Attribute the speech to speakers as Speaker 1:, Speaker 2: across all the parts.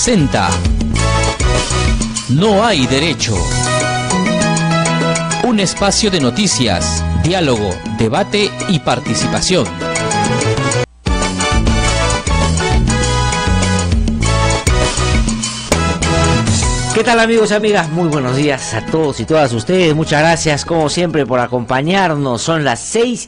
Speaker 1: presenta No hay derecho. Un espacio de noticias, diálogo, debate y participación.
Speaker 2: ¿Qué tal, amigos y amigas? Muy buenos días a todos y todas ustedes. Muchas gracias, como siempre, por acompañarnos. Son las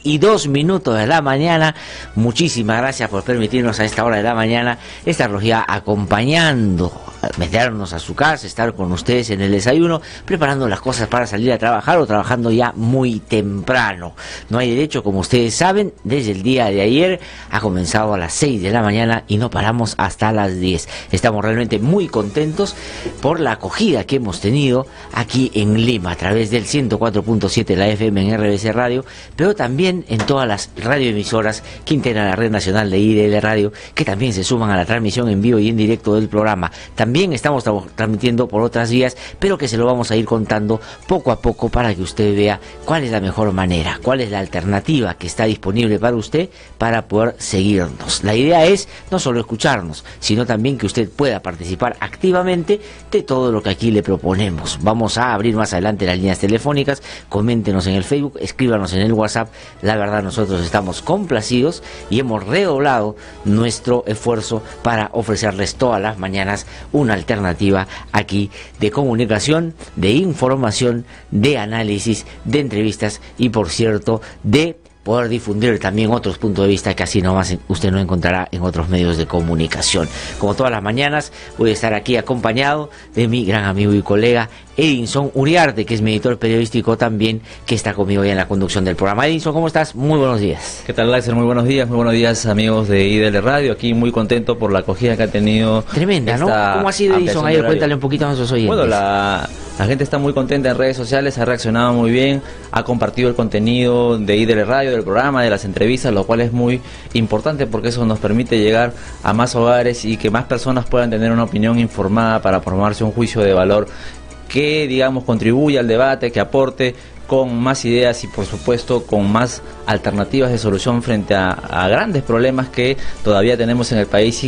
Speaker 2: 6:02 de la mañana. Muchísimas gracias por permitirnos a esta hora de la mañana estarlos ya acompañando, meternos a su casa, estar con ustedes en el desayuno, preparando las cosas para salir a trabajar o trabajando ya muy temprano. No hay derecho, como ustedes saben, desde el día de ayer ha comenzado a las 6 de la mañana y no paramos hasta las 10. Estamos realmente muy contentos por la acogida que hemos tenido aquí en Lima a través del 104.7 de la FM en RBC Radio, pero también en todas las radioemisoras que integran la red nacional de IDL Radio, que también se suman a la transmisión en vivo y en directo del programa. También estamos transmitiendo por otras vías, pero que se lo vamos a ir contando poco a poco para que usted vea cuál es la mejor manera, cuál es la alternativa que está disponible para usted para poder seguirnos. La idea es no solo escucharnos, sino también que usted pueda participar activamente de todo lo que aquí le proponemos. Vamos a abrir más adelante las líneas telefónicas. Coméntenos en el Facebook, escríbanos en el WhatsApp. La verdad, nosotros estamos complacidos y hemos redoblado nuestro esfuerzo para ofrecerles todas las mañanas una alternativa aquí de comunicación, de información, de análisis, de entrevistas y, por cierto, de poder difundir también otros puntos de vista que así nomás usted no encontrará en otros medios de comunicación. Como todas las mañanas, voy a estar aquí acompañado de mi gran amigo y colega Edinson Uriarte, que es mi editor periodístico también, que está conmigo ya en la conducción del programa. Edinson, ¿cómo estás? Muy buenos días.
Speaker 3: ¿Qué tal, Láser? Muy buenos días, amigos de IDL Radio. Aquí muy contento por la acogida que ha tenido.
Speaker 2: Tremenda, ¿no? ¿Cómo ha sido, Edinson? Ayer cuéntale un poquito a nuestros oyentes.
Speaker 3: Bueno, la gente está muy contenta en redes sociales, ha reaccionado muy bien, ha compartido el contenido de IDL Radio, del programa, de las entrevistas, lo cual es muy importante porque eso nos permite llegar a más hogares y que más personas puedan tener una opinión informada para formarse un juicio de valor que, digamos, contribuya al debate, que aporte con más ideas y, por supuesto, con más alternativas de solución frente a grandes problemas que todavía tenemos en el país y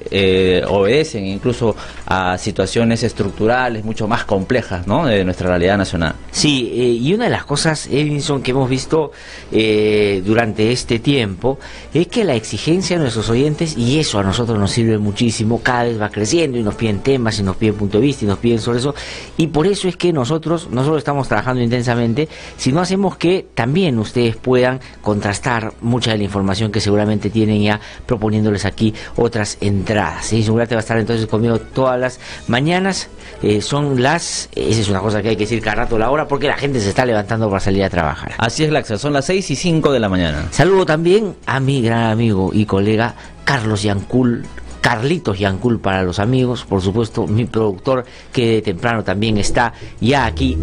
Speaker 3: que obedecen incluso a situaciones estructurales mucho más complejas, ¿no?, de nuestra realidad nacional.
Speaker 2: Sí, y una de las cosas, Edinson, que hemos visto durante este tiempo es que la exigencia de nuestros oyentes, y eso a nosotros nos sirve muchísimo, cada vez va creciendo y nos piden temas y nos piden punto de vista y nos piden sobre eso, y por eso es que nosotros no solo estamos trabajando intensamente, sino hacemos que también ustedes puedan contrastar mucha de la información que seguramente tienen ya, proponiéndoles aquí otras entradas. Edinson Uriarte va a estar entonces conmigo todas las mañanas. Son las, esa es una cosa que hay que decir cada rato, la hora, porque la gente se está levantando para salir a trabajar.
Speaker 3: Así es, Laxer, son las 6:05 de la mañana.
Speaker 2: Saludo también a mi gran amigo y colega Carlos Yancul, Carlitos Yancul para los amigos, por supuesto, mi productor, que de temprano también está ya aquí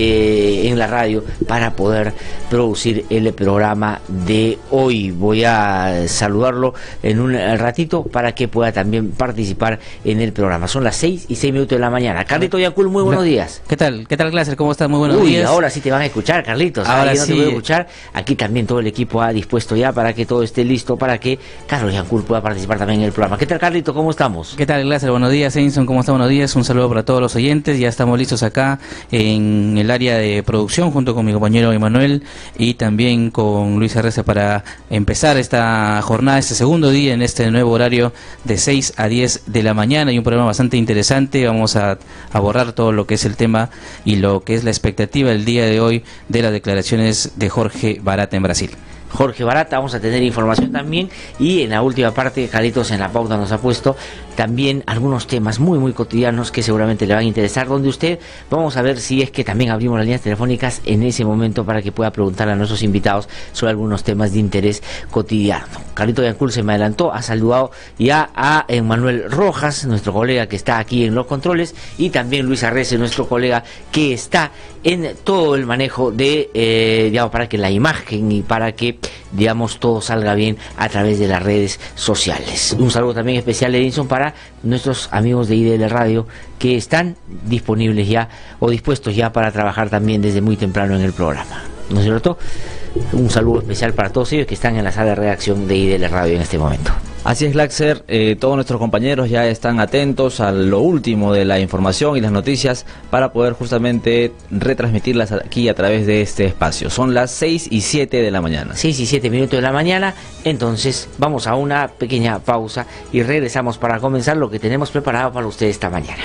Speaker 2: en la radio para poder producir el programa de hoy. Voy a saludarlo en un ratito para que pueda también participar en el programa. Son las 6:06 de la mañana. Carlitos Yancul, muy buenos días.
Speaker 4: ¿Qué tal, Láser? ¿Cómo estás? Muy buenos días.
Speaker 2: Ahora sí te van a escuchar, Carlitos.
Speaker 4: Ahora
Speaker 2: no
Speaker 4: sí.
Speaker 2: te voy a escuchar. Aquí también todo el equipo ha dispuesto ya para que todo esté listo para que Carlos Yancul pueda participar también en el programa. ¿Qué tal, Carlito? ¿Cómo estamos?
Speaker 4: ¿Qué tal, Láser? Buenos días, Edinson. ¿Cómo está? Buenos días. Un saludo para todos los oyentes. Ya estamos listos acá en el área de producción junto con mi compañero Emanuel y también con Luis Arrece para empezar esta jornada, este segundo día en este nuevo horario de 6 a 10 de la mañana y un programa bastante interesante. Vamos a abordar todo lo que es el tema y lo que es la expectativa el día de hoy de las declaraciones de Jorge Barata en Brasil.
Speaker 2: Jorge Barata, vamos a tener información también, y en la última parte Carlitos en la pauta nos ha puesto también algunos temas muy cotidianos que seguramente le van a interesar, donde usted, vamos a ver si es que también abrimos las líneas telefónicas en ese momento para que pueda preguntarle a nuestros invitados sobre algunos temas de interés cotidiano. Carlitos Yancul se me adelantó, ha saludado ya a Emanuel Rojas, nuestro colega que está aquí en los controles, y también Luis Arrece, nuestro colega que está en todo el manejo de, digamos, para que la imagen y para que, digamos, todo salga bien a través de las redes sociales. Un saludo también especial, Edinson, para nuestros amigos de IDL Radio que están disponibles ya o dispuestos ya para trabajar también desde muy temprano en el programa, ¿no es cierto? Un saludo especial para todos ellos que están en la sala de redacción de IDL Radio en este momento.
Speaker 3: Así es, Glaxer, todos nuestros compañeros ya están atentos a lo último de la información y las noticias para poder justamente retransmitirlas aquí a través de este espacio. Son las 6:07 de la mañana.
Speaker 2: 6:07 de la mañana, entonces vamos a una pequeña pausa y regresamos para comenzar lo que tenemos preparado para ustedes esta mañana.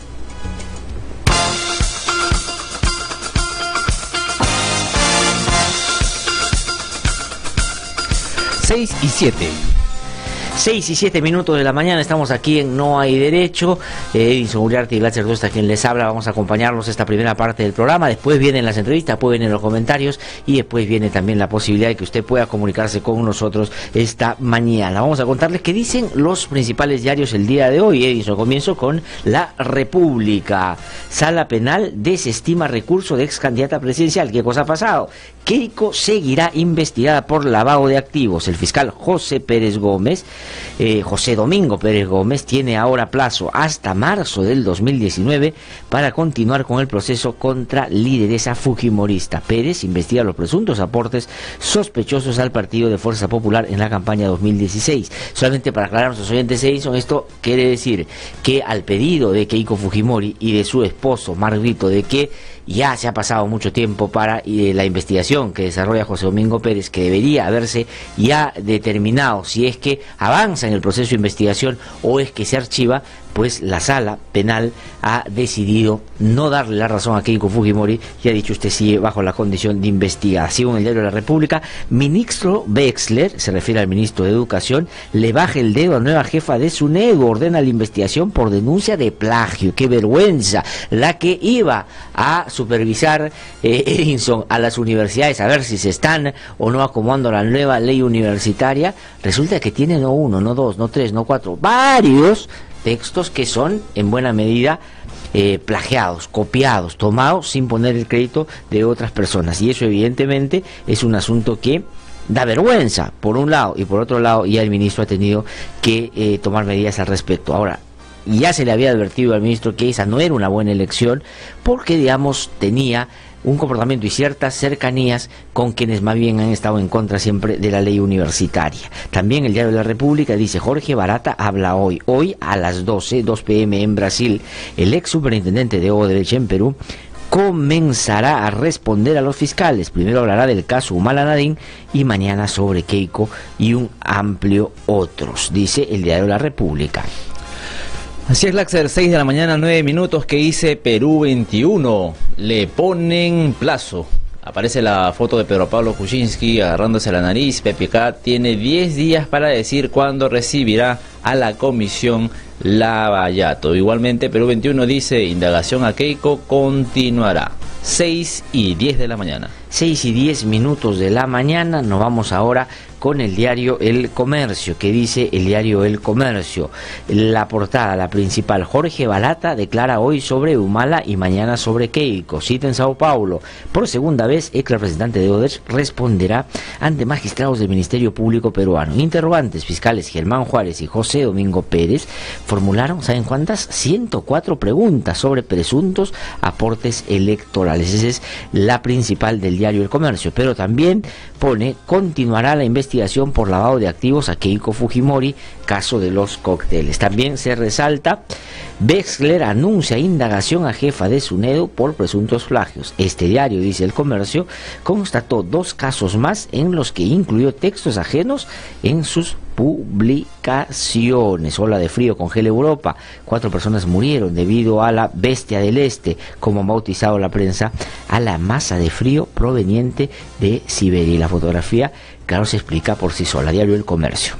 Speaker 3: Seis y
Speaker 2: 7 de la mañana, estamos aquí en No Hay Derecho. Edinson Uriarte y Glaxer Costa, quien les habla. Vamos a acompañarlos esta primera parte del programa. Después vienen las entrevistas, después vienen los comentarios y después viene también la posibilidad de que usted pueda comunicarse con nosotros esta mañana. Vamos a contarles qué dicen los principales diarios el día de hoy. Edinson, comienzo con La República. Sala Penal desestima recurso de ex candidata presidencial. ¿Qué cosa ha pasado? Keiko seguirá investigada por lavado de activos. El fiscal José Domingo Pérez Gómez tiene ahora plazo hasta marzo del 2019 para continuar con el proceso contra lideresa fujimorista. Pérez investiga los presuntos aportes sospechosos al Partido de Fuerza Popular en la campaña 2016. Solamente para aclarar a nuestros oyentes, Edison, esto quiere decir que al pedido de Keiko Fujimori y de su esposo Margrito de que ya se ha pasado mucho tiempo para la investigación que desarrolla José Domingo Pérez, que debería haberse ya determinado si es que avanza en el proceso de investigación o es que se archiva, pues la sala penal ha decidido no darle la razón a Keiko Fujimori y ha dicho usted sigue bajo la condición de investigada. Según el diario de La República, ministro Wexler, se refiere al ministro de Educación, le baja el dedo a nueva jefa de SUNEDU, ordena la investigación por denuncia de plagio. ¡Qué vergüenza! La que iba a supervisar Edinson a las universidades a ver si se están o no acomodando la nueva ley universitaria, resulta que tiene no uno, no dos, no tres, no cuatro, varios textos que son en buena medida plagiados, copiados, tomados sin poner el crédito de otras personas, y eso evidentemente es un asunto que da vergüenza por un lado, y por otro lado ya el ministro ha tenido que tomar medidas al respecto. Ahora, ya se le había advertido al ministro que esa no era una buena elección porque, digamos, tenía un comportamiento y ciertas cercanías con quienes más bien han estado en contra siempre de la ley universitaria. También el diario de La República dice: Jorge Barata habla hoy a las 2 p.m. en Brasil. El ex superintendente de Odebrecht en Perú comenzará a responder a los fiscales. Primero hablará del caso Humala Nadine y mañana sobre Keiko y un amplio otros, dice el diario de La República.
Speaker 3: Así es, Glaxer, 6 de la mañana, 9 minutos, que dice Perú 21. Le ponen plazo. Aparece la foto de Pedro Pablo Kuczynski agarrándose la nariz. PPK tiene 10 días para decir cuándo recibirá a la comisión Lavallato. Igualmente, Perú 21 dice: indagación a Keiko continuará. 6:10 de la mañana.
Speaker 2: 6:10 de la mañana. Nos vamos ahora con el diario El Comercio. ¿Qué dice el diario El Comercio? La portada, la principal: Jorge Barata declara hoy sobre Humala y mañana sobre Keiko. Cita en Sao Paulo: por segunda vez, ex representante de Odebrecht responderá ante magistrados del Ministerio Público peruano. Interrogantes: fiscales Germán Juárez y José Domingo Pérez formularon, ¿saben cuántas? 104 preguntas sobre presuntos aportes electorales. Esa es la principal del diario El Comercio, pero también pone: continuará la investigación por lavado de activos a Keiko Fujimori, caso de los cócteles. También se resalta: Wexler anuncia indagación a jefa de SUNEDU por presuntos plagios. Este diario, dice El Comercio, constató 2 casos más en los que incluyó textos ajenos en sus publicaciones. Ola de frío congela Europa. 4 personas murieron debido a la bestia del este, como ha bautizado la prensa a la masa de frío proveniente de Siberia. Y la fotografía, claro, se explica por sí sola. Diario El Comercio.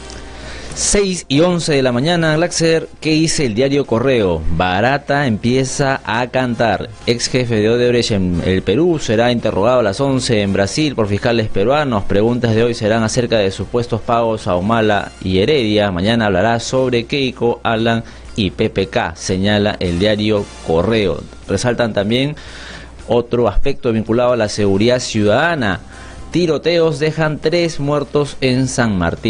Speaker 3: 6:11 de la mañana, Glaxer. ¿Qué dice el diario Correo? Barata empieza a cantar. Ex jefe de Odebrecht en el Perú será interrogado a las 11 en Brasil por fiscales peruanos. Preguntas de hoy serán acerca de supuestos pagos a Humala y Heredia. Mañana hablará sobre Keiko, Alan y PPK, señala el diario Correo. Resaltan también otro aspecto vinculado a la seguridad ciudadana. Tiroteos dejan 3 muertos en San Martín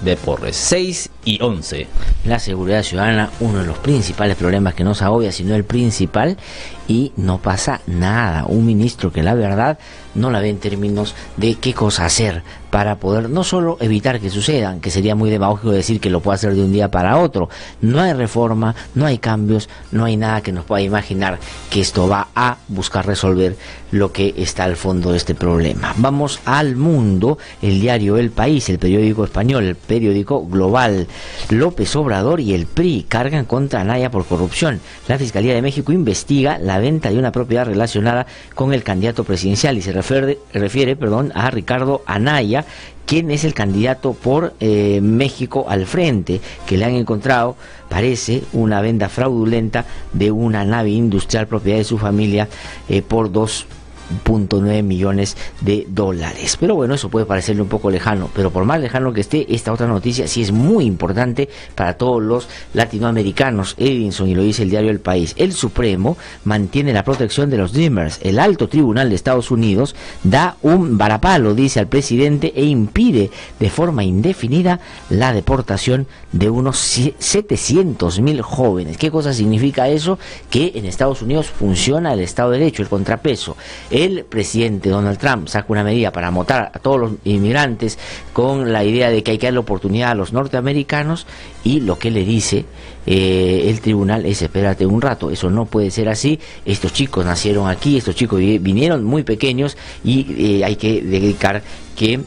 Speaker 3: de Porres. 6 y 11.
Speaker 2: La seguridad ciudadana, uno de los principales problemas que nos agobia, si no el principal, y no pasa nada. Un ministro que la verdad no la ve en términos de qué cosa hacer para poder no solo evitar que sucedan, que sería muy demagógico decir que lo puede hacer de un día para otro. No hay reforma, no hay cambios, no hay nada que nos pueda imaginar que esto va a buscar resolver lo que está al fondo de este problema. Vamos al mundo, el diario El País, el periódico español, el periódico global. López Obrador y el PRI cargan contra Anaya por corrupción. La Fiscalía de México investiga la venta de una propiedad relacionada con el candidato presidencial y se refiere a Ricardo Anaya, quien es el candidato por México al frente, que le han encontrado, parece, una venta fraudulenta de una nave industrial propiedad de su familia por 2.9 millones de dólares. Pero bueno, eso puede parecerle un poco lejano, pero por más lejano que esté, esta otra noticia sí es muy importante para todos los latinoamericanos, Edinson, y lo dice el diario El País. El Supremo mantiene la protección de los Dreamers. El alto tribunal de Estados Unidos da un varapalo, dice al presidente, e impide de forma indefinida la deportación de unos 700.000 jóvenes. ¿Qué cosa significa eso? Que en Estados Unidos funciona el Estado de Derecho, el contrapeso. El presidente Donald Trump saca una medida para matar a todos los inmigrantes con la idea de que hay que darle oportunidad a los norteamericanos, y lo que le dice el tribunal es: espérate un rato, eso no puede ser así, estos chicos nacieron aquí, estos chicos vinieron muy pequeños y hay que dedicar que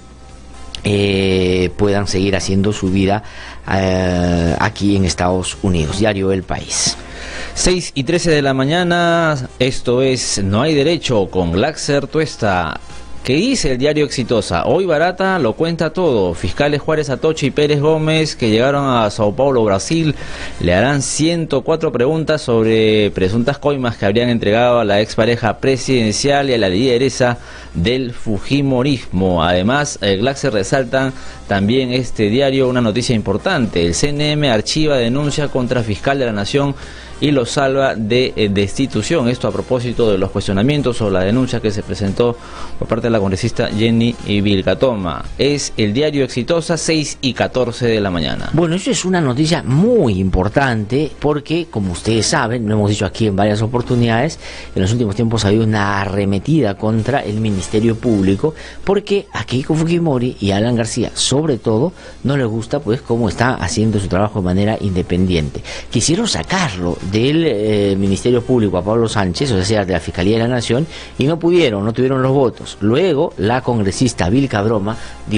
Speaker 2: puedan seguir haciendo su vida aquí en Estados Unidos. Diario El País.
Speaker 3: 6 y 13 de la mañana, esto es No hay derecho con Glaxer Tuesta. ¿Qué dice el diario Exitosa? Hoy Barata lo cuenta todo. Fiscales Juárez Atoche y Pérez Gómez, que llegaron a Sao Paulo, Brasil, le harán 104 preguntas sobre presuntas coimas que habrían entregado a la expareja presidencial y a la lideresa del fujimorismo. Además, Glaxer resaltan también este diario una noticia importante. El CNM archiva denuncia contra fiscal de la Nación y lo salva de destitución. Esto a propósito de los cuestionamientos o la denuncia que se presentó por parte de la congresista Jenny Vilcatoma. Es el diario Exitosa, 6 y 14 de la mañana.
Speaker 2: Bueno, eso es una noticia muy importante porque, como ustedes saben, lo hemos dicho aquí en varias oportunidades, en los últimos tiempos ha habido una arremetida contra el Ministerio Público, porque a Keiko Fujimori y a Alan García, sobre todo, no les gusta pues cómo está haciendo su trabajo de manera independiente. Quisieron sacarlo del Ministerio Público a Pablo Sánchez, o sea, de la Fiscalía de la Nación, y no pudieron, no tuvieron los votos. Luego, la congresista Vilcatoma,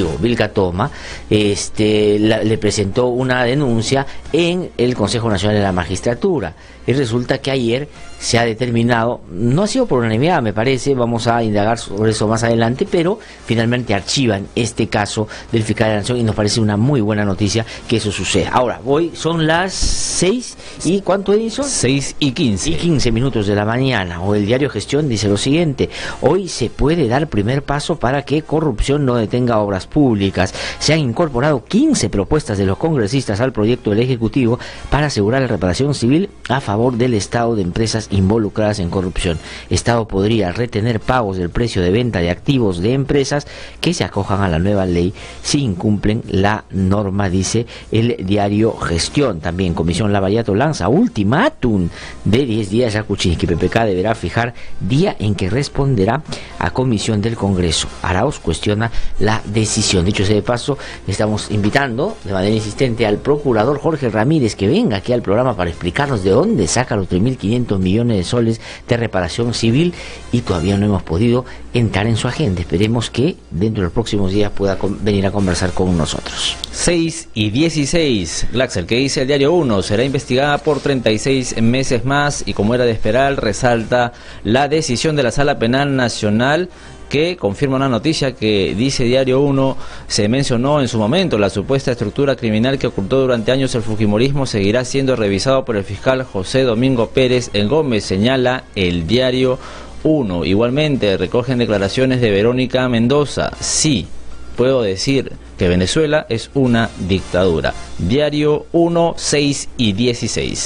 Speaker 2: le presentó una denuncia en el Consejo Nacional de la Magistratura. Y resulta que ayer se ha determinado, no ha sido por unanimidad, me parece, vamos a indagar sobre eso más adelante, pero finalmente archivan este caso del fiscal de la Nación y nos parece una muy buena noticia que eso suceda. Ahora, son las 6 y ¿cuánto Edison?
Speaker 3: 6 y 15.
Speaker 2: Y 15 minutos de la mañana. O el diario Gestión dice lo siguiente: hoy se puede dar primer paso para que corrupción no detenga obras públicas. Se han incorporado 15 propuestas de los congresistas al proyecto del Ejecutivo para asegurar la reparación civil a favor del Estado de empresas involucradas en corrupción. Estado podría retener pagos del precio de venta de activos de empresas que se acojan a la nueva ley si incumplen la norma, dice el diario Gestión. También Comisión Lavallato lanza ultimátum de 10 días a Kuczynski. PPK deberá fijar día en que responderá a comisión del Congreso. Arauz cuestiona la decisión. Dicho sea de paso, estamos invitando de manera insistente al procurador Jorge Ramírez que venga aquí al programa para explicarnos de dónde saca los 3.500 millones de soles de reparación civil, y todavía no hemos podido entrar en su agenda. Esperemos que dentro de los próximos días pueda venir a conversar con nosotros.
Speaker 3: 6 y 16. Glaxer, que dice el diario 1, será investigada por 36 meses más, y como era de esperar, resalta la decisión de la Sala Penal Nacional, que confirma una noticia que dice Diario 1, se mencionó en su momento: la supuesta estructura criminal que ocultó durante años el fujimorismo seguirá siendo revisado por el fiscal José Domingo Pérez en Gómez, señala el Diario 1. Igualmente recogen declaraciones de Verónica Mendoza: sí, puedo decir que Venezuela es una dictadura. Diario 1, 6 y 16.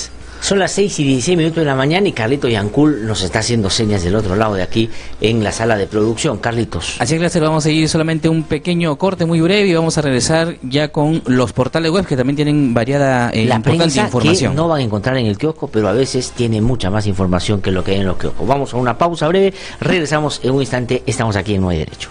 Speaker 2: Son las 6:16 de la mañana y Carlito Yancul nos está haciendo señas del otro lado de aquí en la sala de producción. Carlitos.
Speaker 4: Así es, vamos a seguir solamente un pequeño corte muy breve y vamos a regresar ya con los portales web que también tienen variada importante información.
Speaker 2: Que no van a encontrar en el kiosco, pero a veces tiene mucha más información que lo que hay en los kioscos. Vamos a una pausa breve, regresamos en un instante, estamos aquí en No Hay Derecho.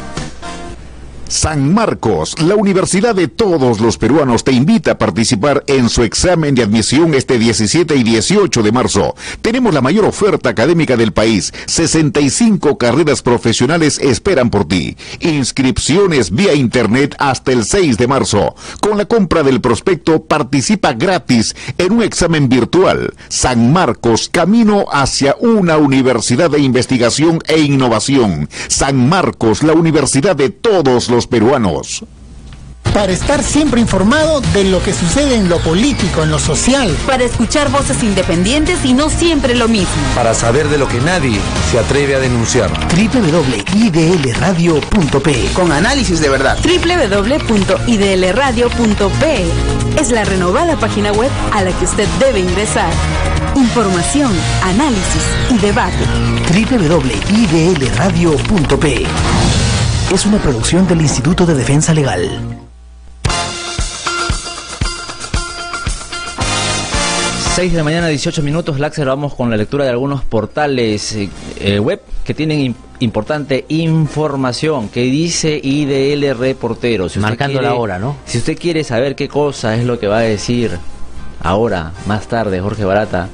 Speaker 5: San Marcos, la universidad de todos los peruanos, te invita a participar en su examen de admisión este 17 y 18 de marzo. Tenemos la mayor oferta académica del país. 65 carreras profesionales esperan por ti. Inscripciones vía internet hasta el 6 de marzo. Con la compra del prospecto participa gratis en un examen virtual. San Marcos, camino hacia una universidad de investigación e innovación. San Marcos, la universidad de todos los peruanos.
Speaker 6: Para estar siempre informado de lo que sucede en lo político, en lo social.
Speaker 7: Para escuchar voces independientes y no siempre lo mismo.
Speaker 8: Para saber de lo que nadie se atreve a denunciar.
Speaker 6: www.idlradio.pe
Speaker 9: con análisis de verdad.
Speaker 7: www.idlradio.pe es la renovada página web a la que usted debe ingresar. Información, análisis y debate.
Speaker 6: www.idlradio.pe es una producción del Instituto de Defensa Legal.
Speaker 3: 6 de la mañana, 18 minutos, Laxer, vamos con la lectura de algunos portales web que tienen importante información que dice IDL Reportero. Si
Speaker 2: marcando la hora, ¿no?
Speaker 3: Si usted quiere saber qué cosa es lo que va a decir ahora, más tarde, Jorge Barata,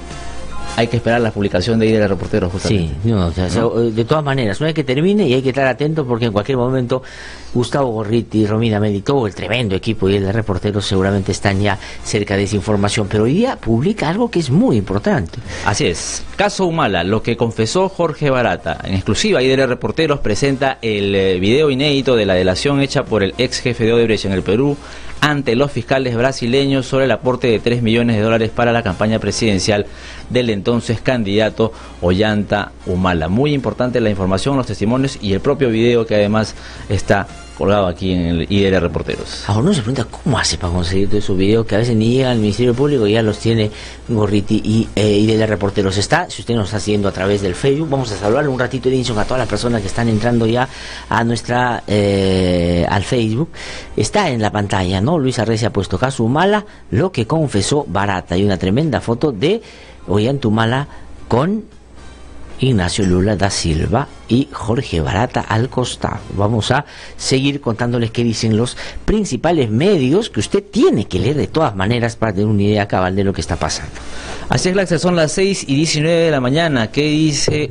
Speaker 3: hay que esperar la publicación de IDL Reportero, justamente.
Speaker 2: Sí, no, de todas maneras, no hay que termine y hay que estar atentos porque en cualquier momento Gustavo Gorriti, Romina Medi, todo el tremendo equipo de IDL Reporteros seguramente están ya cerca de esa información, pero hoy día publica algo que es muy importante.
Speaker 3: Así es, caso Humala, lo que confesó Jorge Barata. En exclusiva, IDL Reporteros presenta el video inédito de la delación hecha por el ex jefe de Odebrecht en el Perú ante los fiscales brasileños sobre el aporte de $3 millones para la campaña presidencial del entonces candidato Ollanta Humala. Muy importante la información, los testimonios y el propio video que además está colgado aquí en el IDL Reporteros.
Speaker 2: Ahora uno se pregunta cómo hace para conseguir todos esos videos que a veces ni llegan al Ministerio Público y ya los tiene Gorriti y IDL Reporteros. Está, si usted nos está siguiendo a través del Facebook, vamos a saludar un ratito, Edinson, a todas las personas que están entrando ya a nuestra al Facebook. Está en la pantalla, ¿no? Luis Arrecia ha puesto caso Humala, lo que confesó Barata, y una tremenda foto de Ollanta Humala con Ignacio Lula da Silva y Jorge Barata al costado. Vamos a seguir contándoles qué dicen los principales medios que usted tiene que leer de todas maneras para tener una idea cabal de lo que está pasando.
Speaker 3: Así es, Laxer, son las 6:19 de la mañana. ¿Qué dice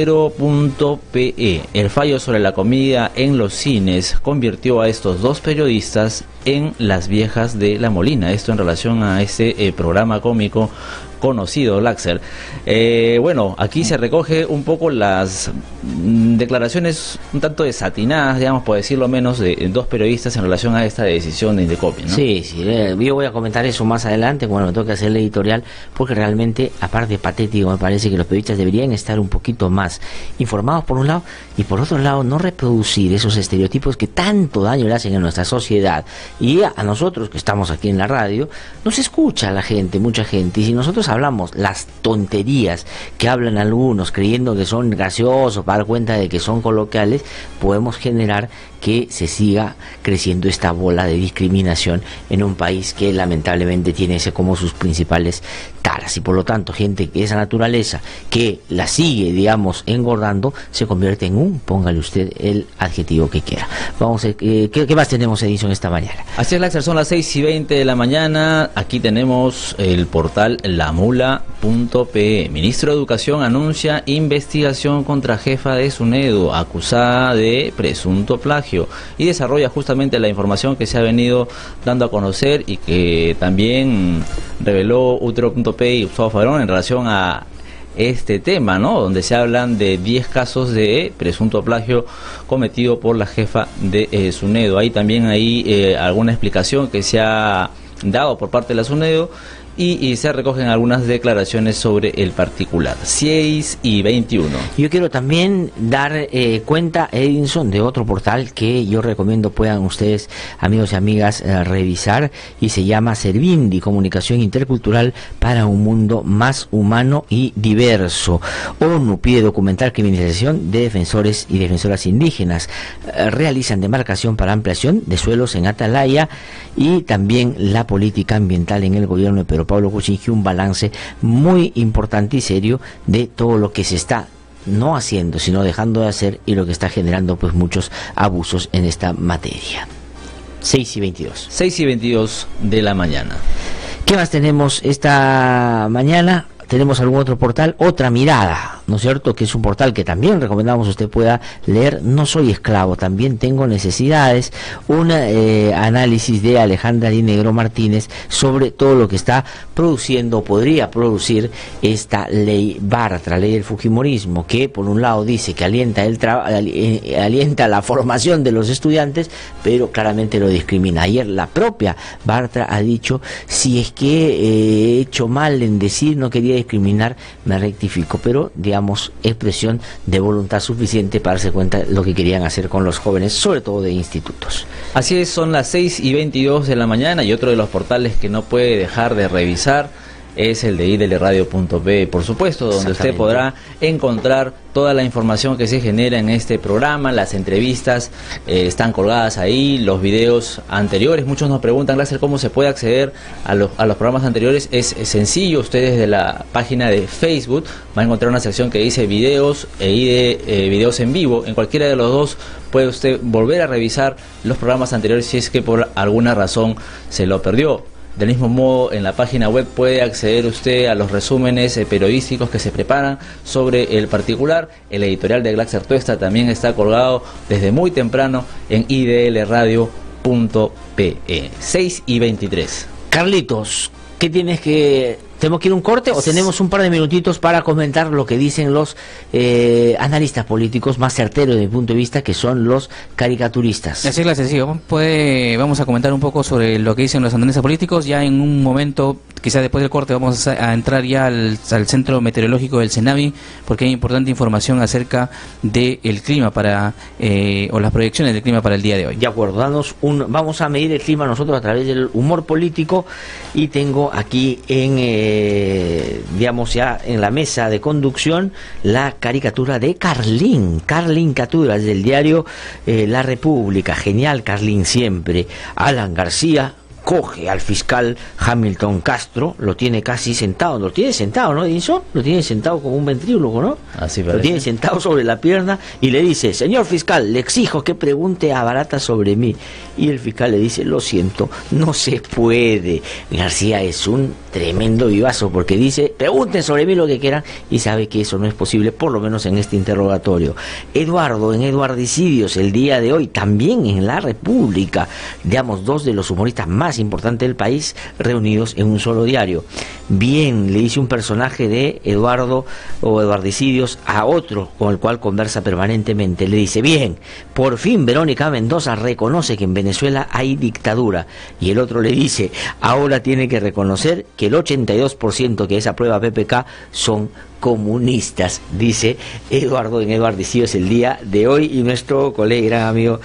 Speaker 3: Utero.pe? El fallo sobre la comida en los cines convirtió a estos dos periodistas en las viejas de La Molina. Esto en relación a este programa cómico conocido, Laxer. Bueno, aquí se recoge un poco las declaraciones un tanto desatinadas, digamos, por decirlo menos, de dos periodistas en relación a esta decisión de Indecopi, ¿no?
Speaker 2: Sí, yo voy a comentar eso más adelante cuando me toque hacer el editorial, porque realmente, aparte de patético, me parece que los periodistas deberían estar un poquito más informados por un lado, y por otro lado no reproducir esos estereotipos que tanto daño le hacen a nuestra sociedad. Y a nosotros que estamos aquí en la radio, nos escucha la gente, mucha gente, y si nosotros hablamos las tonterías que hablan algunos creyendo que son graciosos para dar cuenta de que son coloquiales, podemos generar que se siga creciendo esta bola de discriminación en un país que lamentablemente tiene ese como sus principales taras, y por lo tanto gente de esa naturaleza que la sigue, digamos, engordando, se convierte en póngale usted el adjetivo que quiera. Vamos a ver, ¿qué más tenemos, Edison, esta mañana?
Speaker 3: Así es, Laxer, son las 6:20 de la mañana. Aquí tenemos el portal lamula.pe. Ministro de Educación anuncia investigación contra jefa de SUNEDU acusada de presunto plagio, y desarrolla justamente la información que se ha venido dando a conocer y que también reveló Utero.pe y Gustavo Farón en relación a este tema, ¿no? Donde se hablan de 10 casos de presunto plagio cometido por la jefa de SUNEDU. Hay también alguna explicación que se ha dado por parte de la SUNEDU y se recogen algunas declaraciones sobre el particular. 6 y 21.
Speaker 2: Yo quiero también dar cuenta, Edinson, de otro portal que yo recomiendo puedan ustedes, amigos y amigas, revisar, y se llama Servindi, Comunicación Intercultural para un Mundo Más Humano y Diverso. ONU pide documentar criminalización de defensores y defensoras indígenas. Realizan demarcación para ampliación de suelos en Atalaya, y también la política ambiental en el gobierno de Pedro Pablo Kuczynski, un balance muy importante y serio de todo lo que se está no haciendo, sino dejando de hacer, y lo que está generando pues muchos abusos en esta materia. 6 y 22.
Speaker 3: 6 y 22 de la mañana.
Speaker 2: ¿Qué más tenemos esta mañana? Tenemos algún otro portal, Otra Mirada, ¿no es cierto? Que es un portal que también recomendamos usted pueda leer. No soy esclavo, también tengo necesidades. Un análisis de Alejandra Di Negro Martínez sobre todo lo que está produciendo, o podría producir, esta ley Bartra, ley del fujimorismo, que por un lado dice que alienta la formación de los estudiantes, pero claramente lo discrimina. Ayer la propia Bartra ha dicho: si es que he hecho mal en decir no quería discriminar, me rectifico, pero digamos expresión de voluntad suficiente para darse cuenta de lo que querían hacer con los jóvenes, sobre todo de institutos.
Speaker 3: Así es, son las 6 y 22 de la mañana, y otro de los portales que no puede dejar de revisar es el de idlradio.pe, por supuesto, donde usted podrá encontrar toda la información que se genera en este programa. Las entrevistas están colgadas ahí, los videos anteriores. Muchos nos preguntan, Láser, ¿cómo se puede acceder a los programas anteriores? Es sencillo, usted desde la página de Facebook va a encontrar una sección que dice videos videos en vivo. En cualquiera de los dos puede usted volver a revisar los programas anteriores si es que por alguna razón se lo perdió. Del mismo modo, en la página web puede acceder usted a los resúmenes periodísticos que se preparan sobre el particular. El editorial de Glaxer Tuesta también está colgado desde muy temprano en idlradio.pe. 6 y 23.
Speaker 2: Carlitos, ¿qué tienes que...? ¿Tenemos que ir a un corte o tenemos un par de minutitos para comentar lo que dicen los analistas políticos más certeros de mi punto de vista, que son los caricaturistas?
Speaker 4: Así es, sencillo. Vamos a comentar un poco sobre lo que dicen los analistas políticos. Ya en un momento, quizás después del corte, vamos a entrar ya al centro meteorológico del CENAVI, porque hay importante información acerca del clima o las proyecciones del clima para el día de hoy.
Speaker 2: De acuerdo, vamos a medir el clima nosotros a través del humor político, y tengo aquí digamos ya en la mesa de conducción la caricatura de Carlín Caturas, del diario La República. Genial Carlín siempre. Alan García coge al fiscal Hamilton Castro, lo tiene casi sentado, ¿no, Edinson? Lo tiene sentado como un ventrílogo, ¿no?
Speaker 3: Así parece.
Speaker 2: Lo tiene sentado sobre la pierna y le dice: señor fiscal, le exijo que pregunte a Barata sobre mí. Y el fiscal le dice: lo siento, no se puede. García es un tremendo vivazo, porque dice: pregunten sobre mí lo que quieran, y sabe que eso no es posible, por lo menos en este interrogatorio. Eduardo, en Eduardicidios, el día de hoy, también en La República, digamos, dos de los humoristas más importantes del país reunidos en un solo diario. Bien, le dice un personaje de Eduardo o Eduardicidios a otro con el cual conversa permanentemente. Le dice: bien, por fin Verónica Mendoza reconoce que en Venezuela hay dictadura. Y el otro le dice: ahora tiene que reconocer que el 82% que desaprueba PPK son comunistas, dice Eduardo en Eduardicidios el día de hoy. Y nuestro colega y gran amigo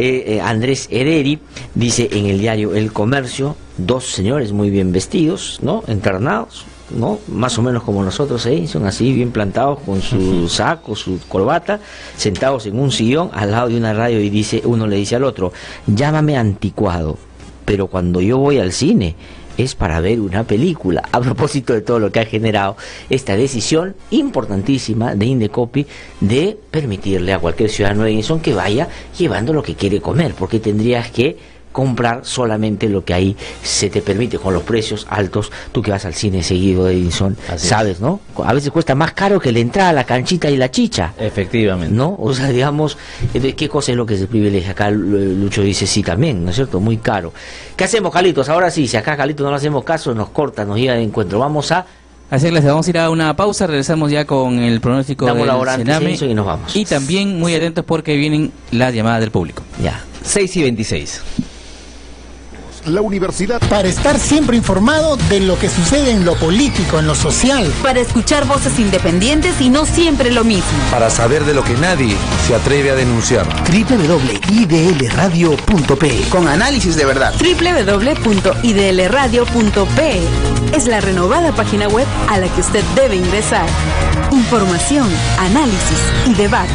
Speaker 2: Andrés Hereri dice en el diario El Comercio: dos señores muy bien vestidos, ¿no? Encarnados, ¿no? Más o menos como nosotros, son así bien plantados con su saco, su corbata, sentados en un sillón al lado de una radio, y uno le dice al otro: llámame anticuado, pero cuando yo voy al cine es para ver una película. A propósito de todo lo que ha generado esta decisión importantísima de Indecopi de permitirle a cualquier ciudadano de Edinson que vaya llevando lo que quiere comer, porque tendrías que comprar solamente lo que ahí se te permite con los precios altos. Tú que vas al cine seguido, Edinson, sabes, ¿no? A veces cuesta más caro que la entrada a la canchita y la chicha.
Speaker 3: Efectivamente.
Speaker 2: ¿No? O sea, digamos, ¿qué cosa es lo que se privilegia? Acá Lucho dice sí también, ¿no es cierto? Muy caro. ¿Qué hacemos, Carlitos? Ahora sí, si acá, Carlitos, no le hacemos caso, nos corta, nos llega de encuentro. Vamos a...
Speaker 4: Así es, vamos a ir a una pausa, regresamos ya con el pronóstico del CENAMI
Speaker 2: y nos vamos.
Speaker 4: Y también muy atentos porque vienen las llamadas del público.
Speaker 2: Ya.
Speaker 3: 6 y 26.
Speaker 5: la universidad.
Speaker 6: Para estar siempre informado de lo que sucede en lo político, en lo social.
Speaker 7: Para escuchar voces independientes y no siempre lo mismo.
Speaker 8: Para saber de lo que nadie se atreve a denunciar.
Speaker 9: www.idlradio.pe con análisis de verdad.
Speaker 7: www.idlradio.pe es la renovada página web a la que usted debe ingresar. Información, análisis y debate.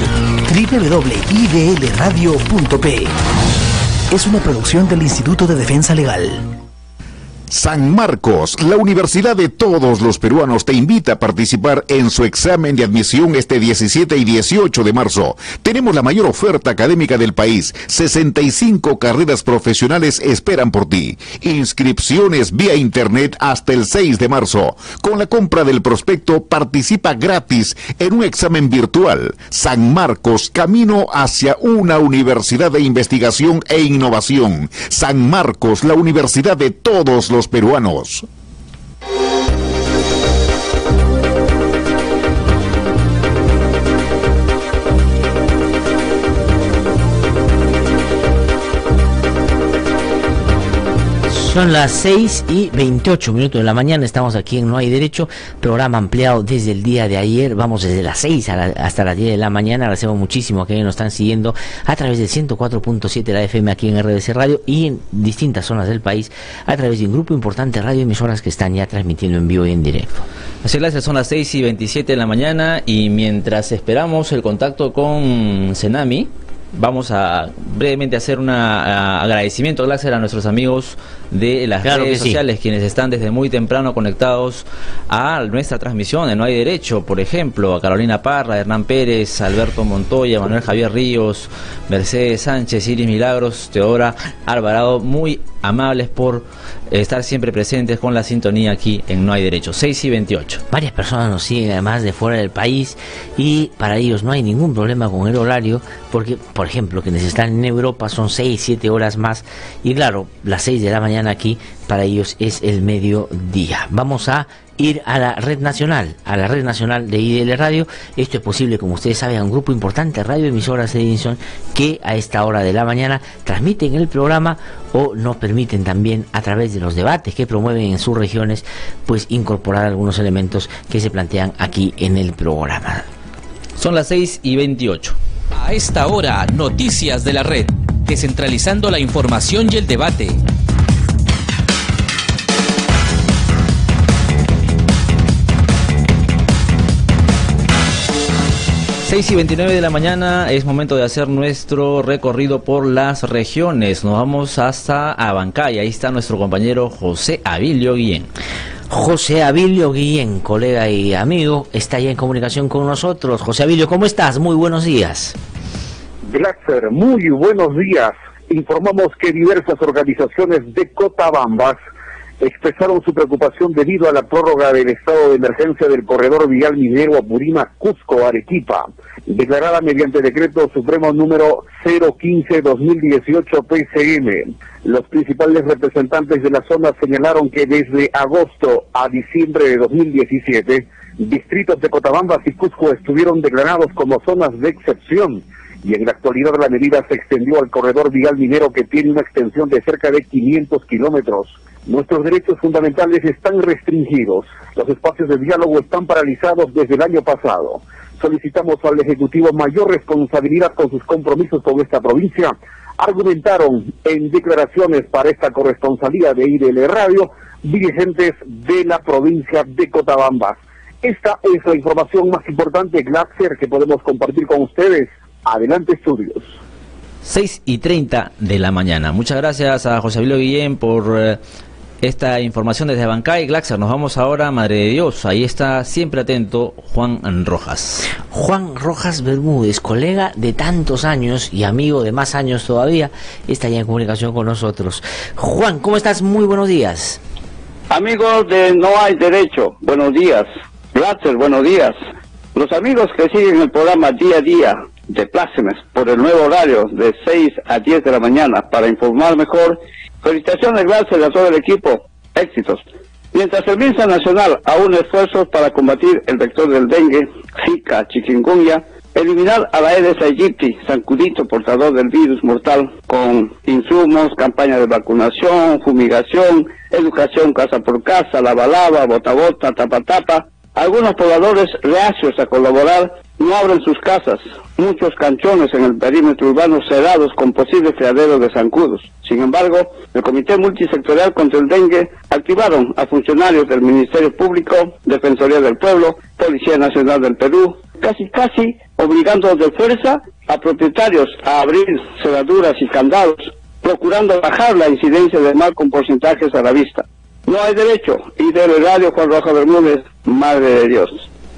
Speaker 9: www.idlradio.pe es una producción del Instituto de Defensa Legal.
Speaker 5: San Marcos, la universidad de todos los peruanos, te invita a participar en su examen de admisión este 17 y 18 de marzo. Tenemos la mayor oferta académica del país. 65 carreras profesionales esperan por ti. Inscripciones vía internet hasta el 6 de marzo. Con la compra del prospecto, participa gratis en un examen virtual. San Marcos, camino hacia una universidad de investigación e innovación. San Marcos, la universidad de todos los peruanos.
Speaker 2: Son las 6:28 de la mañana, estamos aquí en No Hay Derecho, programa ampliado desde el día de ayer, vamos desde las 6 hasta las 10 de la mañana, agradecemos muchísimo a quienes nos están siguiendo a través del 104.7 de la FM aquí en RDC Radio y en distintas zonas del país a través de un grupo importante de radioemisoras que están ya transmitiendo en vivo y en directo.
Speaker 3: Así es, son las 6:27 de la mañana y mientras esperamos el contacto con Senami, vamos a brevemente hacer un agradecimiento, Glaxer, a nuestros amigos de las redes sociales, quienes están desde muy temprano conectados a nuestra transmisión en No Hay Derecho. Por ejemplo, a Carolina Parra, Hernán Pérez, Alberto Montoya, Manuel Javier Ríos, Mercedes Sánchez, Iris Milagros, Teodora Alvarado, muy amables por estar siempre presentes con la sintonía aquí en No Hay Derecho. 6:28.
Speaker 2: Varias personas nos siguen además de fuera del país y para ellos no hay ningún problema con el horario porque, por ejemplo, quienes están en Europa son 6-7 horas más y claro, las 6 de la mañana aquí para ellos es el mediodía. Vamos a ir a la red nacional de IDL Radio. Esto es posible, como ustedes saben, a un grupo importante de radioemisoras de Edison que a esta hora de la mañana transmiten el programa o nos permiten también a través de los debates que promueven en sus regiones, pues incorporar algunos elementos que se plantean aquí en el programa.
Speaker 3: Son las 6:28.
Speaker 1: A esta hora, noticias de la red, descentralizando la información y el debate.
Speaker 3: 6:29 de la mañana, es momento de hacer nuestro recorrido por las regiones. Nos vamos hasta Abancay, ahí está nuestro compañero José Abilio Guillén.
Speaker 2: José Abilio Guillén, colega y amigo, está ya en comunicación con nosotros. José Abilio, ¿cómo estás? Muy buenos días.
Speaker 10: Glaxer, muy buenos días. Informamos que diversas organizaciones de Cotabambas expresaron su preocupación debido a la prórroga del estado de emergencia del corredor vial minero Apurímac-Cusco-Arequipa, declarada mediante decreto supremo número 015-2018 PCM. Los principales representantes de la zona señalaron que desde agosto a diciembre de 2017, distritos de Cotabambas y Cusco estuvieron declarados como zonas de excepción, y en la actualidad la medida se extendió al corredor vial minero que tiene una extensión de cerca de 500 kilómetros. Nuestros derechos fundamentales están restringidos. Los espacios de diálogo están paralizados desde el año pasado. Solicitamos al Ejecutivo mayor responsabilidad con sus compromisos con esta provincia. Argumentaron en declaraciones para esta corresponsalía de IDL Radio dirigentes de la provincia de Cotabambas. Esta es la información más importante, Glaxer, que podemos compartir con ustedes. Adelante, estudios.
Speaker 3: 6:30 de la mañana. Muchas gracias a José Abilio Guillén por esta información desde Abancay. Glaxer, nos vamos ahora a Madre de Dios. Ahí está siempre atento Juan Rojas.
Speaker 2: Juan Rojas Bermúdez, colega de tantos años y amigo de más años todavía, está ya en comunicación con nosotros. Juan, ¿cómo estás? Muy buenos días.
Speaker 11: Amigos de No Hay Derecho, buenos días. Glaxer, buenos días. Los amigos que siguen el programa día a día de Plácemes por el nuevo horario de 6 a 10 de la mañana para informar mejor. Felicitaciones, gracias a todo el equipo. Éxitos. Mientras el MINSA Nacional aúna esfuerzos para combatir el vector del dengue, Zika, chikungunya, Eliminar a la Aedes aegypti, zancudito portador del virus mortal, con insumos, campaña de vacunación, fumigación, educación casa por casa, lava, bota, tapa. Algunos pobladores reacios a colaborar no abren sus casas. Muchos canchones en el perímetro urbano cerrados con posibles criaderos de zancudos. Sin embargo, el Comité Multisectorial contra el Dengue activaron a funcionarios del Ministerio Público, Defensoría del Pueblo, Policía Nacional del Perú, casi obligando de fuerza a propietarios a abrir cerraduras y candados, procurando bajar la incidencia del mal con porcentajes a la vista. No hay derecho. IDL Radio, Juan Rojas Bermúdez, Madre de Dios.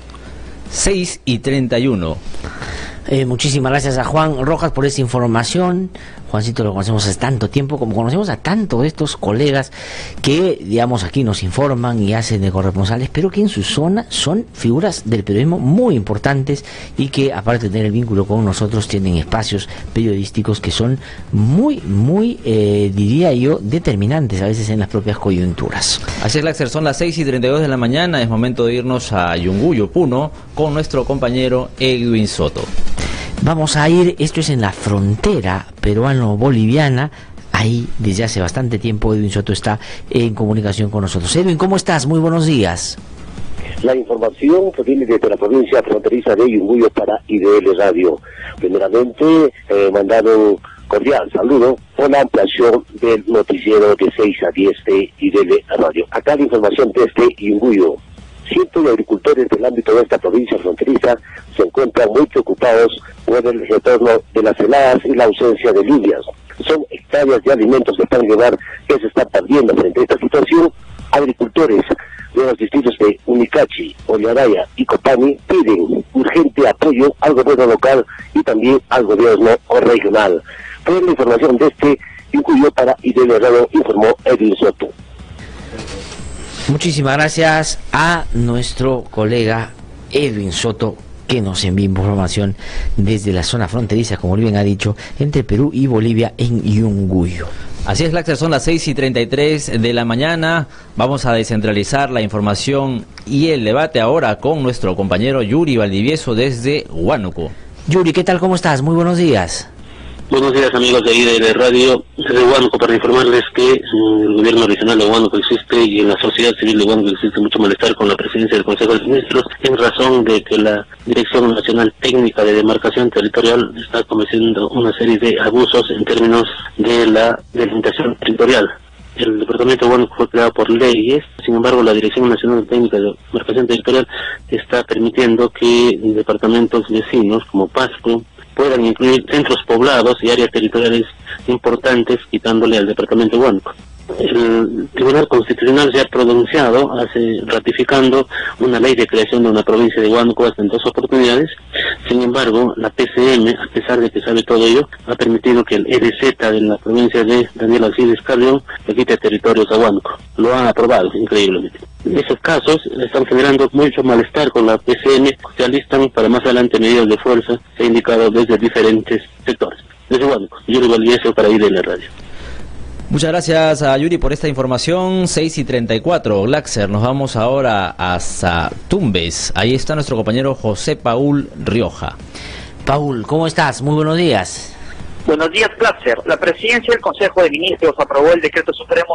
Speaker 3: 6:31.
Speaker 2: Muchísimas gracias a Juan Rojas por esa información. Juancito lo conocemos hace tanto tiempo, como conocemos a tantos de estos colegas que, digamos, aquí nos informan y hacen de corresponsales, pero que en su zona son figuras del periodismo muy importantes y que, aparte de tener el vínculo con nosotros, tienen espacios periodísticos que son muy, diría yo, determinantes a veces en las propias coyunturas.
Speaker 3: Así es, Laxer, son las 6:32 de la mañana, es momento de irnos a Yunguyo, Puno, con nuestro compañero Edwin Soto.
Speaker 2: Vamos a ir, esto es en la frontera peruano-boliviana. Ahí desde hace bastante tiempo Edwin Soto está en comunicación con nosotros. Edwin, ¿cómo estás? Muy buenos días.
Speaker 12: La información proviene desde la provincia fronteriza de Yunguyo para IDL Radio. Primeramente, mandar un cordial saludo por la ampliación del noticiero de 6 a 10 de IDL Radio. Acá la información desde Yunguyo. Cientos de agricultores del ámbito de esta provincia fronteriza se encuentran muy preocupados por el retorno de las heladas y la ausencia de lluvias. Son hectáreas de alimentos de pan y hogar que se están perdiendo frente a esta situación. Agricultores de los distritos de Unicachi, Ollaraya y Copani piden urgente apoyo al gobierno local y también al gobierno regional. Por la información de Yunguyo para IDL Radio, informó Edwin Soto.
Speaker 2: Muchísimas gracias a nuestro colega Edwin Soto, que nos envía información desde la zona fronteriza, como bien ha dicho, entre Perú y Bolivia en Yunguyo.
Speaker 3: Así es, Laxer, son las 6:33 de la mañana. Vamos a descentralizar la información y el debate ahora con nuestro compañero Yuri Valdivieso desde Huánuco.
Speaker 2: Yuri, ¿qué tal? ¿Cómo estás? Muy buenos días.
Speaker 13: Buenos días, amigos de IDL Radio, desde Huánuco, para informarles que el gobierno regional de Huánuco existe y en la sociedad civil de Huánuco existe mucho malestar con la presidencia del Consejo de Ministros en razón de que la Dirección Nacional Técnica de Demarcación Territorial está cometiendo una serie de abusos en términos de la delimitación territorial. El departamento de Huánuco fue creado por leyes, sin embargo la Dirección Nacional Técnica de Demarcación Territorial está permitiendo que departamentos vecinos como Pasco puedan incluir centros poblados y áreas territoriales importantes, quitándole al departamento de Huánuco. El Tribunal Constitucional se ha pronunciado, ratificando una ley de creación de una provincia de Huánuco hasta en 2 oportunidades. Sin embargo, la PCM, a pesar de que sabe todo ello, ha permitido que el EDZ de la provincia de Daniel Alcides Carrión le quite territorios a Huánuco. Lo han aprobado, increíblemente. Esos casos están generando mucho malestar con la PCM, se alistan para más adelante medidas de fuerza, se ha indicado desde diferentes sectores. Desde Huánuco, Yuri Valdivieso para IDL Radio.
Speaker 3: Muchas gracias a Yuri por esta información. 6:34, Laxer. Nos vamos ahora hasta Tumbes. Ahí está nuestro compañero José Paul Rioja.
Speaker 2: Paul, ¿cómo estás? Muy buenos días.
Speaker 14: Buenos días, Laxer. La presidencia del Consejo de Ministros aprobó el Decreto Supremo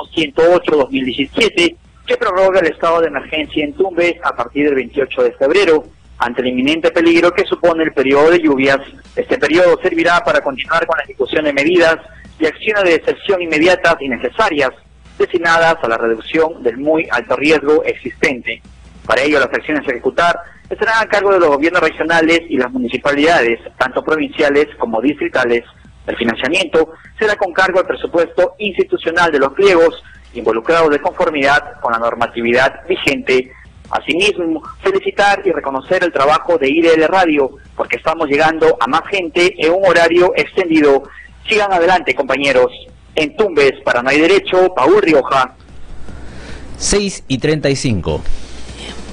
Speaker 14: 108/2017 que prorroga el estado de emergencia en Tumbes a partir del 28 de febrero. Ante el inminente peligro que supone el periodo de lluvias, este periodo servirá para continuar con la ejecución de medidas y acciones de excepción inmediatas y necesarias destinadas a la reducción del muy alto riesgo existente. Para ello, las acciones a ejecutar estarán a cargo de los gobiernos regionales y las municipalidades, tanto provinciales como distritales. El financiamiento será con cargo al presupuesto institucional de los pliegos involucrados de conformidad con la normatividad vigente. Asimismo, felicitar y reconocer el trabajo de IDL Radio, porque estamos llegando a más gente en un horario extendido. Sigan adelante, compañeros. En Tumbes, para No Hay Derecho, Paul Rioja.
Speaker 3: 6:35.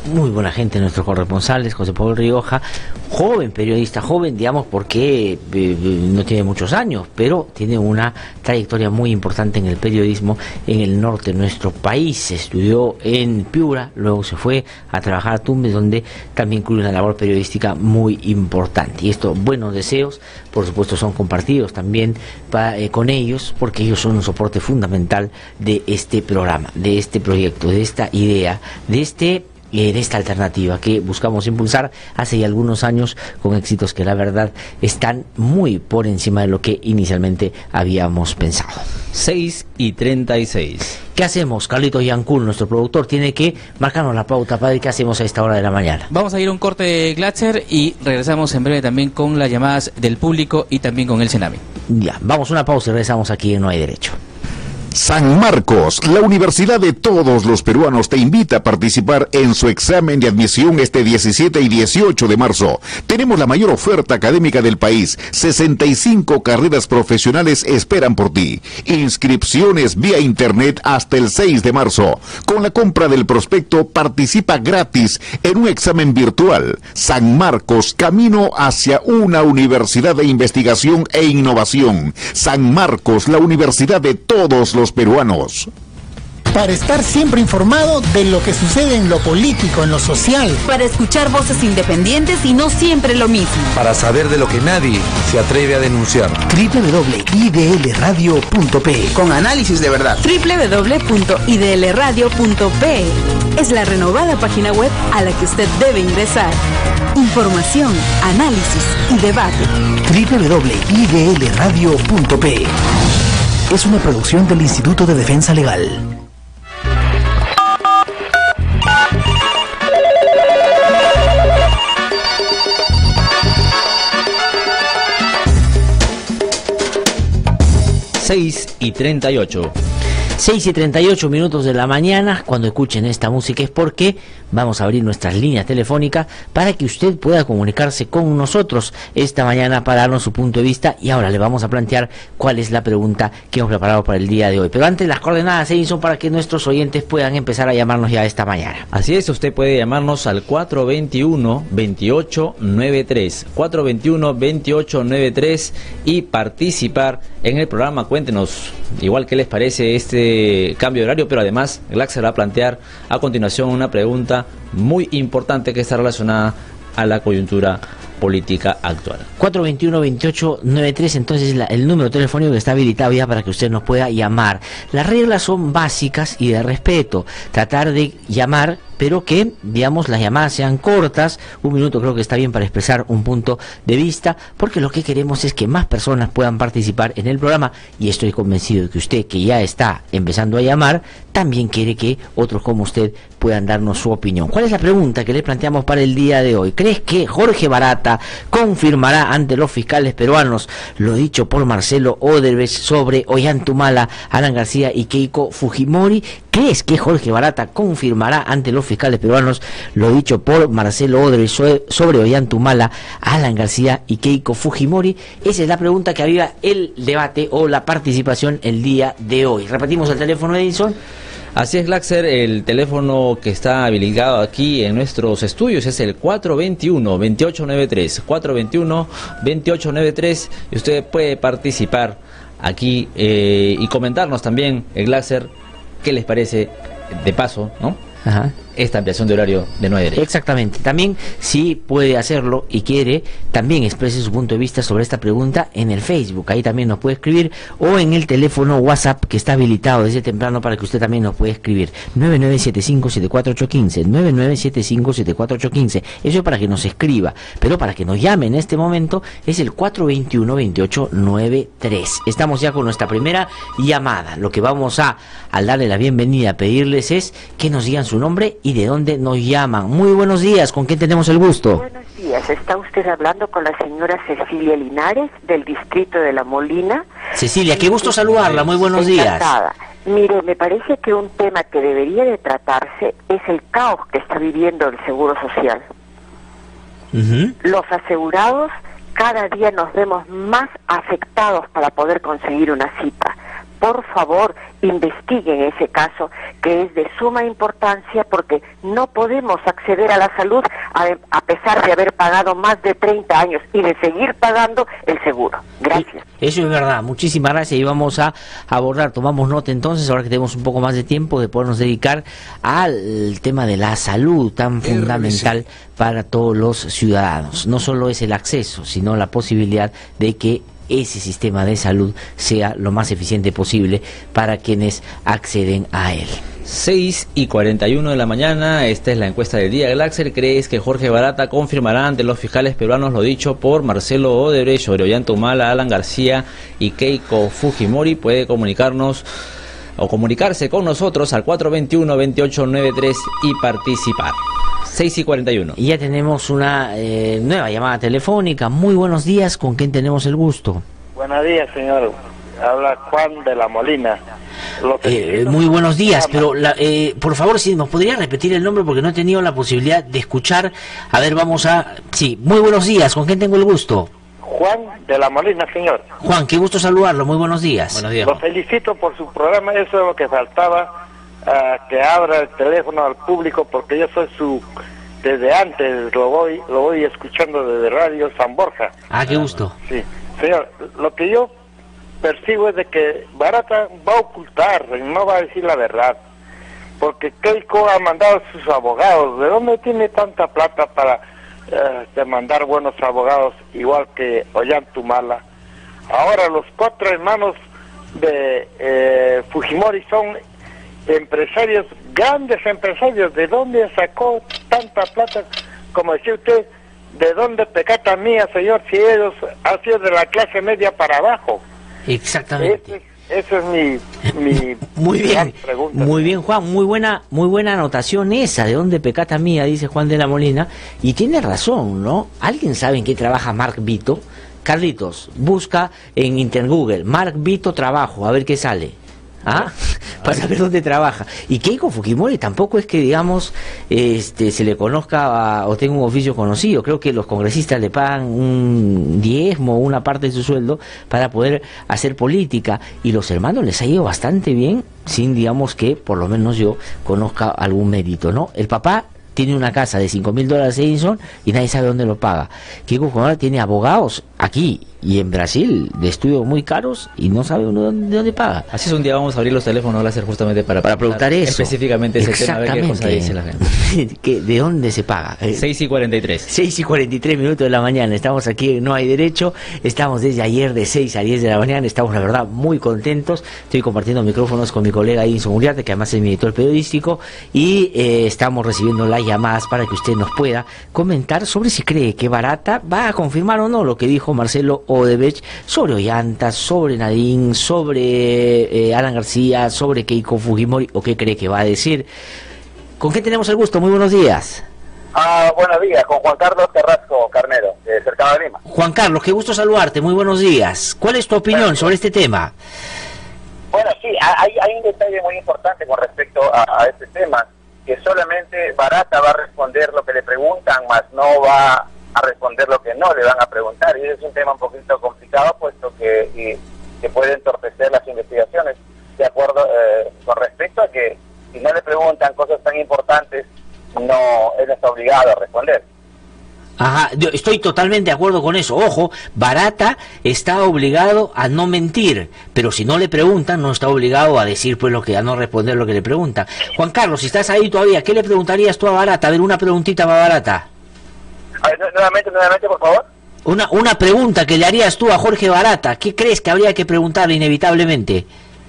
Speaker 2: muy buena gente, nuestros corresponsales, José Pablo Rioja, joven periodista, joven digamos porque no tiene muchos años, pero tiene una trayectoria muy importante en el periodismo en el norte de nuestro país. Estudió en Piura, luego se fue a trabajar a Tumbes, donde también incluye una labor periodística muy importante. Y estos buenos deseos, por supuesto, son compartidos también con ellos, porque ellos son un soporte fundamental de este programa, de este proyecto, de esta idea, de esta alternativa que buscamos impulsar hace ya algunos años con éxitos que la verdad están muy por encima de lo que inicialmente habíamos pensado.
Speaker 3: 6:36.
Speaker 2: ¿Qué hacemos? Carlito Yancul, nuestro productor, tiene que marcarnos la pauta, padre. ¿Qué hacemos a esta hora de la mañana?
Speaker 4: Vamos a ir a un corte de Glatzer y regresamos en breve también con las llamadas del público y también con el Sename.
Speaker 2: Ya, vamos a una pausa y regresamos aquí en No Hay Derecho.
Speaker 5: San Marcos, la universidad de todos los peruanos, te invita a participar en su examen de admisión este 17 y 18 de marzo. Tenemos la mayor oferta académica del país. 65 carreras profesionales esperan por ti. Inscripciones vía internet hasta el 6 de marzo. Con la compra del prospecto participa gratis en un examen virtual. San Marcos, camino hacia una universidad de investigación e innovación. San Marcos, la universidad de todos los peruanos.
Speaker 6: Para estar siempre informado de lo que sucede en lo político, en lo social.
Speaker 7: Para escuchar voces independientes y no siempre lo mismo.
Speaker 8: Para saber de lo que nadie se atreve a denunciar.
Speaker 9: www.idlradio.pe
Speaker 15: Con análisis de verdad.
Speaker 7: www.idlradio.pe es la renovada página web a la que usted debe ingresar. Información, análisis y debate.
Speaker 9: www.idlradio.pe es una producción del Instituto de Defensa Legal.
Speaker 3: Seis y 38.
Speaker 2: 6:38 de la mañana. Cuando escuchen esta música es porque vamos a abrir nuestras líneas telefónicas para que usted pueda comunicarse con nosotros esta mañana para darnos su punto de vista, y ahora le vamos a plantear cuál es la pregunta que hemos preparado para el día de hoy. Pero antes, las coordenadas, Edison, para que nuestros oyentes puedan empezar a llamarnos ya esta mañana.
Speaker 3: Así es, usted puede llamarnos al 421-2893, 421-2893 y participar en el programa. Cuéntenos igual qué les parece este cambio de horario, pero además Glatzer va a plantear a continuación una pregunta muy importante que está relacionada a la coyuntura política actual.
Speaker 2: 421-2893, entonces el número telefónico que está habilitado ya para que usted nos pueda llamar. Las reglas son básicas y de respeto. Tratar de llamar, pero que, digamos, las llamadas sean cortas. 1 minuto creo que está bien para expresar un punto de vista, porque lo que queremos es que más personas puedan participar en el programa, y estoy convencido de que usted, que ya está empezando a llamar, también quiere que otros como usted puedan darnos su opinión. ¿Cuál es la pregunta que le planteamos para el día de hoy? ¿Crees que Jorge Barata confirmará ante los fiscales peruanos lo dicho por Marcelo Odebrecht sobre Ollantumala, Alan García y Keiko Fujimori? ¿Crees que Jorge Barata confirmará ante los fiscales peruanos lo dicho por Marcelo Odebrecht sobre Ollantumala, Alan García y Keiko Fujimori? Esa es la pregunta que aviva el debate o la participación el día de hoy. Repetimos el teléfono, Edison.
Speaker 3: Así es, Glatzer, el teléfono que está habilitado aquí en nuestros estudios es el 421-2893, 421-2893, y usted puede participar aquí y comentarnos también, Glatzer, qué les parece de paso, ¿no?
Speaker 2: Ajá.
Speaker 3: Esta ampliación de horario de No Hay Derecho.
Speaker 2: Exactamente. También, si puede hacerlo y quiere, también exprese su punto de vista sobre esta pregunta en el Facebook. Ahí también nos puede escribir, o en el teléfono WhatsApp que está habilitado desde temprano para que usted también nos pueda escribir. 9975-74815, 9975-74815. Eso es para que nos escriba. Pero para que nos llame en este momento es el 421-2893. Estamos ya con nuestra primera llamada. Lo que vamos al darle la bienvenida, a pedirles es que nos digan su nombre y de dónde nos llaman. Muy buenos días, ¿con quién tenemos el gusto?
Speaker 16: Buenos días, está usted hablando con la señora Cecilia Linares, del distrito de La Molina.
Speaker 2: Cecilia, qué gusto saludarla, muy buenos días.
Speaker 16: Mire, me parece que un tema que debería de tratarse es el caos que está viviendo el Seguro Social. Los asegurados cada día nos vemos más afectados para poder conseguir una cita. por favor, investiguen ese caso, que es de suma importancia, porque no podemos acceder a la salud a pesar de haber pagado más de 30 años y de seguir pagando el seguro. Gracias.
Speaker 2: Eso es verdad, muchísimas gracias, y vamos a abordar, tomamos nota entonces, ahora que tenemos un poco más de tiempo, de podernos dedicar al tema de la salud, tan fundamental para todos los ciudadanos. No solo es el acceso, sino la posibilidad de que ese sistema de salud sea lo más eficiente posible para quienes acceden a él.
Speaker 3: 6:41 de la mañana, esta es la encuesta del día. Glaxer, ¿crees que Jorge Barata confirmará ante los fiscales peruanos lo dicho por Marcelo Odebrecht sobre Ollantumala, Alan García y Keiko Fujimori? Puede comunicarnos o comunicarse con nosotros al 421-2893 y participar. 6:41.
Speaker 2: Y ya tenemos una nueva llamada telefónica. Muy buenos días, ¿con quién tenemos el gusto?
Speaker 15: Buenos días, señor. Habla Juan de la Molina.
Speaker 2: Muy buenos días, pero por favor, si nos podría repetir el nombre porque no he tenido la posibilidad de escuchar. A ver, vamos a... Sí, muy buenos días, ¿con quién tengo el gusto?
Speaker 15: Juan de la Molina, señor.
Speaker 2: Juan, qué gusto saludarlo, muy buenos días. Buenos días.
Speaker 15: Lo felicito por su programa, eso es lo que faltaba, que abra el teléfono al público, porque yo soy desde antes lo voy escuchando desde Radio San Borja.
Speaker 2: Ah, qué gusto.
Speaker 15: Sí, señor, lo que yo percibo es de que Barata va a ocultar, no va a decir la verdad, porque Keiko ha mandado a sus abogados. ¿De dónde tiene tanta plata para mandar buenos abogados, igual que Ollantumala? Ahora los 4 hermanos de Fujimori son empresarios, grandes empresarios. ¿De dónde sacó tanta plata? Como decía usted, ¿de dónde pecata mía, señor, si ellos han sido de la clase media para abajo?
Speaker 2: Exactamente.
Speaker 15: Esa es mi
Speaker 2: muy bien,
Speaker 15: pregunta.
Speaker 2: Muy bien, Juan, muy buena anotación esa, de dónde pecata mía, dice Juan de la Molina, y tiene razón, ¿no? ¿Alguien sabe en qué trabaja Mark Vito? Carlitos, busca en Google, Mark Vito trabajo, a ver qué sale. ¿Ah? Para saber dónde trabaja. Y Keiko Fujimori tampoco es que, digamos, se le conozca o tenga un oficio conocido. Creo que los congresistas le pagan un diezmo, una parte de su sueldo para poder hacer política, y los hermanos les ha ido bastante bien, sin, digamos, que por lo menos yo conozca algún mérito, ¿no? El papá tiene una casa de $5.000 en Edison y nadie sabe dónde lo paga. Keiko Fujimori tiene abogados aquí y en Brasil de estudios muy caros y no sabe de dónde paga.
Speaker 3: Así es, un día vamos a abrir los teléfonos, láser, justamente para preguntar eso, específicamente ese tema, a ver qué cosa dice la gente.
Speaker 2: ¿De dónde se paga?
Speaker 3: 6:43.
Speaker 2: 6:43 minutos de la mañana. Estamos aquí en No Hay Derecho. Estamos desde ayer de 6 a 10 de la mañana. Estamos, la verdad, muy contentos. Estoy compartiendo micrófonos con mi colega Edinson Uriarte, que además es mi editor periodístico, y estamos recibiendo las llamadas para que usted nos pueda comentar sobre si cree que Barata va a confirmar o no lo que dijo Marcelo Odebrecht sobre Ollanta, sobre Nadine, sobre Alan García, sobre Keiko Fujimori, o qué cree que va a decir. ¿Con qué tenemos el gusto? Muy buenos días.
Speaker 17: Buenos días, con Juan Carlos Carrasco Carnero, de Cercado de Lima.
Speaker 2: Juan Carlos, qué gusto saludarte, muy buenos días. ¿Cuál es tu opinión sobre este tema?
Speaker 17: Bueno, sí, hay un detalle muy importante con respecto a este tema, que solamente Barata va a responder lo que le preguntan, más no va a responder lo que no le van a preguntar, y ese es un tema un poquito complicado, puesto que puede entorpecer las investigaciones, de acuerdo con respecto a que si no le preguntan cosas tan importantes, él no está obligado a responder.
Speaker 2: Ajá, yo estoy totalmente de acuerdo con eso. Ojo, Barata está obligado a no mentir, pero si no le preguntan, no está obligado a decir pues a no responder lo que le preguntan. Juan Carlos, si estás ahí todavía, ¿qué le preguntarías tú a Barata? A ver, una preguntita para Barata.
Speaker 17: A ver, nuevamente, por favor.
Speaker 2: Una pregunta que le harías tú a Jorge Barata. ¿Qué crees que habría que preguntarle inevitablemente?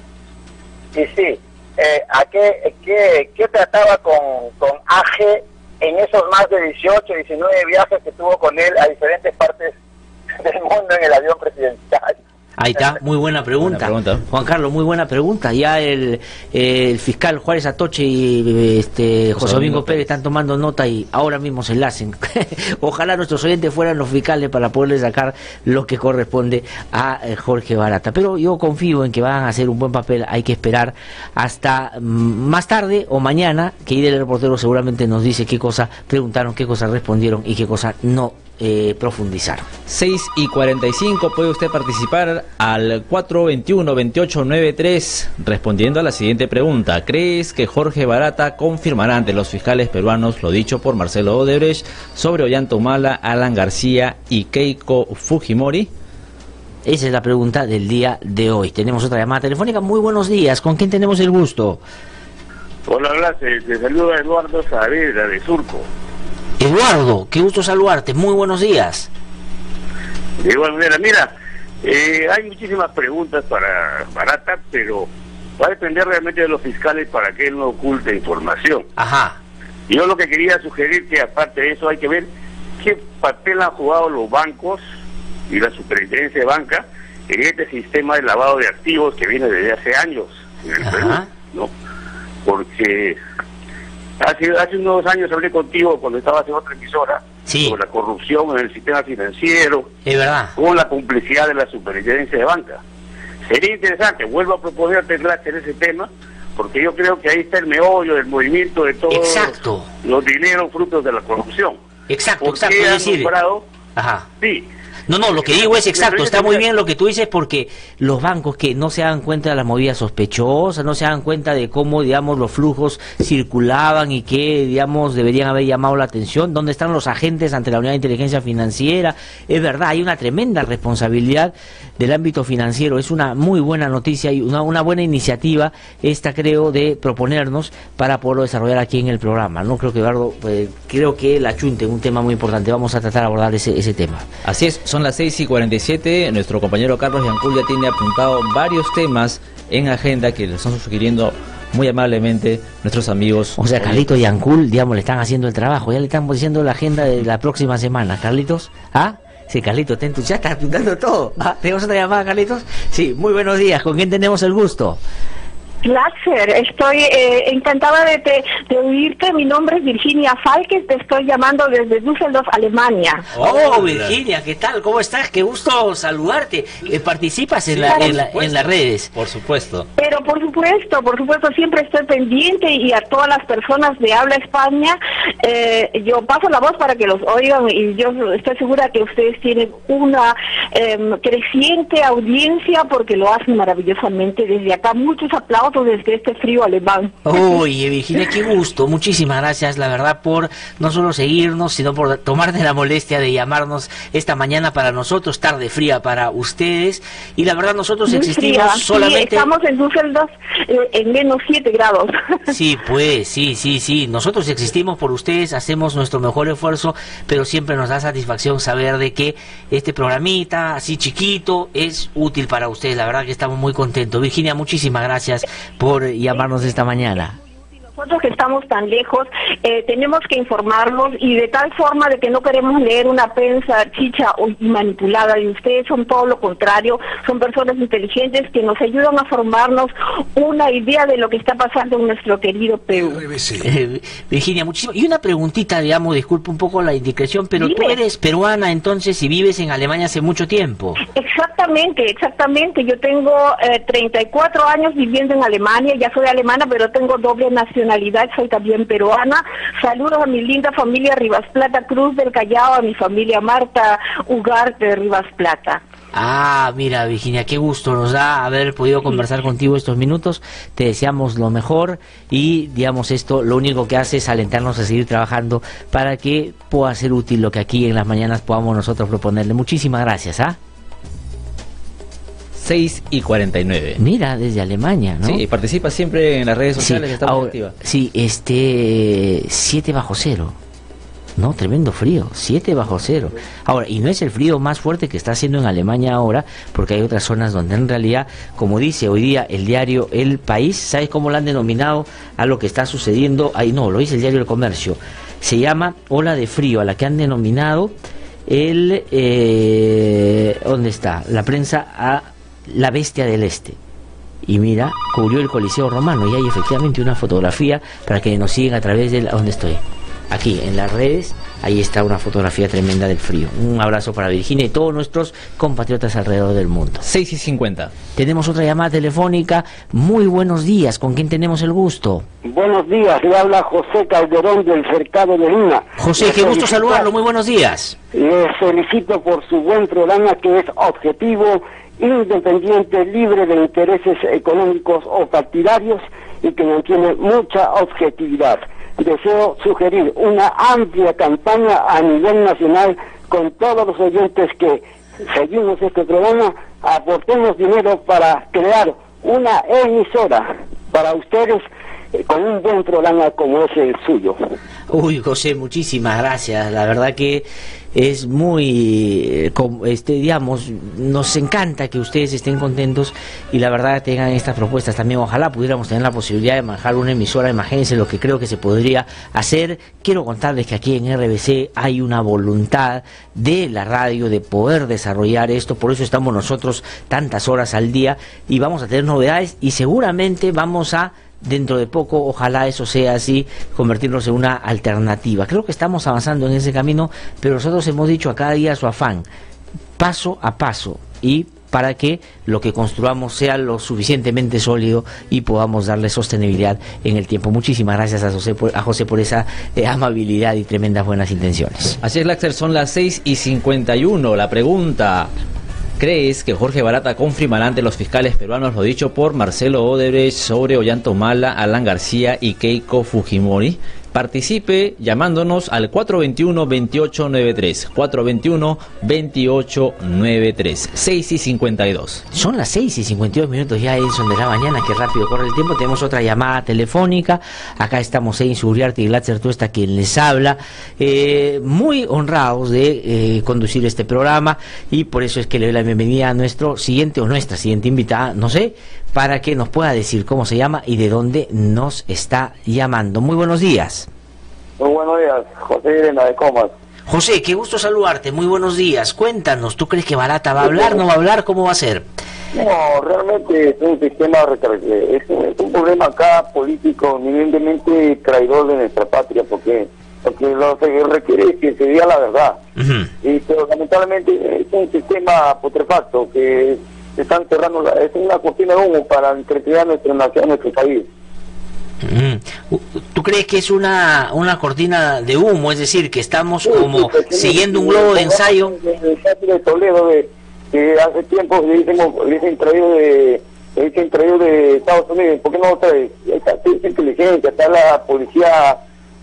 Speaker 17: Sí. ¿A qué trataba con AG en esos más de 18, 19 viajes que tuvo con él a diferentes partes del mundo en el avión presidencial?
Speaker 2: Ahí está, muy buena pregunta. Juan Carlos, muy buena pregunta. Ya el fiscal Juárez Atoche y José Domingo Pérez están tomando nota y ahora mismo se enlacen. Ojalá nuestros oyentes fueran los fiscales para poderle sacar lo que corresponde a Jorge Barata. Pero yo confío en que van a hacer un buen papel. Hay que esperar hasta más tarde o mañana, que Idel el reportero seguramente nos dice qué cosa preguntaron, qué cosa respondieron y qué cosa no profundizar.
Speaker 3: 6:45 puede usted participar al 421-2893 respondiendo a la siguiente pregunta. ¿Crees que Jorge Barata confirmará ante los fiscales peruanos lo dicho por Marcelo Odebrecht sobre Ollanta Humala, Alan García y Keiko Fujimori?
Speaker 2: Esa es la pregunta del día de hoy. Tenemos otra llamada telefónica. Muy buenos días. ¿Con quién tenemos el gusto?
Speaker 18: Hola, te saluda Eduardo Saavedra de Surco.
Speaker 2: Eduardo, qué gusto saludarte. Muy buenos días.
Speaker 18: De igual manera, mira, hay muchísimas preguntas para Barata, pero va a depender realmente de los fiscales para que él no oculte información.
Speaker 2: Ajá.
Speaker 18: Yo lo que quería sugerir que aparte de eso hay que ver qué papel han jugado los bancos y la superintendencia de banca en este sistema de lavado de activos que viene desde hace años en el Perú, ¿no? Porque hace unos años hablé contigo cuando estabas en otra emisora sobre la corrupción en el sistema financiero,
Speaker 2: es verdad,
Speaker 18: con la complicidad de la superintendencia de banca. Sería interesante, vuelvo a proponerte en ese tema, porque yo creo que ahí está el meollo del movimiento de todos los dineros frutos de la corrupción.
Speaker 2: Exacto.
Speaker 18: Ajá. Sí.
Speaker 2: No, lo que digo es exacto, está muy bien lo que tú dices, porque los bancos que no se dan cuenta de las movidas sospechosas, no se dan cuenta de cómo, digamos, los flujos circulaban y que, digamos, deberían haber llamado la atención, dónde están los agentes ante la Unidad de Inteligencia Financiera. Es verdad, hay una tremenda responsabilidad del ámbito financiero. Es una muy buena noticia y una buena iniciativa esta, creo, de proponernos para poderlo desarrollar aquí en el programa, ¿no? Creo que, Eduardo, creo que la chunte, un tema muy importante. Vamos a tratar de abordar ese tema.
Speaker 3: Así es. Son las 6:47, nuestro compañero Carlos Yancul ya tiene apuntado varios temas en agenda que le están sugiriendo muy amablemente nuestros amigos.
Speaker 2: O sea, Carlitos Yancul, digamos, le están haciendo el trabajo, ya le están diciendo la agenda de la próxima semana. Carlitos, sí, Carlitos, ya estás apuntando todo. ¿Tenemos otra llamada, Carlitos? Sí, muy buenos días, ¿con quién tenemos el gusto?
Speaker 19: Glatzer, estoy encantada de oírte. Mi nombre es Virginia Falques, te estoy llamando desde Düsseldorf, Alemania.
Speaker 2: Oh, Virginia, ¿qué tal? ¿Cómo estás? Qué gusto saludarte. ¿Participas en las redes?
Speaker 3: Por supuesto.
Speaker 19: Pero por supuesto, siempre estoy pendiente, y a todas las personas de habla España, yo paso la voz para que los oigan, y yo estoy segura que ustedes tienen una creciente audiencia porque lo hacen maravillosamente. Desde acá, muchos aplausos desde este frío alemán.
Speaker 2: Oye, Virginia, qué gusto, muchísimas gracias, la verdad, por no solo seguirnos, sino por tomarte la molestia de llamarnos esta mañana para nosotros, tarde fría para ustedes, y la verdad nosotros existimos solamente...
Speaker 19: Sí, estamos en Düsseldorf en menos 7 grados.
Speaker 2: Sí, pues, sí, nosotros existimos por ustedes, hacemos nuestro mejor esfuerzo, pero siempre nos da satisfacción saber de que este programita, así chiquito, es útil para ustedes. La verdad que estamos muy contentos. Virginia, muchísimas gracias por llamarnos esta mañana.
Speaker 19: Nosotros que estamos tan lejos, tenemos que informarnos, y de tal forma de que no queremos leer una prensa chicha y manipulada, y ustedes son todo lo contrario, son personas inteligentes que nos ayudan a formarnos una idea de lo que está pasando en nuestro querido Perú.
Speaker 2: Virginia, muchísimas. Y una preguntita, digamos, disculpe un poco la indiscreción, pero tú eres peruana entonces y vives en Alemania hace mucho tiempo.
Speaker 19: Exactamente. Yo tengo 34 años viviendo en Alemania, ya soy alemana, pero tengo doble nacionalidad, soy también peruana. Saludos a mi linda familia Rivas Plata Cruz del Callao, a mi familia Marta Ugarte de Rivas Plata.
Speaker 2: Mira, Virginia, qué gusto nos da haber podido conversar contigo estos minutos. Te deseamos lo mejor y, digamos, esto lo único que hace es alentarnos a seguir trabajando para que pueda ser útil lo que aquí en las mañanas podamos nosotros proponerle. Muchísimas gracias,
Speaker 3: 6:49.
Speaker 2: Mira, desde Alemania, ¿no?
Speaker 3: Sí, participa siempre en las redes sociales, está muy activa.
Speaker 2: Sí, 7 bajo cero. No, tremendo frío, 7 bajo cero. Ahora, y no es el frío más fuerte que está haciendo en Alemania ahora, porque hay otras zonas donde en realidad, como dice hoy día el diario El País, ¿sabes cómo lo han denominado a lo que está sucediendo? Ahí no, lo dice el diario El Comercio. Se llama ola de frío, a la que han denominado ¿dónde está? La prensa a la bestia del este. Y mira, cubrió el Coliseo Romano, y hay efectivamente una fotografía para que nos sigan a través de ¿dónde estoy? aquí en las redes. Ahí está una fotografía tremenda del frío. Un abrazo para Virginia y todos nuestros compatriotas alrededor del mundo.
Speaker 3: 6:50.
Speaker 2: Tenemos otra llamada telefónica. Muy buenos días. ¿Con quién tenemos el gusto?
Speaker 20: Buenos días, le habla José Calderón del Cercado de Lima.
Speaker 2: José, qué gusto saludarlo. Muy buenos días.
Speaker 20: Les felicito por su buen programa, que es objetivo, independiente, libre de intereses económicos o partidarios y que mantiene mucha objetividad. Deseo sugerir una amplia campaña a nivel nacional con todos los oyentes que seguimos este programa. Aportemos dinero para crear una emisora para ustedes con un buen programa como es el suyo.
Speaker 2: Uy, José, muchísimas gracias. La verdad que es muy, digamos, nos encanta que ustedes estén contentos y la verdad tengan estas propuestas también. Ojalá pudiéramos tener la posibilidad de manejar una emisora. Imagínense lo que creo que se podría hacer. Quiero contarles que aquí en RBC hay una voluntad de la radio de poder desarrollar esto. Por eso estamos nosotros tantas horas al día y vamos a tener novedades y seguramente vamos a, dentro de poco, ojalá eso sea así, convertirnos en una alternativa. Creo que estamos avanzando en ese camino, pero nosotros hemos dicho a cada día su afán, paso a paso, y para que lo que construamos sea lo suficientemente sólido y podamos darle sostenibilidad en el tiempo. Muchísimas gracias a José por esa amabilidad y tremendas buenas intenciones.
Speaker 3: Así es, Laxer, son las 6:51. La pregunta: ¿crees que Jorge Barata confirmará ante los fiscales peruanos lo dicho por Marcelo Odebrecht sobre Ollanta Humala, Alan García y Keiko Fujimori? Participe llamándonos al 421-2893, 421-2893, 6:52.
Speaker 2: Son las 6:52 minutos ya, Edison, de la mañana, que rápido corre el tiempo. Tenemos otra llamada telefónica. Acá estamos Edison Uriarte y Glatzer Tuesta, quien les habla. Muy honrados de conducir este programa y por eso es que le doy la bienvenida a nuestro siguiente o nuestra siguiente invitada, no sé, para que nos pueda decir cómo se llama y de dónde nos está llamando. Muy buenos días.
Speaker 21: Muy buenos días, José Irena de Comas.
Speaker 2: José, qué gusto saludarte, muy buenos días. Cuéntanos, ¿tú crees que Barata va a hablar, no va a hablar, cómo va a ser?
Speaker 21: No, realmente es un sistema, es un problema acá político, evidentemente traidor de nuestra patria, porque lo que requiere es que se diga la verdad. Pero lamentablemente es un sistema putrefacto que se están cerrando, es una cortina de humo para entretener a nuestra nación, a nuestro país.
Speaker 2: ¿Tú crees que es una cortina de humo? Es decir, que estamos como siguiendo un globo de ensayo.
Speaker 21: De Toledo, que hace tiempo le dicen traído de Estados Unidos. ¿Por qué no lo trae? Está inteligencia, está la policía,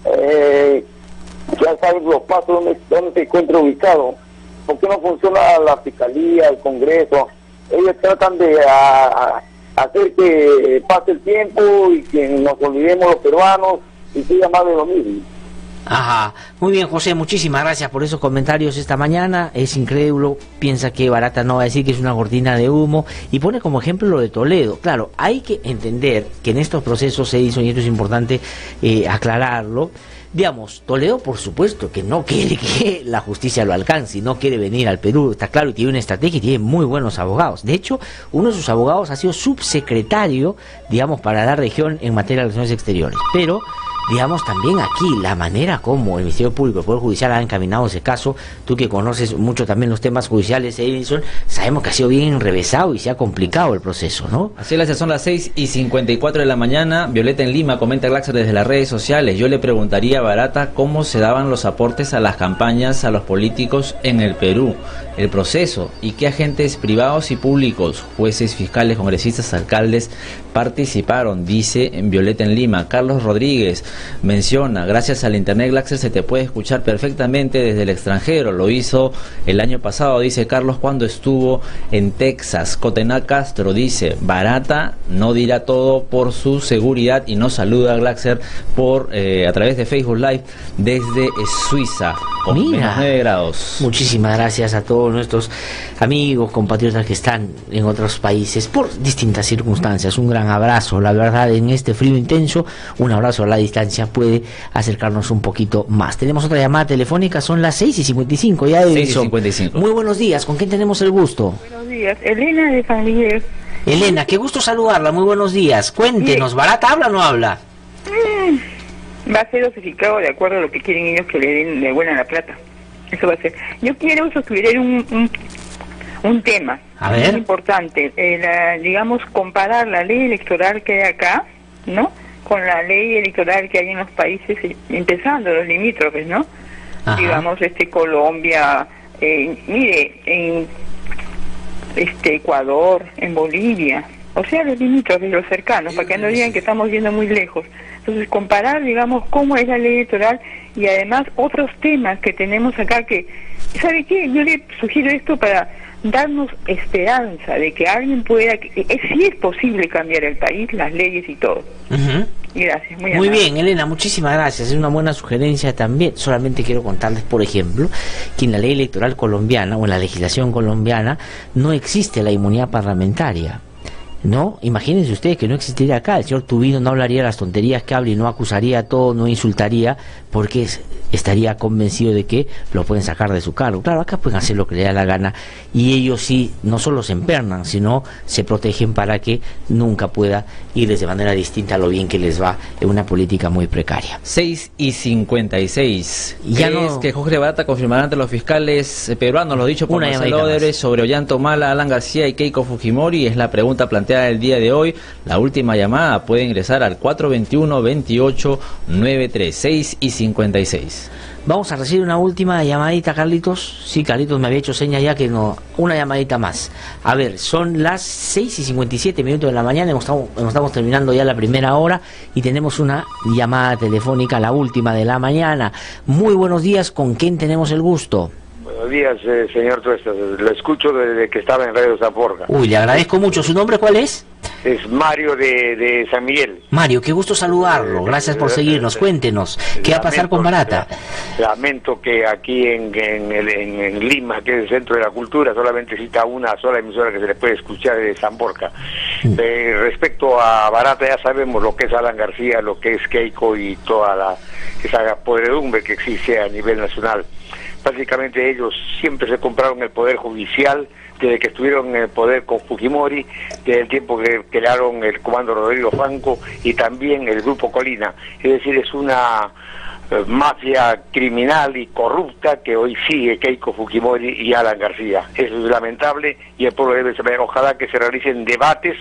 Speaker 21: ya saben los pasos donde se encuentra ubicado. ¿Por qué no funciona la fiscalía, el Congreso? Ellos tratan de hacer que pase el tiempo y que nos olvidemos los peruanos y siga más de lo mismo.
Speaker 2: Ajá, muy bien, José, muchísimas gracias por esos comentarios esta mañana. Es incrédulo, piensa que Barata no va a decir que es una cortina de humo y pone como ejemplo lo de Toledo. Claro, hay que entender que en estos procesos, Edison, y esto es importante aclararlo, digamos, Toledo por supuesto que no quiere que la justicia lo alcance y no quiere venir al Perú, está claro, y tiene una estrategia y tiene muy buenos abogados. De hecho, uno de sus abogados ha sido subsecretario, digamos, para la región en materia de relaciones exteriores. Pero, digamos, también aquí la manera como el Ministerio Público y el Poder Judicial han encaminado ese caso, tú que conoces mucho también los temas judiciales, Edison, sabemos que ha sido bien enrevesado y se ha complicado el proceso, ¿no?
Speaker 3: Así es, son las 6:54 de la mañana. Violeta en Lima comenta Glaxer desde las redes sociales: yo le preguntaría a Barata cómo se daban los aportes a las campañas a los políticos en el Perú, el proceso, y qué agentes privados y públicos, jueces, fiscales, congresistas, alcaldes participaron, dice Violeta en Lima. Carlos Rodríguez menciona: gracias al internet, Glaxer, se te puede escuchar perfectamente desde el extranjero. Lo hizo el año pasado, dice Carlos, cuando estuvo en Texas. Cotená Castro dice: Barata no dirá todo por su seguridad, y nos saluda Glaxer por a través de Facebook Live desde Suiza, con menos 9 grados.
Speaker 2: Muchísimas gracias a todos nuestros amigos, compatriotas que están en otros países por distintas circunstancias. Un gran abrazo, la verdad, en este frío intenso, un abrazo a la distancia puede acercarnos un poquito más. Tenemos otra llamada telefónica, son las 6:55 ya de
Speaker 3: 6:55.
Speaker 2: Muy buenos días, ¿con quién tenemos el gusto?
Speaker 22: Buenos días, Elena de San Miguel.
Speaker 2: Elena, qué gusto saludarla, muy buenos días. Cuéntenos, ¿Barata habla o no habla?
Speaker 22: va a ser dosificado de acuerdo a lo que quieren ellos que le devuelvan la plata. Eso va a ser. Yo quiero sugerir un tema muy importante, digamos, comparar la ley electoral que hay acá, ¿no?, con la ley electoral que hay en los países, empezando los limítrofes, ¿no? Ajá. Digamos, Colombia, mire, en Ecuador, en Bolivia, o sea, los limítrofes, los cercanos, para que no digan que estamos yendo muy lejos. Entonces, comparar, digamos, cómo es la ley electoral y además otros temas que tenemos acá que, ¿sabe qué? Yo le sugiero esto para darnos esperanza de que alguien pueda, sí es posible cambiar el país, las leyes y todo. Gracias,
Speaker 2: muy bien, Elena, muchísimas gracias, es una buena sugerencia también. Solamente quiero contarles, por ejemplo, que en la ley electoral colombiana o en la legislación colombiana no existe la inmunidad parlamentaria. No, imagínense ustedes que no existiría acá, el señor Tubino no hablaría las tonterías que habla y no acusaría a todo, no insultaría, porque estaría convencido de que lo pueden sacar de su cargo. Claro, acá pueden hacer lo que les da la gana y ellos sí, no solo se empernan, sino se protegen para que nunca pueda irles de manera distinta a lo bien que les va en una política muy precaria.
Speaker 3: 6:56.
Speaker 2: Ya
Speaker 3: no... Es que Jorge Barata confirmará ante los fiscales peruanos lo dicho por Marcelo Odebrecht sobre Ollanta Humala, Alan García y Keiko Fujimori. Es la pregunta planteada el día de hoy. La última llamada puede ingresar al 421-2893. 6:56.
Speaker 2: Vamos a recibir una última llamadita, Carlitos. Sí, Carlitos me había hecho señas ya que no. Una llamadita más. A ver, son las 6:57 de la mañana. Estamos terminando ya la primera hora y tenemos una llamada telefónica, la última de la mañana. Muy buenos días, ¿con quién tenemos el gusto?
Speaker 1: Buenos días, señor Tuestas. Lo escucho desde que estaba en Radio Zaporca.
Speaker 2: Uy, le agradezco mucho. ¿Su nombre cuál es?
Speaker 1: Es Mario de San Miguel.
Speaker 2: Mario, qué gusto saludarlo. Gracias por seguirnos. Cuéntenos, ¿qué va a pasar con Barata?
Speaker 1: Lamento que aquí en Lima, que es el centro de la cultura, solamente cita una sola emisora que se le puede escuchar de San Borja. Respecto a Barata, ya sabemos lo que es Alan García, lo que es Keiko y toda esa podredumbre que existe a nivel nacional. Básicamente ellos siempre se compraron el poder judicial desde que estuvieron en el poder con Fujimori, desde el tiempo que crearon el Comando Rodrigo Franco y también el Grupo Colina. Es decir, es una mafia criminal y corrupta que hoy sigue Keiko Fujimori y Alan García. Eso es lamentable y el pueblo debe saber. Ojalá que se realicen debates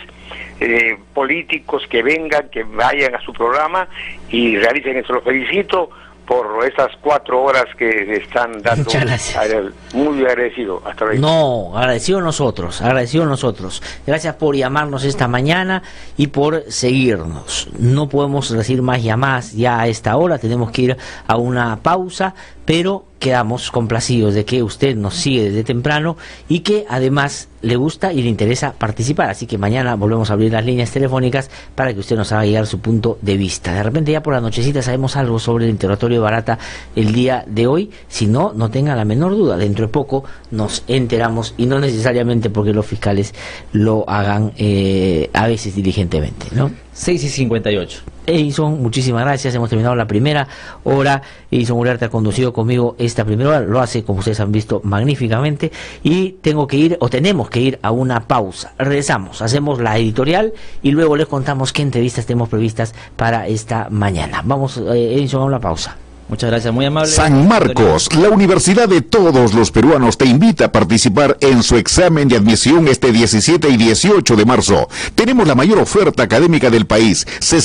Speaker 1: políticos, que vengan, que vayan a su programa y realicen eso. Los felicito por esas 4 horas que están dando.
Speaker 2: Muchas gracias.
Speaker 1: Muy agradecido. Hasta luego.
Speaker 2: No, agradecido nosotros. Gracias por llamarnos esta mañana y por seguirnos. No podemos recibir más llamadas ya a esta hora, tenemos que ir a una pausa, pero quedamos complacidos de que usted nos sigue desde temprano y que además le gusta y le interesa participar. Así que mañana volvemos a abrir las líneas telefónicas para que usted nos haga llegar su punto de vista. De repente ya por la nochecita sabemos algo sobre el interrogatorio de Barata el día de hoy. Si no, no tenga la menor duda. Dentro de poco nos enteramos y no necesariamente porque los fiscales lo hagan a veces diligentemente, ¿no?
Speaker 3: 6:58.
Speaker 2: Edison, muchísimas gracias, hemos terminado la primera hora. Edison Uriarte ha conducido conmigo esta primera hora, lo hace, como ustedes han visto, magníficamente, y tenemos que ir a una pausa. Regresamos, hacemos la editorial y luego les contamos qué entrevistas tenemos previstas para esta mañana. Vamos, Edison, a una pausa.
Speaker 3: Muchas gracias, muy amable.
Speaker 5: San Marcos, la universidad de todos los peruanos, te invita a participar en su examen de admisión este 17 y 18 de marzo. Tenemos la mayor oferta académica del país.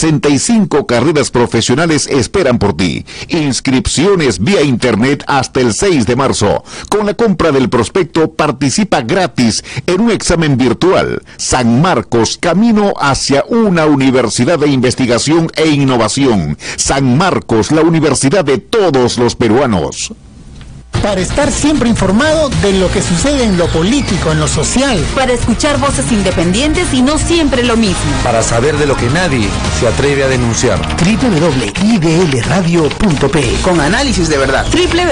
Speaker 5: 65 carreras profesionales esperan por ti. Inscripciones vía internet hasta el 6 de marzo. Con la compra del prospecto participa gratis en un examen virtual. San Marcos, camino hacia una universidad de investigación e innovación. San Marcos, la universidad de todos los peruanos.
Speaker 6: Para estar siempre informado de lo que sucede en lo político, en lo social.
Speaker 7: Para escuchar voces independientes y no siempre lo mismo.
Speaker 8: Para saber de lo que nadie se atreve a denunciar.
Speaker 9: www.idlradio.pe, con análisis de verdad.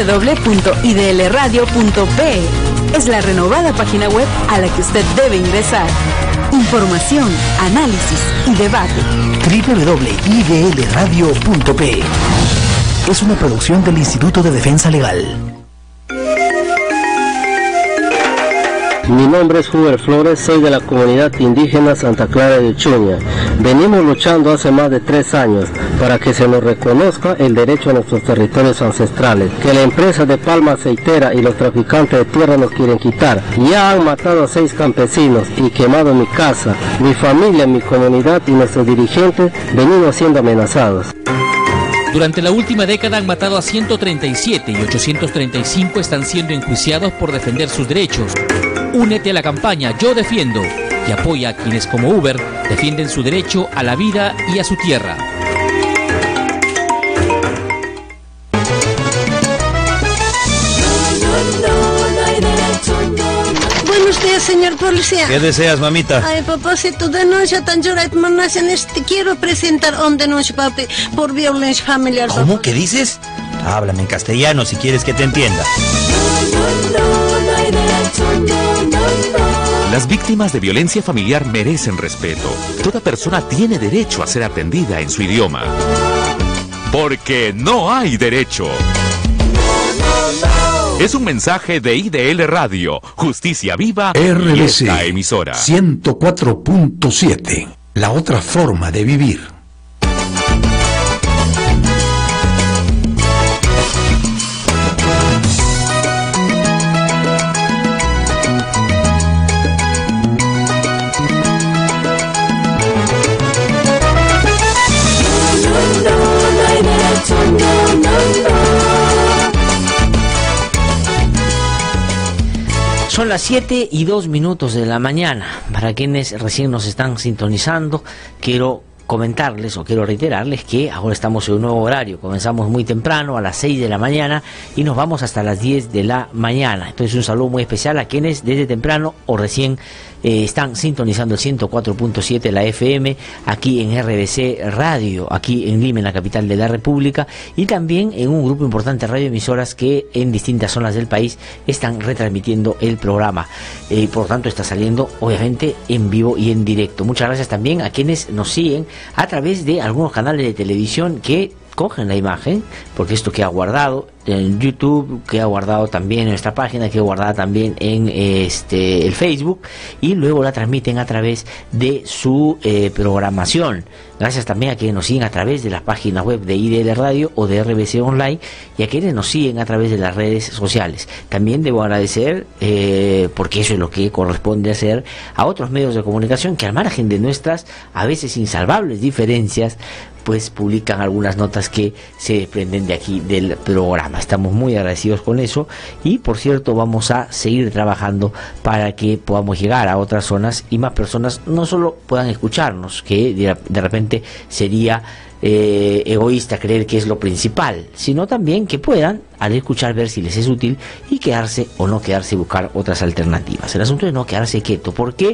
Speaker 7: www.idlradio.pe es la renovada página web a la que usted debe ingresar. Información, análisis y debate.
Speaker 9: www.idlradio.pe es una producción del Instituto de Defensa Legal.
Speaker 10: Mi nombre es Huber Flores, soy de la comunidad indígena Santa Clara de Chuña. Venimos luchando hace más de 3 años para que se nos reconozca el derecho a nuestros territorios ancestrales, que la empresa de palma aceitera y los traficantes de tierra nos quieren quitar. Ya han matado a 6 campesinos y quemado mi casa, mi familia, mi comunidad y nuestros dirigentes venimos siendo amenazados.
Speaker 11: Durante la última década han matado a 137 y 835 están siendo enjuiciados por defender sus derechos. Únete a la campaña Yo Defiendo y apoya a quienes como Uber defienden su derecho a la vida y a su tierra.
Speaker 23: Buenos días, señor policía.
Speaker 24: ¿Qué deseas, mamita?
Speaker 23: Ay, papacito, denuncia tan llorat manacen quiero presentar un denuncia, papi, por violencia familiar.
Speaker 24: ¿Cómo?
Speaker 23: Papá.
Speaker 24: ¿Qué dices? Háblame en castellano si quieres que te entienda.
Speaker 25: Las víctimas de violencia familiar merecen respeto. Toda persona tiene derecho a ser atendida en su idioma. Porque no hay derecho. Es un mensaje de IDL Radio, Justicia Viva y esta emisora.
Speaker 26: 104.7, la otra forma de vivir.
Speaker 2: Son las 7:02 de la mañana. Para quienes recién nos están sintonizando, quiero comentarles o quiero reiterarles que ahora estamos en un nuevo horario. Comenzamos muy temprano, a las 6 de la mañana, y nos vamos hasta las 10 de la mañana. Entonces, un saludo muy especial a quienes desde temprano o recién están sintonizando el 104.7 la FM aquí en RBC Radio, aquí en Lima, en la capital de la República, y también en un grupo importante de radioemisoras que en distintas zonas del país están retransmitiendo el programa. Por lo tanto, está saliendo obviamente en vivo y en directo. Muchas gracias también a quienes nos siguen a través de algunos canales de televisión que cogen la imagen, porque esto queda guardado en YouTube, queda guardado también en nuestra página, queda guardada también en el Facebook, y luego la transmiten a través de su programación. Gracias también a quienes nos siguen a través de las páginas web de IDL Radio o de RBC Online, y a quienes nos siguen a través de las redes sociales. También debo agradecer, porque eso es lo que corresponde hacer, a otros medios de comunicación que, al margen de nuestras a veces insalvables diferencias, pues publican algunas notas que se desprenden de aquí del programa. Estamos muy agradecidos con eso, y por cierto vamos a seguir trabajando para que podamos llegar a otras zonas y más personas no solo puedan escucharnos, que de repente sería egoísta creer que es lo principal, sino también que puedan al escuchar ver si les es útil y quedarse o no quedarse y buscar otras alternativas. El asunto es no quedarse quieto, porque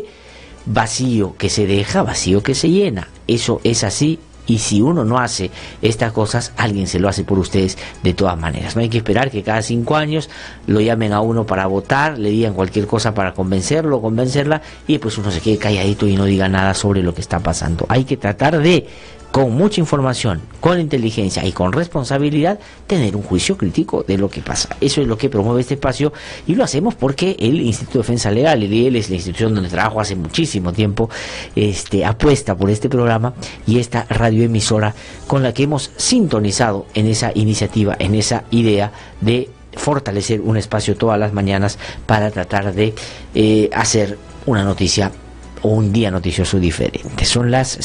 Speaker 2: vacío que se deja, vacío que se llena. Eso es así. Y si uno no hace estas cosas, alguien se lo hace por ustedes de todas maneras. No hay que esperar que cada 5 años lo llamen a uno para votar, le digan cualquier cosa para convencerlo o convencerla, y después uno se quede calladito y no diga nada sobre lo que está pasando. Hay que tratar de, con mucha información, con inteligencia y con responsabilidad, tener un juicio crítico de lo que pasa. Eso es lo que promueve este espacio, y lo hacemos porque el Instituto de Defensa Legal, el IDL, es la institución donde trabajo hace muchísimo tiempo, apuesta por este programa y esta radioemisora con la que hemos sintonizado en esa iniciativa, en esa idea de fortalecer un espacio todas las mañanas para tratar de hacer una noticia o un día noticioso diferente. Son las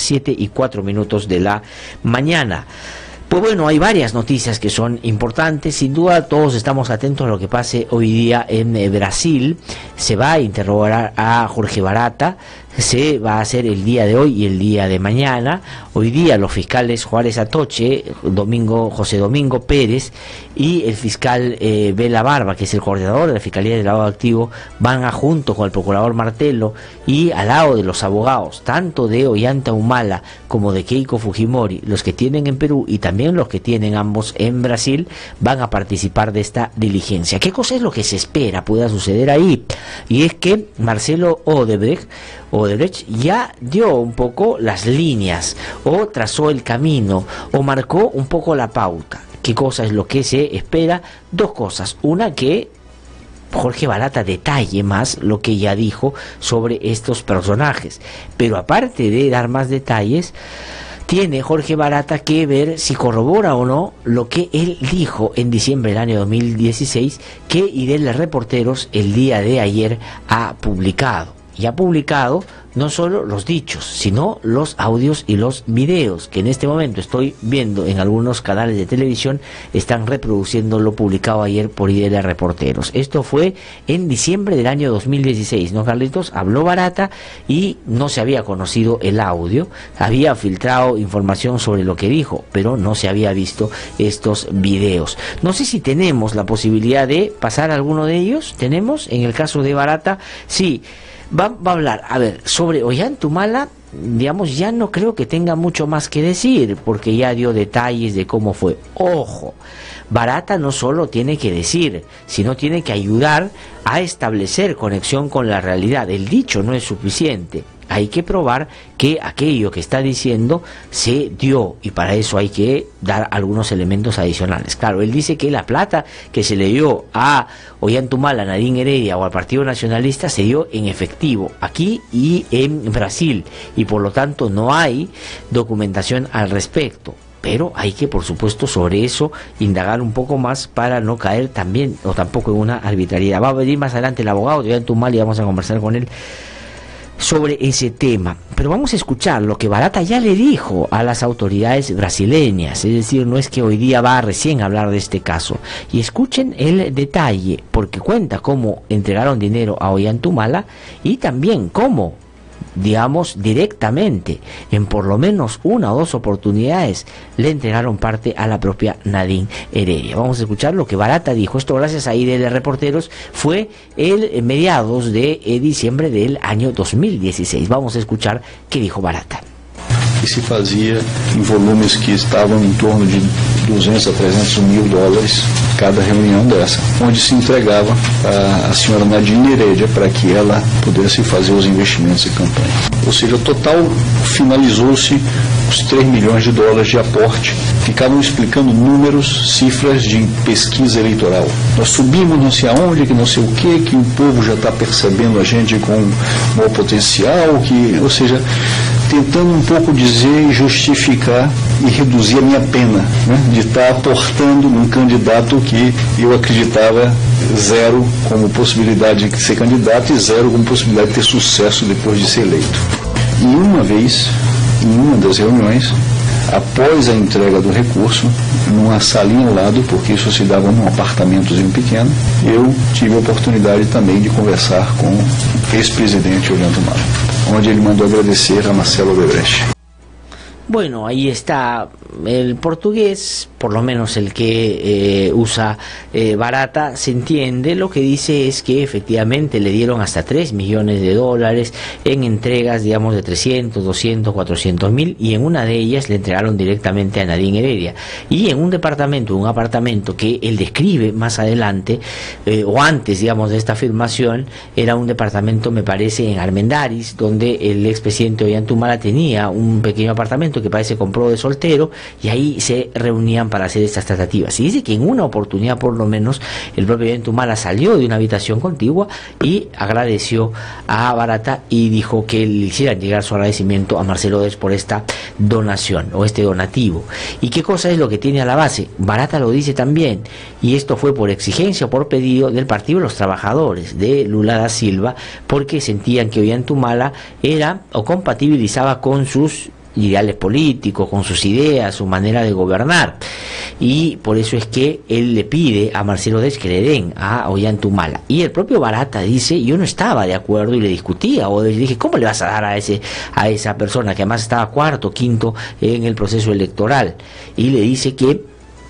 Speaker 2: 7:04 de la mañana. Pues bueno, hay varias noticias que son importantes. Sin duda todos estamos atentos a lo que pase hoy día en Brasil. Se va a interrogar a Jorge Barata. Se va a hacer el día de hoy y el día de mañana. Hoy día los fiscales Juárez Atoche, José Domingo Pérez y el fiscal Vela Barba, que es el coordinador de la Fiscalía de Lavado Activo, van junto con el procurador Martelo y al lado de los abogados, tanto de Ollanta Humala como de Keiko Fujimori, los que tienen en Perú y también los que tienen ambos en Brasil, van a participar de esta diligencia. ¿Qué cosa es lo que se espera pueda suceder ahí? Y es que Marcelo Odebrecht ya dio un poco las líneas, o trazó el camino, o marcó un poco la pauta. ¿Qué cosa es lo que se espera? Dos cosas. Una, que Jorge Barata detalle más lo que ya dijo sobre estos personajes. Pero aparte de dar más detalles, tiene Jorge Barata que ver si corrobora o no lo que él dijo en diciembre del año 2016, que IDL Reporteros el día de ayer ha publicado. Y ha publicado no solo los dichos, sino los audios y los videos, que en este momento estoy viendo en algunos canales de televisión, están reproduciendo lo publicado ayer por IDL Reporteros. Esto fue en diciembre del año 2016, ¿no, Carlitos? Habló Barata y no se había conocido el audio, había filtrado información sobre lo que dijo, pero no se había visto estos videos. No sé si tenemos la posibilidad de pasar alguno de ellos. ¿Tenemos? En el caso de Barata, sí. Va a hablar, a ver, sobre Ollantumala, digamos, ya no creo que tenga mucho más que decir, porque ya dio detalles de cómo fue. Ojo, Barata no solo tiene que decir, sino tiene que ayudar a establecer conexión con la realidad. El dicho no es suficiente. Hay que probar que aquello que está diciendo se dio, y para eso hay que dar algunos elementos adicionales. Claro, él dice que la plata que se le dio a Ollantumala, a Nadine Heredia o al Partido Nacionalista se dio en efectivo aquí y en Brasil, y por lo tanto no hay documentación al respecto. Pero hay que, por supuesto, sobre eso indagar un poco más para no caer también o tampoco en una arbitrariedad. Va a venir más adelante el abogado de Ollantumala y vamos a conversar con él sobre ese tema. Pero vamos a escuchar lo que Barata ya le dijo a las autoridades brasileñas, es decir, no es que hoy día va recién a hablar de este caso. Y escuchen el detalle, porque cuenta cómo entregaron dinero a Ollantumala y también cómo, digamos, directamente, en por lo menos una o dos oportunidades, le entregaron parte a la propia Nadine Heredia. Vamos a escuchar lo que Barata dijo. Esto, gracias a IDL Reporteros, fue el mediados de diciembre del año 2016. Vamos a escuchar qué dijo Barata.
Speaker 4: Que se fazia em volumes que estavam em torno de 200 a 300 mil dólares cada reunião dessa, onde se entregava a senhora Nadine Heredia para que ela pudesse fazer os investimentos de campanha. Ou seja, o total finalizou-se os 3 milhões de dólares de aporte. Ficavam explicando números, cifras de pesquisa eleitoral. Nós subimos não sei aonde, que não sei o que o povo já está percebendo a gente com mau potencial, ou seja, tentando um pouco dizer e justificar e reduzir a minha pena, né, de estar aportando num candidato que eu acreditava zero como possibilidade de ser candidato e zero como possibilidade de ter sucesso depois de ser eleito. E uma vez, em uma das reuniões, após a entrega do recurso, numa salinha ao lado, porque isso se dava num apartamentozinho pequeno, eu tive a oportunidade também de conversar com o ex-presidente Ollantumala, onde ele mandou agradecer a Marcelo Odebrecht.
Speaker 2: Bueno, ahí está el portugués, por lo menos el que usa Barata, se entiende. Lo que dice es que efectivamente le dieron hasta 3 millones de dólares en entregas, digamos, de 300, 200, 400 mil, y en una de ellas le entregaron directamente a Nadine Heredia. Y en un apartamento que él describe más adelante, o antes, digamos, de esta afirmación, era un departamento, me parece, en Armendáriz, donde el expresidente Ollantumala tenía un pequeño apartamento que parece compró de soltero, y ahí se reunían para hacer estas tratativas. Y dice que en una oportunidad, por lo menos, el propio Ollantumala salió de una habitación contigua y agradeció a Barata y dijo que le hicieran llegar su agradecimiento a Marcelo Odebrecht por esta donación o este donativo. ¿Y qué cosa es lo que tiene a la base? Barata lo dice también, y esto fue por exigencia o por pedido del Partido de los Trabajadores de Lula da Silva, porque sentían que Ollantumala era o compatibilizaba con sus ideales políticos, con sus ideas, su manera de gobernar, y por eso es que él le pide a Marcelo Odebrecht que le den a Ollantumala. Y el propio Barata dice, yo no estaba de acuerdo y le discutía, o le dije, ¿cómo le vas a dar a esa persona que además estaba cuarto, quinto en el proceso electoral? Y le dice que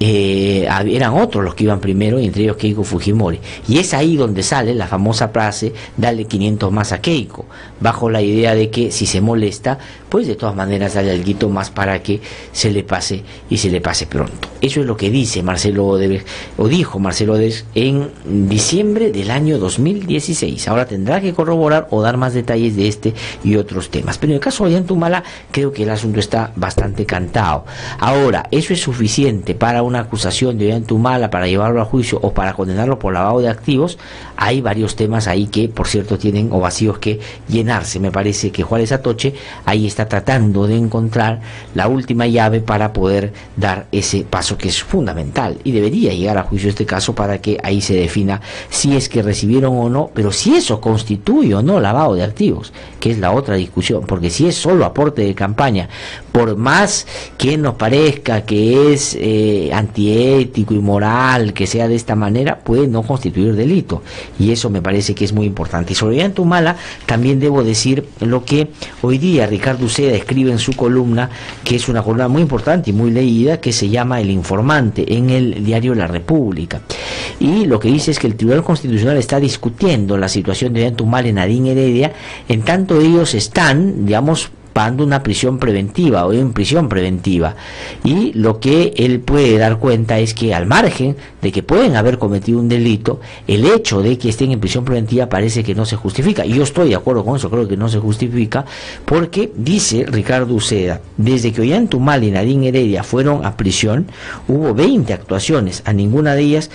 Speaker 2: eran otros los que iban primero, y entre ellos Keiko Fujimori. Y es ahí donde sale la famosa frase, dale 500 más a Keiko, bajo la idea de que si se molesta, pues de todas maneras dale algo más para que se le pase, y se le pase pronto. Eso es lo que dice Marcelo Odebrecht, o dijo Marcelo Odebrecht en diciembre del año 2016. Ahora tendrá que corroborar o dar más detalles de este y otros temas. Pero en el caso de Ollantumala, creo que el asunto está bastante cantado. Ahora, ¿eso es suficiente para una una acusación de Ollantumala para llevarlo a juicio o para condenarlo por lavado de activos, hay varios temas ahí que, por cierto, tienen o vacíos que llenarse. Me parece que Juárez Atoche ahí está tratando de encontrar la última llave para poder dar ese paso que es fundamental y debería llegar a juicio este caso para que ahí se defina si es que recibieron o no, pero si eso constituye o no lavado de activos, que es la otra discusión, porque si es solo aporte de campaña, por más que nos parezca que es antiético y moral que sea de esta manera, puede no constituir delito, y eso me parece que es muy importante. Y sobre Ollantumala también debo decir lo que hoy día Ricardo Uceda escribe en su columna, que es una columna muy importante y muy leída, que se llama El Informante, en el diario La República, y lo que dice es que el Tribunal Constitucional está discutiendo la situación de Ollantumala en Nadine Heredia, en tanto ellos están, digamos, pagando una prisión preventiva o en prisión preventiva, y lo que él puede dar cuenta es que al margen de que pueden haber cometido un delito, el hecho de que estén en prisión preventiva parece que no se justifica, y yo estoy de acuerdo con eso, creo que no se justifica, porque dice Ricardo Uceda, desde que Ollantumala y Nadine Heredia fueron a prisión, hubo 20 actuaciones, a ninguna de ellas,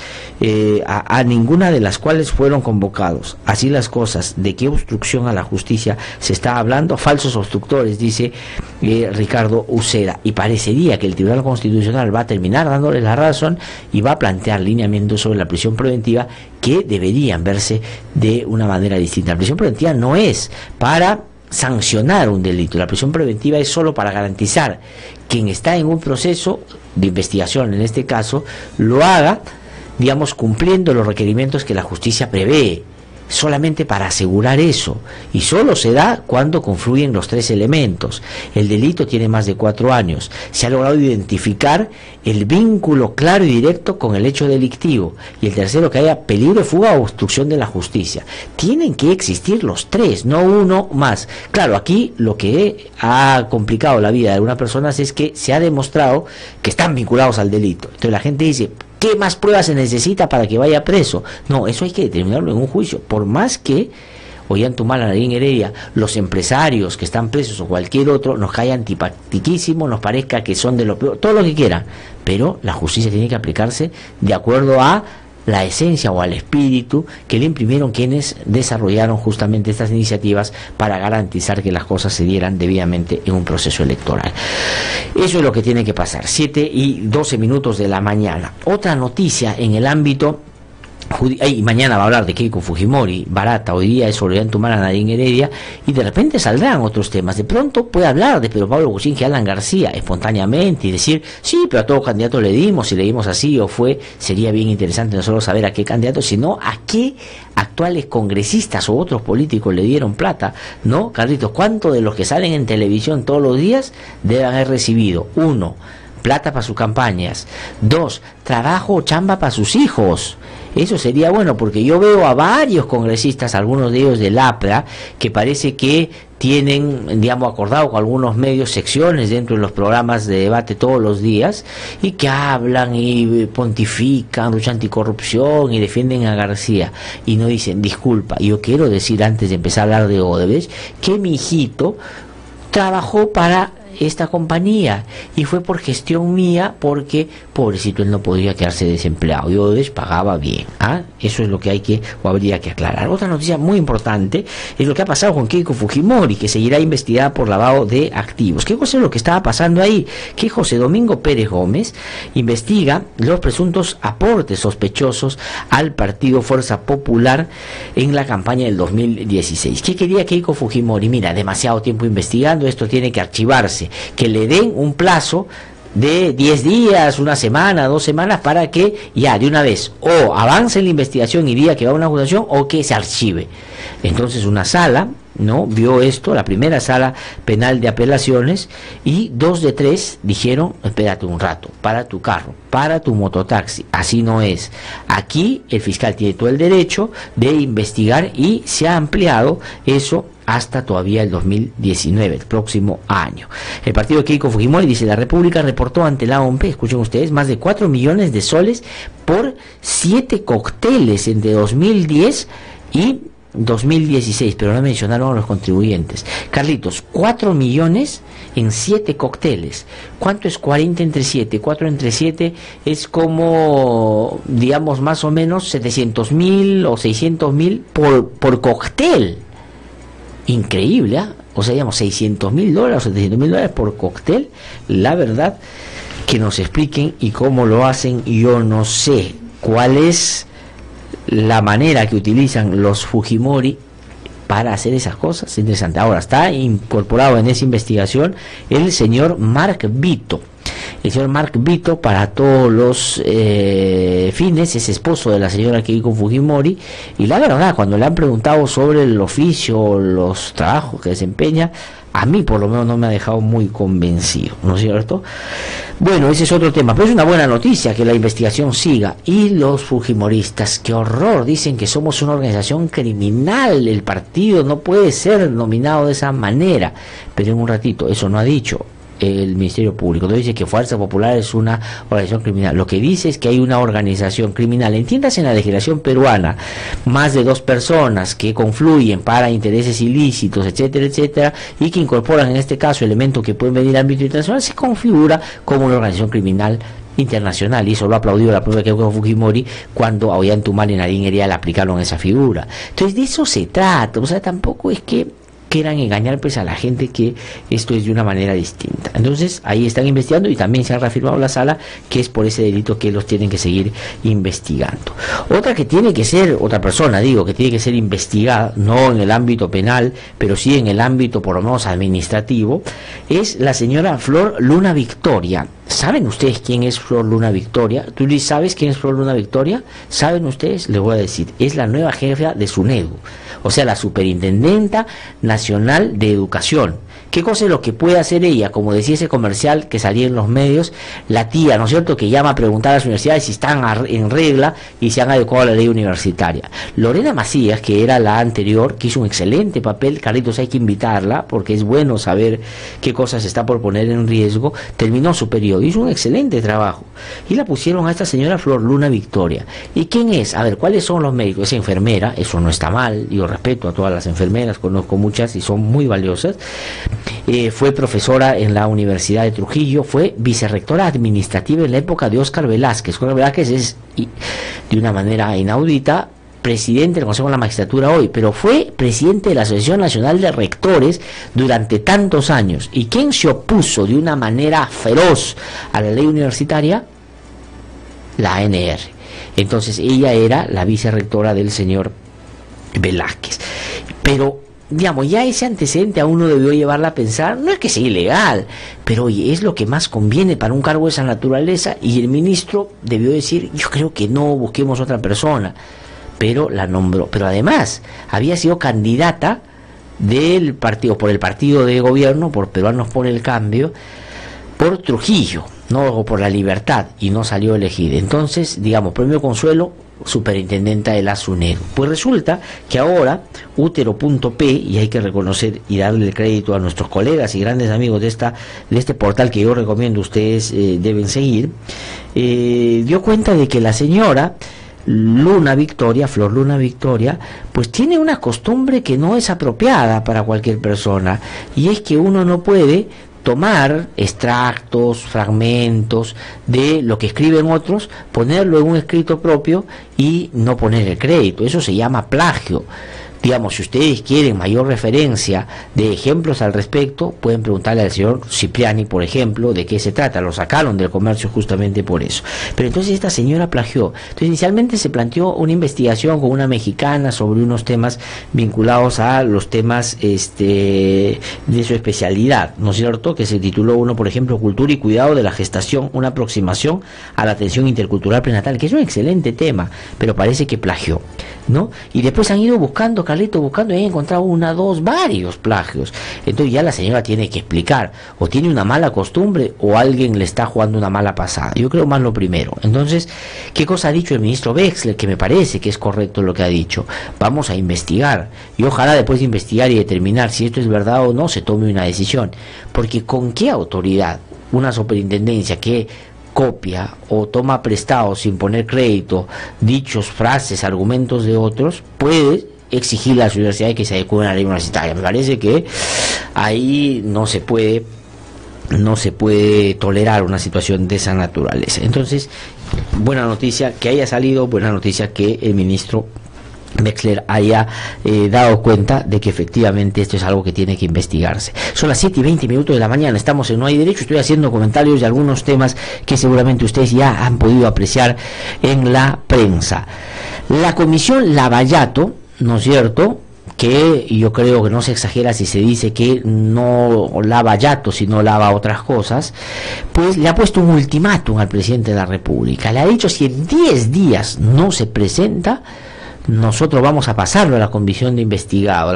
Speaker 2: a ninguna de las cuales fueron convocados. Así las cosas, ¿de qué obstrucción a la justicia se está hablando? Falsos obstructores, dice Ricardo Uceda, y parecería que el Tribunal Constitucional va a terminar dándoles la razón y va a plantear lineamientos sobre la prisión preventiva que deberían verse de una manera distinta. La prisión preventiva no es para sancionar un delito, la prisión preventiva es solo para garantizar que quien está en un proceso de investigación, en este caso, lo haga, digamos, cumpliendo los requerimientos que la justicia prevé, solamente para asegurar eso, y solo se da cuando confluyen los tres elementos. El delito tiene más de 4 años, se ha logrado identificar el vínculo claro y directo con el hecho delictivo, y el tercero, que haya peligro de fuga o obstrucción de la justicia. Tienen que existir los tres, no uno más. Claro, aquí lo que ha complicado la vida de algunas personas es que se ha demostrado que están vinculados al delito. Entonces la gente dice, ¿qué más pruebas se necesita para que vaya preso? No, eso hay que determinarlo en un juicio. Por más que Ollantumala, Nadine Heredia, los empresarios que están presos o cualquier otro nos caiga antipatiquísimo, nos parezca que son de lo peor, todo lo que quieran, pero la justicia tiene que aplicarse de acuerdo a la esencia o al espíritu que le imprimieron quienes desarrollaron justamente estas iniciativas para garantizar que las cosas se dieran debidamente en un proceso electoral. Eso es lo que tiene que pasar. 7:12 de la mañana. Otra noticia en el ámbito y mañana va a hablar de Keiko Fujimori, Barata, hoy día es sobre Ollantumala, Nadine Heredia, y de repente saldrán otros temas. De pronto puede hablar de Pedro Pablo Kuczynski y Alan García espontáneamente y decir, sí, pero a todo candidato le dimos, si le dimos así o fue, sería bien interesante no solo saber a qué candidato, sino a qué actuales congresistas o otros políticos le dieron plata, ¿no? Carlitos, ¿cuántos de los que salen en televisión todos los días deben haber recibido? 1, plata para sus campañas. 2, trabajo o chamba para sus hijos. Eso sería bueno, porque yo veo a varios congresistas, algunos de ellos del APRA, que parece que tienen, digamos, acordado con algunos medios secciones dentro de los programas de debate todos los días, y que hablan y pontifican, lucha anticorrupción y defienden a García, y no dicen, disculpa, yo quiero decir antes de empezar a hablar de Odebrecht, que mi hijito trabajó para esta compañía y fue por gestión mía, porque pobrecito él no podría quedarse desempleado, yo les pagaba bien. Eso es lo que hay que o habría que aclarar. Otra noticia muy importante es lo que ha pasado con Keiko Fujimori, que seguirá investigada por lavado de activos. ¿Qué cosa es lo que estaba pasando ahí? Que José Domingo Pérez Gómez investiga los presuntos aportes sospechosos al partido Fuerza Popular en la campaña del 2016. ¿Qué quería Keiko Fujimori? Mira, demasiado tiempo investigando, esto tiene que archivarse, que le den un plazo de 10 días, 1 semana, 2 semanas, para que ya de una vez o avance la investigación y diga que va a una acusación o que se archive. Entonces una sala, ¿no?, vio esto, la primera sala penal de apelaciones, y 2 de 3 dijeron, espérate un rato, para tu carro, para tu mototaxi, así no es. Aquí el fiscal tiene todo el derecho de investigar y se ha ampliado eso hasta todavía el 2019, el próximo año. El partido de Keiko Fujimori, dice La República, reportó ante la OMP, escuchen ustedes, más de 4 millones de soles por 7 cócteles entre 2010 y 2016, pero no mencionaron a los contribuyentes. Carlitos, 4 millones en 7 cócteles. ¿Cuánto es 40 entre 7? 4 entre 7 es como, digamos, más o menos 700.000 o 600.000 por cóctel. Increíble, ¿eh? O sea, digamos, $600.000 o $700.000 por cóctel. La verdad, que nos expliquen y cómo lo hacen. Yo no sé cuál es la manera que utilizan los Fujimori para hacer esas cosas. Interesante. Ahora está incorporado en esa investigación el señor Mark Vito. El señor Mark Vito, para todos los fines, es esposo de la señora Keiko Fujimori, y la verdad, cuando le han preguntado sobre el oficio, los trabajos que desempeña, a mí por lo menos no me ha dejado muy convencido, ¿no es cierto? Bueno, ese es otro tema, pero es una buena noticia que la investigación siga. Y los fujimoristas, qué horror, dicen que somos una organización criminal, el partido no puede ser nominado de esa manera, pero en un ratito, eso no ha dicho el Ministerio Público. No dice que Fuerza Popular es una organización criminal. Lo que dice es que hay una organización criminal. Entiéndase, en la legislación peruana, más de 2 personas que confluyen para intereses ilícitos, etcétera, etcétera, y que incorporan en este caso elementos que pueden venir al ámbito internacional, se configura como una organización criminal internacional, y eso lo ha aplaudido la propia Keiko Fujimori cuando a Ollanta y Nadine Heredia le aplicaron esa figura. Entonces, de eso se trata. O sea, tampoco es que quieran engañar pues a la gente que esto es de una manera distinta. Entonces ahí están investigando, y también se ha reafirmado la sala que es por ese delito que los tienen que seguir investigando. Otra que tiene que ser, otra persona digo, que tiene que ser investigada, no en el ámbito penal, pero sí en el ámbito por lo menos administrativo, es la señora Flor Luna Victoria. ¿Saben ustedes quién es Flor Luna Victoria? ¿Tú sabes quién es Flor Luna Victoria? ¿Saben ustedes? Les voy a decir, es la nueva jefa de SUNEDU, o sea, la Superintendenta Nacional de Educación. ¿Qué cosa es lo que puede hacer ella? Como decía ese comercial que salía en los medios, la tía, ¿no es cierto?, que llama a preguntar a las universidades si están en regla y se han adecuado a la ley universitaria. Lorena Macías, que era la anterior, que hizo un excelente papel, Carlitos, hay que invitarla, porque es bueno saber qué cosas está por poner en riesgo, terminó su periodo, hizo un excelente trabajo, y la pusieron a esta señora Flor Luna Victoria. ¿Y quién es? A ver, ¿cuáles son los médicos? Es enfermera, eso no está mal, yo respeto a todas las enfermeras, conozco muchas y son muy valiosas. Fue profesora en la Universidad de Trujillo, fue vicerrectora administrativa en la época de Óscar Velázquez. Óscar Velázquez es, de una manera inaudita, presidente del Consejo de la Magistratura hoy, pero fue presidente de la Asociación Nacional de Rectores durante tantos años. ¿Y quién se opuso de una manera feroz a la ley universitaria? La ANR. Entonces ella era la vicerrectora del señor Velázquez. Pero digamos, ya ese antecedente a uno debió llevarla a pensar, no es que sea ilegal, pero oye, es lo que más conviene para un cargo de esa naturaleza, y el ministro debió decir, yo creo que no, busquemos otra persona, pero la nombró. Pero además, había sido candidata del partido, por el partido de gobierno, por Peruanos por el Cambio, por Trujillo, no, o por La Libertad, y no salió elegida. Entonces, digamos, premio consuelo, superintendenta de la SUNEDU. Pues resulta que ahora Útero.p, y hay que reconocer y darle el crédito a nuestros colegas y grandes amigos de este portal que yo recomiendo, ustedes deben seguir, dio cuenta de que la señora Luna Victoria, Flor Luna Victoria, pues tiene una costumbre que no es apropiada para cualquier persona, y es que uno no puede tomar extractos, fragmentos de lo que escriben otros, ponerlo en un escrito propio y no poner el crédito. Eso se llama plagio. Digamos, si ustedes quieren mayor referencia de ejemplos al respecto, pueden preguntarle al señor Cipriani, por ejemplo, de qué se trata. Lo sacaron del comercio justamente por eso. Pero entonces esta señora plagió. Entonces inicialmente se planteó una investigación con una mexicana sobre unos temas vinculados a los temas de su especialidad, ¿no es cierto?, que se tituló uno, por ejemplo, Cultura y Cuidado de la Gestación, una aproximación a la atención intercultural prenatal, que es un excelente tema, pero parece que plagió, ¿no? Y después han ido buscando, Carlito, buscando, y han encontrado varios plagios. Entonces ya la señora tiene que explicar, o tiene una mala costumbre, o alguien le está jugando una mala pasada. Yo creo más lo primero. Entonces, ¿qué cosa ha dicho el ministro Wexler? Que me parece que es correcto lo que ha dicho. Vamos a investigar, y ojalá después de investigar y determinar si esto es verdad o no, se tome una decisión. Porque ¿con qué autoridad una superintendencia que copia o toma prestado sin poner crédito dichos, frases, argumentos de otros, puede exigirle a las universidades que se adecúen a la ley universitaria. Me parece que ahí no se puede tolerar una situación de esa naturaleza. Entonces, buena noticia que haya salido, buena noticia que el ministro Wexler haya dado cuenta de que efectivamente esto es algo que tiene que investigarse. Son las 7:20 de la mañana, estamos en No Hay Derecho, estoy haciendo comentarios de algunos temas que seguramente ustedes ya han podido apreciar en la prensa. La comisión Lavallato, ¿no es cierto?, que yo creo que no se exagera si se dice que no lava yatos, sino lava otras cosas, pues le ha puesto un ultimátum al presidente de la República. Le ha dicho, si en 10 días no se presenta, nosotros vamos a pasarlo a la condición de investigado,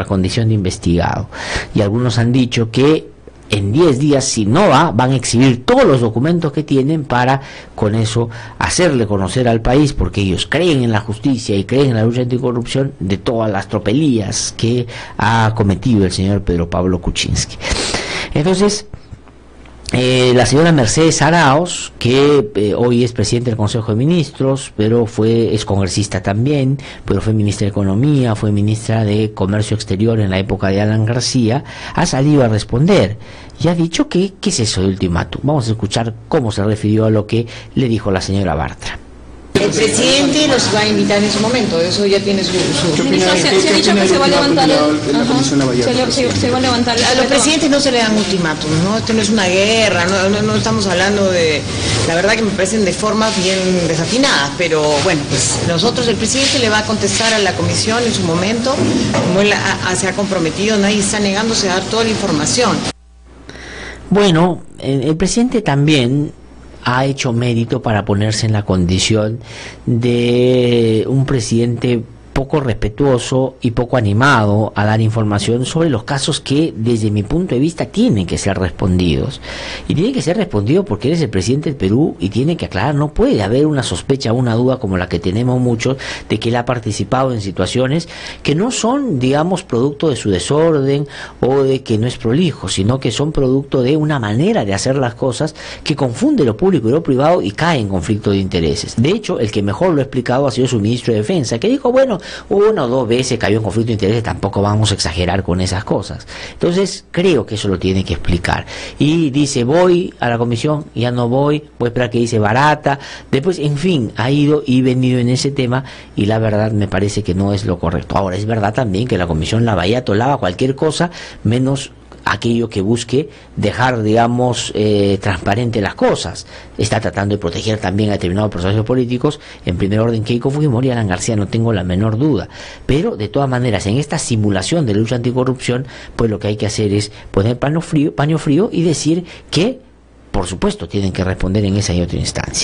Speaker 2: y algunos han dicho que en 10 días, si no van a exhibir todos los documentos que tienen para con eso hacerle conocer al país, porque ellos creen en la justicia y creen en la lucha anticorrupción, de todas las tropelías que ha cometido el señor Pedro Pablo Kuczynski. Entonces, la señora Mercedes Arauz, que hoy es presidente del Consejo de Ministros, pero es congresista también, pero fue ministra de Economía, fue ministra de Comercio Exterior en la época de Alan García, ha salido a responder y ha dicho que, ¿qué es eso de ultimátum? Vamos a escuchar cómo se refirió a lo que le dijo la señora Bartra.
Speaker 12: El presidente los va a invitar en su momento, eso ya tiene su...
Speaker 13: Se ha dicho que se va a levantar se va a levantar.
Speaker 12: A los presidentes no se le dan ultimátum, ¿no? Esto no es una guerra, no estamos hablando de... La verdad que me parecen de formas bien desafinadas, pero bueno, pues nosotros, el presidente le va a contestar a la comisión en su momento, como él se ha comprometido, nadie está negándose a dar toda la información.
Speaker 2: Bueno, el presidente también ha hecho mérito para ponerse en la condición de un presidente poco respetuoso y poco animado a dar información sobre los casos que, desde mi punto de vista, tienen que ser respondidos. Y tienen que ser respondidos porque eres el presidente del Perú y tiene que aclarar. No puede haber una sospecha, una duda como la que tenemos muchos de que él ha participado en situaciones que no son, digamos, producto de su desorden o de que no es prolijo, sino que son producto de una manera de hacer las cosas que confunde lo público y lo privado y cae en conflicto de intereses. De hecho, el que mejor lo ha explicado ha sido su ministro de Defensa, que dijo, bueno, 1 o 2 veces cayó en conflicto de intereses, tampoco vamos a exagerar con esas cosas. Entonces creo que eso lo tiene que explicar. Y dice, voy a la comisión, ya no voy a esperar que dice Barata, después, en fin, ha ido y venido en ese tema y la verdad me parece que no es lo correcto. Ahora, es verdad también que la comisión Lavallato lava cualquier cosa menos aquello que busque dejar, digamos, transparente las cosas. Está tratando de proteger también a determinados personajes políticos, en primer orden Keiko Fujimori y Alan García, no tengo la menor duda, pero de todas maneras en esta simulación de lucha anticorrupción, pues lo que hay que hacer es poner paño frío y decir que por supuesto tienen que responder en esa y otra instancia,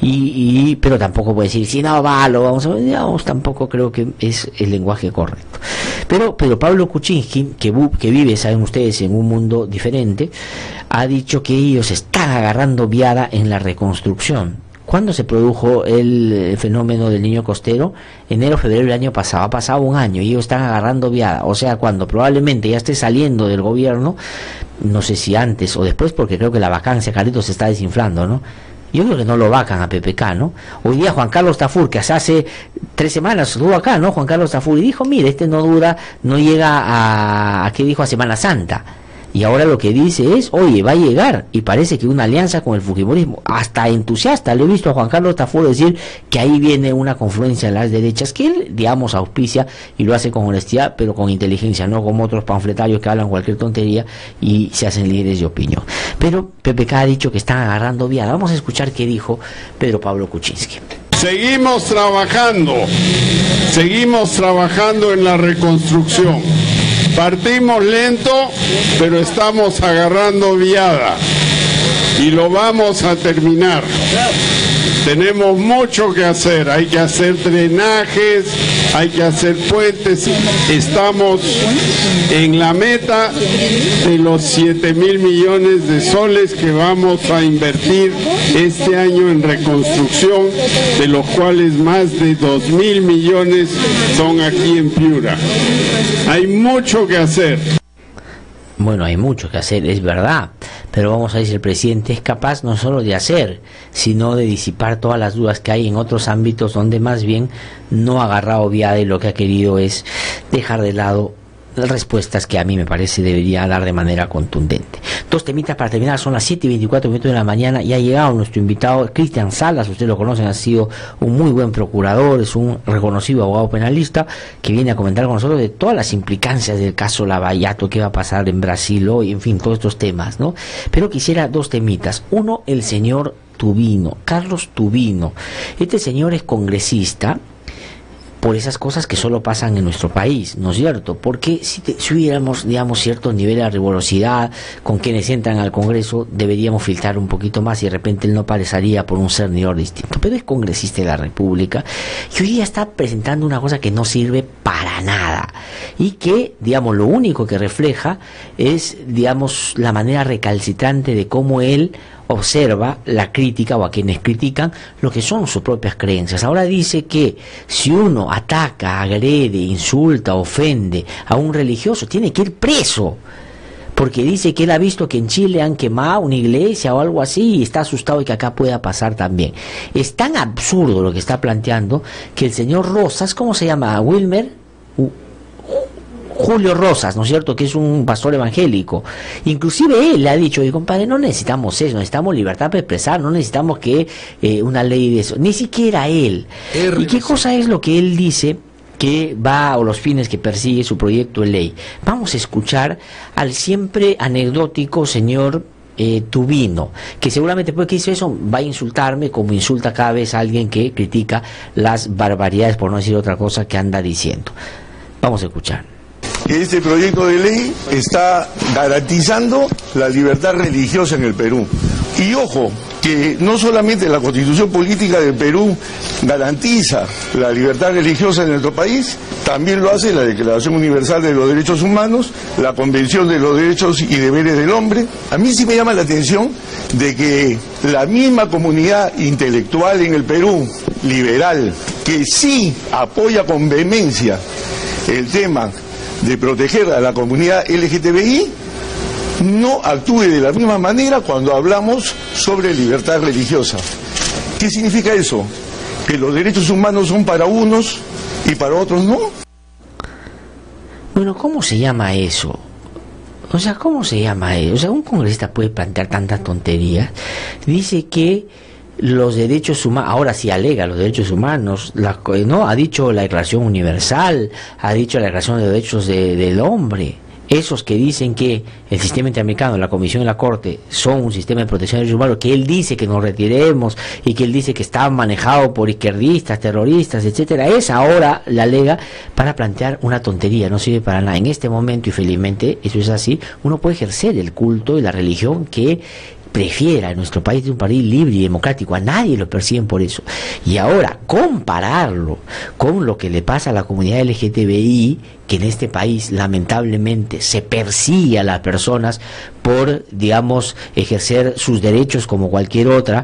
Speaker 2: pero tampoco puede decir, si no va, lo vamos a ver, digamos, tampoco creo que es el lenguaje correcto. Pero Pablo Kuczynski, que vive, saben ustedes, en un mundo diferente, ha dicho que ellos están agarrando viada en la reconstrucción. ¿Cuándo se produjo el fenómeno del niño costero? Enero, febrero del año pasado. Ha pasado un año y ellos están agarrando viada. O sea, cuando probablemente ya esté saliendo del gobierno, no sé si antes o después, porque creo que la vacancia, Carlitos, se está desinflando, ¿no? Yo creo que no lo vacan a PPK, ¿no? Hoy día Juan Carlos Tafur, que hace 3 semanas estuvo acá, ¿no? Juan Carlos Tafur, y dijo, mire, no llega a ¿qué dijo? A Semana Santa. Y ahora lo que dice es, oye, va a llegar, y parece que una alianza con el fujimorismo, hasta entusiasta, le he visto a Juan Carlos Tafur decir que ahí viene una confluencia de las derechas, que él, digamos, auspicia y lo hace con honestidad, pero con inteligencia, no como otros panfletarios que hablan cualquier tontería y se hacen líderes de opinión. Pero PPK ha dicho que están agarrando viada. Vamos a escuchar qué dijo Pedro Pablo Kuczynski.
Speaker 14: Seguimos trabajando en la reconstrucción. Partimos lento, pero estamos agarrando viada y lo vamos a terminar. Tenemos mucho que hacer, hay que hacer drenajes, hay que hacer puentes. Estamos en la meta de los 7.000 millones de soles que vamos a invertir este año en reconstrucción, de los cuales más de 2.000 millones son aquí en Piura. Hay mucho que hacer.
Speaker 2: Bueno, hay mucho que hacer, es verdad, pero vamos a ver si el presidente es capaz no solo de hacer, sino de disipar todas las dudas que hay en otros ámbitos donde más bien no ha agarrado viada y lo que ha querido es dejar de lado respuestas que a mí me parece debería dar de manera contundente. Dos temitas para terminar, son las 7:24 de la mañana y ha llegado nuestro invitado Cristian Salas. Ustedes lo conocen, ha sido un muy buen procurador, es un reconocido abogado penalista que viene a comentar con nosotros de todas las implicancias del caso Lavallato, qué va a pasar en Brasil hoy, en fin, todos estos temas, ¿no? Pero quisiera dos temitas. Uno, el señor Tubino, Carlos Tubino. Este señor es congresista por esas cosas que solo pasan en nuestro país, ¿no es cierto? Porque si hubiéramos, digamos, ciertos niveles de rigurosidad con quienes entran al Congreso, deberíamos filtrar un poquito más y de repente él no parecería por un cernidor distinto. Pero es congresista de la República y hoy día está presentando una cosa que no sirve para nada y que, digamos, lo único que refleja es, digamos, la manera recalcitrante de cómo él observa la crítica o a quienes critican lo que son sus propias creencias. Ahora dice que si uno ataca, agrede, insulta, ofende a un religioso, tiene que ir preso, porque dice que él ha visto que en Chile han quemado una iglesia o algo así y está asustado de que acá pueda pasar también. Es tan absurdo lo que está planteando que el señor Rosas, ¿cómo se llama? Julio Rosas, ¿no es cierto?, que es un pastor evangélico, inclusive él le ha dicho, compadre, no necesitamos eso, necesitamos libertad para expresar, no necesitamos que una ley de eso, ni siquiera él. ¿Y qué cosa es lo que él dice que va, o los fines que persigue su proyecto de ley? Vamos a escuchar al siempre anecdótico señor Tubino, que seguramente porque hizo eso va a insultarme como insulta cada vez a alguien que critica las barbaridades, por no decir otra cosa, que anda diciendo. Vamos a escuchar.
Speaker 15: Este proyecto de ley está garantizando la libertad religiosa en el Perú. Y ojo, que no solamente la Constitución Política del Perú garantiza la libertad religiosa en nuestro país, también lo hace la Declaración Universal de los Derechos Humanos, la Convención de los Derechos y Deberes del Hombre. A mí sí me llama la atención de que la misma comunidad intelectual en el Perú, liberal, que sí apoya con vehemencia el tema de proteger a la comunidad LGTBI, no actúe de la misma manera cuando hablamos sobre libertad religiosa. ¿Qué significa eso? ¿Que los derechos humanos son para unos y para otros no?
Speaker 2: Bueno, ¿cómo se llama eso? O sea, ¿cómo se llama eso? O sea, un congresista puede plantear tantas tonterías. Dice que los derechos humanos, ahora sí alega los derechos humanos, no, ha dicho la Declaración Universal, ha dicho la Declaración de los Derechos del Hombre. Esos que dicen que el sistema interamericano, la Comisión y la Corte son un sistema de protección de derechos humanos, que él dice que nos retiremos y que él dice que está manejado por izquierdistas, terroristas, etcétera, es ahora la alega para plantear una tontería, no sirve para nada. En este momento, y felizmente eso es así, uno puede ejercer el culto y la religión que prefiera en nuestro país, de un país libre y democrático. A nadie lo persiguen por eso. Y ahora compararlo con lo que le pasa a la comunidad LGTBI, que en este país lamentablemente se persigue a las personas por, digamos, ejercer sus derechos como cualquier otra,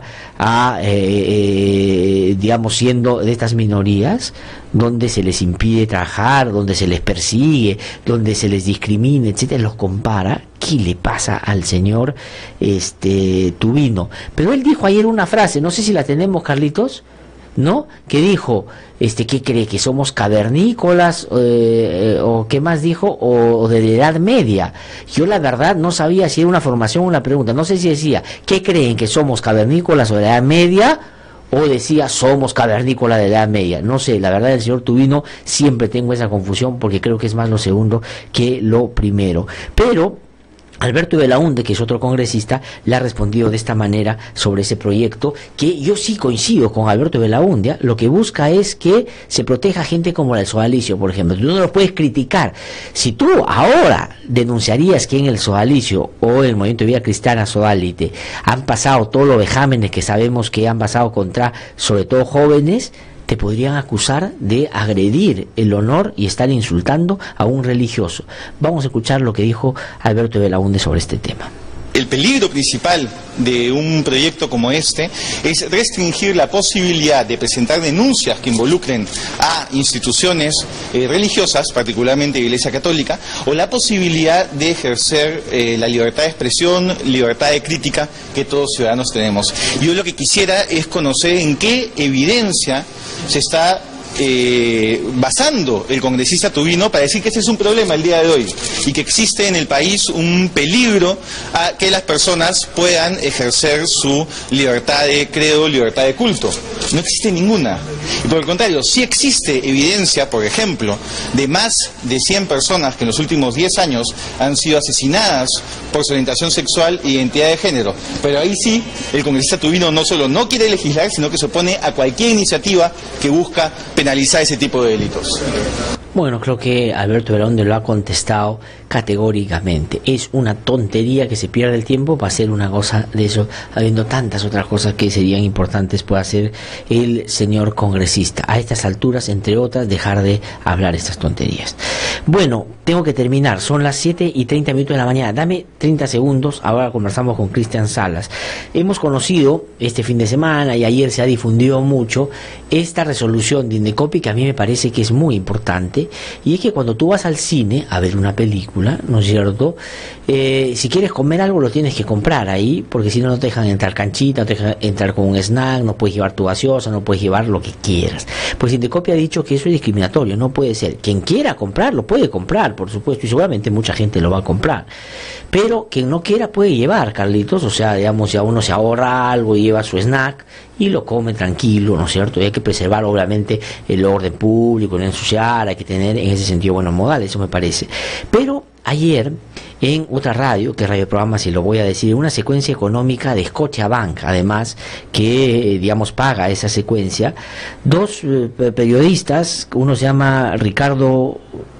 Speaker 2: digamos, siendo de estas minorías, donde se les impide trabajar, donde se les persigue, donde se les discrimina, etcétera, los compara. ¿Qué le pasa al señor Tubino? Pero él dijo ayer una frase, no sé si la tenemos, Carlitos, ¿no? Que dijo, ¿qué cree? ¿Que somos cavernícolas? ¿O qué más dijo? ¿O de la Edad Media? Yo la verdad no sabía si era una formación o una pregunta. No sé si decía, ¿qué creen? ¿Que somos cavernícolas o de la Edad Media? O decía, somos cavernícolas de la Edad Media. No sé, la verdad, el señor Tubino, siempre tengo esa confusión porque creo que es más lo segundo que lo primero. Pero Alberto Belaúnde, que es otro congresista, le ha respondido de esta manera sobre ese proyecto, que yo sí coincido con Alberto Belaúnde. Lo que busca es que se proteja a gente como el sodalicio, por ejemplo. Tú no lo puedes criticar. Si tú ahora denunciarías que en el sodalicio o en el movimiento de vida cristiana sodalite han pasado todos los vejámenes que sabemos que han pasado contra, sobre todo jóvenes, te podrían acusar de agredir el honor y estar insultando a un religioso. Vamos a escuchar lo que dijo Alberto Belaúnde sobre este tema.
Speaker 16: el peligro principal de un proyecto como este es restringir la posibilidad de presentar denuncias que involucren a instituciones religiosas, particularmente la Iglesia Católica, o la posibilidad de ejercer la libertad de expresión, libertad de crítica que todos ciudadanos tenemos. Yo lo que quisiera es conocer en qué evidencia se está basando el congresista Tubino para decir que ese es un problema el día de hoy y que existe en el país un peligro a que las personas puedan ejercer su libertad de credo, libertad de culto. No existe ninguna. Y por el contrario, sí existe evidencia, por ejemplo, de más de 100 personas que en los últimos 10 años han sido asesinadas por su orientación sexual e identidad de género. Pero ahí sí, el congresista Tubino no solo no quiere legislar, sino que se opone a cualquier iniciativa que busca penalizar ese tipo de delitos.
Speaker 2: Bueno, creo que Alberto Belaunde lo ha contestado categóricamente. Es una tontería que se pierda el tiempo para hacer una cosa de eso, habiendo tantas otras cosas que serían importantes por hacer el señor congresista. A estas alturas, entre otras, dejar de hablar estas tonterías. Bueno, tengo que terminar. Son las 7:30 de la mañana. Dame 30 segundos. Ahora conversamos con Cristian Salas. Hemos conocido este fin de semana y ayer se ha difundido mucho esta resolución de Indecopi, que a mí me parece que es muy importante. Y es que cuando tú vas al cine a ver una película, ¿no es cierto? Si quieres comer algo lo tienes que comprar ahí, porque si no, no te dejan entrar canchita, no te dejan entrar con un snack, no puedes llevar tu gaseosa, no puedes llevar lo que quieras. Pues Indecopi ha dicho que eso es discriminatorio, no puede ser. Quien quiera comprarlo puede comprar, por supuesto, y seguramente mucha gente lo va a comprar. Pero quien no quiera puede llevar, Carlitos, o sea, digamos, si a uno se ahorra algo y lleva su snack y lo come tranquilo, ¿no es cierto? Y hay que preservar, obviamente, el orden público, no ensuciar, hay que tener en ese sentido buenos modales, eso me parece. Pero ayer, en otra radio, que Radio Programa, si lo voy a decir, una secuencia económica de Scotiabank, además, que, digamos, paga esa secuencia, dos periodistas, uno se llama Ricardo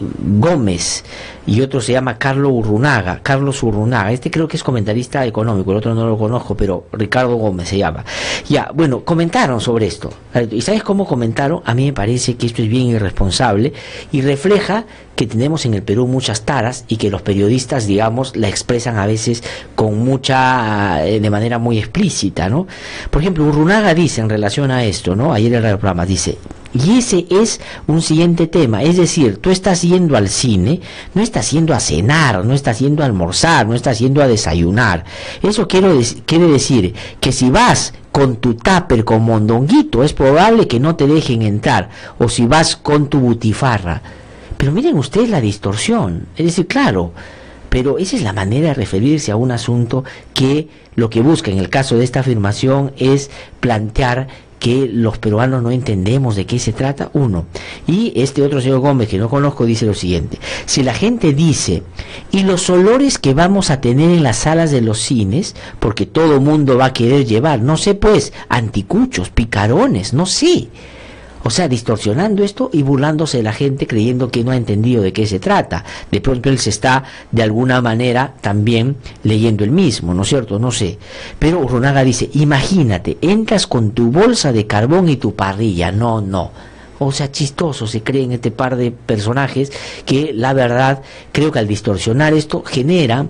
Speaker 2: Gómez y otro se llama Carlos Urrunaga. Este creo que es comentarista económico, el otro no lo conozco, pero Ricardo Gómez se llama. Ya, bueno, comentaron sobre esto. ¿Y sabes cómo comentaron? A mí me parece que esto es bien irresponsable y refleja que tenemos en el Perú muchas taras y que los periodistas, digamos, la expresan a veces con mucha, de manera muy explícita, ¿no? Por ejemplo, Urrunaga dice en relación a esto, ¿no? Ayer en el programa dice: y ese es un siguiente tema, es decir, tú estás yendo al cine, no estás yendo a cenar, no estás yendo a almorzar, no estás yendo a desayunar. Eso quiere decir que si vas con tu tupper con mondonguito, es probable que no te dejen entrar, o si vas con tu butifarra. Pero miren ustedes la distorsión, es decir, claro, pero esa es la manera de referirse a un asunto que lo que busca en el caso de esta afirmación es plantear que los peruanos no entendemos de qué se trata, uno. Y este otro señor Gómez, que no conozco, dice lo siguiente: si la gente dice, y los olores que vamos a tener en las salas de los cines, porque todo mundo va a querer llevar, no sé pues, anticuchos, picarones, no sé. O sea, distorsionando esto y burlándose de la gente, creyendo que no ha entendido de qué se trata. De pronto él se está, de alguna manera, también leyendo el mismo, ¿no es cierto? No sé. Pero Urrunaga dice: imagínate, entras con tu bolsa de carbón y tu parrilla. No. O sea, chistoso se creen este par de personajes que, la verdad, creo que al distorsionar esto genera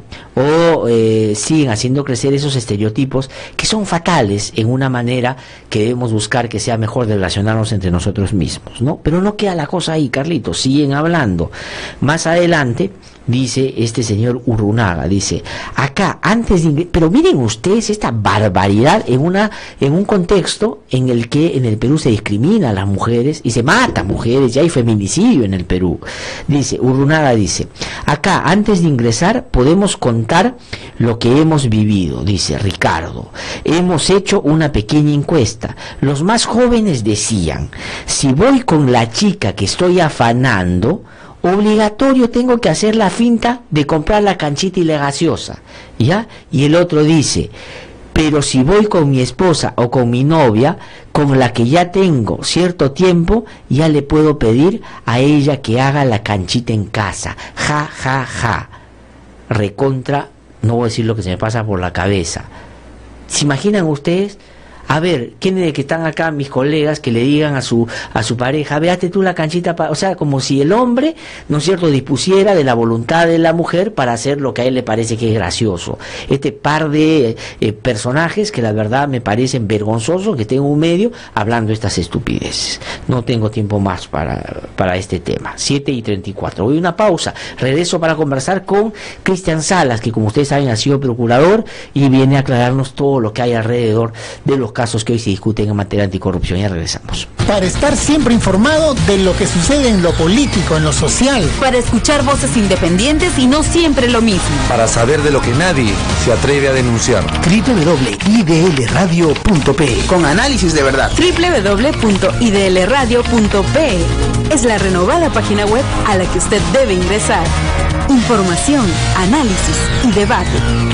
Speaker 2: o siguen haciendo crecer esos estereotipos que son fatales en una manera que debemos buscar que sea mejor de relacionarnos entre nosotros mismos, ¿no? Pero no queda la cosa ahí, Carlitos, siguen hablando. Más adelante dice este señor Urrunaga, dice: acá, antes de... Pero miren ustedes esta barbaridad en un contexto en el que en el Perú se discrimina a las mujeres y se mata a mujeres, ya hay feminicidio en el Perú. Dice, Urrunaga dice: acá, antes de ingresar, podemos contar lo que hemos vivido, dice Ricardo. Hemos hecho una pequeña encuesta. Los más jóvenes decían: si voy con la chica que estoy afanando, obligatorio tengo que hacer la finta de comprar la canchita y la gaseosa, ¿ya? Y el otro dice: pero si voy con mi esposa o con mi novia, con la que ya tengo cierto tiempo, ya le puedo pedir a ella que haga la canchita en casa. Ja, ja, ja. Recontra, no voy a decir lo que se me pasa por la cabeza. ¿Se imaginan ustedes A ver, ¿quiénes de que están acá mis colegas que le digan a su pareja, véate tú la canchita, o sea, como si el hombre, ¿no es cierto?, dispusiera de la voluntad de la mujer para hacer lo que a él le parece que es gracioso. Este par de personajes que la verdad me parecen vergonzosos que tengo un medio hablando estas estupideces. No tengo tiempo más para este tema. 7:34. Voy a una pausa. Regreso para conversar con Cristian Salas, que como ustedes saben ha sido procurador y viene a aclararnos todo lo que hay alrededor de los casos que hoy se discuten en materia de anticorrupción. Ya regresamos.
Speaker 6: Para estar siempre informado de lo que sucede en lo político, en lo social.
Speaker 7: Para escuchar voces independientes y no siempre lo mismo.
Speaker 8: Para saber de lo que nadie se atreve a denunciar.
Speaker 9: www.idlradio.pe
Speaker 17: Con análisis de verdad.
Speaker 7: www.idlradio.pe es la renovada página web a la que usted debe ingresar. Información, análisis y debate.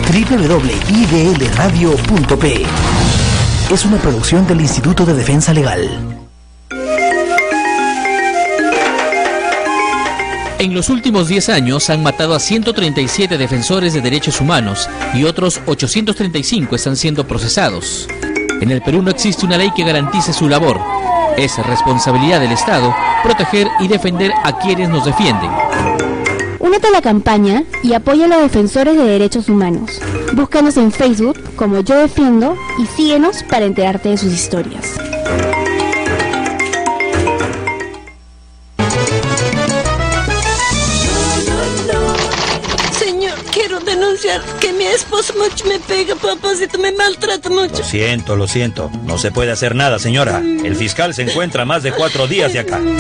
Speaker 9: www.idlradio.pe es una producción del Instituto de Defensa Legal.
Speaker 11: En los últimos 10 años han matado a 137 defensores de derechos humanos y otros 835 están siendo procesados. En el Perú no existe una ley que garantice su labor. Es responsabilidad del Estado proteger y defender a quienes nos defienden.
Speaker 18: Únete a la campaña y apoya a los defensores de derechos humanos. Búscanos en Facebook como Yo Defiendo y síguenos para enterarte de sus historias.
Speaker 23: Señor, quiero denunciar que mi esposo mucho me pega, papacito, me maltrata mucho.
Speaker 24: Lo siento. No se puede hacer nada, señora. El fiscal se encuentra a más de 4 días de acá.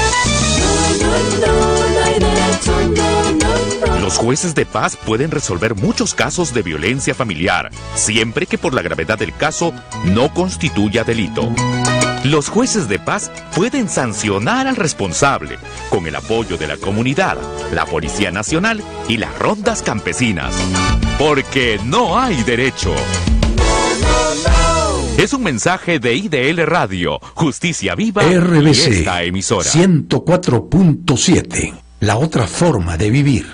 Speaker 25: Los jueces de paz pueden resolver muchos casos de violencia familiar, siempre que por la gravedad del caso no constituya delito. Los jueces de paz pueden sancionar al responsable con el apoyo de la comunidad, la Policía Nacional y las rondas campesinas. Porque no hay derecho. Es un mensaje de IDL Radio, Justicia Viva
Speaker 26: RBC,
Speaker 25: y esta emisora.
Speaker 26: 104.7, la otra forma de vivir.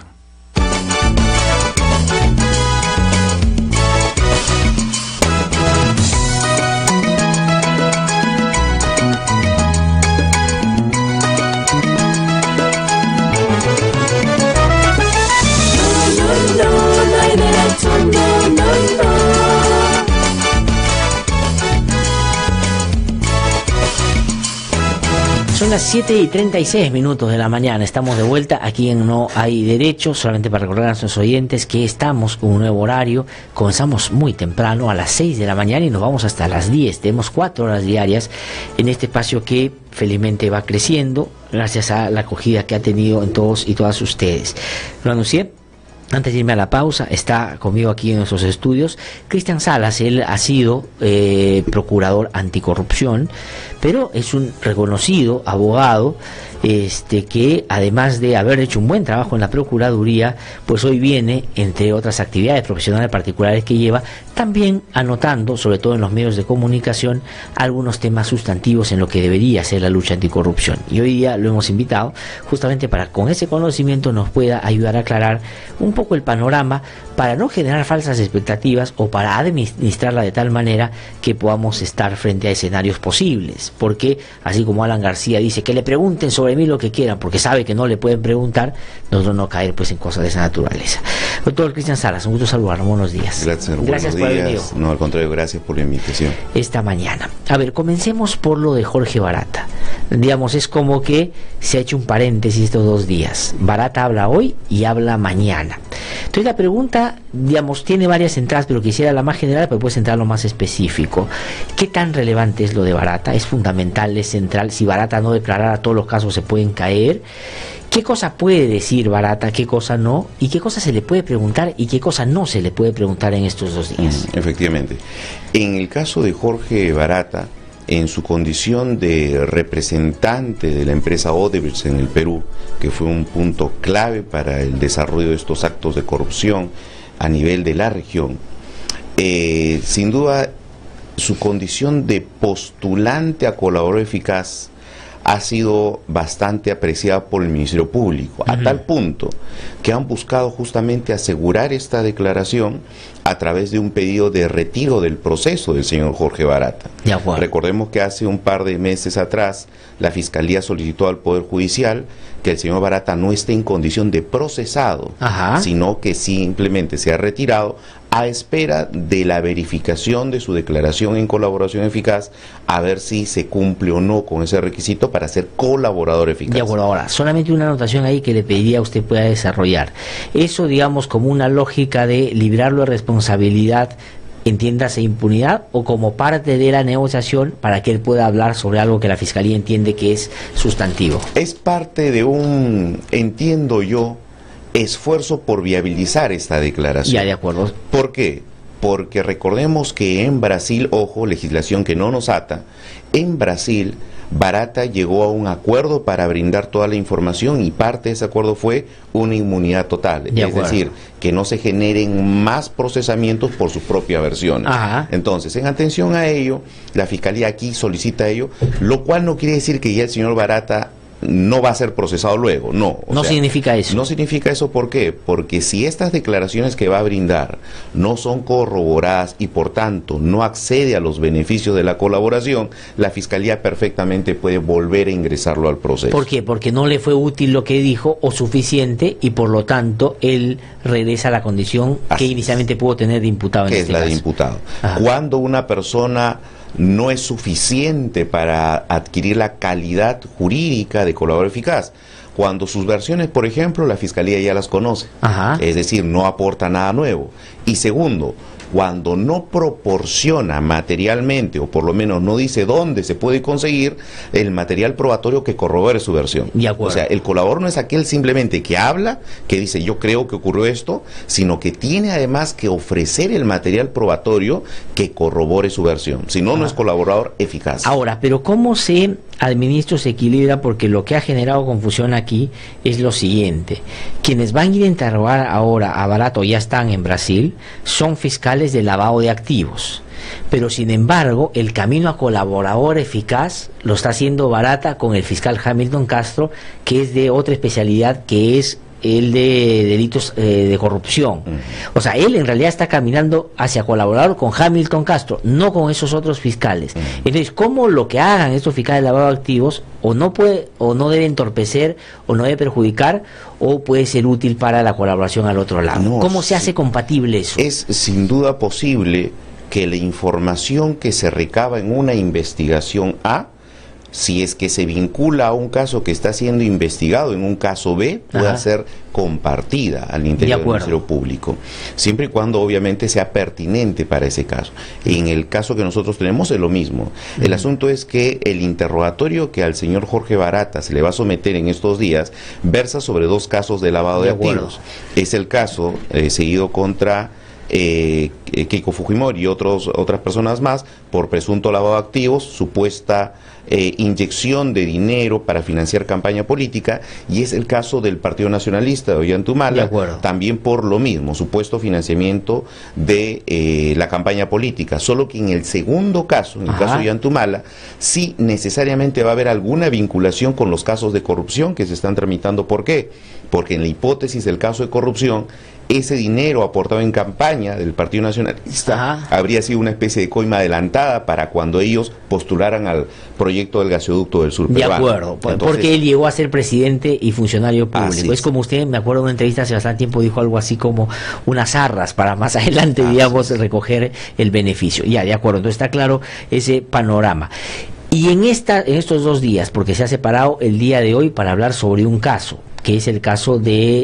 Speaker 2: Son las 7:36 de la mañana. Estamos de vuelta aquí en No Hay Derecho. Solamente para recordar a nuestros oyentes que estamos con un nuevo horario. Comenzamos muy temprano, a las 6 de la mañana, y nos vamos hasta las 10. Tenemos 4 horas diarias en este espacio que felizmente va creciendo gracias a la acogida que ha tenido en todos y todas ustedes. Lo anuncié antes de irme a la pausa. Está conmigo aquí en nuestros estudios Cristian Salas. Él ha sido procurador anticorrupción, pero es un reconocido abogado que además de haber hecho un buen trabajo en la Procuraduría, pues hoy viene, entre otras actividades profesionales particulares que lleva, también anotando, sobre todo en los medios de comunicación, algunos temas sustantivos en lo que debería ser la lucha anticorrupción. Y hoy día lo hemos invitado justamente para, con ese conocimiento, nos pueda ayudar a aclarar un poco el panorama, para no generar falsas expectativas o para administrarla de tal manera que podamos estar frente a escenarios posibles. Porque, así como Alan García dice, que le pregunten sobre mí lo que quieran, porque sabe que no le pueden preguntar, nosotros no caer pues en cosas de esa naturaleza. Doctor Cristian Salas, un gusto saludarlo. Buenos días.
Speaker 19: Gracias por haber venido. No, al contrario, gracias por la invitación.
Speaker 2: Esta mañana. A ver, comencemos por lo de Jorge Barata. Digamos, es como que se ha hecho un paréntesis estos 2 días. Barata habla hoy y habla mañana. Entonces la pregunta, digamos, tiene varias entradas, pero quisiera la más general, pero puedes entrar lo más específico. ¿Qué tan relevante es lo de Barata? ¿Es fundamental, es central? Si Barata no declarara, todos los casos se pueden caer. ¿Qué cosa puede decir Barata, qué cosa no? ¿Y qué cosa se le puede preguntar y qué cosa no se le puede preguntar en estos 2 días?
Speaker 19: Efectivamente. En el caso de Jorge Barata, en su condición de representante de la empresa Odebrecht en el Perú, que fue un punto clave para el desarrollo de estos actos de corrupción a nivel de la región, sin duda su condición de postulante a colaborador eficaz ha sido bastante apreciada por el Ministerio Público, a tal punto que han buscado justamente asegurar esta declaración a través de un pedido de retiro del proceso del señor Jorge Barata. Recordemos que hace un par de meses atrás la Fiscalía solicitó al Poder Judicial que el señor Barata no esté en condición de procesado, sino que simplemente sea retirado a espera de la verificación de su declaración en colaboración eficaz, a ver si se cumple o no con ese requisito para ser colaborador eficaz.
Speaker 2: De acuerdo, ahora, solamente una anotación ahí que le pediría a usted pueda desarrollar. Eso, digamos, como una lógica de librarlo de responsabilidad, entiéndase impunidad, o como parte de la negociación para que él pueda hablar sobre algo que la Fiscalía entiende que es sustantivo.
Speaker 19: Es parte de un, entiendo yo, esfuerzo por viabilizar esta declaración.
Speaker 2: Ya, de acuerdo.
Speaker 19: ¿Por qué? Porque recordemos que en Brasil, ojo, legislación que no nos ata, en Brasil Barata llegó a un acuerdo para brindar toda la información y parte de ese acuerdo fue una inmunidad total, es decir, que no se generen más procesamientos por sus propias versiones. Entonces, en atención a ello, la Fiscalía aquí solicita ello, lo cual no quiere decir que ya el señor Barata no va a ser procesado luego, no.
Speaker 2: No significa eso.
Speaker 19: No significa eso, ¿por qué? Porque si estas declaraciones que va a brindar no son corroboradas y por tanto no accede a los beneficios de la colaboración, la Fiscalía perfectamente puede volver a ingresarlo al proceso.
Speaker 2: ¿Por qué? Porque no le fue útil lo que dijo o suficiente y por lo tanto él regresa a la condición que inicialmente pudo tener de imputado en este caso. Que es la de imputado.
Speaker 19: Cuando una persona no es suficiente para adquirir la calidad jurídica de colaborador eficaz, cuando sus versiones, por ejemplo, la Fiscalía ya las conoce, es decir, no aporta nada nuevo. Y segundo, cuando no proporciona materialmente, o por lo menos no dice dónde se puede conseguir el material probatorio que corrobore su versión. O sea, el colaborador no es aquel simplemente que habla, que dice yo creo que ocurrió esto, sino que tiene además que ofrecer el material probatorio que corrobore su versión. Si no, no es colaborador eficaz.
Speaker 2: Ahora, pero ¿cómo se administra o se equilibra? Porque lo que ha generado confusión aquí es lo siguiente. Quienes van a ir a interrogar ahora a Barata, o ya están en Brasil, son fiscales de lavado de activos, pero sin embargo el camino a colaborador eficaz lo está haciendo Barata con el fiscal Hamilton Castro, que es de otra especialidad, que es el de delitos de corrupción. O sea, él en realidad está caminando hacia colaborador con Hamilton Castro, no con esos otros fiscales. Entonces, ¿cómo lo que hagan estos fiscales de lavado de activos o no puede, o no debe entorpecer, o no debe perjudicar, o puede ser útil para la colaboración al otro lado? ¿Cómo se hace compatible eso?
Speaker 19: Es sin duda posible que la información que se recaba en una investigación A, si es que se vincula a un caso que está siendo investigado en un caso B, pueda ser compartida al interior del Ministerio Público, siempre y cuando obviamente sea pertinente para ese caso. En el caso que nosotros tenemos es lo mismo. El asunto es que el interrogatorio que al señor Jorge Barata se le va a someter en estos días versa sobre dos casos de lavado de activos. Es el caso seguido contra Keiko Fujimori y otras personas más por presunto lavado de activos, supuesta inyección de dinero para financiar campaña política, y es el caso del Partido Nacionalista de Ollantumala, también por lo mismo, supuesto financiamiento de la campaña política, solo que en el segundo caso, en el caso de Ollantumala, sí necesariamente va a haber alguna vinculación con los casos de corrupción que se están tramitando. ¿Por qué? Porque en la hipótesis del caso de corrupción, ese dinero aportado en campaña del Partido Nacionalista habría sido una especie de coima adelantada para cuando ellos postularan al proyecto del gasoducto del sur peruano.
Speaker 2: De acuerdo, porque él llegó a ser presidente y funcionario público. Es como usted, me acuerdo de una entrevista hace bastante tiempo, dijo algo así como unas arras para más adelante, digamos, recoger el beneficio. Ya, de acuerdo, entonces está claro ese panorama. Y en estos 2 días, porque se ha separado el día de hoy para hablar sobre un caso, que es el caso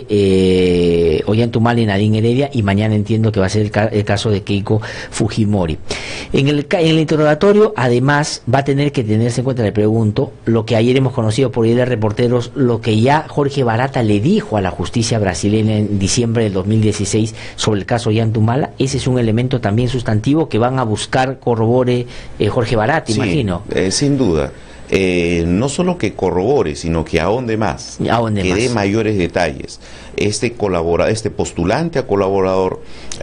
Speaker 2: de Ollantumala y Nadine Heredia, y mañana entiendo que va a ser el caso de Keiko Fujimori. En el interrogatorio, además, va a tener que tenerse en cuenta, le pregunto, lo que ayer hemos conocido por ahí de reporteros, lo que ya Jorge Barata le dijo a la justicia brasileña en diciembre del 2016 sobre el caso Ollantumala. Ese es un elemento también sustantivo que van a buscar corrobore Jorge Barata, imagino.
Speaker 19: Sin duda. no solo que corrobore, sino que ahonde más, que dé mayores detalles. Este postulante a colaborador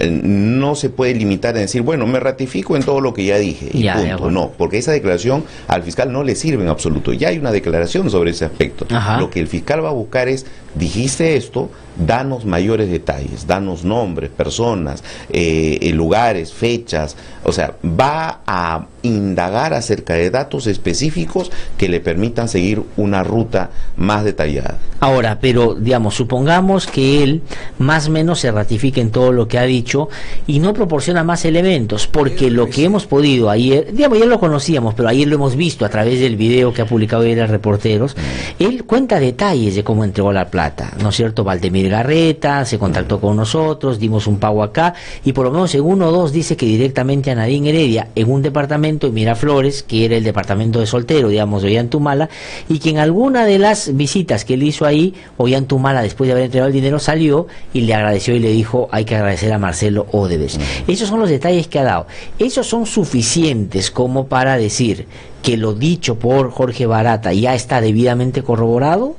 Speaker 19: no se puede limitar a decir, bueno, me ratifico en todo lo que ya dije, y punto. No, porque esa declaración al fiscal no le sirve en absoluto. Ya hay una declaración sobre ese aspecto. Lo que el fiscal va a buscar es, dijiste esto, danos mayores detalles, danos nombres, personas, lugares, fechas. O sea, va a indagar acerca de datos específicos que le permitan seguir una ruta más detallada.
Speaker 2: Ahora, pero digamos, supongamos que él más o menos se ratifique en todo lo que ha dicho y no proporciona más elementos, porque lo que hemos podido ayer, digamos, ya lo conocíamos, pero ayer lo hemos visto a través del video que ha publicado ayer a Reporteros. Él cuenta detalles de cómo entregó la plata, ¿no es cierto? Valdemir Garreta se contactó con nosotros, dimos un pago acá, y por lo menos en uno o dos dice que directamente a Nadine Heredia en un departamento en Miraflores, que era el departamento de soltero, digamos, de Ollantumala, y que en alguna de las visitas que él hizo ahí, Ollantumala, después de haber entregado el dinero, salió y le agradeció y le dijo, hay que agradecer a Marcelo Odebrecht. Esos son los detalles que ha dado. Esos son suficientes como para decir que lo dicho por Jorge Barata ya está debidamente corroborado.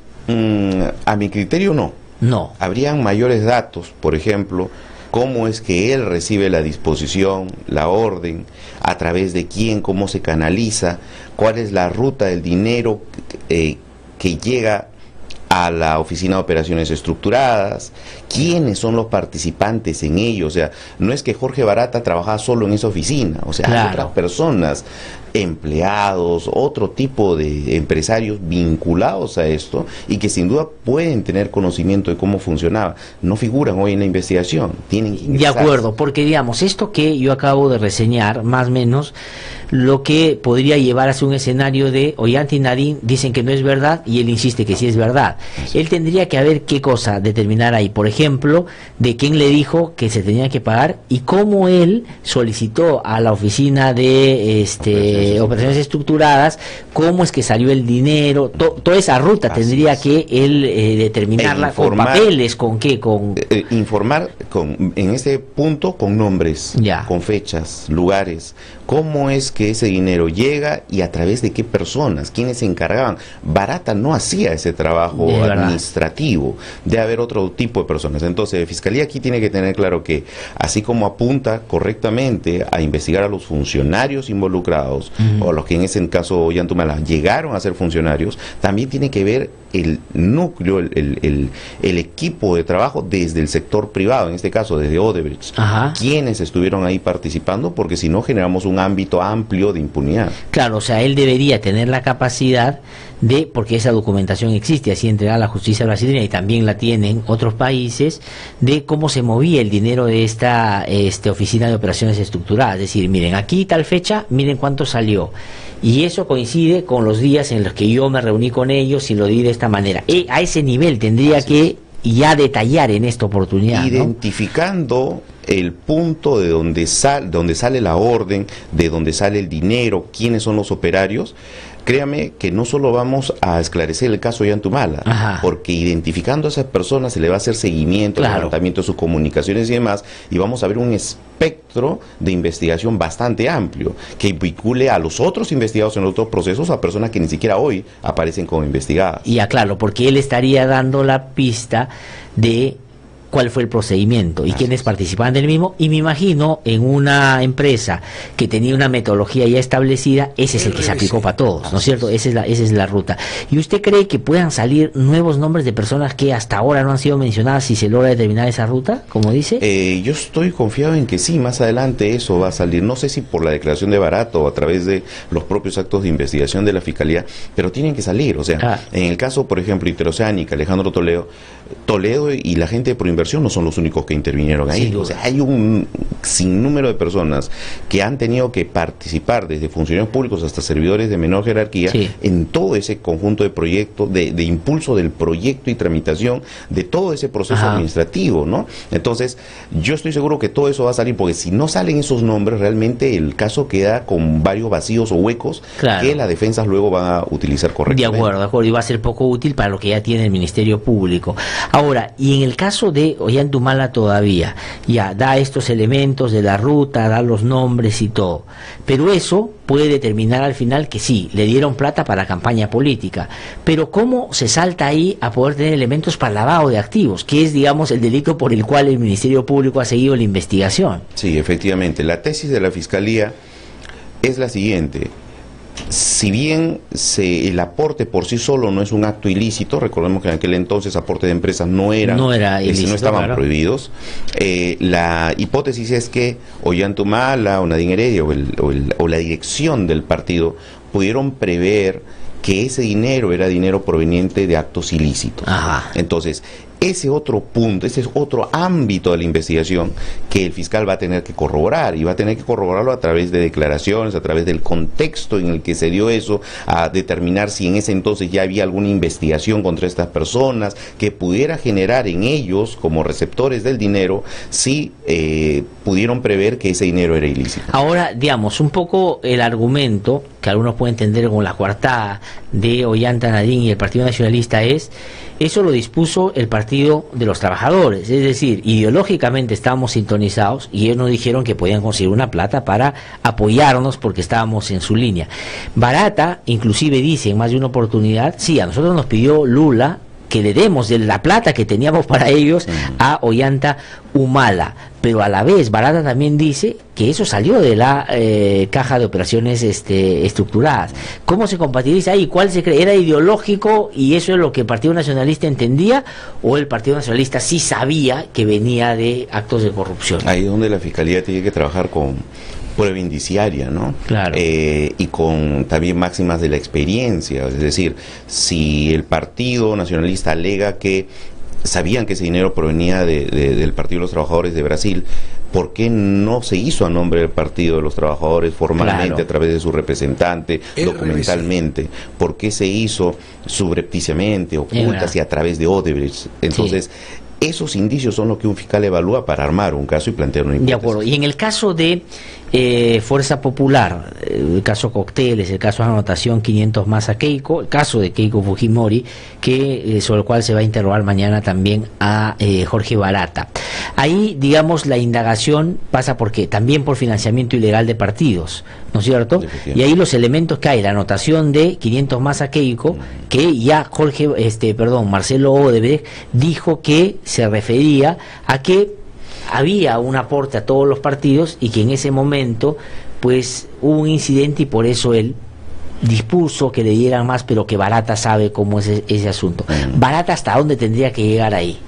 Speaker 19: A mi criterio no.
Speaker 2: No.
Speaker 19: Habrían mayores datos, por ejemplo, cómo es que él recibe la disposición, la orden, a través de quién, cómo se canaliza, cuál es la ruta del dinero que llega a la Oficina de Operaciones Estructuradas, quiénes son los participantes en ello. O sea, no es que Jorge Barata trabajaba solo en esa oficina, o sea, hay otras personas, empleados, otro tipo de empresarios vinculados a esto y que sin duda pueden tener conocimiento de cómo funcionaba. No figuran hoy en la investigación, tienen que ingresar.
Speaker 2: De acuerdo, porque digamos, esto que yo acabo de reseñar, más o menos, lo que podría llevar a un escenario de Ollanta y Nadine dicen que no es verdad y él insiste que sí es verdad. Él tendría que haber qué cosa determinar ahí, por ejemplo, de quién le dijo que se tenía que pagar y cómo él solicitó a la oficina de operaciones estructuradas, cómo es que salió el dinero, toda esa ruta tendría que él determinarla con papeles, con qué,
Speaker 19: informar en este punto con nombres, con fechas, lugares, cómo es que ese dinero llega y a través de qué personas, quiénes se encargaban. Barata no hacía ese trabajo administrativo, de haber otro tipo de personas. Entonces, la Fiscalía aquí tiene que tener claro que, así como apunta correctamente a investigar a los funcionarios involucrados, o los que en ese caso Ollantumala llegaron a ser funcionarios, también tiene que ver el núcleo, el equipo de trabajo desde el sector privado, en este caso desde Odebrecht, quienes estuvieron ahí participando, porque si no generamos un ámbito amplio de impunidad.
Speaker 2: Claro, o sea, él debería tener la capacidad de, porque esa documentación existe, así entregada a la justicia brasileña y también la tienen otros países, de cómo se movía el dinero de esta oficina de operaciones estructuradas. Es decir, miren, aquí tal fecha, miren cuánto salió. Y eso coincide con los días en los que yo me reuní con ellos y lo di de esta manera. A ese nivel tendría que ya detallar en esta oportunidad,
Speaker 19: identificando el punto de donde sale la orden, de donde sale el dinero, quiénes son los operarios. Créame que no solo vamos a esclarecer el caso de Ollantumala, porque identificando a esas personas se le va a hacer seguimiento, levantamiento de sus comunicaciones y demás, y vamos a ver un espectro de investigación bastante amplio, que vincule a los otros investigados en otros procesos a personas que ni siquiera hoy aparecen como investigadas.
Speaker 2: Y aclaro, porque él estaría dando la pista de cuál fue el procedimiento y quiénes participaban del mismo, y me imagino en una empresa que tenía una metodología ya establecida, ese es el que se aplicó para todos, ¿no es cierto? Esa es la ruta. ¿Y usted cree que puedan salir nuevos nombres de personas que hasta ahora no han sido mencionadas si se logra determinar esa ruta, como dice?
Speaker 19: Yo estoy confiado en que sí, más adelante eso va a salir, no sé si por la declaración de Barata o a través de los propios actos de investigación de la Fiscalía, pero tienen que salir. O sea, en el caso, por ejemplo, Interoceánica, Alejandro Toledo y la gente de Proinversión no son los únicos que intervinieron ahí. O sea, hay un sinnúmero de personas que han tenido que participar, desde funcionarios públicos hasta servidores de menor jerarquía, en todo ese conjunto de proyectos, de impulso del proyecto y tramitación de todo ese proceso administrativo, ¿no? Entonces, yo estoy seguro que todo eso va a salir, porque si no salen esos nombres, realmente el caso queda con varios vacíos o huecos que las defensas luego van a utilizar correctamente.
Speaker 2: De acuerdo, y va a ser poco útil para lo que ya tiene el Ministerio Público. Ahora, y en el caso de de Ollanta todavía. Ya, da estos elementos de la ruta, da los nombres y todo. Pero eso puede determinar al final que sí, le dieron plata para la campaña política. Pero ¿cómo se salta ahí a poder tener elementos para lavado de activos? Que es, digamos, el delito por el cual el Ministerio Público ha seguido la investigación.
Speaker 19: Sí, efectivamente. La tesis de la Fiscalía es la siguiente. Si bien el aporte por sí solo no es un acto ilícito, recordemos que en aquel entonces aporte de empresas no era ilícito, no estaban prohibidos, la hipótesis es que Ollanta o Nadine Heredia o la dirección del partido pudieron prever que ese dinero era dinero proveniente de actos ilícitos. Ajá. Entonces, ese otro punto, ese es otro ámbito de la investigación que el fiscal va a tener que corroborar, y va a tener que corroborarlo a través de declaraciones, a través del contexto en el que se dio eso, a determinar si en ese entonces ya había alguna investigación contra estas personas que pudiera generar en ellos, como receptores del dinero, si pudieron prever que ese dinero era ilícito.
Speaker 2: Ahora, digamos, un poco el argumento que algunos pueden entender como la coartada de Ollanta Nadine y el Partido Nacionalista es: eso lo dispuso el Partido de los Trabajadores, es decir, ideológicamente estábamos sintonizados y ellos nos dijeron que podían conseguir una plata para apoyarnos porque estábamos en su línea. Barata inclusive dice en más de una oportunidad: sí, a nosotros nos pidió Lula que le demos de la plata que teníamos para ellos a Ollanta Humala, pero a la vez Barata también dice que eso salió de la caja de operaciones estructuradas. ¿Cómo se compatibiliza ahí? ¿Cuál se cree? ¿Era ideológico y eso es lo que el Partido Nacionalista entendía, o el Partido Nacionalista sí sabía que venía de actos de corrupción?
Speaker 19: Ahí es donde la Fiscalía tiene que trabajar con prueba indiciaria, ¿no? Claro. Y con también máximas de la experiencia. Es decir, si el Partido Nacionalista alega que sabían que ese dinero provenía del Partido de los Trabajadores de Brasil, ¿por qué no se hizo a nombre del Partido de los Trabajadores formalmente, claro, a través de su representante, documentalmente? ¿Por qué se hizo subrepticiamente, ocultas y a través de Odebrecht? Entonces, esos indicios son los que un fiscal evalúa para armar un caso y plantear una hipótesis.
Speaker 2: De acuerdo. Y en el caso de Fuerza Popular, el caso Cocteles, el caso de anotación 500 más a Keiko, el caso de Keiko Fujimori, que sobre el cual se va a interrogar mañana también a Jorge Barata. Ahí, digamos, la indagación pasa porque también por financiamiento ilegal de partidos, ¿no es cierto? Y ahí los elementos que hay, la anotación de 500 más a Keiko, que ya Marcelo Odebrecht dijo que se refería a que había un aporte a todos los partidos y que en ese momento pues hubo un incidente y por eso él dispuso que le dieran más, pero que Barata sabe cómo es ese asunto. Barata, ¿hasta dónde tendría que llegar ahí?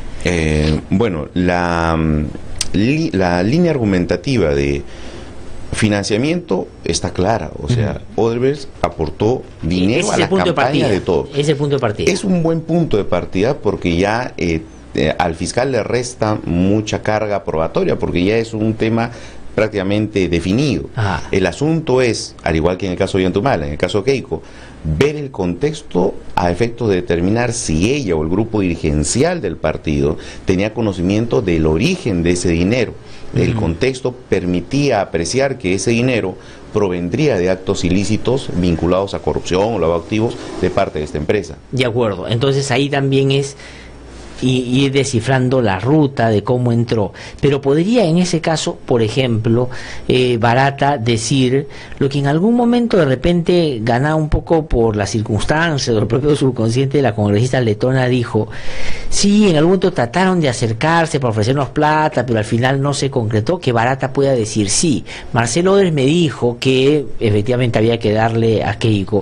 Speaker 19: Bueno, la línea argumentativa de financiamiento está clara, o sea, Odebrecht aportó dinero a la campaña de todos.
Speaker 2: Es el punto de partida.
Speaker 19: Es un buen punto de partida porque ya al fiscal le resta mucha carga probatoria, porque ya es un tema prácticamente definido. El asunto es, al igual que en el caso de Ollanta, en el caso de Keiko, ver el contexto a efecto de determinar si ella o el grupo dirigencial del partido tenía conocimiento del origen de ese dinero. El contexto permitía apreciar que ese dinero provendría de actos ilícitos vinculados a corrupción o lavado de activos de parte de esta empresa.
Speaker 2: De acuerdo, entonces ahí también es ir descifrando la ruta de cómo entró, pero podría en ese caso, por ejemplo, Barata decir lo que en algún momento de repente ganaba un poco por las circunstancias, el propio subconsciente de la congresista letona dijo: sí, en algún momento trataron de acercarse para ofrecernos plata, pero al final no se concretó. Que Barata pueda decir: sí, Marcelo Odebrecht me dijo que efectivamente había que darle a Keiko,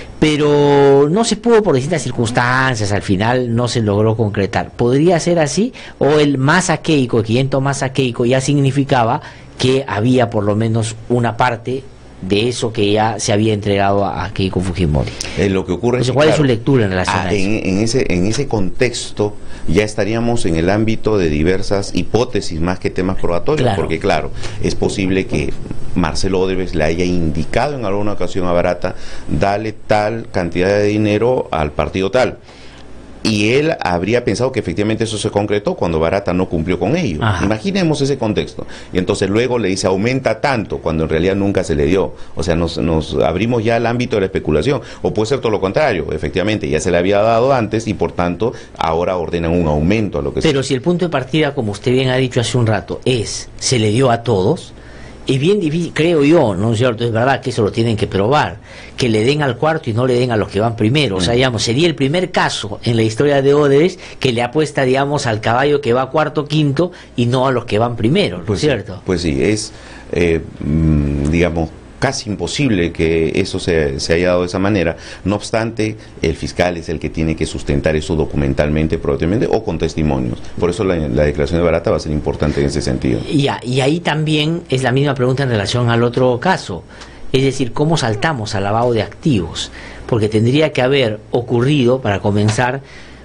Speaker 2: pero no se pudo por distintas circunstancias, al final no se logró concretar. ¿Podría ser así? ¿O el más a Keiko, 500 más a Keiko, ya significaba que había por lo menos una parte de eso que ya se había entregado a Keiko Fujimori?
Speaker 19: Lo que ocurre es que,
Speaker 2: ¿cuál es su lectura en relación a eso?
Speaker 19: En ese contexto ya estaríamos en el ámbito de diversas hipótesis más que temas probatorios, porque claro, es posible que Marcelo Odebrecht le haya indicado en alguna ocasión a Barata: dale tal cantidad de dinero al partido tal, y él habría pensado que efectivamente eso se concretó cuando Barata no cumplió con ello. Ajá. Imaginemos ese contexto. Y entonces luego le dice aumenta tanto, cuando en realidad nunca se le dio. O sea, nos abrimos ya al ámbito de la especulación. O puede ser todo lo contrario, efectivamente, ya se le había dado antes y por tanto ahora ordenan un aumento a lo que
Speaker 2: Pero si el punto de partida, como usted bien ha dicho hace un rato, se le dio a todos, es bien difícil, creo yo, ¿no es cierto? Es verdad que eso lo tienen que probar, que le den al cuarto y no le den a los que van primero. O sea, digamos, sería el primer caso en la historia de Odebrecht que le apuesta, digamos, al caballo que va cuarto, quinto y no a los que van primero, ¿no es cierto?
Speaker 19: Pues sí, es, digamos, casi imposible que eso se haya dado de esa manera. No obstante, el fiscal es el que tiene que sustentar eso documentalmente, probablemente, o con testimonios. Por eso la declaración de Barata va a ser importante en ese sentido.
Speaker 2: Y ahí también es la misma pregunta en relación al otro caso. Es decir, ¿cómo saltamos al lavado de activos? Porque tendría que haber ocurrido, para comenzar,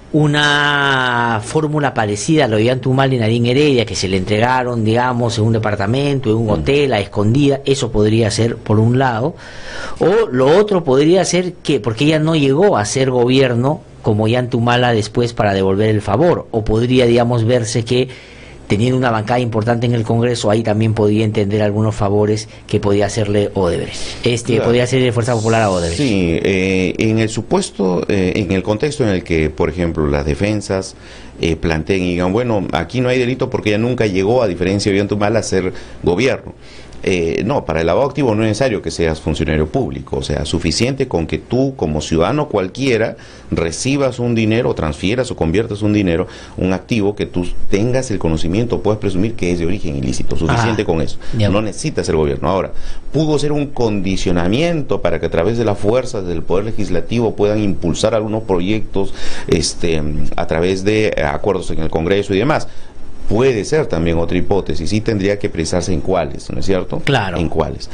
Speaker 2: una fórmula parecida a lo de Ollantumal y Nadine Heredia, que se le entregaron, digamos, en un departamento, en un hotel, a escondida. Eso podría ser por un lado. O lo otro podría ser que, porque ella no llegó a ser gobierno como Ollantumala después para devolver el favor, o podría, digamos, verse que teniendo una bancada importante en el Congreso, ahí también podía entender algunos favores que podía hacerle Odebrecht. Claro. Podía hacerle Fuerza Popular a Odebrecht.
Speaker 19: Sí, en el supuesto, en el contexto en el que, por ejemplo, las defensas planteen y digan, bueno, aquí no hay delito porque ella nunca llegó, a diferencia de Ollantumala, a ser gobierno. No, para el lavado activo no es necesario que seas funcionario público, o sea, suficiente con que tú, como ciudadano cualquiera, recibas un dinero, transfieras o conviertas un dinero, un activo que tú tengas el conocimiento, puedes presumir que es de origen ilícito, suficiente con eso. No necesitas el gobierno. Ahora, pudo ser un condicionamiento para que a través de las fuerzas del Poder Legislativo puedan impulsar algunos proyectos a través de acuerdos en el Congreso y demás. Puede ser también otra hipótesis, sí tendría que precisarse en cuáles, ¿no es cierto?
Speaker 2: Claro.
Speaker 19: En cuáles.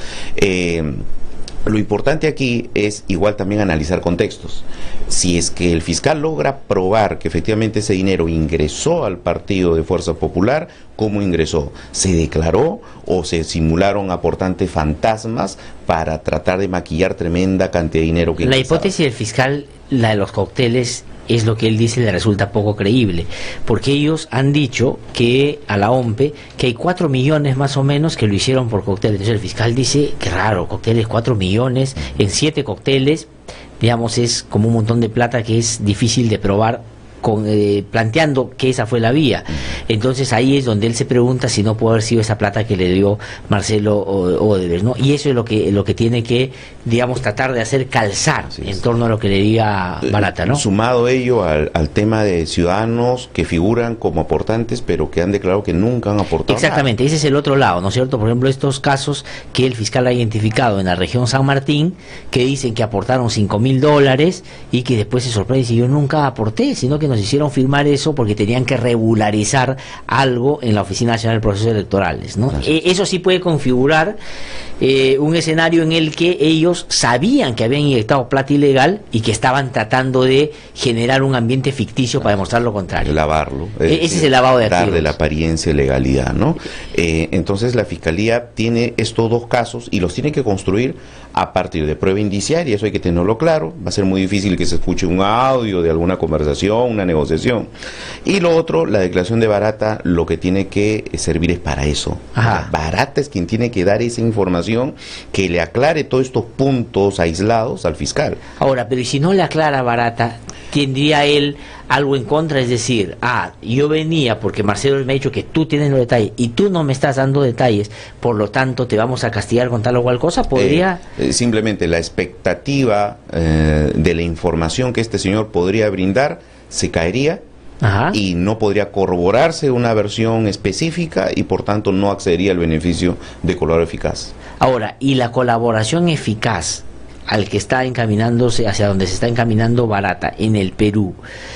Speaker 19: Lo importante aquí es igual también analizar contextos. Si es que el fiscal logra probar que efectivamente ese dinero ingresó al partido de Fuerza Popular, ¿cómo ingresó? ¿Se declaró o se simularon aportantes fantasmas para tratar de maquillar tremenda cantidad de dinero que ingresaba?
Speaker 2: La hipótesis del fiscal, la de los cócteles, es lo que él dice, le resulta poco creíble, porque ellos han dicho que a la OMPE que hay 4 millones más o menos que lo hicieron por cócteles. Entonces el fiscal dice, qué raro, cócteles, 4 millones en 7 cócteles, digamos, es como un montón de plata que es difícil de probar, planteando que esa fue la vía. Entonces ahí es donde él se pregunta si no puede haber sido esa plata que le dio Marcelo Odebrecht, ¿no? Y eso es lo que tiene que, digamos, tratar de hacer calzar en torno a lo que le diga Barata, ¿no?
Speaker 19: Sumado ello al tema de ciudadanos que figuran como aportantes pero que han declarado que nunca han aportado.
Speaker 2: Exactamente, ese es el otro lado, ¿no es cierto? Por ejemplo, estos casos que el fiscal ha identificado en la región San Martín, que dicen que aportaron $5.000 y que después se sorprende y dice, yo nunca aporté, sino que nos hicieron firmar eso porque tenían que regularizar algo en la Oficina Nacional de Procesos Electorales, ¿no? Eso sí puede configurar un escenario en el que ellos sabían que habían inyectado plata ilegal y que estaban tratando de generar un ambiente ficticio para demostrar lo contrario.
Speaker 19: Lavarlo.
Speaker 2: Ese es el lavado de activos.
Speaker 19: Darle la apariencia de legalidad, ¿no? Entonces la Fiscalía tiene estos dos casos y los tiene que construir a partir de prueba indiciaria, eso hay que tenerlo claro. Va a ser muy difícil que se escuche un audio de alguna conversación, una negociación. Y lo otro, la declaración de Barata, lo que tiene que servir es para eso. Barata es quien tiene que dar esa información que le aclare todos estos puntos aislados al fiscal.
Speaker 2: Ahora, pero ¿y si no le aclara Barata, tendría él algo en contra? Es decir, yo venía porque Marcelo me ha dicho que tú tienes los detalles y tú no me estás dando detalles, por lo tanto te vamos a castigar con tal o cual cosa. ¿Podría?
Speaker 19: Simplemente la expectativa de la información que este señor podría brindar se caería. Y no podría corroborarse una versión específica y por tanto no accedería al beneficio de colaboración eficaz.
Speaker 2: Ahora, ¿y la colaboración eficaz al que está encaminándose, hacia donde se está encaminando Barata en el Perú,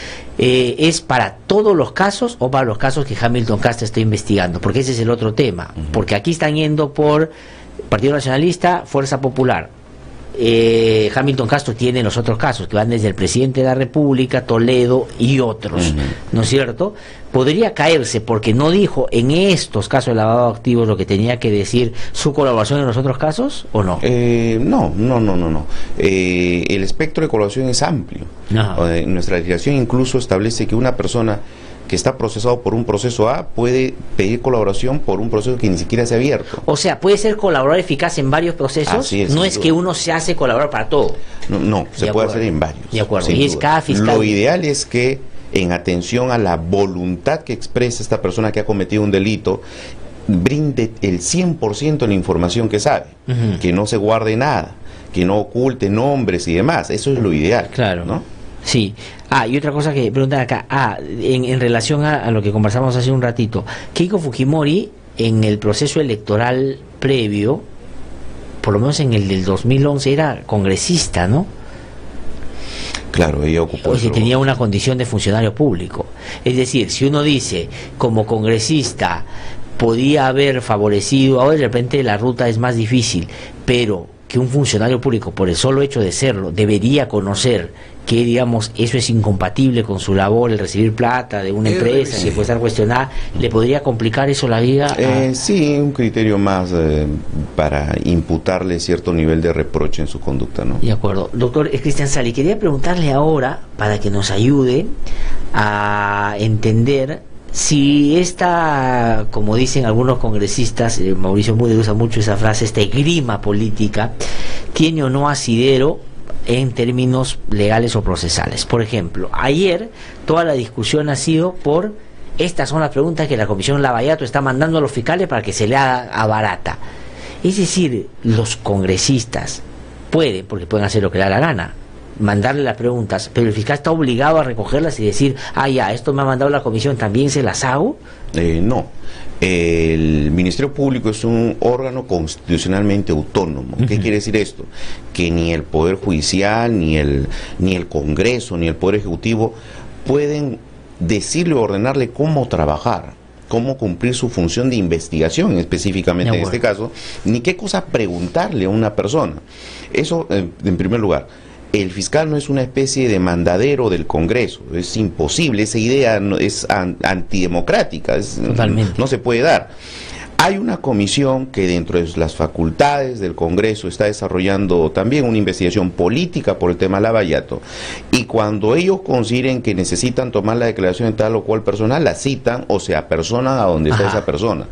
Speaker 2: es para todos los casos o para los casos que Hamilton Castro está investigando? Porque ese es el otro tema, porque aquí están yendo por Partido Nacionalista, Fuerza Popular, Hamilton Castro tiene los otros casos, que van desde el presidente de la República, Toledo y otros, ¿no es cierto? Podría caerse porque no dijo en estos casos de lavado de activos lo que tenía que decir su colaboración en los otros casos, ¿o no?
Speaker 19: No. El espectro de colaboración es amplio. Nuestra legislación incluso establece que una persona que está procesado por un proceso A puede pedir colaboración por un proceso que ni siquiera se ha abierto.
Speaker 2: O sea, puede ser colaborador eficaz en varios procesos.
Speaker 19: Así es,
Speaker 2: no es que uno se hace colaborador para todo.
Speaker 19: No, se puede hacer en varios.
Speaker 2: De acuerdo. Y es cada fiscal.
Speaker 19: Lo ideal es que, en atención a la voluntad que expresa esta persona que ha cometido un delito, brinde el 100% de la información que sabe, que no se guarde nada, que no oculte nombres y demás. Eso es lo ideal.
Speaker 2: Claro.
Speaker 19: ¿No?
Speaker 2: Sí. Y otra cosa que preguntan acá, en relación a lo que conversamos hace un ratito, Keiko Fujimori en el proceso electoral previo, por lo menos en el del 2011, era congresista, ¿no?
Speaker 19: Claro, ella ocupó.
Speaker 2: O sea, tenía una condición de funcionario público. Es decir, si uno dice, como congresista, podía haber favorecido, ahora de repente la ruta es más difícil, pero que un funcionario público, por el solo hecho de serlo, debería conocer que, digamos, eso es incompatible con su labor, el recibir plata de una empresa que puede estar cuestionada, ¿le podría complicar eso la vida?
Speaker 19: Sí, un criterio más para imputarle cierto nivel de reproche en su conducta, ¿no?
Speaker 2: De acuerdo. Doctor Cristian Sali, quería preguntarle ahora, para que nos ayude a entender si esta, como dicen algunos congresistas, Mauricio Mude usa mucho esa frase, esta esgrima política, tiene o no asidero en términos legales o procesales. Por ejemplo, ayer toda la discusión ha sido por estas son las preguntas que la Comisión Lavallato está mandando a los fiscales para que se le haga a Barata. Es decir, los congresistas pueden, porque pueden hacer lo que le da la gana, mandarle las preguntas, pero el fiscal está obligado a recogerlas y decir, esto me ha mandado la comisión, ¿también se las hago?
Speaker 19: No. El Ministerio Público es un órgano constitucionalmente autónomo. ¿Qué quiere decir esto? Que ni el Poder Judicial, ni el Congreso, ni el Poder Ejecutivo pueden decirle o ordenarle cómo trabajar, cómo cumplir su función de investigación específicamente en este caso, ni qué cosa preguntarle a una persona. Eso, en primer lugar. El fiscal no es una especie de mandadero del Congreso, es imposible, esa idea es antidemocrática, no se puede dar. Hay una comisión que dentro de las facultades del Congreso está desarrollando también una investigación política por el tema Lavallato, y cuando ellos consideren que necesitan tomar la declaración de tal o cual persona, la citan o se apersonan a donde está esa persona.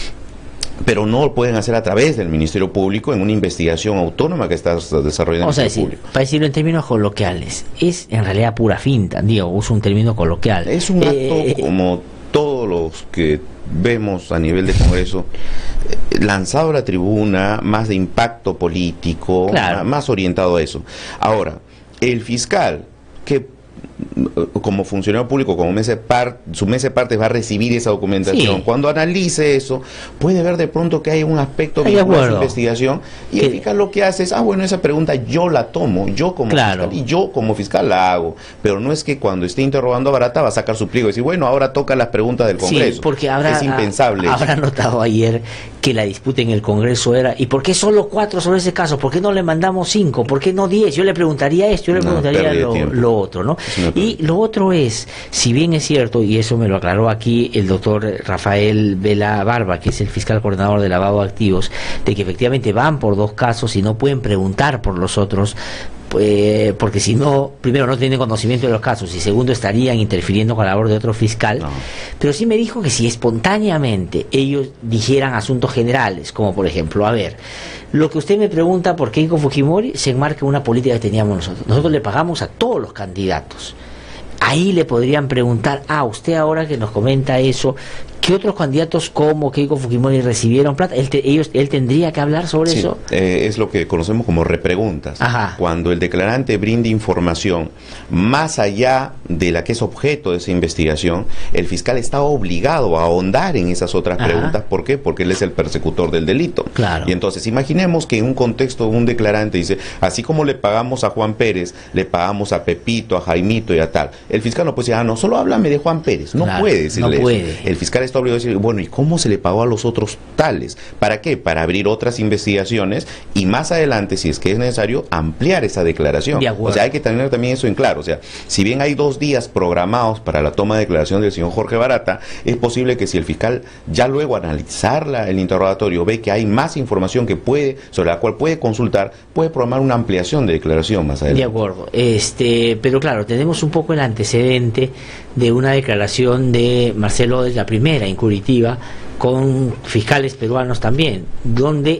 Speaker 19: Pero no lo pueden hacer a través del Ministerio Público en una investigación autónoma que está desarrollando el Ministerio Público.
Speaker 2: Para decirlo en términos coloquiales, es en realidad pura finta, uso un término coloquial.
Speaker 19: Es un acto como todos los que vemos a nivel de Congreso, lanzado a la tribuna, más de impacto político, más orientado a eso. Ahora, el fiscal que como funcionario público, como su mesa de partes va a recibir esa documentación, cuando analice eso, puede ver de pronto que hay un aspecto vinculado a esa investigación, y el fiscal lo que hace es, esa pregunta yo la tomo, yo como fiscal, y yo como fiscal la hago, pero no es que cuando esté interrogando a Barata va a sacar su pliego y decir, ahora toca las preguntas del Congreso.
Speaker 2: Porque
Speaker 19: es impensable.
Speaker 2: Habrá notado ayer que la disputa en el Congreso era, ¿y por qué solo 4 sobre ese caso? ¿Por qué no le mandamos 5? ¿Por qué no 10? Yo le preguntaría esto, yo le preguntaría lo otro, ¿no? Y lo otro es, si bien es cierto, y eso me lo aclaró aquí el doctor Rafael Vela Barba, que es el fiscal coordinador de lavado de activos, de que efectivamente van por 2 casos y no pueden preguntar por los otros, porque si no, primero no tienen conocimiento de los casos y segundo estarían interfiriendo con la labor de otro fiscal, pero sí me dijo que si espontáneamente ellos dijeran asuntos generales, como por ejemplo, lo que usted me pregunta por Keiko Fujimori se enmarca en una política que teníamos nosotros le pagamos a todos los candidatos. Ahí le podrían preguntar, usted ahora que nos comenta eso, ¿qué otros candidatos como Keiko Fujimori recibieron plata? ¿Él tendría que hablar sobre eso?
Speaker 19: Es lo que conocemos como repreguntas. Cuando el declarante brinde información más allá de la que es objeto de esa investigación, el fiscal está obligado a ahondar en esas otras preguntas. ¿Por qué? Porque él es el persecutor del delito. Y entonces imaginemos que en un contexto un declarante dice, así como le pagamos a Juan Pérez, le pagamos a Pepito, a Jaimito y a tal. El fiscal no puede decir, no, solo háblame de Juan Pérez. No puede decirle eso. El fiscal está está obligado a decir, bueno, ¿y cómo se le pagó a los otros tales? ¿Para qué? Para abrir otras investigaciones y más adelante, si es que es necesario, ampliar esa declaración. O sea, hay que tener también eso en claro. O sea, si bien hay 2 días programados para la toma de declaración del señor Jorge Barata, es posible que si el fiscal ya luego analizar el interrogatorio ve que hay más información que sobre la cual puede consultar, puede programar una ampliación de declaración más adelante.
Speaker 2: De acuerdo. Pero claro, tenemos un poco el antecedente de una declaración de Marcelo de la primera en Curitiba, con fiscales peruanos también, donde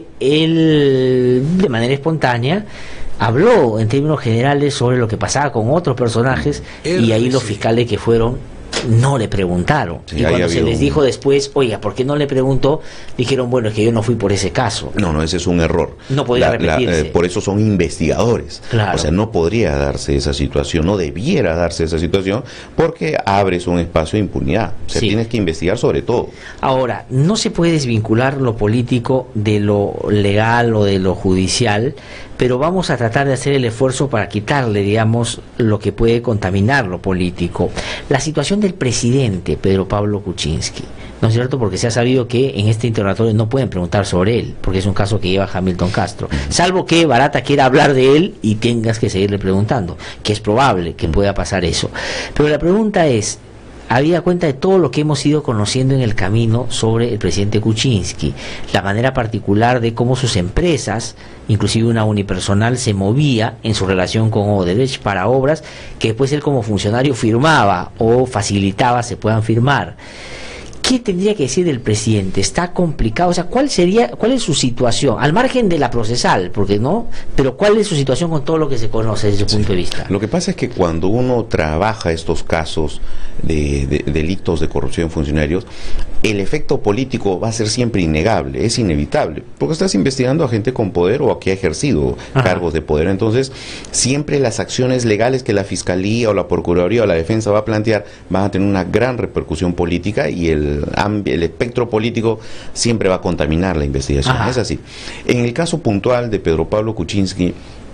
Speaker 2: él de manera espontánea habló en términos generales sobre lo que pasaba con otros personajes, y ahí los fiscales que fueron no le preguntaron. Sí, y cuando se les dijo después, oiga, ¿por qué no le preguntó? Dijeron, bueno, es que yo no fui por ese caso.
Speaker 19: No, ese es un error.
Speaker 2: No podría repetirse.
Speaker 19: Por eso son investigadores.
Speaker 2: Claro.
Speaker 19: O sea, no podría darse esa situación, no debiera darse esa situación, porque abres un espacio de impunidad. O sea, tienes que investigar sobre todo.
Speaker 2: Ahora, no se puede desvincular lo político de lo legal o de lo judicial, pero vamos a tratar de hacer el esfuerzo para quitarle, digamos, lo que puede contaminar lo político. La situación del presidente Pedro Pablo Kuczynski, ¿no es cierto? Porque se ha sabido que en este interrogatorio no pueden preguntar sobre él, porque es un caso que lleva Hamilton Castro, salvo que Barata quiera hablar de él y tengas que seguirle preguntando, que es probable que pueda pasar eso. Pero la pregunta es, habida cuenta de todo lo que hemos ido conociendo en el camino sobre el presidente Kuczynski, la manera particular de cómo sus empresas, inclusive una unipersonal, se movía en su relación con Odebrecht para obras que después él como funcionario firmaba o facilitaba se puedan firmar. ¿Qué tendría que decir del presidente? Está complicado, o sea, ¿cuál es su situación? Al margen de la procesal, porque no, pero ¿cuál es su situación con todo lo que se conoce desde su punto de vista?
Speaker 19: Lo que pasa es que cuando uno trabaja estos casos de delitos de corrupción en funcionarios, el efecto político va a ser siempre innegable, es inevitable, porque estás investigando a gente con poder o a que ha ejercido cargos de poder. Entonces, siempre las acciones legales que la Fiscalía o la Procuraduría o la Defensa va a plantear van a tener una gran repercusión política, y el espectro político siempre va a contaminar la investigación. Es así. En el caso puntual de Pedro Pablo Kuczynski,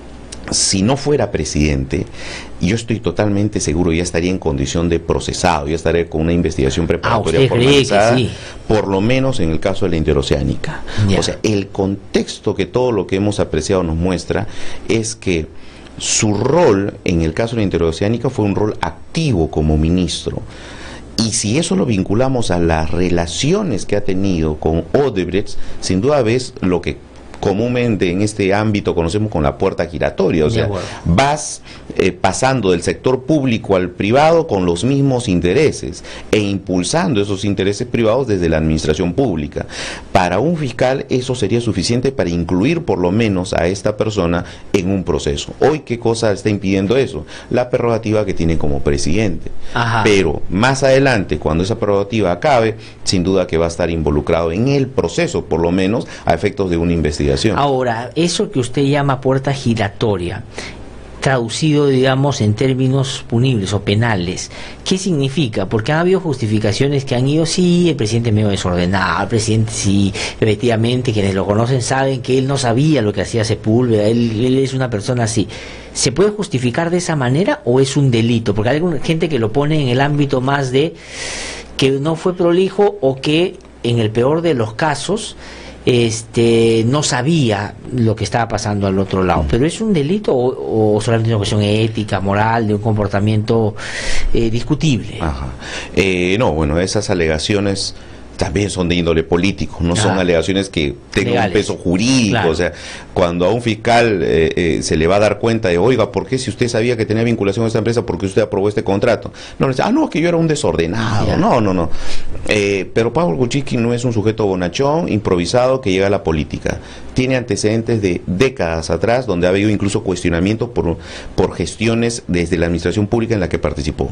Speaker 19: si no fuera presidente, yo estoy totalmente seguro, ya estaría en condición de procesado, ya estaría con una investigación preparatoria formalizada, por lo menos en el caso de la Interoceánica. O sea, el contexto que todo lo que hemos apreciado nos muestra es que su rol en el caso de la Interoceánica fue un rol activo como ministro. Y si eso lo vinculamos a las relaciones que ha tenido con Odebrecht, sin duda ves lo que comúnmente en este ámbito conocemos con la puerta giratoria. O sea, vas pasando del sector público al privado con los mismos intereses e impulsando esos intereses privados desde la administración pública. Para un fiscal eso sería suficiente para incluir por lo menos a esta persona en un proceso. Hoy, ¿qué cosa está impidiendo eso? La prerrogativa que tiene como presidente. Pero más adelante, cuando esa prerrogativa acabe, sin duda que va a estar involucrado en el proceso, por lo menos a efectos de una investigación.
Speaker 2: Ahora, eso que usted llama puerta giratoria, traducido, digamos, en términos punibles o penales, ¿qué significa? Porque ha habido justificaciones que han ido, sí, el presidente medio desordenado, el presidente sí, efectivamente, quienes lo conocen saben que él no sabía lo que hacía Sepúlveda, él es una persona así. ¿Se puede justificar de esa manera o es un delito? Porque hay alguna gente que lo pone en el ámbito más de que no fue prolijo, o que en el peor de los casos no sabía lo que estaba pasando al otro lado. ¿Pero es un delito o solamente una cuestión ética, moral, de un comportamiento discutible?
Speaker 19: No, bueno, esas alegaciones también son de índole político, no son alegaciones que tengan un peso jurídico. O sea, cuando a un fiscal se le va a dar cuenta de, oiga, ¿por qué si usted sabía que tenía vinculación a esta empresa, porque usted aprobó este contrato? No, le dice, no, que yo era un desordenado. No. Pero Pablo Kuczynski no es un sujeto bonachón, improvisado, que llega a la política. Tiene antecedentes de décadas atrás, donde ha habido incluso cuestionamientos por gestiones desde la administración pública en la que participó.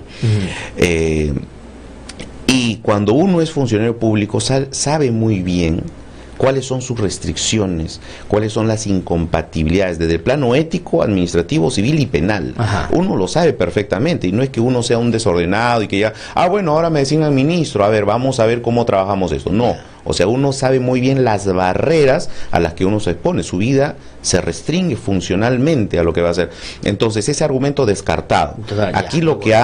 Speaker 19: Y cuando uno es funcionario público sabe muy bien cuáles son sus restricciones, cuáles son las incompatibilidades desde el plano ético, administrativo, civil y penal. Uno lo sabe perfectamente, y no es que uno sea un desordenado y que ya, bueno, ahora me designan ministro, a ver, vamos a ver cómo trabajamos esto. No, o sea, uno sabe muy bien las barreras a las que uno se expone, su vida se restringe funcionalmente a lo que va a hacer. Entonces, ese argumento descartado. Aquí lo que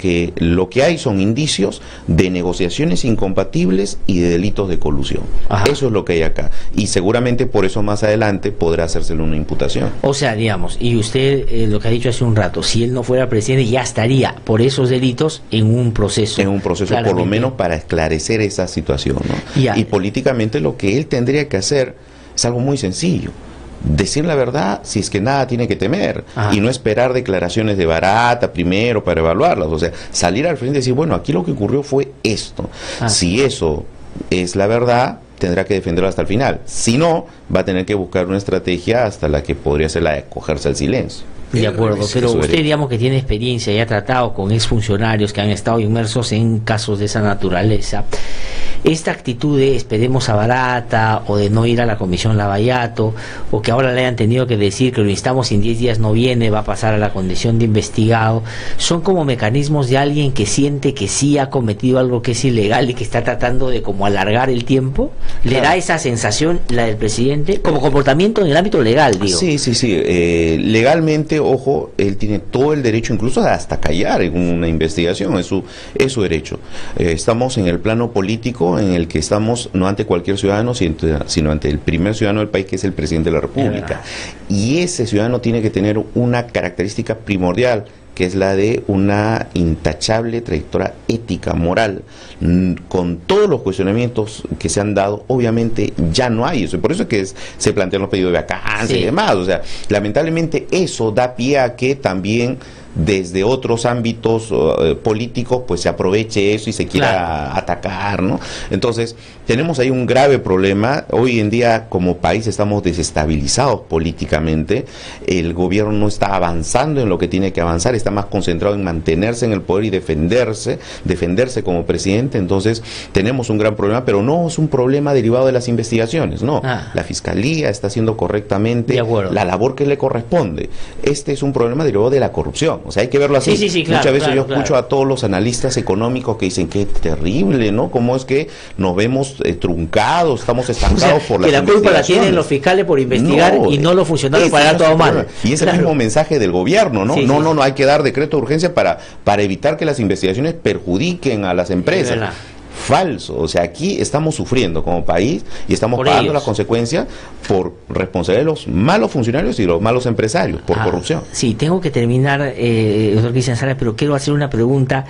Speaker 19: hay son indicios de negociaciones incompatibles y de delitos de colusión. Eso es lo que hay acá. Y seguramente por eso más adelante podrá hacérsele una imputación.
Speaker 2: O sea, digamos, y usted lo que ha dicho hace un rato, si él no fuera presidente ya estaría por esos delitos en un proceso.
Speaker 19: En un proceso, por lo menos para esclarecer esa situación, ¿no? Y políticamente lo que él tendría que hacer es algo muy sencillo: decir la verdad si es que nada tiene que temer, y no esperar declaraciones de Barata primero para evaluarlas. O sea, salir al frente y decir, bueno, aquí lo que ocurrió fue esto. Si eso es la verdad, tendrá que defenderlo hasta el final. Si no, va a tener que buscar una estrategia hasta la que podría ser la de acogerse al silencio.
Speaker 2: De acuerdo, pero usted, digamos, que tiene experiencia y ha tratado con exfuncionarios que han estado inmersos en casos de esa naturaleza. Esta actitud de esperemos a Barata, o de no ir a la comisión Lavallato, o que ahora le hayan tenido que decir que lo instamos y en 10 días no viene, va a pasar a la condición de investigado, son como mecanismos de alguien que siente que sí ha cometido algo que es ilegal y que está tratando de como alargar el tiempo. ¿Le da esa sensación la del presidente como comportamiento en el ámbito legal, digo?
Speaker 19: Sí. Legalmente, ojo, él tiene todo el derecho incluso hasta callar en una investigación, es su derecho. Estamos en el plano político en el que estamos no ante cualquier ciudadano, sino ante el primer ciudadano del país, que es el presidente de la República. Y ese ciudadano tiene que tener una característica primordial, que es la de una intachable trayectoria ética, moral. Con todos los cuestionamientos que se han dado, obviamente ya no hay eso, y por eso es que se plantean los pedidos de vacancia y demás. O sea, lamentablemente eso da pie a que también desde otros ámbitos políticos pues se aproveche eso y se quiera atacar, ¿no? Entonces tenemos ahí un grave problema. Hoy en día como país estamos desestabilizados políticamente, el gobierno no está avanzando en lo que tiene que avanzar, está más concentrado en mantenerse en el poder y defenderse como presidente. Entonces tenemos un gran problema, pero no es un problema derivado de las investigaciones, no. La Fiscalía está haciendo correctamente la labor que le corresponde. Este es un problema derivado de la corrupción. O sea, hay que verlo así. Muchas veces yo escucho a todos los analistas económicos que dicen que terrible, ¿no? Cómo es que nos vemos truncados, estamos estancados por las investigaciones. Que la culpa la tienen los fiscales por investigar y no los funcionarios para dar todo mal. Y es el mismo mensaje del gobierno, ¿no? No hay que dar decreto de urgencia para evitar que las investigaciones perjudiquen a las empresas. Falso. O sea, aquí estamos sufriendo como país y estamos pagando las consecuencias por responsabilidad de los malos funcionarios y los malos empresarios por corrupción.
Speaker 2: Sí, tengo que terminar, doctor Cristian Salas, pero quiero hacer una pregunta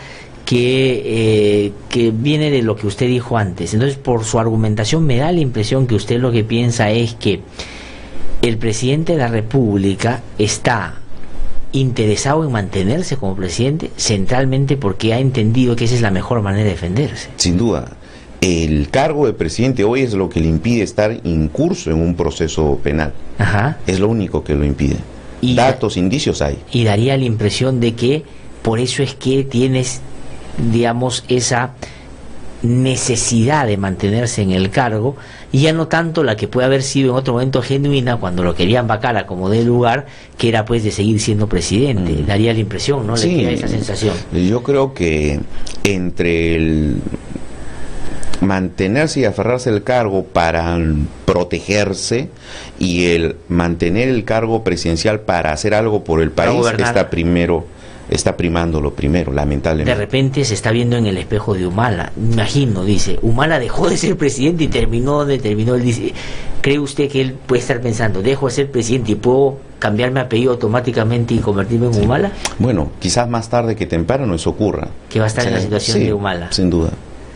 Speaker 2: que viene de lo que usted dijo antes. Entonces, por su argumentación me da la impresión que usted lo que piensa es que el presidente de la República está interesado en mantenerse como presidente centralmente porque ha entendido que esa es la mejor manera de defenderse.
Speaker 19: Sin duda. El cargo de presidente hoy es lo que le impide estar incurso en un proceso penal. Es lo único que lo impide. Datos, indicios hay.
Speaker 2: Y daría la impresión de que por eso es que tienes, digamos, esa necesidad de mantenerse en el cargo, y ya no tanto la que puede haber sido en otro momento genuina cuando lo querían vacar a como dé lugar, que era pues de seguir siendo presidente. Daría la impresión, ¿no?
Speaker 19: Sí,
Speaker 2: le queda esa sensación.
Speaker 19: Yo creo que entre el mantenerse y aferrarse al cargo para protegerse y el mantener el cargo presidencial para hacer algo por el país está primando lo primero, lamentablemente.
Speaker 2: De repente se está viendo en el espejo de Humala, imagino, dice, Humala dejó de ser presidente y terminó donde terminó. Él dice, ¿cree usted que él puede estar pensando, dejo de ser presidente y puedo cambiar mi apellido automáticamente y convertirme en Humala?
Speaker 19: Bueno, quizás más tarde que temprano eso ocurra.
Speaker 2: Que va a estar en la situación de Humala.
Speaker 19: Sin duda.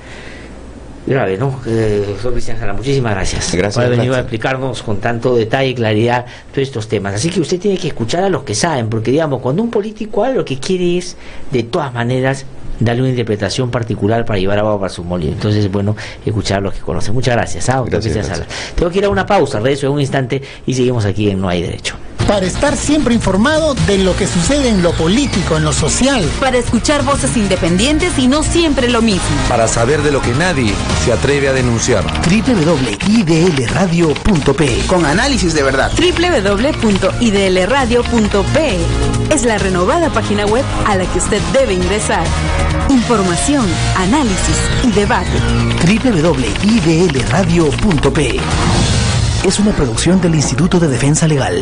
Speaker 2: Grave, ¿no? Doctor Cristian Salas, muchísimas gracias por haber venido a explicarnos con tanto detalle y claridad todos estos temas. Así que usted tiene que escuchar a los que saben, porque digamos, cuando un político lo que quiere es, de todas maneras, darle una interpretación particular para llevar agua para su molino. Entonces es bueno escuchar a los que conocen. Muchas gracias, doctor Cristian Salas. Tengo que ir a una pausa, regreso en un instante y seguimos aquí en No Hay Derecho.
Speaker 6: Para estar siempre informado de lo que sucede en lo político, en lo social.
Speaker 7: Para escuchar voces independientes y no siempre lo mismo.
Speaker 8: Para saber de lo que nadie se atreve a denunciar.
Speaker 9: www.idlradio.pe
Speaker 1: Con análisis de verdad.
Speaker 7: www.idlradio.pe es la renovada página web a la que usted debe ingresar. Información, análisis y debate.
Speaker 9: www.idlradio.pe es una producción del Instituto de Defensa Legal.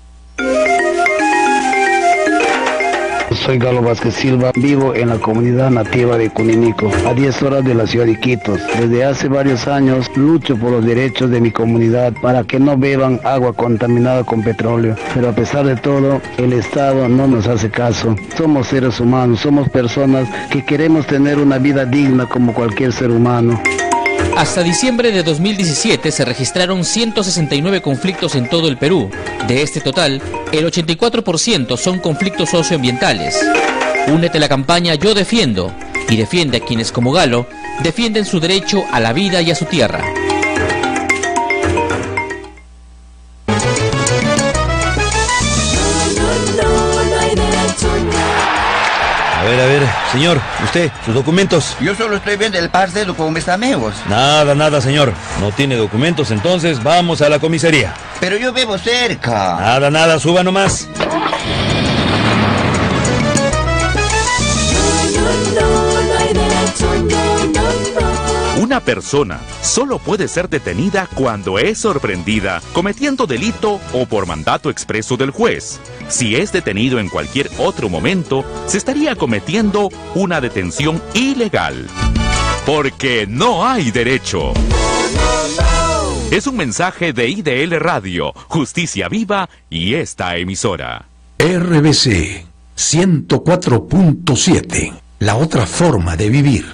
Speaker 3: Soy Galo Vázquez Silva, vivo en la comunidad nativa de Cuninico, a 10 horas de la ciudad de Iquitos. Desde hace varios años lucho por los derechos de mi comunidad para que no beban agua contaminada con petróleo. Pero a pesar de todo, el Estado no nos hace caso. Somos seres humanos, somos personas que queremos tener una vida digna como cualquier ser humano.
Speaker 11: Hasta diciembre de 2017 se registraron 169 conflictos en todo el Perú. De este total, el 84% son conflictos socioambientales. Únete a la campaña Yo Defiendo y defiende a quienes como Galo defienden su derecho a la vida y a su tierra.
Speaker 24: A ver, señor, usted, sus documentos.
Speaker 1: Yo solo estoy viendo el parcelo con mis amigos.
Speaker 24: Nada, señor. No tiene documentos, entonces vamos a la comisaría.
Speaker 1: Pero yo vivo cerca.
Speaker 24: Nada, suba nomás.
Speaker 25: Una persona solo puede ser detenida cuando es sorprendida cometiendo delito o por mandato expreso del juez. Si es detenido en cualquier otro momento, se estaría cometiendo una detención ilegal. Porque no hay derecho. Es un mensaje de IDL Radio, Justicia Viva y esta emisora.
Speaker 26: RBC 104.7, la otra forma de vivir.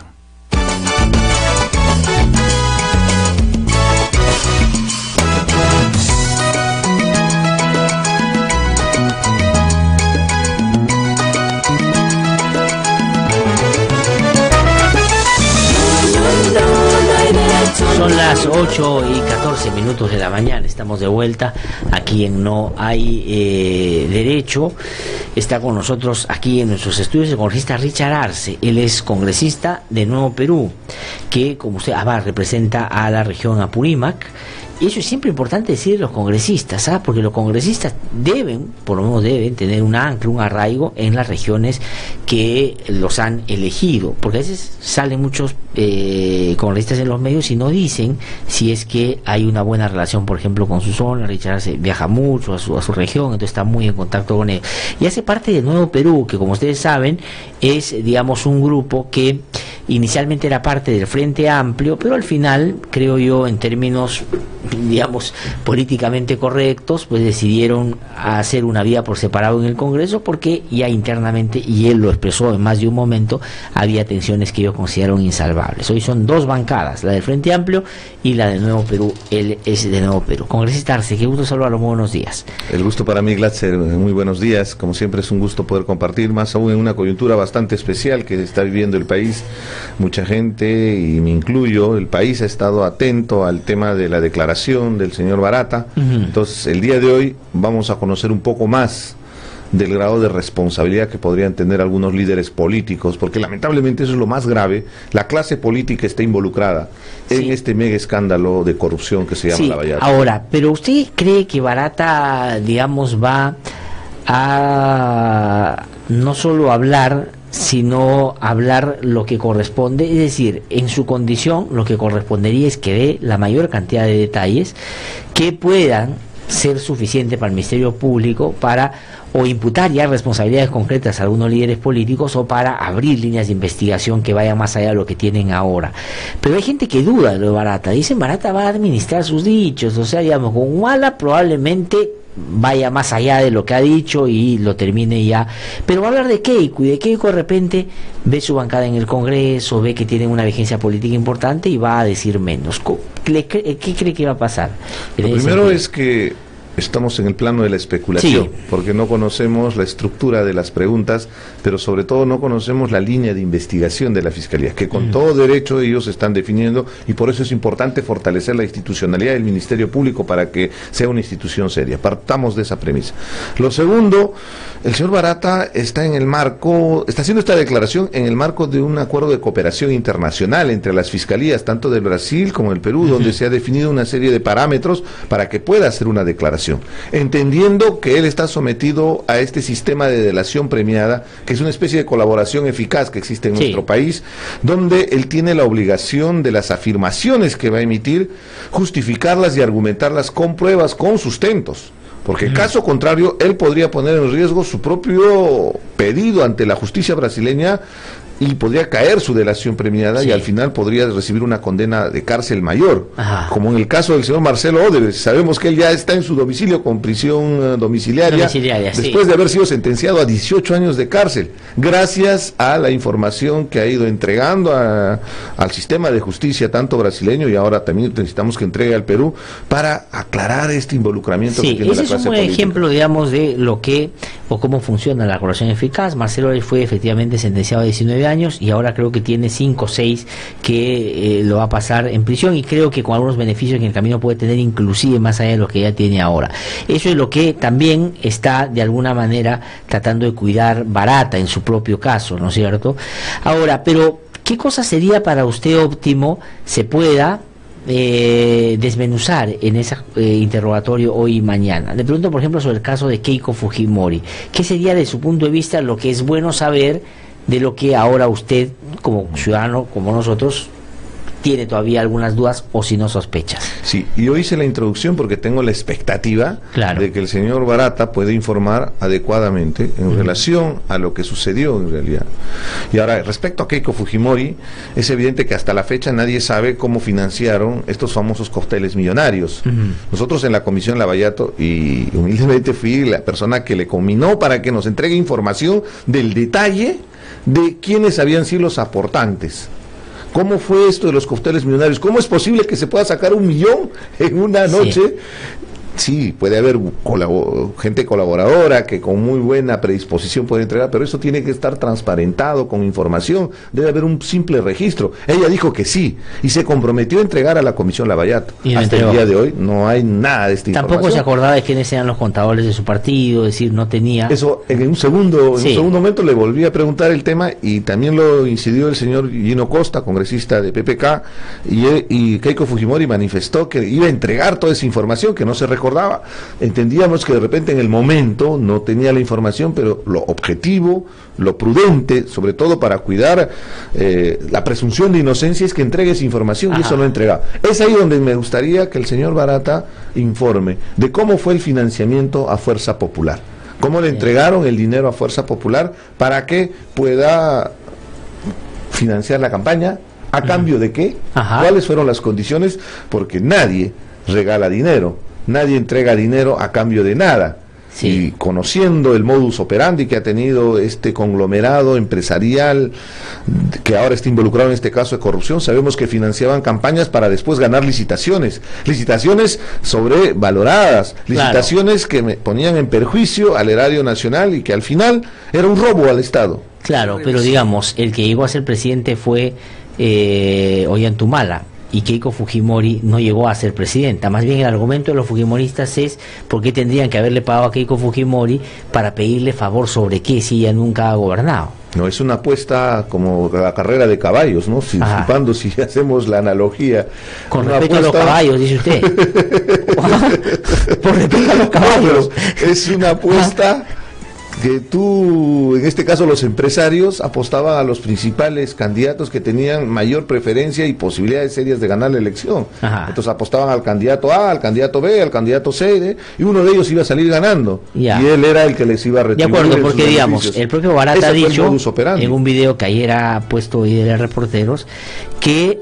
Speaker 2: Son las 8:14 de la mañana, estamos de vuelta aquí en No Hay Derecho. Está con nosotros aquí en nuestros estudios el congresista Richard Arce. Él es congresista de Nuevo Perú, que como usted representa a la región Apurímac. Y eso es siempre importante decir de los congresistas, porque los congresistas deben, por lo menos deben, tener un ancla, un arraigo en las regiones que los han elegido, porque a veces salen muchos congresistas en los medios y no dicen si es que hay una buena relación, por ejemplo, con su zona. Richard viaja mucho a su región, entonces está muy en contacto con él. Y hace parte de Nuevo Perú, que como ustedes saben, es, digamos, un grupo que inicialmente era parte del Frente Amplio, pero al final, creo yo, en términos, digamos, políticamente correctos, pues decidieron hacer una vía por separado en el Congreso, porque ya internamente, y él lo expresó en más de un momento, había tensiones que ellos consideraron insalvables. Hoy son dos bancadas, la del Frente Amplio y la de Nuevo Perú. Él es de Nuevo Perú. Congresista Arce, qué gusto saludarlo, muy buenos días.
Speaker 17: El gusto para mí, Glatzer, muy buenos días. Como siempre es un gusto poder compartir, más aún en una coyuntura bastante especial que está viviendo el país. Mucha gente, y me incluyo, el país ha estado atento al tema de la declaración del señor Barata. Entonces, el día de hoy vamos a conocer un poco más del grado de responsabilidad que podrían tener algunos líderes políticos, porque lamentablemente eso es lo más grave. La clase política está involucrada en este mega escándalo de corrupción que se llama Lavallato.
Speaker 2: Ahora, pero ¿usted cree que Barata, digamos, va a no solo hablar, sino hablar lo que corresponde? Es decir, en su condición lo que correspondería es que dé la mayor cantidad de detalles que puedan ser suficientes para el Ministerio Público para o imputar ya responsabilidades concretas a algunos líderes políticos, o para abrir líneas de investigación que vayan más allá de lo que tienen ahora. Pero hay gente que duda de lo de Barata. Dicen, Barata va a administrar sus dichos, o sea, digamos, con Humala probablemente vaya más allá de lo que ha dicho y lo termine ya. Pero va a hablar de Keiko, y de Keiko de repente ve su bancada en el Congreso, ve que tienen una vigencia política importante y va a decir menos. ¿Qué cree que va a pasar?
Speaker 17: Lo primero es que estamos en el plano de la especulación, porque no conocemos la estructura de las preguntas, pero sobre todo no conocemos la línea de investigación de la Fiscalía, que con todo derecho ellos están definiendo, y por eso es importante fortalecer la institucionalidad del Ministerio Público para que sea una institución seria. Partamos de esa premisa. Lo segundo, el señor Barata está haciendo esta declaración en el marco de un acuerdo de cooperación internacional entre las fiscalías, tanto del Brasil como del Perú, donde se ha definido una serie de parámetros para que pueda hacer una declaración, entendiendo que él está sometido a este sistema de delación premiada, que es una especie de colaboración eficaz que existe en nuestro país, donde él tiene la obligación de las afirmaciones que va a emitir, justificarlas y argumentarlas con pruebas, con sustentos. Porque en caso contrario, él podría poner en riesgo su propio pedido ante la justicia brasileña y podría caer su delación premiada y al final podría recibir una condena de cárcel mayor, como en el caso del señor Marcelo Odebrecht. Sabemos que él ya está en su domicilio con prisión domiciliaria después de haber sido sentenciado a 18 años de cárcel, gracias a la información que ha ido entregando al sistema de justicia, tanto brasileño, y ahora también necesitamos que entregue al Perú, para aclarar este involucramiento que tiene la clase política. Ese es un buen
Speaker 2: ejemplo, digamos, de lo que o cómo funciona la corrupción eficaz. Marcelo Odebrecht fue efectivamente sentenciado a 19 años y ahora creo que tiene 5 o 6 que lo va a pasar en prisión, y creo que con algunos beneficios que en el camino puede tener, inclusive más allá de lo que ya tiene ahora. Eso es lo que también está de alguna manera tratando de cuidar Barata en su propio caso, ¿no es cierto? Ahora, pero ¿qué cosa sería para usted óptimo se pueda desmenuzar en ese interrogatorio hoy y mañana? Le pregunto, por ejemplo, sobre el caso de Keiko Fujimori. ¿Qué sería de su punto de vista lo que es bueno saber de lo que ahora usted, como ciudadano, como nosotros, tiene todavía algunas dudas o si no sospechas?
Speaker 17: Sí, y yo hice la introducción porque tengo la expectativa de que el señor Barata puede informar adecuadamente en relación a lo que sucedió en realidad. Y ahora, respecto a Keiko Fujimori, es evidente que hasta la fecha nadie sabe cómo financiaron estos famosos cócteles millonarios. Nosotros en la Comisión Lavallato, y humildemente fui la persona que le combinó para que nos entregue información del detalle de quiénes habían sido los aportantes. ¿Cómo fue esto de los cócteles millonarios? ¿Cómo es posible que se pueda sacar 1 millón en una noche? Sí, puede haber gente colaboradora que con muy buena predisposición puede entregar, pero eso tiene que estar transparentado con información. Debe haber un simple registro. Ella dijo que sí y se comprometió a entregar a la Comisión Lavallato. Hasta el día de hoy no hay nada de esta información.
Speaker 2: Tampoco se acordaba de quiénes eran los contadores de su partido, es decir, no tenía.
Speaker 17: Eso en un segundo momento le volví a preguntar el tema, y también lo incidió el señor Gino Costa, congresista de PPK, y Keiko Fujimori manifestó que iba a entregar toda esa información, que no se recordaba. Entendíamos que de repente en el momento no tenía la información, pero lo objetivo, lo prudente, sobre todo para cuidar la presunción de inocencia, es que entregue esa información, y eso lo entrega. Es ahí donde me gustaría que el señor Barata informe de cómo fue el financiamiento a Fuerza Popular, cómo le entregaron el dinero a Fuerza Popular para que pueda financiar la campaña, a cambio de qué, cuáles fueron las condiciones, porque nadie regala dinero. Nadie entrega dinero a cambio de nada. Y conociendo el modus operandi que ha tenido este conglomerado empresarial que ahora está involucrado en este caso de corrupción, sabemos que financiaban campañas para después ganar licitaciones sobrevaloradas, licitaciones que ponían en perjuicio al erario nacional y que al final era un robo al Estado.
Speaker 2: Claro, pero digamos, el que llegó a ser presidente fue Ollantumala, y Keiko Fujimori no llegó a ser presidenta. Más bien el argumento de los fujimoristas es por qué tendrían que haberle pagado a Keiko Fujimori para pedirle favor sobre qué si ella nunca ha gobernado.
Speaker 17: No, es una apuesta como la carrera de caballos, ¿no? Si hacemos la analogía.
Speaker 2: Con respecto a los caballos, dice usted. Por respecto a los caballos.
Speaker 17: Es una apuesta que tú, en este caso los empresarios, apostaban a los principales candidatos que tenían mayor preferencia y posibilidades serias de ganar la elección. Entonces apostaban al candidato A, al candidato B, al candidato C, y uno de ellos iba a salir ganando. Y él era el que les iba a retribuir.
Speaker 2: De acuerdo, porque digamos, el propio Barata ha dicho en un video que ayer ha puesto IDL Reporteros que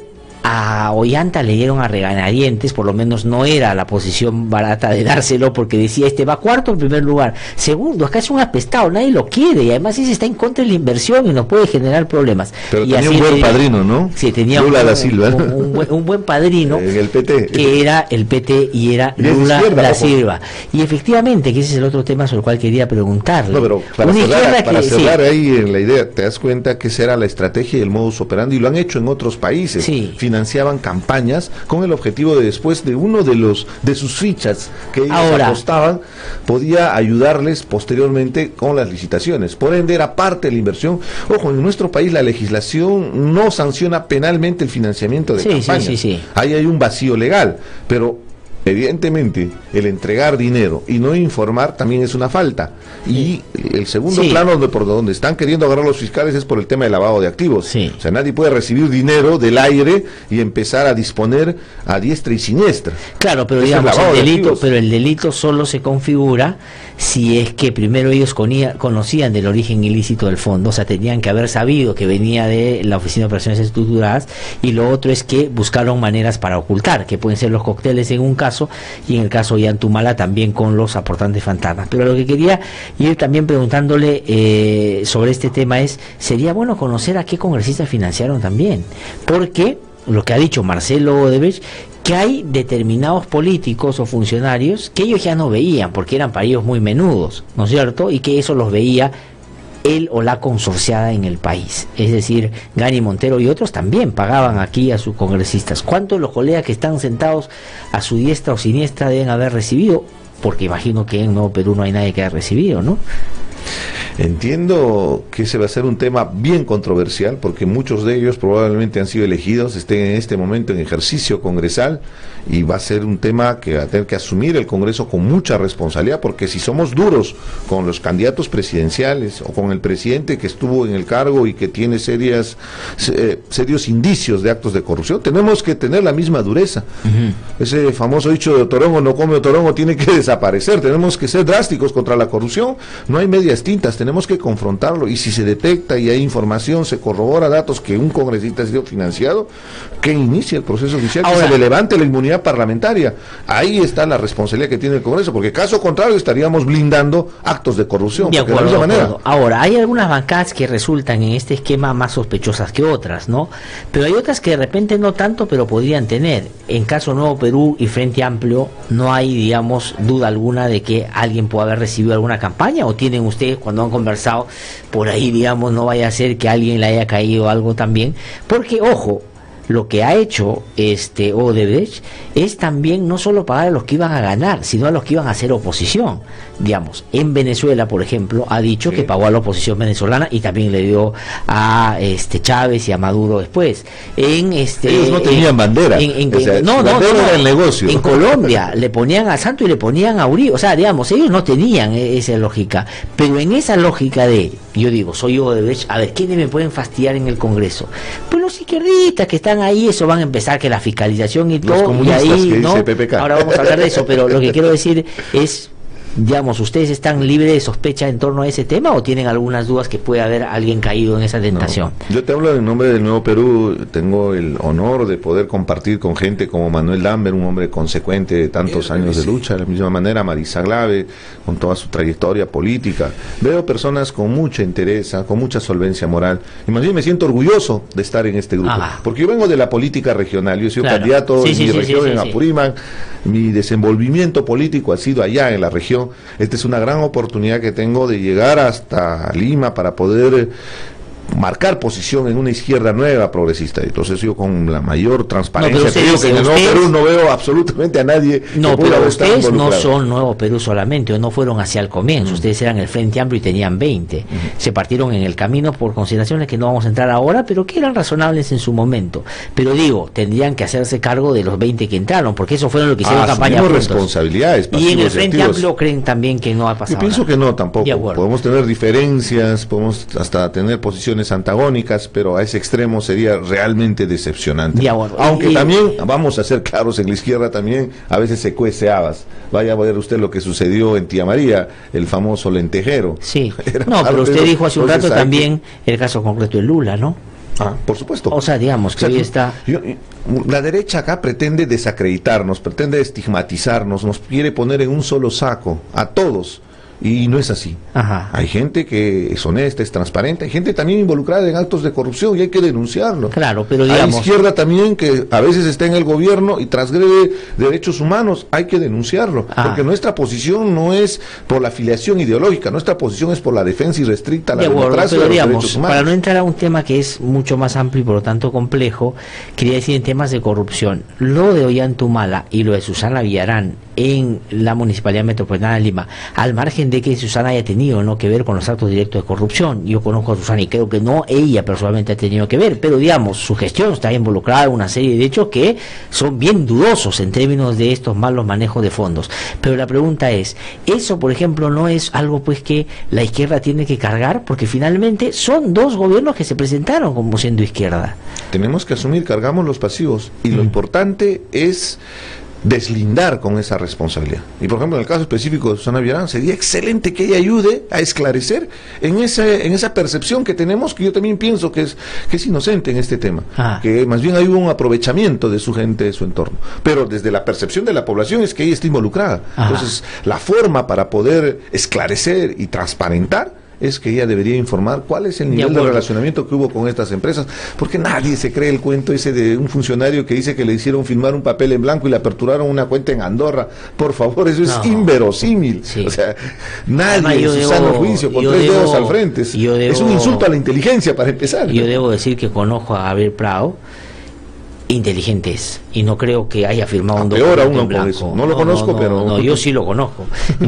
Speaker 2: A Ollanta le dieron a regañadientes, por lo menos no era la posición barata de dárselo, porque decía, va cuarto en primer lugar, segundo, acá es un apestado, nadie lo quiere, y además ese está en contra de la inversión y nos puede generar problemas.
Speaker 17: Pero
Speaker 2: y
Speaker 17: tenía un buen padrino, ¿no?
Speaker 2: Sí, tenía
Speaker 17: Lula da Silva.
Speaker 2: Un buen padrino
Speaker 17: en el PT.
Speaker 2: Que era el PT y era Lula da Silva. Y efectivamente, que ese es el otro tema sobre el cual quería preguntarle.
Speaker 17: No, pero para cerrar ahí en la idea, te das cuenta que esa era la estrategia y el modus operandi, y lo han hecho en otros países.
Speaker 2: Sí.
Speaker 17: Financiaban campañas con el objetivo de después de uno de sus fichas que ellos apostaban, podía ayudarles posteriormente con las licitaciones. Por ende, era parte de la inversión. Ojo, en nuestro país la legislación no sanciona penalmente el financiamiento de campañas. Ahí hay un vacío legal, pero evidentemente el entregar dinero y no informar también es una falta. Y el segundo plano por donde están queriendo agarrar los fiscales es por el tema del lavado de activos. O sea, nadie puede recibir dinero del aire y empezar a disponer a diestra y siniestra.
Speaker 2: Claro, pero digamos, el delito solo se configura si es que primero ellos conocían del origen ilícito del fondo, o sea, tenían que haber sabido que venía de la Oficina de Operaciones Estructuradas, y lo otro es que buscaron maneras para ocultar, que pueden ser los cócteles en un caso, y en el caso de Antumala también con los aportantes fantasmas. Pero lo que quería ir también preguntándole sobre este tema es, sería bueno conocer a qué congresistas financiaron también, porque lo que ha dicho Marcelo Odebrecht, que hay determinados políticos o funcionarios que ellos ya no veían, porque eran para ellos muy menudos, ¿no es cierto? Y que eso los veía él o la consorciada en el país. Es decir, Gani Montero y otros también pagaban aquí a sus congresistas. ¿Cuántos de los colegas que están sentados a su diestra o siniestra deben haber recibido? Porque imagino que en Nuevo Perú no hay nadie que haya recibido, ¿no?
Speaker 17: Entiendo que ese va a ser un tema bien controversial, porque muchos de ellos probablemente han sido elegidos, estén en este momento en ejercicio congresal, y va a ser un tema que va a tener que asumir el Congreso con mucha responsabilidad, porque si somos duros con los candidatos presidenciales o con el presidente que estuvo en el cargo y que tiene serios indicios de actos de corrupción, tenemos que tener la misma dureza. Ese famoso dicho de Torongo no come Torongo tiene que desaparecer. Tenemos que ser drásticos contra la corrupción, no hay medias tintas, tenemos que confrontarlo, y si se detecta y hay información, se corrobora datos que un congresista ha sido financiado, que inicie el proceso judicial, que se le levante la inmunidad parlamentaria. Ahí está la responsabilidad que tiene el Congreso, porque caso contrario estaríamos blindando actos de corrupción.
Speaker 2: De acuerdo. Ahora, hay algunas bancadas que resultan en este esquema más sospechosas que otras, ¿no? Pero hay otras que de repente no tanto, pero podrían tener. En caso Nuevo Perú y Frente Amplio, no hay, digamos, duda alguna de que alguien pueda haber recibido alguna campaña, o tienen ustedes, cuando han conversado por ahí, digamos, no vaya a ser que a alguien le haya caído algo también, porque, ojo, lo que ha hecho Odebrecht es también no solo pagar a los que iban a ganar, sino a los que iban a hacer oposición. Digamos, en Venezuela, por ejemplo, ha dicho que pagó a la oposición venezolana, y también le dio a Chávez y a Maduro después. Ellos
Speaker 17: no tenían bandera. Era el negocio.
Speaker 2: En Colombia le ponían a Santos y le ponían a Uribe. O sea, digamos, ellos no tenían esa lógica. Pero en esa lógica yo digo, soy Odebrecht, a ver, ¿quiénes me pueden fastidiar en el Congreso? Pues los izquierdistas que están ahí, eso van a empezar, que la fiscalización y todo, y ahí, ¿no? Ahora vamos a hablar de eso, pero lo que quiero decir es, digamos, ¿ustedes están libres de sospecha en torno a ese tema, o tienen algunas dudas que puede haber alguien caído en esa tentación?
Speaker 17: No, yo te hablo en nombre del Nuevo Perú. Tengo el honor de poder compartir con gente como Manuel Damber, un hombre consecuente de tantos años de lucha, de la misma manera Marisa Glave, con toda su trayectoria política. Veo personas con mucha entereza, con mucha solvencia moral, y más bien me siento orgulloso de estar en este grupo, porque yo vengo de la política regional. Yo he sido candidato en mi región, en Apurímac. Mi desenvolvimiento político ha sido allá en la región. Esta es una gran oportunidad que tengo de llegar hasta Lima para poder marcar posición en una izquierda nueva, progresista. Entonces yo, con la mayor transparencia, digo que en el Nuevo Perú no veo absolutamente a nadie.
Speaker 2: No, pero ustedes no son Nuevo Perú solamente, o no fueron hacia el comienzo. Ustedes eran el Frente Amplio y tenían 20. Se partieron en el camino por consideraciones que no vamos a entrar ahora, pero que eran razonables en su momento. Pero digo, tendrían que hacerse cargo de los 20 que entraron, porque eso fueron lo que hicieron campaña juntos.
Speaker 17: Responsabilidades.
Speaker 2: Y en el Frente Amplio creen también que no ha pasado.
Speaker 17: Yo pienso que no, tampoco. Podemos tener diferencias, podemos hasta tener posiciones antagónicas, pero a ese extremo sería realmente decepcionante. Aunque también, vamos a ser claros, en la izquierda también a veces se cuece habas. Vaya a ver usted lo que sucedió en Tía María, el famoso lentejero.
Speaker 2: Sí. No, pero usted dijo hace un rato también el caso concreto de Lula, ¿no?
Speaker 17: Por supuesto.
Speaker 2: O sea, digamos que hoy está...
Speaker 17: La derecha acá pretende desacreditarnos, pretende estigmatizarnos, nos quiere poner en un solo saco a todos. Y no es así. Hay gente que es honesta, es transparente, hay gente también involucrada en actos de corrupción y hay que denunciarlo.
Speaker 2: Claro, pero digamos...
Speaker 17: Hay izquierda también que a veces está en el gobierno y transgrede derechos humanos, hay que denunciarlo. Porque nuestra posición no es por la afiliación ideológica, nuestra posición es por la defensa irrestricta a la democracia y los derechos humanos.
Speaker 2: Para no entrar a un tema que es mucho más amplio y por lo tanto complejo, quería decir en temas de corrupción, lo de Ollantumala y lo de Susana Villarán en la Municipalidad Metropolitana de Lima, al margen de que Susana haya tenido no que ver con los actos directos de corrupción, yo conozco a Susana y creo que no ella personalmente ha tenido que ver, pero digamos, su gestión está involucrada en una serie de hechos que son bien dudosos en términos de estos malos manejos de fondos. Pero la pregunta es, eso por ejemplo no es algo pues que la izquierda tiene que cargar, porque finalmente son dos gobiernos que se presentaron como siendo izquierda.
Speaker 17: Tenemos que asumir, cargamos los pasivos y lo importante es deslindar con esa responsabilidad. Y por ejemplo en el caso específico de Susana Villarán sería excelente que ella ayude a esclarecer en esa percepción que tenemos, que yo también pienso que es inocente en este tema, que más bien hay un aprovechamiento de su gente, de su entorno, pero desde la percepción de la población es que ella está involucrada. Entonces la forma para poder esclarecer y transparentar es que ella debería informar cuál es el nivel de relacionamiento que hubo con estas empresas, porque nadie se cree el cuento ese de un funcionario que dice que le hicieron firmar un papel en blanco y le aperturaron una cuenta en Andorra. Por favor, eso es inverosímil. O sea, nadie en su sano juicio, con tres dedos al frente. Es un insulto a la inteligencia para empezar.
Speaker 2: Yo debo decir que conozco a Gabriel Prado, inteligentes, y no creo que haya firmado un documento en blanco.
Speaker 17: No lo conozco, pero...
Speaker 2: No, yo sí lo conozco,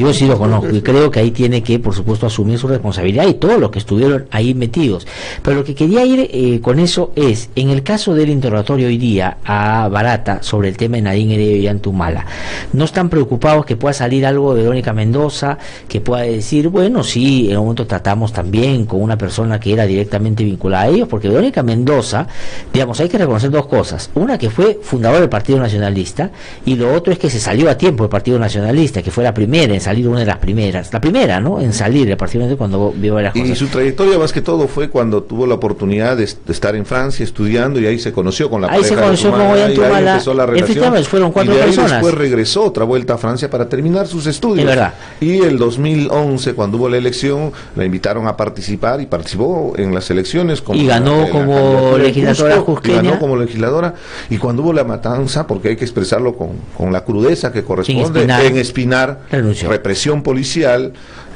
Speaker 2: y creo que ahí tiene que, por supuesto, asumir su responsabilidad y todos los que estuvieron ahí metidos. Pero lo que quería ir con eso es, en el caso del interrogatorio hoy día a Barata sobre el tema de Nadine Heredia y Ollantumala, ¿no están preocupados que pueda salir algo de Verónica Mendoza, que pueda decir, bueno, sí, en un momento tratamos también con una persona que era directamente vinculada a ellos? Porque Verónica Mendoza, digamos, hay que reconocer dos cosas. Una, que fue fundador del Partido Nacionalista, y lo otro es que se salió a tiempo del Partido Nacionalista, que fue la primera en salir, una de las primeras, la primera, ¿no?, en salir del Partido Nacionalista cuando vio varias cosas.
Speaker 17: Y su trayectoria más que todo fue cuando tuvo la oportunidad de estar en Francia estudiando, y ahí se conoció con la pareja.
Speaker 2: Ahí se conoció con Ollantumala, empezó la relación,
Speaker 17: fueron 4 personas. Después regresó otra vuelta a Francia para terminar sus estudios.
Speaker 2: Es verdad.
Speaker 17: Y el 2011, cuando hubo la elección, la invitaron a participar y participó en las elecciones
Speaker 2: y ganó como legisladora cusqueña.
Speaker 17: Ganó como legisladora. Y cuando hubo la matanza, porque hay que expresarlo con la crudeza que corresponde, en Espinar, represión policial,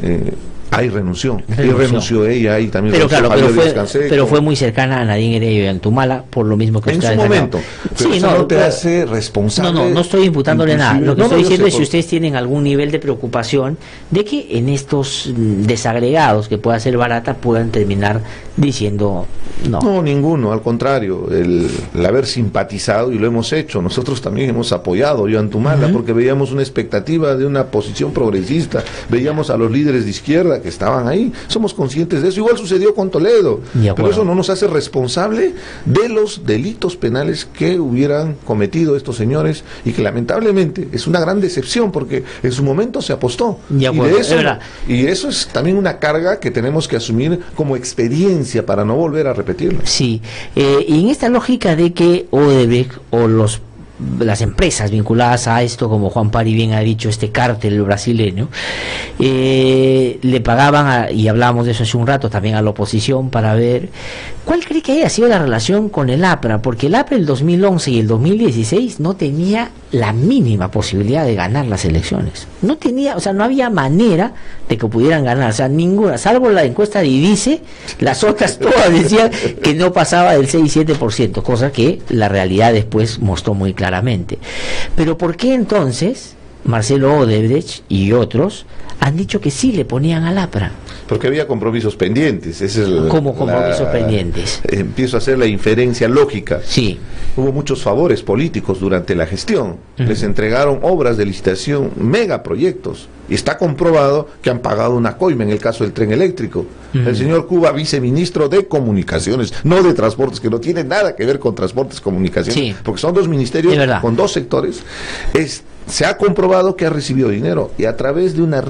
Speaker 17: ahí renunció. Y renunció ella, y también
Speaker 2: pero claro, pero fue muy cercana a Nadine Heredia y Ollantumala, por lo mismo que
Speaker 17: usted en su momento. Pero eso no te hace responsable.
Speaker 2: No estoy imputándole nada. Lo que estoy diciendo es si ustedes tienen algún nivel de preocupación de que en estos desagregados que pueda hacer Barata puedan terminar diciendo no.
Speaker 17: No, ninguno, al contrario, el haber simpatizado, y lo hemos hecho, nosotros también hemos apoyado a Ollantumala, porque veíamos una expectativa de una posición progresista, veíamos a los líderes de izquierda que estaban ahí, somos conscientes de eso. Igual sucedió con Toledo, pero eso no nos hace responsable de los delitos penales que hubieran cometido estos señores, y que lamentablemente es una gran decepción, porque en su momento se apostó, y eso es también una carga que tenemos que asumir como experiencia para no volver a repetirlo.
Speaker 2: Sí, y en esta lógica de que Odebrecht o las empresas vinculadas a esto, como Juan Pari bien ha dicho, este cártel brasileño, le pagaban, y hablábamos de eso hace un rato también, a la oposición para ver cuál cree que haya sido la relación con el APRA, porque el APRA el 2011 y el 2016 no tenía la mínima posibilidad de ganar las elecciones. No tenía, o sea, no había manera de que pudieran ganar, o sea, ninguna, salvo la encuesta de IDICE, las otras todas decían que no pasaba del 6-7%, cosa que la realidad después mostró muy claramente. Pero ¿por qué entonces Marcelo Odebrecht y otros han dicho que sí le ponían al APRA?
Speaker 17: Porque había compromisos pendientes.
Speaker 2: ¿Cómo compromisos pendientes?
Speaker 17: Empiezo a hacer la inferencia lógica.
Speaker 2: Sí.
Speaker 17: Hubo muchos favores políticos durante la gestión. Les entregaron obras de licitación, megaproyectos. Y está comprobado que han pagado una coima en el caso del tren eléctrico. El señor Cuba, viceministro de Comunicaciones, no de Transportes, que no tiene nada que ver con Transportes, Comunicaciones, porque son dos ministerios con dos sectores, se ha comprobado que ha recibido dinero, y a través de una red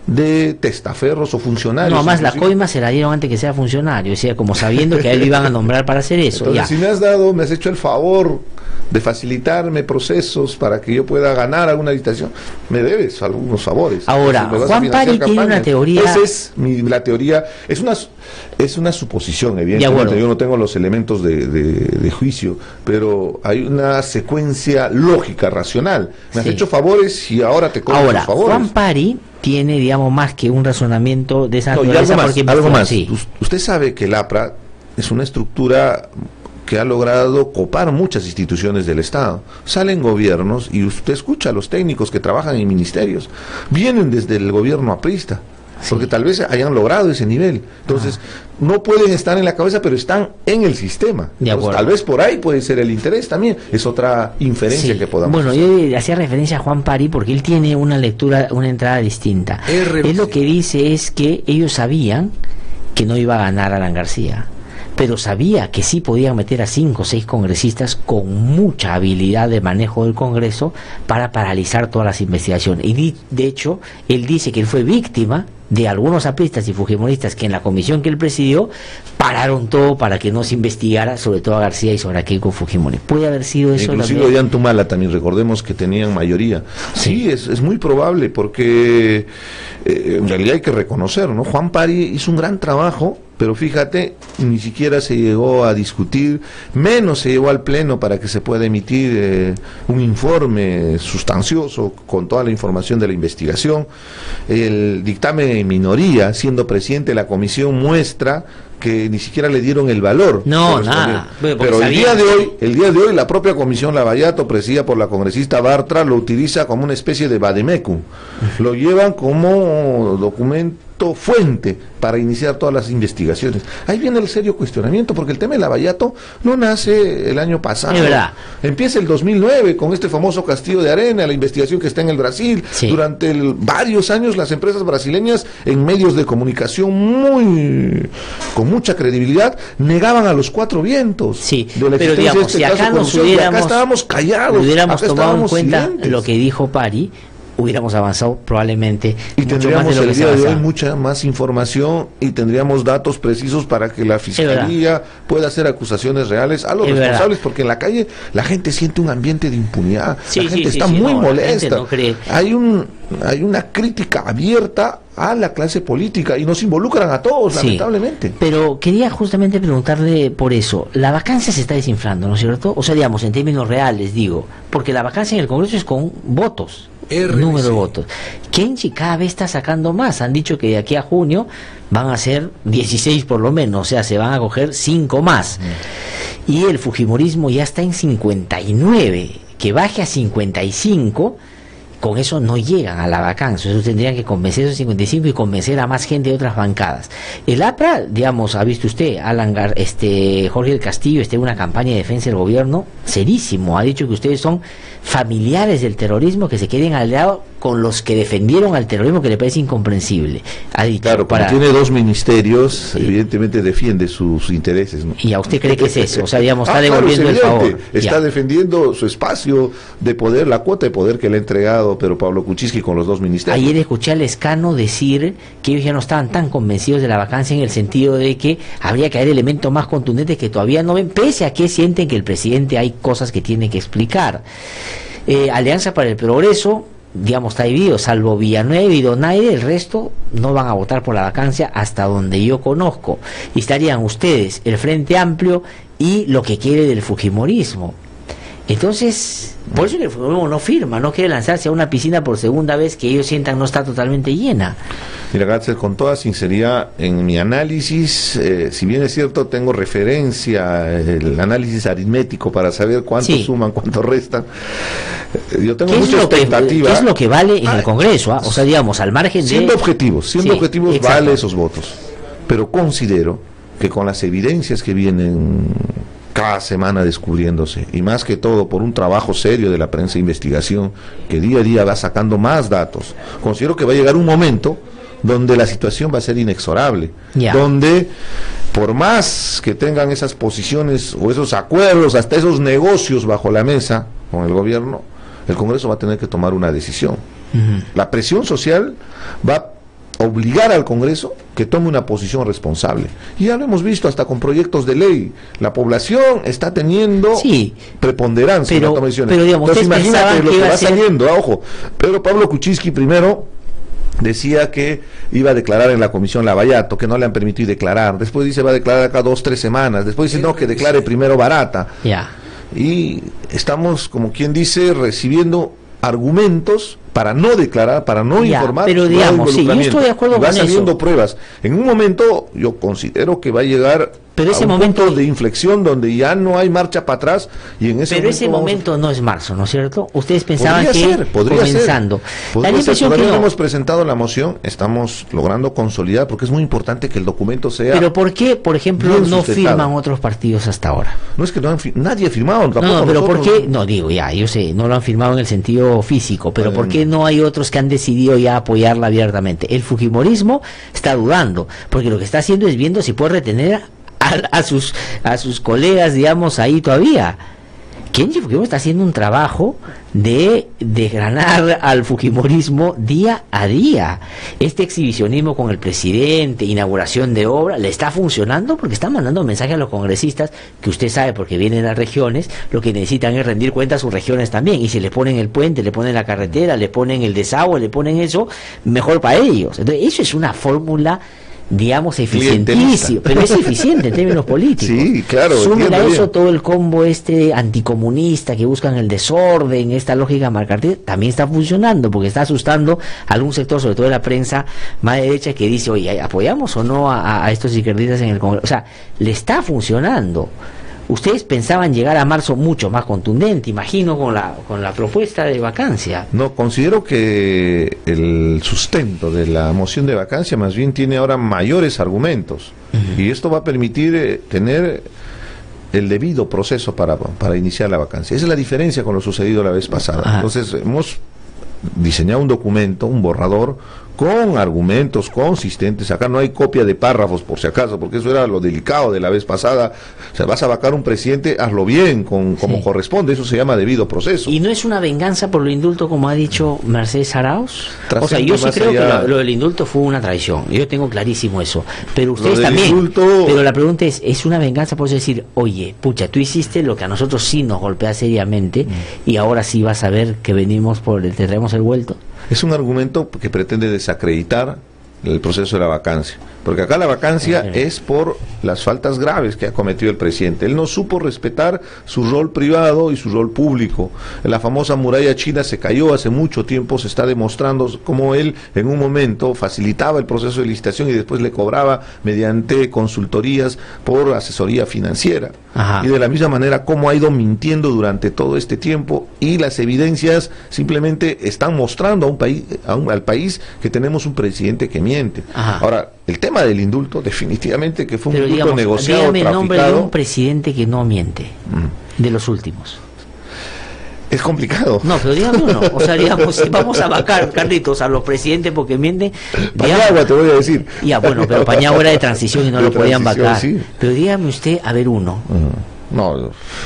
Speaker 17: de testaferros o funcionarios.
Speaker 2: No, más la
Speaker 17: inclusive.
Speaker 2: coima se la dieron antes que sea funcionario, o sea, como sabiendo que a él lo iban a nombrar para hacer eso.
Speaker 17: Entonces, si me has hecho el favor de facilitarme procesos para que yo pueda ganar alguna licitación, me debes algunos favores.
Speaker 2: Ahora, Juan Pari tiene una teoría.
Speaker 17: Esa es la teoría, es una suposición, evidentemente, yo no tengo los elementos de juicio, pero hay una secuencia lógica, racional. Me has hecho favores y ahora te cobro los favores.
Speaker 2: Juan Pari tiene, digamos, más que un razonamiento de esa
Speaker 17: naturaleza. Algo más.
Speaker 2: Sí.
Speaker 17: Usted sabe que el APRA es una estructura que ha logrado copar muchas instituciones del Estado. Salen gobiernos y usted escucha a los técnicos que trabajan en ministerios, vienen desde el gobierno aprista, porque tal vez hayan logrado ese nivel. Entonces, no pueden estar en la cabeza, pero están en el sistema. Entonces, tal vez por ahí puede ser el interés también. Es otra inferencia que podamos hacer.
Speaker 2: Yo hacía referencia a Juan Pari porque él tiene una lectura, una entrada distinta. Él lo que dice es que ellos sabían que no iba a ganar Alan García, pero sabía que sí podían meter a 5 o 6 congresistas con mucha habilidad de manejo del Congreso para paralizar todas las investigaciones. Y de hecho, él dice que él fue víctima de algunos apristas y fujimoristas que en la comisión que él presidió pararon todo para que no se investigara, sobre todo a García y sobre a Keiko Fujimori. ¿Puede haber sido eso?
Speaker 17: Inclusive Ollantumala también, recordemos que tenían mayoría. Sí, es muy probable, porque en realidad hay que reconocer, ¿no? Juan Pari hizo un gran trabajo, pero fíjate, ni siquiera se llegó a discutir, menos se llegó al Pleno para que se pueda emitir un informe sustancioso con toda la información de la investigación. El dictamen en minoría, siendo presidente de la comisión, muestra que ni siquiera le dieron el valor.
Speaker 2: No, nada.
Speaker 17: Pero el día de hoy, la propia comisión Lavallato, presidida por la congresista Bartra, lo utiliza como una especie de vademecum. Lo llevan como documento fuente para iniciar todas las investigaciones. Ahí viene el serio cuestionamiento, porque el tema de Lavallato no nace el año pasado.
Speaker 2: Es verdad.
Speaker 17: Empieza el 2009 con este famoso Castillo de Arena, la investigación que está en el Brasil. Sí. Durante varios años las empresas brasileñas, en medios de comunicación con mucha credibilidad, negaban a los 4 vientos.
Speaker 2: Sí, pero digamos, si acá
Speaker 17: estábamos callados,
Speaker 2: hubiéramos tomado en cuenta lo que dijo Pari, hubiéramos avanzado probablemente
Speaker 17: y tendríamos el día de hoy mucha más información y tendríamos datos precisos para que la fiscalía pueda hacer acusaciones reales a los responsables, porque en la calle la gente siente un ambiente de impunidad, la gente está muy molesta, hay una crítica abierta a la clase política y nos involucran a todos, lamentablemente.
Speaker 2: Pero quería justamente preguntarle por eso. La vacancia se está desinflando, ¿no es cierto? O sea, digamos, en términos reales, digo, porque la vacancia en el Congreso es con votos, número de votos. Kenchi cada vez está sacando más. Han dicho que de aquí a junio van a ser 16 por lo menos, o sea, se van a coger 5 más. Y el fujimorismo ya está en 59, que baje a 55. Con eso no llegan a la vacancia, eso tendrían que convencer a esos 55 y convencer a más gente de otras bancadas. El APRA, digamos, ha visto usted, Jorge del Castillo está en una campaña de defensa del gobierno serísimo, ha dicho que ustedes son familiares del terrorismo, que se queden aliados con los que defendieron al terrorismo, que le parece incomprensible. Ha dicho,
Speaker 17: claro, como tiene 2 ministerios, evidentemente defiende sus intereses, ¿no?
Speaker 2: ¿Y a usted cree que es eso? O sea, digamos, está devolviendo el favor.
Speaker 17: Está defendiendo su espacio de poder, la cuota de poder que le ha entregado Pedro Pablo Kuczynski con los 2 ministerios.
Speaker 2: Ayer escuché a Lescano decir que ellos ya no estaban tan convencidos de la vacancia, en el sentido de que habría que haber elementos más contundentes que todavía no ven, pese a que sienten que el presidente hay cosas que tiene que explicar. Alianza para el Progreso, digamos, está dividido, salvo Villanueva y Donaire, el resto no van a votar por la vacancia hasta donde yo conozco. Y estarían ustedes, el Frente Amplio y lo que quiere del fujimorismo. Entonces, por eso que el Fujimorismo no firma, no quiere lanzarse a una piscina por segunda vez que ellos sientan no está totalmente llena.
Speaker 17: Mira, Gatzel, con toda sinceridad, en mi análisis, si bien es cierto, tengo referencia, el análisis aritmético para saber cuánto suman, cuánto restan, yo tengo mucha expectativa.
Speaker 2: ¿Qué es lo que vale en el Congreso? O sea, digamos, al margen
Speaker 17: siendo objetivos, vale esos votos. Pero considero que con las evidencias que vienen cada semana descubriéndose, y más que todo por un trabajo serio de la prensa de investigación que día a día va sacando más datos, considero que va a llegar un momento donde la situación va a ser inexorable, donde por más que tengan esas posiciones o esos acuerdos, hasta esos negocios bajo la mesa con el gobierno, el Congreso va a tener que tomar una decisión. La presión social va obligar al Congreso que tome una posición responsable. Y ya lo hemos visto hasta con proyectos de ley. La población está teniendo preponderancia en la toma de decisiones.
Speaker 2: Pero digamos,
Speaker 17: entonces imagínate lo que va saliendo. Ojo, Pedro Pablo Kuczynski primero decía que iba a declarar en la comisión Lavallato, que no le han permitido declarar. Después dice va a declarar acá 2-3 semanas. Después dice no, que declare primero Barata. Y estamos, como quien dice, recibiendo argumentos para no declarar, para no informar.
Speaker 2: Pero digamos, sí, yo estoy de acuerdo con eso.
Speaker 17: Va saliendo pruebas. En un momento yo considero que va a llegar
Speaker 2: ese
Speaker 17: momento de inflexión donde ya no hay marcha para atrás y en ese
Speaker 2: momento no es marzo, ¿no es cierto? Ustedes pensaban podría comenzando.
Speaker 17: Todavía no hemos presentado la moción, estamos logrando consolidar porque es muy importante que el documento sea.
Speaker 2: Pero ¿por qué, por ejemplo, no firman otros partidos hasta ahora?
Speaker 17: No es que nadie ha firmado.
Speaker 2: No, pero ¿por qué? No, digo yo sé, no lo han firmado en el sentido físico, pero ¿por qué no hay otros que han decidido ya apoyarla abiertamente? El fujimorismo está dudando, porque lo que está haciendo es viendo si puede retener a sus colegas, digamos, ahí todavía. Kenji Fujimori está haciendo un trabajo de desgranar al fujimorismo día a día. Este exhibicionismo con el presidente, inauguración de obra, le está funcionando porque está mandando un mensaje a los congresistas que usted sabe, porque vienen las regiones, lo que necesitan es rendir cuenta a sus regiones también. Y si le ponen el puente, le ponen la carretera, le ponen el desagüe, le ponen eso, mejor para ellos. Entonces, eso es una fórmula, digamos, eficientísimo, pero es eficiente en términos políticos.
Speaker 17: Sí, claro.
Speaker 2: Súmele a eso todo el combo anticomunista que buscan el desorden, esta lógica marcartista, también está funcionando, porque está asustando a algún sector, sobre todo de la prensa más derecha, que dice, oye, ¿apoyamos o no a estos izquierdistas en el Congreso? O sea, le está funcionando. Ustedes pensaban llegar a marzo mucho más contundente, imagino, con la propuesta de vacancia.
Speaker 17: No, considero que el sustento de la moción de vacancia más bien tiene ahora mayores argumentos, y esto va a permitir tener el debido proceso para iniciar la vacancia. Esa es la diferencia con lo sucedido la vez pasada. Entonces hemos diseñado un documento, un borrador, con argumentos consistentes. Acá no hay copia de párrafos, por si acaso, porque eso era lo delicado de la vez pasada. O sea, vas a vacar un presidente, hazlo bien, como corresponde. Eso se llama debido proceso.
Speaker 2: ¿Y no es una venganza por el indulto, como ha dicho Mercedes Arauz? O sea, yo sí creo que lo del indulto fue una traición. Yo tengo clarísimo eso. Pero ustedes también. Pero la pregunta es una venganza por decir, oye, pucha, tú hiciste lo que a nosotros sí nos golpea seriamente y ahora sí vas a ver que venimos te traemos el vuelto?
Speaker 17: Es un argumento que pretende desacreditar el proceso de la vacancia, porque acá la vacancia es por las faltas graves que ha cometido el presidente. Él no supo respetar su rol privado y su rol público. La famosa muralla china se cayó hace mucho tiempo, se está demostrando cómo él en un momento facilitaba el proceso de licitación y después le cobraba mediante consultorías por asesoría financiera. Y de la misma manera cómo ha ido mintiendo durante todo este tiempo, y las evidencias simplemente están mostrando al país que tenemos un presidente que miente. Ahora, el tema del indulto, definitivamente que fue un indulto negociado,
Speaker 2: dígame el nombre de un presidente que no miente, de los últimos.
Speaker 17: Es complicado.
Speaker 2: No, pero dígame uno. O sea, digamos, si vamos a vacar, Carlitos, a los presidentes porque mienten.
Speaker 17: Paniagua, te voy a decir.
Speaker 2: Ya, bueno, pero Paniagua era de transición y no lo podían vacar. Sí. Pero dígame usted, a ver, uno.
Speaker 17: No,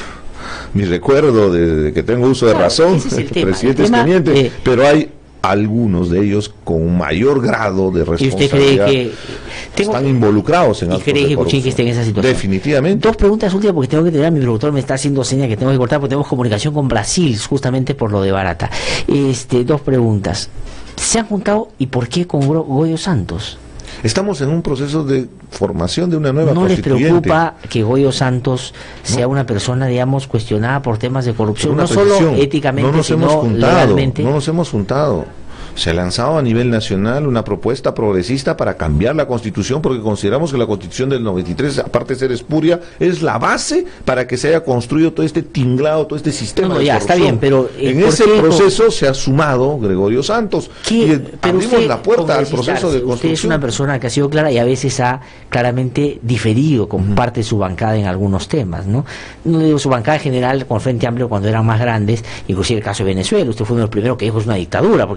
Speaker 17: mi recuerdo de que tengo uso de razón, presidentes que mienten, pero hay algunos de ellos con mayor grado de responsabilidad. ¿Y usted cree que están involucrados en actos de corrupción? ¿Y cree que Kuczynski esté en esa situación? Definitivamente.
Speaker 2: Dos preguntas últimas, porque tengo que tener, mi productor me está haciendo señas que tengo que cortar, porque tenemos comunicación con Brasil, justamente por lo de Barata. Dos preguntas. ¿Se han juntado y por qué con Goyo Santos?
Speaker 17: Estamos en un proceso de formación de una nueva constituyente.
Speaker 2: ¿No les preocupa que Goyo Santos sea una persona, digamos, cuestionada por temas de corrupción? No solo éticamente, sino legalmente.
Speaker 17: No nos hemos juntado. Se ha lanzado a nivel nacional una propuesta progresista para cambiar la Constitución, porque consideramos que la Constitución del 93, aparte de ser espuria, es la base para que se haya construido todo este tinglado, todo este sistema de corrupción. Está bien, pero en ese proceso se ha sumado Gregorio Santos y abrimos la puerta al proceso de construcción.
Speaker 2: Usted es una persona que ha sido clara y a veces ha claramente diferido con parte de su bancada en algunos temas, ¿no? No digo su bancada general con Frente Amplio cuando eran más grandes, inclusive el caso de Venezuela. Usted fue uno de los primeros que dijo es una dictadura, porque vamos a estar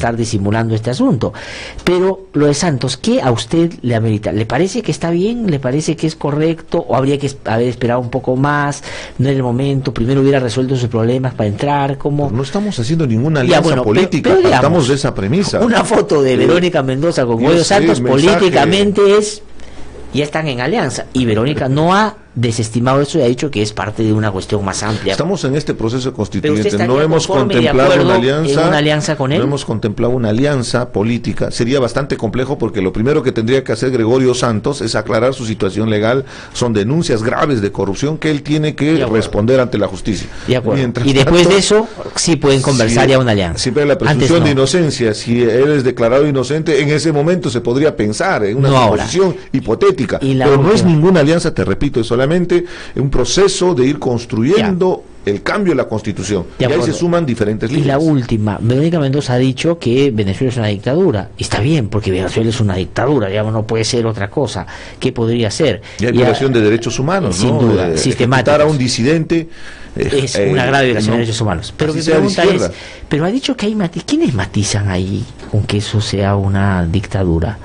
Speaker 2: estar disimulando este asunto. Pero lo de Santos, ¿qué a usted le amerita? ¿Le parece que está bien? ¿Le parece que es correcto? ¿O habría que haber esperado un poco más? ¿No era el momento? ¿Primero hubiera resuelto sus problemas para entrar? ¿Cómo?
Speaker 17: No estamos haciendo ninguna alianza política,
Speaker 2: pero digamos,
Speaker 17: partamos de esa premisa.
Speaker 2: Una foto de Verónica Mendoza con Goyo Santos políticamente es... Ya están en alianza, y Verónica no ha desestimado eso y ha dicho que es parte de una cuestión más amplia.
Speaker 17: Estamos en este proceso constituyente, no hemos contemplado una alianza con él. No hemos contemplado una alianza política. Sería bastante complejo porque lo primero que tendría que hacer Gregorio Santos es aclarar su situación legal. Son denuncias graves de corrupción que él tiene que responder ante la justicia.
Speaker 2: Y después de eso sí pueden conversar ya una alianza.
Speaker 17: Siempre la presunción de inocencia. Si él es declarado inocente, en ese momento se podría pensar en una suposición hipotética. Pero no es ninguna alianza, te repito, es solamente un proceso de ir construyendo el cambio de la Constitución. Y ahí se suman diferentes líneas.
Speaker 2: Y la última, Verónica Mendoza ha dicho que Venezuela es una dictadura. Y está bien, porque Venezuela es una dictadura, digamos, no puede ser otra cosa. ¿Qué podría ser?
Speaker 17: Y hay violación de derechos humanos,
Speaker 2: sin duda, sistemática.
Speaker 17: A un disidente
Speaker 2: es una grave violación de derechos humanos. Pero mi pregunta es, pero ha dicho que hay ¿quiénes matizan ahí con que eso sea una dictadura?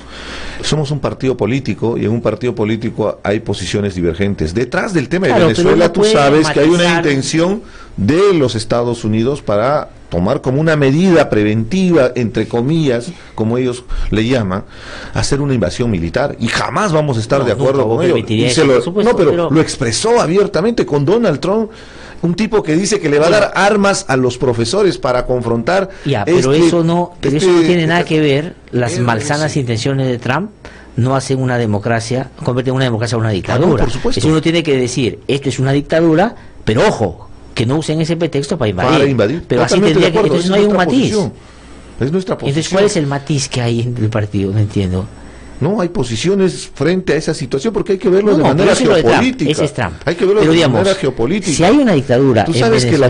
Speaker 17: Somos un partido político y en un partido político hay posiciones divergentes. Detrás del tema de Venezuela tú sabes que hay una intención de los Estados Unidos para tomar como una medida preventiva, entre comillas, como ellos le llaman, hacer una invasión militar, y jamás vamos a estar de acuerdo con ello. Pero lo expresó abiertamente con Donald Trump, un tipo que dice que le va a dar armas a los profesores para confrontar.
Speaker 2: Pero eso no tiene nada que ver. Las malsanas intenciones de Trump no hacen una democracia, convierten una democracia en una dictadura.
Speaker 17: Por supuesto.
Speaker 2: Eso uno tiene que decir, esto es una dictadura, pero ojo, que no usen ese pretexto para invadir. Pero así tendría que, entonces no hay un matiz.
Speaker 17: Es nuestra posición.
Speaker 2: Entonces, ¿cuál es el matiz que hay en el partido? No entiendo.
Speaker 17: No, hay posiciones frente a esa situación porque hay que verlo de manera geopolítica.
Speaker 2: Ese es Trump.
Speaker 17: Hay que verlo de manera geopolítica.
Speaker 2: Si hay una dictadura,
Speaker 17: tú sabes que la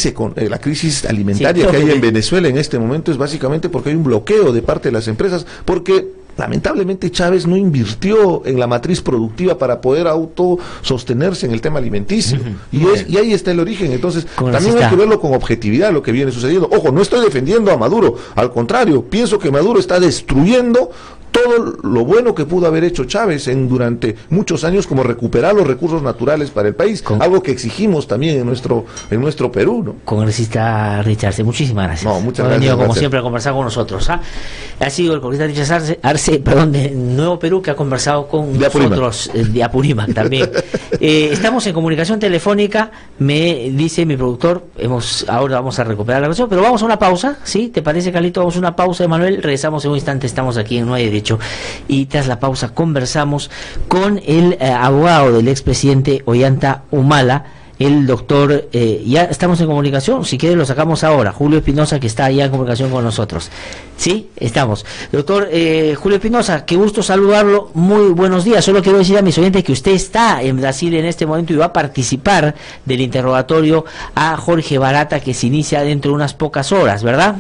Speaker 17: crisis alimentaria que hay en Venezuela en este momento es básicamente porque hay un bloqueo de parte de las empresas, porque lamentablemente Chávez no invirtió en la matriz productiva para poder autosostenerse en el tema alimenticio. Y ahí está el origen. Entonces, también hay que verlo con objetividad lo que viene sucediendo. Ojo, no estoy defendiendo a Maduro, al contrario, pienso que Maduro está destruyendo todo lo bueno que pudo haber hecho Chávez durante muchos años, como recuperar los recursos naturales para el país, algo que exigimos también en nuestro Perú, ¿no?
Speaker 2: Congresista Richard, muchísimas gracias.
Speaker 17: No, muchas gracias.
Speaker 2: Ha venido como siempre a conversar con nosotros. Ha sido el congresista Richard Arce, de Nuevo Perú, que ha conversado con nosotros, de Apurímac también. Estamos en comunicación telefónica, me dice mi productor, ahora vamos a recuperar la relación, pero vamos a una pausa, ¿sí? ¿Te parece, Carlito? Vamos a una pausa, Emanuel, regresamos en un instante, estamos aquí en No Hay Derecho. Y tras la pausa conversamos con el abogado del expresidente Ollanta Humala, el doctor, ya estamos en comunicación, si quiere lo sacamos ahora, Julio Espinosa, que está ya en comunicación con nosotros. Sí, estamos. Doctor Julio Espinosa, qué gusto saludarlo, muy buenos días. Solo quiero decir a mis oyentes que usted está en Brasil en este momento y va a participar del interrogatorio a Jorge Barata, que se inicia dentro de unas pocas horas, ¿verdad?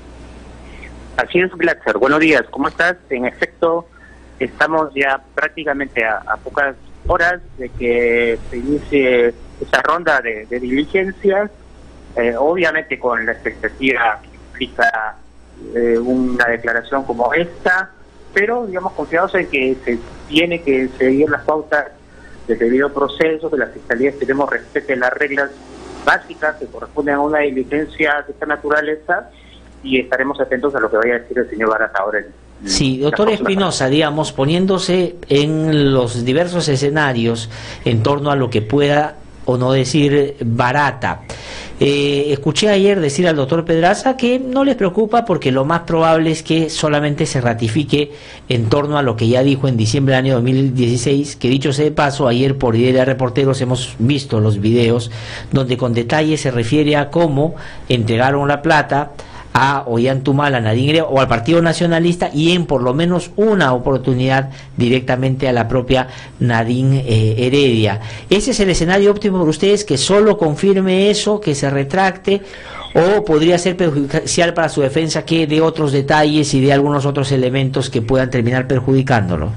Speaker 4: Así es, Glatzer. Buenos días, ¿cómo estás? En efecto, estamos ya prácticamente a pocas horas de que se inicie esa ronda de diligencias, obviamente con la expectativa que implica una declaración como esta, pero digamos confiados en que se tiene que seguir las pautas del debido proceso, que la Fiscalía esperemos respete las reglas básicas que corresponden a una diligencia de esta naturaleza, y estaremos atentos a lo que vaya a decir el señor Barata ahora.
Speaker 2: Sí, doctor Espinosa, digamos, poniéndose en los diversos escenarios en torno a lo que pueda o no decir Barata. Escuché ayer decir al doctor Pedraza que no les preocupa porque lo más probable es que solamente se ratifique en torno a lo que ya dijo en diciembre del año 2016, que dicho sea de paso, ayer por Idea de Reporteros hemos visto los videos donde con detalle se refiere a cómo entregaron la plata a Ollanta Humala, Nadine Heredia o al Partido Nacionalista, y en por lo menos una oportunidad directamente a la propia Nadine Heredia. ¿Ese es el escenario óptimo para ustedes, que solo confirme eso, que se retracte, o podría ser perjudicial para su defensa que dé otros detalles y de algunos otros elementos que puedan terminar perjudicándolo?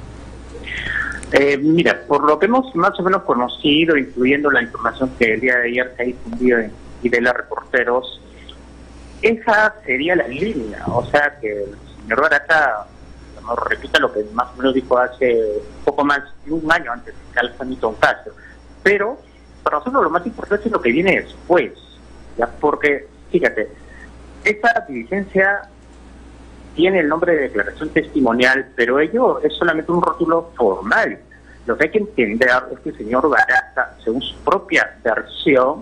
Speaker 4: Mira, por lo que hemos más o menos conocido, incluyendo la información que el día de ayer se ha difundido en Idea Reporteros, esa sería la línea, o sea que el señor Barata no repita lo que más o menos dijo hace poco más de un año antes del fiscal Hamilton Castro, pero para nosotros lo más importante es lo que viene después, ¿ya? Porque fíjate, esta diligencia tiene el nombre de declaración testimonial, pero ello es solamente un rótulo formal. Lo que hay que entender es que el señor Barata, según su propia versión,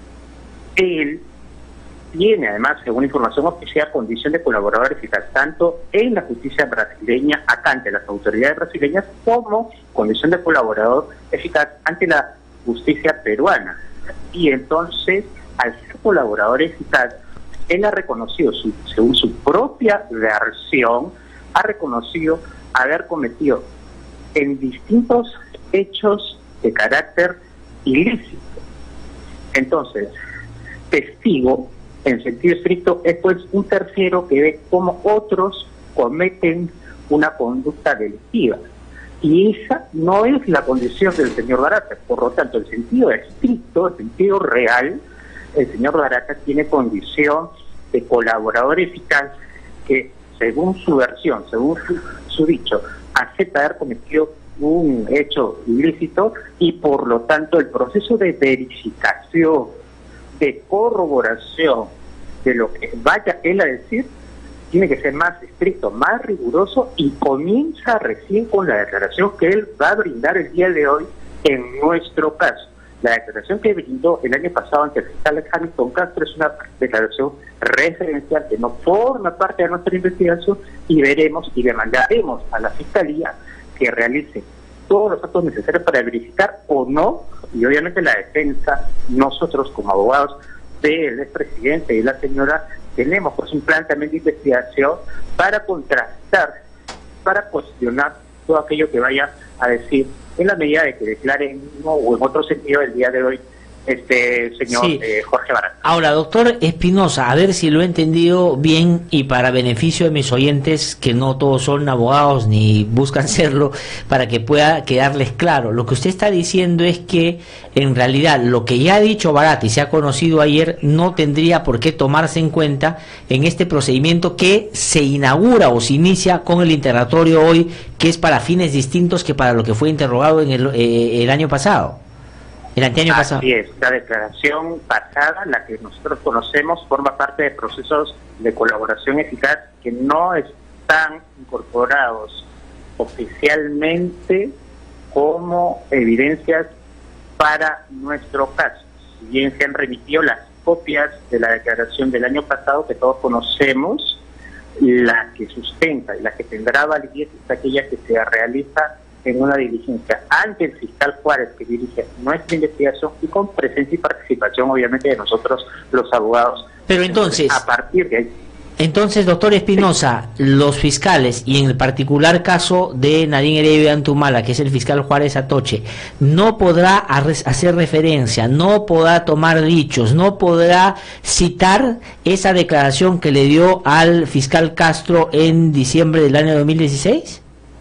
Speaker 4: él tiene además, según información oficial, condición de colaborador eficaz tanto en la justicia brasileña, acá ante las autoridades brasileñas, como condición de colaborador eficaz ante la justicia peruana. Y entonces, al ser colaborador eficaz, él ha reconocido, según su propia versión, ha reconocido haber cometido en distintos hechos de carácter ilícito. Entonces, testigo, en sentido estricto, es pues un tercero que ve cómo otros cometen una conducta delictiva. Y esa no es la condición del señor Barata. Por lo tanto, el sentido estricto, el sentido real, el señor Barata tiene condición de colaborador eficaz que, según su versión, según su dicho, acepta haber cometido un hecho ilícito y, por lo tanto, el proceso de verificación, de corroboración de lo que vaya él a decir, tiene que ser más estricto, más riguroso, y comienza recién con la declaración que él va a brindar el día de hoy en nuestro caso. La declaración que brindó el año pasado ante el fiscal Hamilton Castro es una declaración referencial que no forma parte de nuestra investigación, y veremos y demandaremos a la Fiscalía que realice todos los actos necesarios para verificar o no, y obviamente la defensa, nosotros como abogados del expresidente y la señora, tenemos pues un plan también de investigación para contrastar, para cuestionar todo aquello que vaya a decir, en la medida de que declare en uno o en otro sentido el día de hoy señor
Speaker 2: Sí.
Speaker 4: Jorge Barata.
Speaker 2: Ahora, doctor Espinosa, a ver si lo he entendido bien y para beneficio de mis oyentes, que no todos son abogados ni buscan serlo, para que pueda quedarles claro. Lo que usted está diciendo es que, en realidad, lo que ya ha dicho Barata y se ha conocido ayer no tendría por qué tomarse en cuenta en este procedimiento que se inaugura o se inicia con el interrogatorio hoy, que es para fines distintos que para lo que fue interrogado en el año pasado. El anteaño pasado.
Speaker 4: Así es, la declaración pasada, la que nosotros conocemos, forma parte de procesos de colaboración eficaz que no están incorporados oficialmente como evidencias para nuestro caso. Si bien se han remitido las copias de la declaración del año pasado que todos conocemos, la que sustenta y la que tendrá validez es aquella que se realiza en una diligencia ante el fiscal Juárez, que dirige nuestra investigación, y con presencia y participación obviamente de nosotros los abogados.
Speaker 2: Pero entonces,
Speaker 4: a partir de ahí,
Speaker 2: entonces, doctor Espinosa, los fiscales, y en el particular caso de Nadine Heredia Antumala, que es el fiscal Juárez Atoche, no podrá hacer referencia, no podrá tomar dichos, no podrá citar esa declaración que le dio al fiscal Castro en diciembre del año 2016?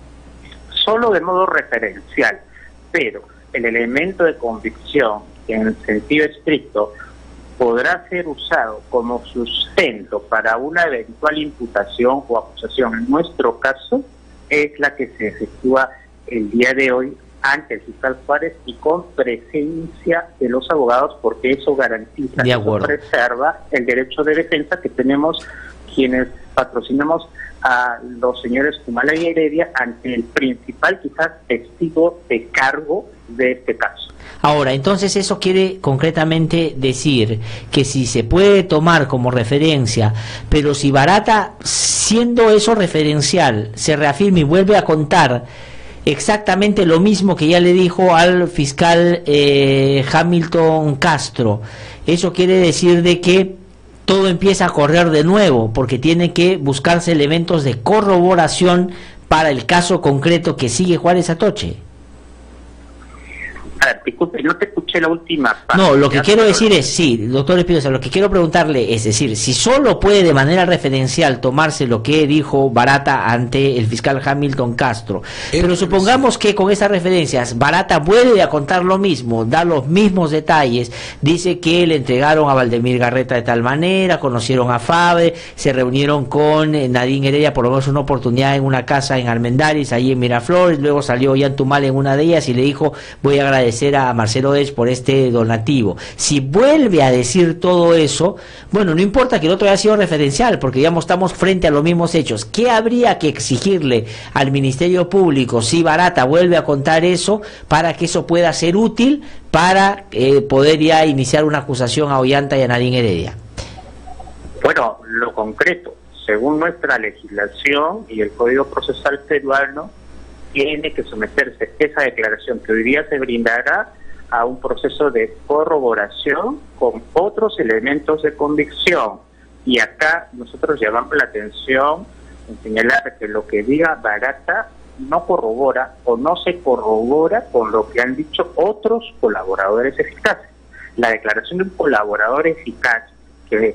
Speaker 4: Solo de modo referencial, pero el elemento de convicción, en el sentido estricto, podrá ser usado como sustento para una eventual imputación o acusación. En nuestro caso, es la que se efectúa el día de hoy ante el fiscal Juárez y con presencia de los abogados, porque eso garantiza, eso preserva el derecho de defensa que tenemos quienes patrocinamos a los señores Humala y Heredia ante el principal quizás testigo de cargo de este caso.
Speaker 2: Ahora, entonces eso quiere concretamente decir que si se puede tomar como referencia, pero si Barata, siendo eso referencial, se reafirma y vuelve a contar exactamente lo mismo que ya le dijo al fiscal Hamilton Castro, eso quiere decir de que todo empieza a correr de nuevo, porque tiene que buscarse elementos de corroboración para el caso concreto que sigue Juárez Atoche.
Speaker 4: A ver, disculpe, no te escuché escuché la última parte.
Speaker 2: No, lo que quiero decir es, sí, doctor Espinosa, lo que quiero preguntarle es decir, si solo puede de manera referencial tomarse lo que dijo Barata ante el fiscal Hamilton Castro, pero supongamos que con esas referencias Barata vuelve a contar lo mismo, da los mismos detalles, dice que le entregaron a Valdemir Garreta de tal manera, conocieron a Fabre, se reunieron con Nadine Heredia por lo menos una oportunidad en una casa en Armendáriz, ahí en Miraflores, luego salió Ollantumal en una de ellas y le dijo, voy a agradecer a Marcelo Dech por este donativo. Si vuelve a decir todo eso, bueno, no importa que el otro haya sido referencial, porque digamos estamos frente a los mismos hechos. ¿Qué habría que exigirle al Ministerio Público si Barata vuelve a contar eso para que eso pueda ser útil para poder ya iniciar una acusación a Ollanta y a Nadine Heredia?
Speaker 4: Bueno, lo concreto, según nuestra legislación y el Código Procesal peruano, tiene que someterse esa declaración que hoy día se brindará a un proceso de corroboración con otros elementos de convicción. Y acá nosotros llamamos la atención en señalar que lo que diga Barata no corrobora o no se corrobora con lo que han dicho otros colaboradores eficaces. La declaración de un colaborador eficaz, que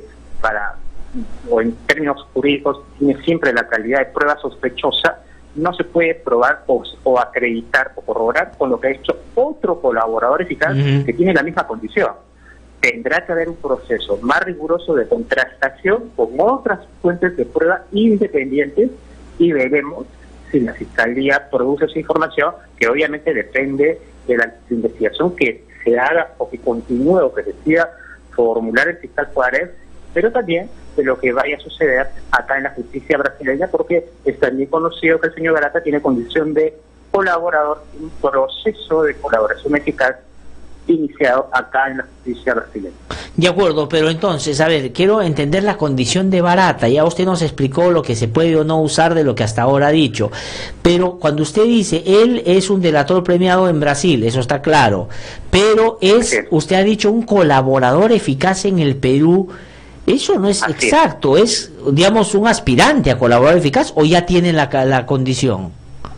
Speaker 4: o en términos jurídicos tiene siempre la calidad de prueba sospechosa, no se puede probar o acreditar o corroborar con lo que ha hecho otro colaborador eficaz que tiene la misma condición. Tendrá que haber un proceso más riguroso de contrastación con otras fuentes de prueba independientes y veremos si la Fiscalía produce esa información, que obviamente depende de la investigación que se haga o que continúe o que decida formular el fiscal Juárez, pero también de lo que vaya a suceder acá en la justicia brasileña, porque es también conocido que el señor Barata tiene condición de colaborador en un proceso de colaboración eficaz iniciado acá en la justicia brasileña.
Speaker 2: De acuerdo, pero entonces, a ver, quiero entender la condición de Barata. Ya usted nos explicó lo que se puede o no usar de lo que hasta ahora ha dicho, pero cuando usted dice, él es un delator premiado en Brasil, eso está claro, pero usted ha dicho un colaborador eficaz en el Perú. Eso no es exacto, es, digamos, un aspirante a colaborador eficaz, o ya tiene la condición.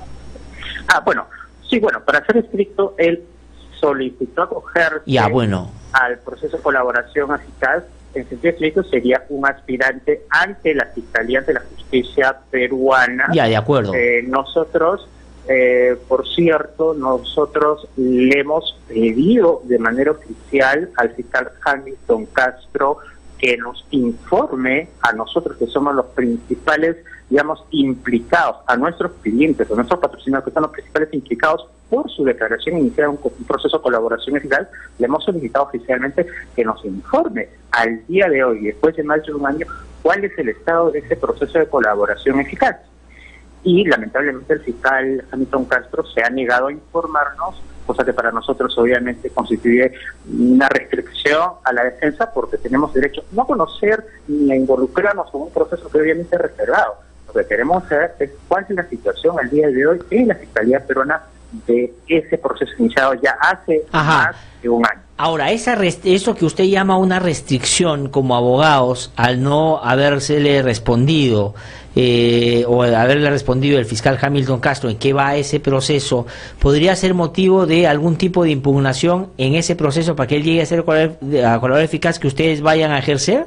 Speaker 4: Bueno, sí, bueno, para ser estricto, él solicitó acogerse al proceso de colaboración eficaz. En sentido estricto sería un aspirante ante la Fiscalía de la Justicia peruana.
Speaker 2: Ya, de acuerdo.
Speaker 4: Nosotros, por cierto, nosotros le hemos pedido de manera oficial al fiscal Hamilton Castro que nos informe a nosotros, que somos los principales, digamos, implicados, a nuestros clientes, a nuestros patrocinadores, que son los principales implicados por su declaración iniciada un proceso de colaboración eficaz. Le hemos solicitado oficialmente que nos informe al día de hoy, después de más de un año, cuál es el estado de ese proceso de colaboración eficaz. Y lamentablemente el fiscal Hamilton Castro se ha negado a informarnos, cosa que para nosotros obviamente constituye una restricción a la defensa, porque tenemos derecho no a conocer ni a involucrarnos en un proceso que obviamente es reservado. Lo que queremos saber es cuál es la situación al día de hoy en la Fiscalía peruana de ese proceso iniciado ya hace más de un año.
Speaker 2: Ahora, eso que usted llama una restricción como abogados al no habérsele respondido o haberle respondido el fiscal Hamilton Castro en qué va ese proceso, ¿podría ser motivo de algún tipo de impugnación en ese proceso para que él llegue a ser colaborador eficaz que ustedes vayan a ejercer?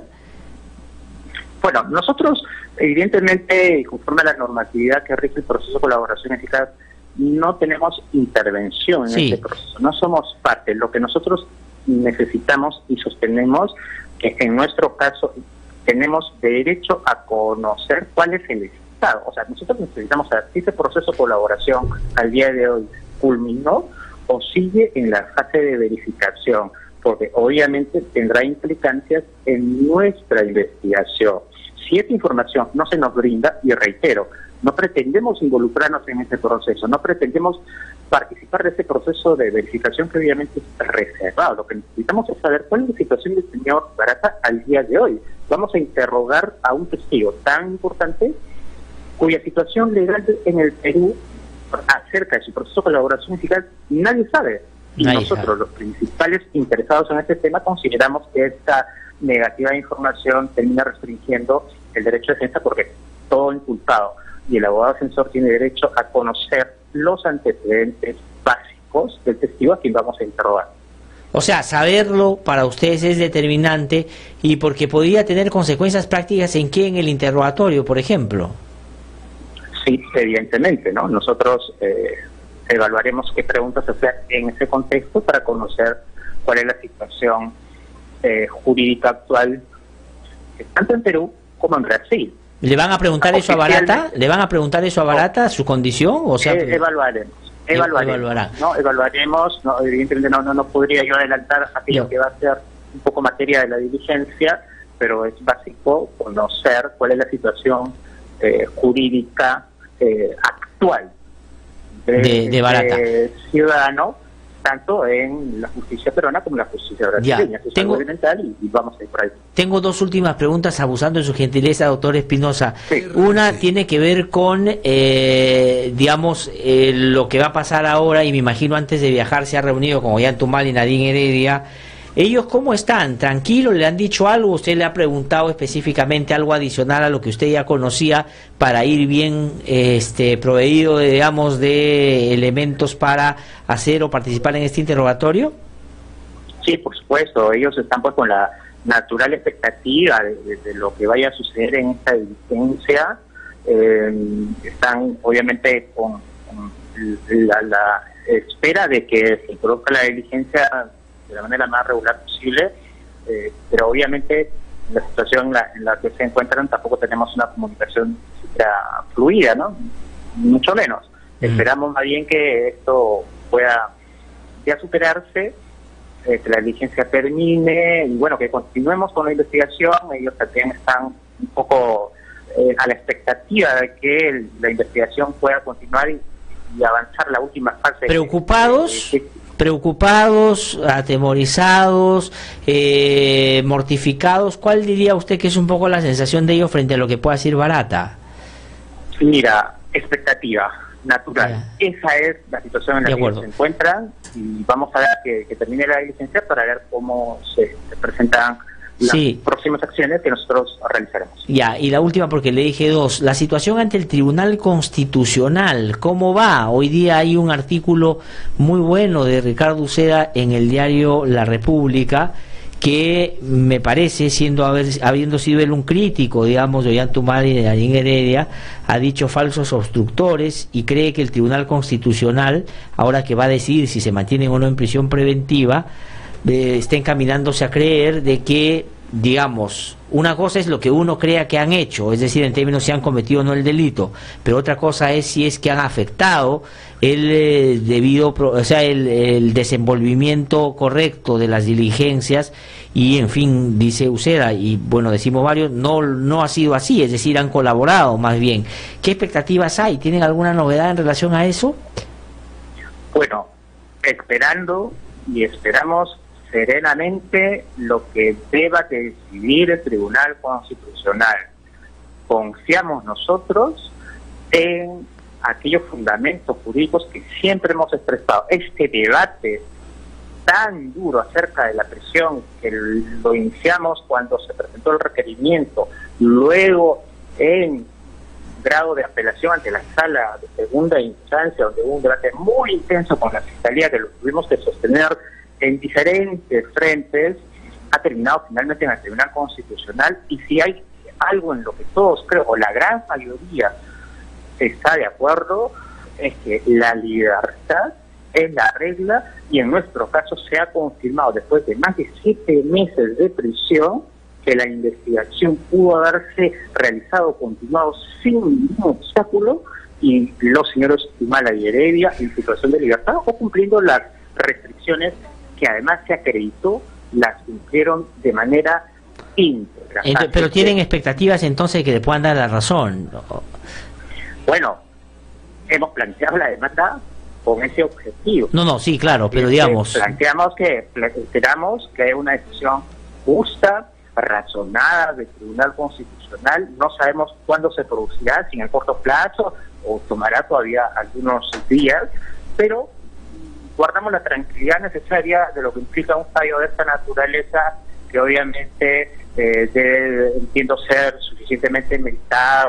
Speaker 4: Bueno, nosotros evidentemente, conforme a la normatividad que rige el proceso de colaboración eficaz, no tenemos intervención en este proceso, no somos parte. Lo que nosotros necesitamos y sostenemos que en nuestro caso tenemos derecho a conocer cuál es el estado. O sea, nosotros necesitamos saber si ese proceso de colaboración al día de hoy culminó o sigue en la fase de verificación, porque obviamente tendrá implicancias en nuestra investigación. Si esta información no se nos brinda, y reitero, no pretendemos involucrarnos en ese proceso, no pretendemos participar de ese proceso de verificación que obviamente es reservado. Lo que necesitamos es saber cuál es la situación del señor Barata al día de hoy. Vamos a interrogar a un testigo tan importante cuya situación legal en el Perú acerca de su proceso de colaboración eficaz nadie sabe. Y nosotros, los principales interesados en este tema, consideramos que esta negativa de información termina restringiendo el derecho de defensa, porque todo inculpado y el abogado defensor tiene derecho a conocer los antecedentes básicos del testigo a quien vamos a interrogar.
Speaker 2: O sea, saberlo para ustedes es determinante y porque podría tener consecuencias prácticas en qué, en el interrogatorio, por ejemplo.
Speaker 4: Sí, evidentemente, ¿no? Nosotros evaluaremos qué preguntas hacer en ese contexto para conocer cuál es la situación jurídica actual, tanto en Perú como en Brasil.
Speaker 2: ¿Le van a preguntar eso a Barata? ¿Le van a preguntar eso a Barata, su condición? O sea,
Speaker 4: evaluaremos. ¿No? Evaluaremos, no, evidentemente no podría yo adelantar aquello que va a ser un poco materia de la diligencia, pero es básico conocer cuál es la situación jurídica actual
Speaker 2: de Barata,
Speaker 4: ciudadano, tanto en la justicia peruana como en la justicia brasileña. Eso es algo elemental y vamos a ir por ahí.
Speaker 2: Tengo dos últimas preguntas, abusando de su gentileza, doctor Espinosa. Sí. Una tiene que ver con, digamos, lo que va a pasar ahora, y me imagino antes de viajar se ha reunido con Ollanta y Nadine Heredia. ¿Ellos cómo están? ¿Tranquilos? ¿Le han dicho algo? ¿Usted le ha preguntado específicamente algo adicional a lo que usted ya conocía para ir bien proveído, digamos, de elementos para hacer o participar en este interrogatorio?
Speaker 4: Sí, por supuesto. Ellos están pues con la natural expectativa de lo que vaya a suceder en esta diligencia. Están obviamente con la espera de que se produzca la diligencia de la manera más regular posible, pero obviamente en la situación en la que se encuentran tampoco tenemos una comunicación fluida, ¿no? Mucho menos. Esperamos más bien que esto pueda ya superarse, que la diligencia termine y bueno, que continuemos con la investigación. Ellos también están un poco a la expectativa de que la investigación pueda continuar y avanzar la última fase.
Speaker 2: ¿Preocupados, atemorizados, mortificados? ¿Cuál diría usted que es un poco la sensación de ellos frente a lo que pueda decir Barata?
Speaker 4: Mira, expectativa natural. Esa es la situación en la que se encuentran y vamos a ver que termine la diligencia para ver cómo se presentan las próximas acciones que nosotros realizaremos.
Speaker 2: Ya, y la última, porque le dije dos, la situación ante el Tribunal Constitucional, ¿cómo va? Hoy día hay un artículo muy bueno de Ricardo Uceda en el diario La República, que me parece, habiendo sido él un crítico, digamos, de Ollanta Humala y de Nadine Heredia, ha dicho falsos obstructores y cree que el Tribunal Constitucional, ahora que va a decidir si se mantienen o no en prisión preventiva, está encaminándose a creer de que, digamos, una cosa es lo que uno crea que han hecho, es decir, en términos si han cometido o no el delito, pero otra cosa es si es que han afectado el el desenvolvimiento correcto de las diligencias y, en fin, dice Uceda, y bueno, decimos varios, no ha sido así, es decir, han colaborado más bien. ¿Qué expectativas hay? ¿Tienen alguna novedad en relación a eso?
Speaker 4: Bueno, esperando y esperamos serenamente lo que deba de decidir el Tribunal Constitucional. Confiamos nosotros en aquellos fundamentos jurídicos que siempre hemos expresado. Este debate tan duro acerca de la prisión, que lo iniciamos cuando se presentó el requerimiento, luego en grado de apelación ante la sala de segunda instancia, donde hubo un debate muy intenso con la Fiscalía, que lo tuvimos que sostener en diferentes frentes, ha terminado finalmente en el Tribunal Constitucional. Y si hay algo en lo que todos, creo, o la gran mayoría está de acuerdo, es que la libertad es la regla, y en nuestro caso se ha confirmado después de más de 7 meses de prisión que la investigación pudo haberse realizado, continuado sin ningún obstáculo, y los señores Humala y Heredia en situación de libertad o cumpliendo las restricciones que además se acreditó, las cumplieron de manera íntegra.
Speaker 2: Pero tienen expectativas entonces de que le puedan dar la razón.
Speaker 4: Bueno, hemos planteado la demanda con ese objetivo.
Speaker 2: Sí, claro, pero digamos...
Speaker 4: Esperamos que haya una decisión justa, razonada del Tribunal Constitucional. No sabemos cuándo se producirá, si en el corto plazo o tomará todavía algunos días, pero guardamos la tranquilidad necesaria de lo que implica un fallo de esta naturaleza, que obviamente debe, entiendo, ser suficientemente meditado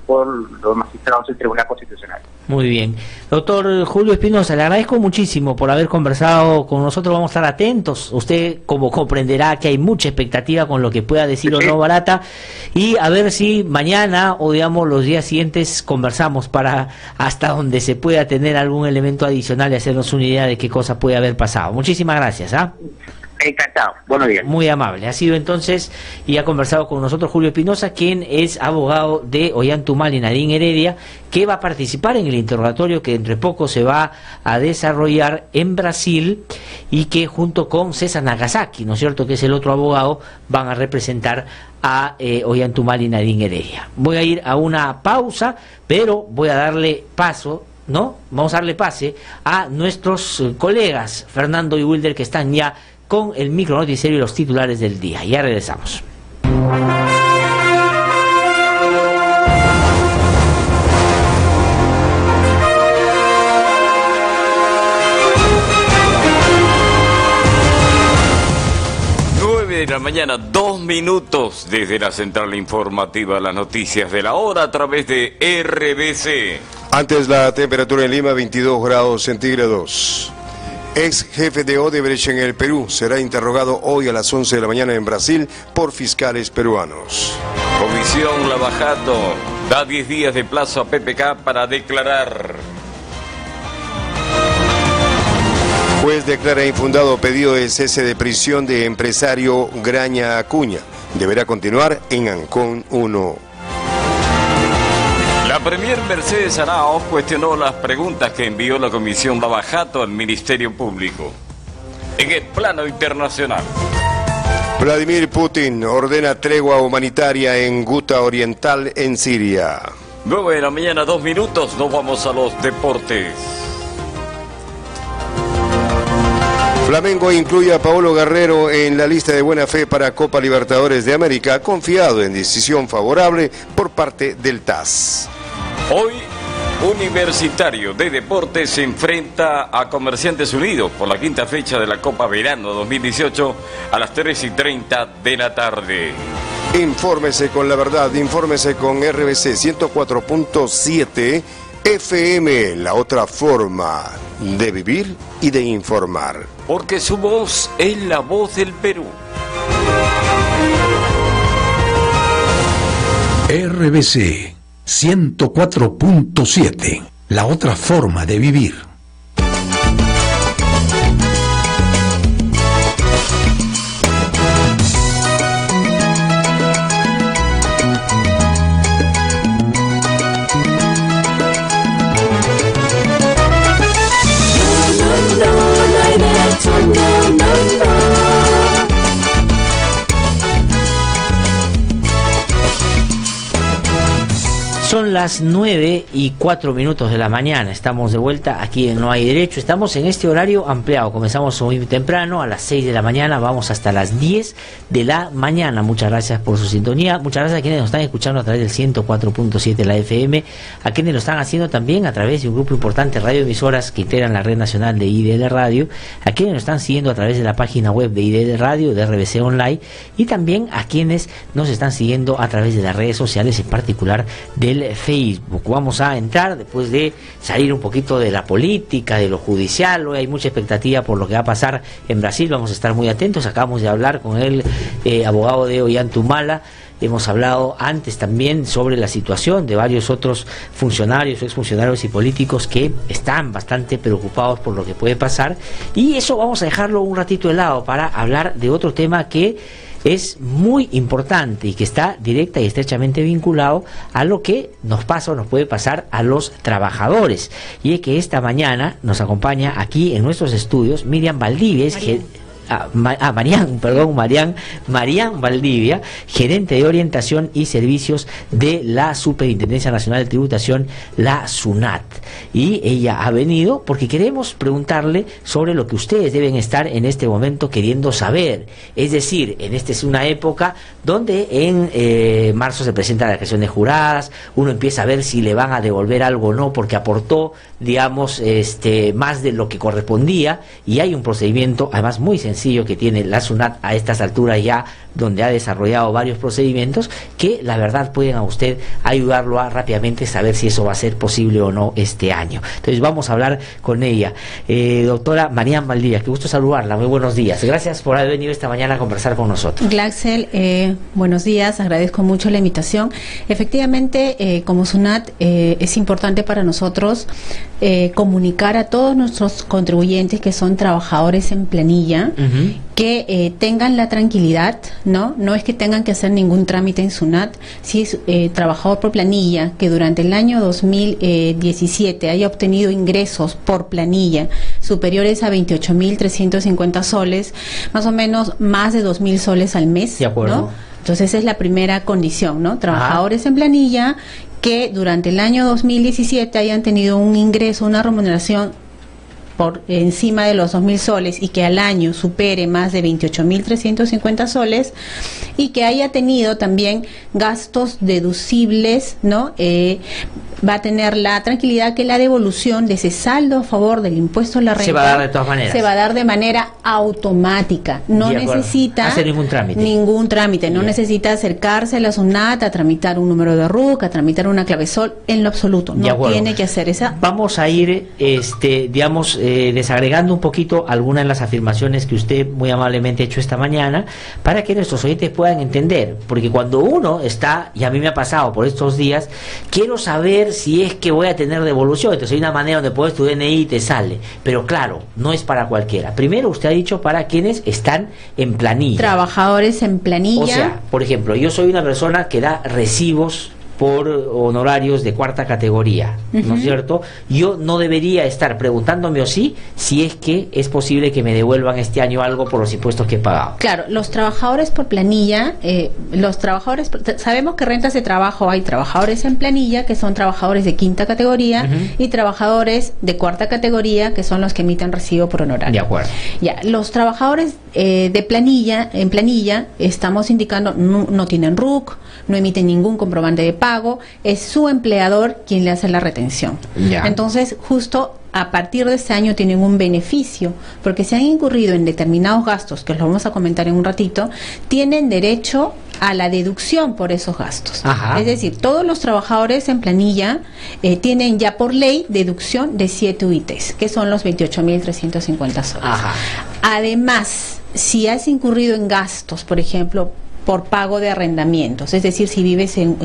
Speaker 4: por los magistrados del Tribunal Constitucional.
Speaker 2: Muy bien. Doctor Julio Espinosa, le agradezco muchísimo por haber conversado con nosotros. Vamos a estar atentos. Usted, como comprenderá, que hay mucha expectativa con lo que pueda decir o no Barata, y a ver si mañana o, digamos, los días siguientes conversamos para hasta donde se pueda tener algún elemento adicional y hacernos una idea de qué cosa puede haber pasado. Muchísimas gracias.
Speaker 4: Encantado. Buenos días.
Speaker 2: Muy amable. Ha sido entonces, y ha conversado con nosotros Julio Espinosa, quien es abogado de Ollantaytamala y Nadine Heredia, que va a participar en el interrogatorio que dentro de poco se va a desarrollar en Brasil, y que junto con César Nagasaki, ¿no es cierto?, que es el otro abogado, van a representar a Ollantaytamala y Nadine Heredia. Voy a ir a una pausa, pero voy a darle paso, ¿no? Vamos a darle pase a nuestros colegas Fernando y Wilder, que están ya con el micro noticiero y los titulares del día. Ya regresamos.
Speaker 5: De la mañana, 2 minutos desde la central informativa, las noticias de la hora a través de RBC.
Speaker 10: Antes la temperatura en Lima, 22 grados centígrados. Ex jefe de Odebrecht en el Perú será interrogado hoy a las 11 de la mañana en Brasil por fiscales peruanos.
Speaker 5: Comisión Lavajato da 10 días de plazo a PPK para declarar.
Speaker 10: Juez declara infundado pedido de cese de prisión de empresario Graña Acuña. Deberá continuar en Ancón 1.
Speaker 5: La premier Mercedes Arauz cuestionó las preguntas que envió la Comisión Lavajato al Ministerio Público. En el plano internacional,
Speaker 10: Vladimir Putin ordena tregua humanitaria en Guta Oriental, en Siria.
Speaker 5: 9 de la mañana, 2 minutos, nos vamos a los deportes.
Speaker 10: Flamengo incluye a Paolo Guerrero en la lista de buena fe para Copa Libertadores de América, confiado en decisión favorable por parte del TAS.
Speaker 5: Hoy, Universitario de Deportes se enfrenta a Comerciantes Unidos por la 5ª fecha de la Copa Verano 2018 a las 3:30 de la tarde.
Speaker 10: Infórmese con la verdad, infórmese con RBC 104.7 FM, la otra forma de vivir y de informar.
Speaker 5: Porque su voz es la voz del Perú.
Speaker 26: RBC 104.7, la otra forma de vivir.
Speaker 2: Son las 9:04 de la mañana. Estamos de vuelta aquí en No Hay Derecho. Estamos en este horario ampliado. Comenzamos hoy temprano a las 6 de la mañana. Vamos hasta las 10 de la mañana. Muchas gracias por su sintonía. Muchas gracias a quienes nos están escuchando a través del 104.7 de la FM. A quienes lo están haciendo también a través de un grupo importante de radioemisoras que integran la red nacional de IDL Radio. A quienes nos están siguiendo a través de la página web de IDL Radio, de RBC Online. Y también a quienes nos están siguiendo a través de las redes sociales, en particular del Facebook. Vamos a entrar, después de salir un poquito de la política, de lo judicial. Hoy hay mucha expectativa por lo que va a pasar en Brasil. Vamos a estar muy atentos. Acabamos de hablar con el abogado de Ollantaytamala. Hemos hablado antes también sobre la situación de varios otros funcionarios, exfuncionarios y políticos que están bastante preocupados por lo que puede pasar. Y eso vamos a dejarlo un ratito de lado para hablar de otro tema que es muy importante y que está directa y estrechamente vinculado a lo que nos pasa o nos puede pasar a los trabajadores. Y es que esta mañana nos acompaña aquí en nuestros estudios Miriam Valdivia, Marián Valdivia, gerente de orientación y servicios de la Superintendencia Nacional de Tributación, la SUNAT. Y ella ha venido porque queremos preguntarle sobre lo que ustedes deben estar en este momento queriendo saber. Es decir, esta es una época donde en marzo se presentan las declaraciones juradas, uno empieza a ver si le van a devolver algo o no porque aportó, digamos, más de lo que correspondía, y hay un procedimiento además muy sencillo sencillo que tiene la SUNAT a estas alturas ya, donde ha desarrollado varios procedimientos que la verdad pueden a usted ayudarlo a rápidamente saber si eso va a ser posible o no este año. Entonces vamos a hablar con ella. Doctora Marian Valdivia, qué gusto saludarla, muy buenos días. Gracias por haber venido esta mañana a conversar con nosotros.
Speaker 12: Glaxel, buenos días, agradezco mucho la invitación. Efectivamente, como SUNAT es importante para nosotros comunicar a todos nuestros contribuyentes que son trabajadores en planilla, que tengan la tranquilidad, no es que tengan que hacer ningún trámite en SUNAT. Si es trabajador por planilla que durante el año 2017 haya obtenido ingresos por planilla superiores a 28.350 soles, más o menos más de 2.000 soles al mes,
Speaker 2: de acuerdo,
Speaker 12: ¿no? Entonces esa es la primera condición, ¿no? Trabajadores en planilla que durante el año 2017 hayan tenido un ingreso, una remuneración por encima de los 2.000 soles y que al año supere más de 28.350 soles y que haya tenido también gastos deducibles, ¿no? Va a tener la tranquilidad que la devolución de ese saldo a favor del impuesto a la renta
Speaker 2: se va a dar de todas maneras.
Speaker 12: Se va a dar de manera automática. No necesita
Speaker 2: hacer ningún trámite.
Speaker 12: No necesita acercarse a la SUNAT a tramitar un número de RUC, a tramitar una clavesol, en lo absoluto. No tiene que hacer esa.
Speaker 2: Vamos a ir, digamos, desagregando un poquito algunas de las afirmaciones que usted muy amablemente ha hecho esta mañana para que nuestros oyentes puedan entender, porque cuando uno está, y a mí me ha pasado por estos días, quiero saber si es que voy a tener devolución. Entonces hay una manera donde pones tu DNI y te sale, pero claro, no es para cualquiera. Primero usted ha dicho para quienes están en planilla,
Speaker 12: trabajadores en planilla.
Speaker 2: O sea, por ejemplo, yo soy una persona que da recibos por honorarios de cuarta categoría, ¿no es cierto? Yo no debería estar preguntándome o sí si es que es posible que me devuelvan este año algo por los impuestos que he pagado.
Speaker 12: Claro, los trabajadores por planilla, sabemos que rentas de trabajo hay trabajadores en planilla que son trabajadores de quinta categoría y trabajadores de cuarta categoría que son los que emiten recibo por honorario.
Speaker 2: De acuerdo.
Speaker 12: Ya, los trabajadores de planilla, en planilla, estamos indicando no tienen RUC, no emiten ningún comprobante de pago, es su empleador quien le hace la retención. Entonces, justo a partir de este año tienen un beneficio, porque si han incurrido en determinados gastos, que los vamos a comentar en un ratito, tienen derecho a la deducción por esos gastos. Es decir, todos los trabajadores en planilla tienen ya por ley deducción de 7 UITs, que son los 28.350 soles. Además, si has incurrido en gastos, por ejemplo, por pago de arrendamientos, es decir, si vives en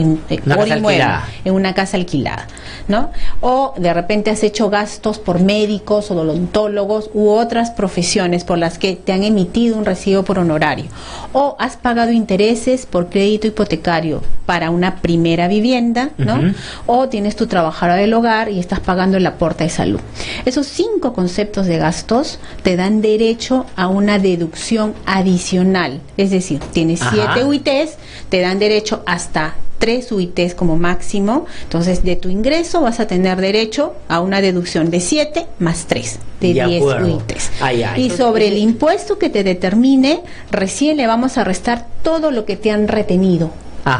Speaker 12: una casa alquilada, ¿no? O de repente has hecho gastos por médicos o odontólogos u otras profesiones por las que te han emitido un recibo por honorario, o has pagado intereses por crédito hipotecario para una primera vivienda, ¿no? O tienes tu trabajadora del hogar y estás pagando el aporte de salud. Esos 5 conceptos de gastos te dan derecho a una deducción adicional, es decir, tienes 7 UITs, te dan derecho hasta 3 UITs como máximo. Entonces, de tu ingreso vas a tener derecho a una deducción de 7 más 3, de 10 UITs. Y sobre el impuesto que te determine, recién le vamos a restar todo lo que te han retenido.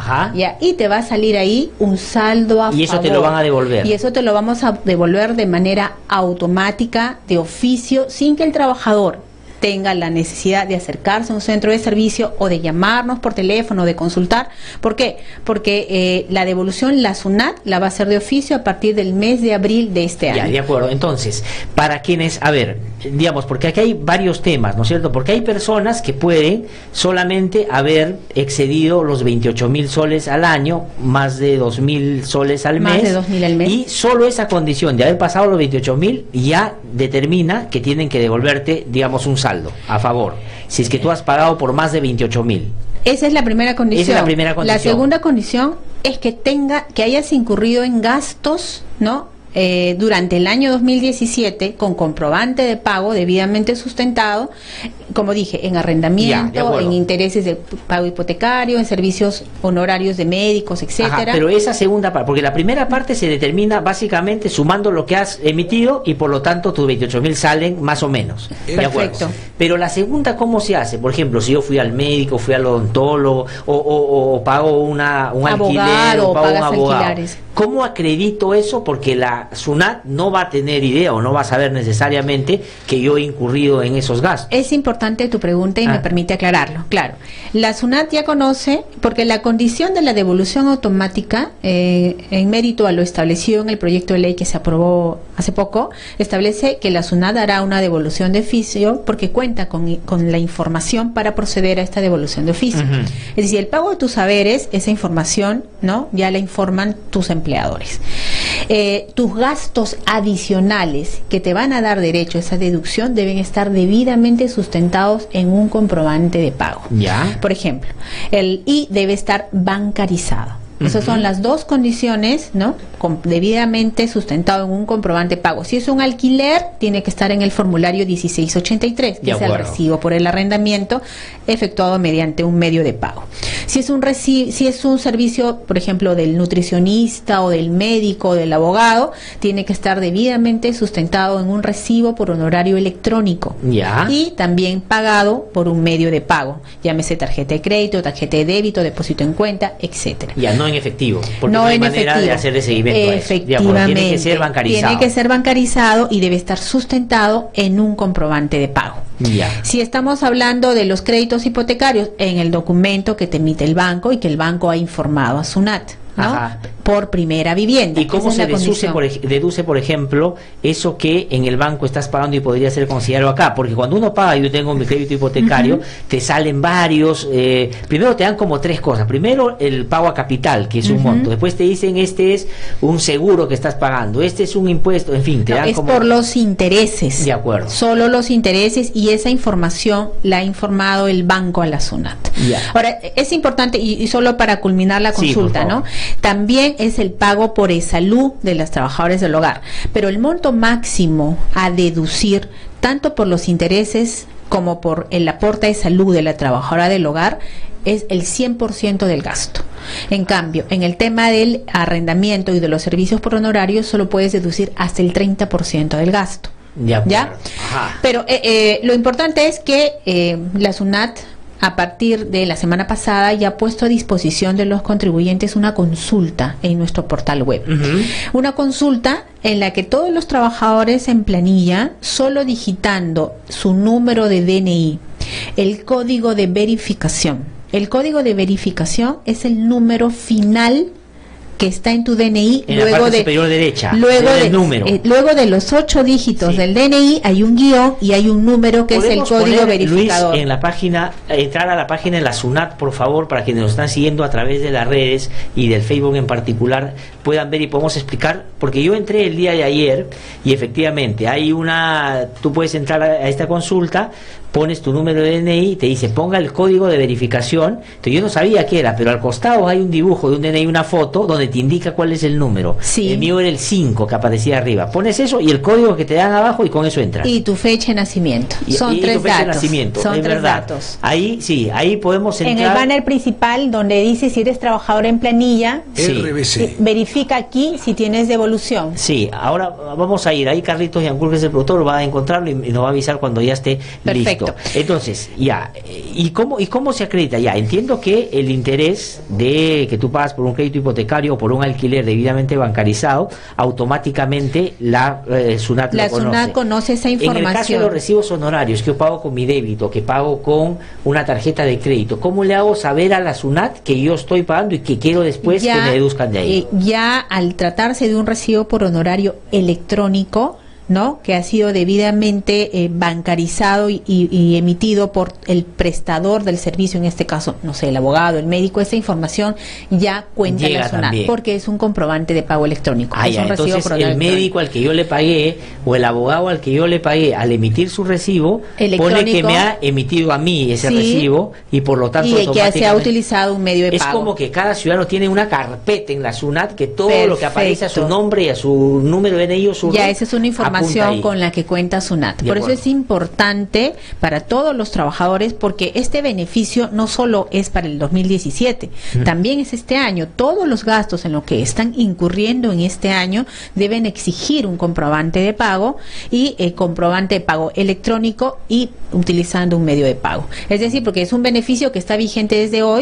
Speaker 12: Y te va a salir ahí un saldo a favor.
Speaker 2: Y eso te lo van a devolver.
Speaker 12: Y eso te lo vamos a devolver de manera automática, de oficio, sin que el trabajador tenga la necesidad de acercarse a un centro de servicio o de llamarnos por teléfono o de consultar. ¿Por qué? Porque la devolución, la SUNAT la va a hacer de oficio a partir del mes de abril de este año.
Speaker 2: De acuerdo. Entonces, para quienes, a ver, digamos, porque aquí hay varios temas, ¿no es cierto? Porque hay personas que pueden solamente haber excedido los 28.000 soles al año, más de 2.000 soles al mes.
Speaker 12: Más de 2.000 al mes.
Speaker 2: Y solo esa condición de haber pasado los 28.000 ya determina que tienen que devolverte, digamos, un saldo a favor, si es que tú has pagado por más de 28.000.
Speaker 12: Esa es la primera condición.
Speaker 2: Esa es la primera condición.
Speaker 12: La segunda condición es que hayas incurrido en gastos, ¿no? Durante el año 2017 con comprobante de pago debidamente sustentado, como dije, en arrendamiento, en intereses de pago hipotecario, en servicios honorarios de médicos, etcétera.
Speaker 2: Pero esa segunda parte, porque la primera parte se determina básicamente sumando lo que has emitido y por lo tanto tus 28.000 salen más o menos.
Speaker 12: Perfecto.
Speaker 2: Pero la segunda, ¿cómo se hace? Por ejemplo, si yo fui al médico, fui al odontólogo o pago un alquiler o pago un abogado.
Speaker 12: Alquilares.
Speaker 2: ¿Cómo acredito eso? Porque la la SUNAT no va a tener idea o no va a saber necesariamente que yo he incurrido en esos gastos.
Speaker 12: Es importante tu pregunta y me permite aclararlo. Claro, la SUNAT ya conoce, porque la condición de la devolución automática, en mérito a lo establecido en el proyecto de ley que se aprobó hace poco, establece que la SUNAT hará una devolución de oficio porque cuenta con la información para proceder a esta devolución de oficio. Es decir, el pago de tus haberes, esa información, ¿no?, ya la informan tus empleadores. Tus gastos adicionales que te van a dar derecho a esa deducción deben estar debidamente sustentados en un comprobante de pago.
Speaker 2: Ya.
Speaker 12: Por ejemplo, debe estar bancarizado. Esas son las dos condiciones, ¿no? Debidamente sustentado en un comprobante de pago. Si es un alquiler, tiene que estar en el formulario 1683, que es el recibo por el arrendamiento efectuado mediante un medio de pago. Si es un servicio, por ejemplo, del nutricionista o del médico o del abogado, tiene que estar debidamente sustentado en un recibo por honorario electrónico.
Speaker 2: Ya.
Speaker 12: Y también pagado por un medio de pago, llámese tarjeta de crédito, tarjeta de débito, depósito en cuenta, etcétera.
Speaker 2: Ya, no en efectivo, porque
Speaker 12: no
Speaker 2: no hay
Speaker 12: en
Speaker 2: manera
Speaker 12: efectivo.
Speaker 2: de hacerle seguimiento a eso.
Speaker 12: Efectivamente.
Speaker 2: Tiene que ser bancarizado.
Speaker 12: Tiene que ser bancarizado y debe estar sustentado en un comprobante de pago.
Speaker 2: Ya.
Speaker 12: Si estamos hablando de los créditos hipotecarios, en el documento que te emite el banco y que el banco ha informado a SUNAT, ¿no?
Speaker 2: Ajá.
Speaker 12: Por primera vivienda.
Speaker 2: ¿Y cómo
Speaker 12: Esa
Speaker 2: se
Speaker 12: es la
Speaker 2: deduce, por ejemplo, eso que en el banco estás pagando y podría ser considerado acá? Porque cuando uno paga, yo tengo mi crédito hipotecario, te salen varios, primero te dan como tres cosas. Primero el pago a capital, que es un monto. Después te dicen, este es un seguro que estás pagando, este es un impuesto, en fin, te dan
Speaker 12: es
Speaker 2: como...
Speaker 12: por los intereses.
Speaker 2: De acuerdo.
Speaker 12: Solo los intereses, y esa información la ha informado el banco a la SUNAT.
Speaker 2: Ya.
Speaker 12: Ahora, es importante, y solo para culminar la consulta, ¿no? También es el pago por salud de las trabajadoras del hogar, pero el monto máximo a deducir, tanto por los intereses como por el aporte de salud de la trabajadora del hogar, es el 100% del gasto. En cambio, en el tema del arrendamiento y de los servicios por honorarios, solo puedes deducir hasta el 30% del gasto. ¿Ya? Pero lo importante es que la SUNAT, a partir de la semana pasada, ya ha puesto a disposición de los contribuyentes una consulta en nuestro portal web. Una consulta en la que todos los trabajadores en planilla, solo digitando su número de DNI, el código de verificación. El código de verificación es el número final que está en tu DNI,
Speaker 2: en luego la parte superior derecha,
Speaker 12: luego de los 8 dígitos del DNI hay un guión y hay un número que es el código verificador.
Speaker 2: Luis, en la página, entrar a la página de la SUNAT, por favor, para quienes nos están siguiendo a través de las redes y del Facebook en particular, puedan ver y podemos explicar, porque yo entré el día de ayer y efectivamente hay tú puedes entrar a esta consulta, pones tu número de DNI, te dice ponga el código de verificación. Entonces, yo no sabía qué era, pero al costado hay un dibujo de un DNI, una foto donde te indica cuál es el número. El mío era el 5 que aparecía arriba. Pones eso y el código que te dan abajo y con eso entras.
Speaker 12: Y tu fecha de nacimiento. Son 3 datos. Son 3 datos.
Speaker 2: Ahí sí, ahí podemos entrar.
Speaker 12: En el banner principal donde dice si eres trabajador en planilla, verifica aquí si tienes devolución.
Speaker 2: Sí, ahora vamos a ir. Ahí Carlitos Yancur, que es el productor, va a encontrarlo y nos va a avisar cuando ya esté listo. Entonces, ya, ¿y cómo se acredita? Ya, entiendo que el interés de que tú pagas por un crédito hipotecario o por un alquiler debidamente bancarizado, automáticamente la SUNAT lo conoce.
Speaker 12: SUNAT conoce esa información.
Speaker 2: En el caso de los recibos honorarios, que yo pago con mi débito, que pago con una tarjeta de crédito, ¿cómo le hago saber a la SUNAT que yo estoy pagando y que quiero después que me deduzcan de ahí?
Speaker 12: Ya al tratarse de un recibo por honorario electrónico, ¿no?, que ha sido debidamente bancarizado y emitido por el prestador del servicio, en este caso, no sé, el abogado, el médico, esa información ya cuenta en la SUNAT, porque es un comprobante de pago electrónico.
Speaker 2: Entonces el médico al que yo le pagué o el abogado al que yo le pagué, al emitir su recibo, pone que me ha emitido a mí ese recibo y por lo tanto
Speaker 12: y que se ha utilizado un medio de pago.
Speaker 2: Es como que cada ciudadano tiene una carpeta en la SUNAT que todo lo que aparece a su nombre y a su número de DNI o su
Speaker 12: esa es una información con la que cuenta SUNAT. Por eso es importante para todos los trabajadores, porque este beneficio no solo es para el 2017, también es este año. Todos los gastos en lo que están incurriendo en este año deben exigir un comprobante de pago y comprobante de pago electrónico y utilizando un medio de pago. Es decir, porque es un beneficio que está vigente desde hoy,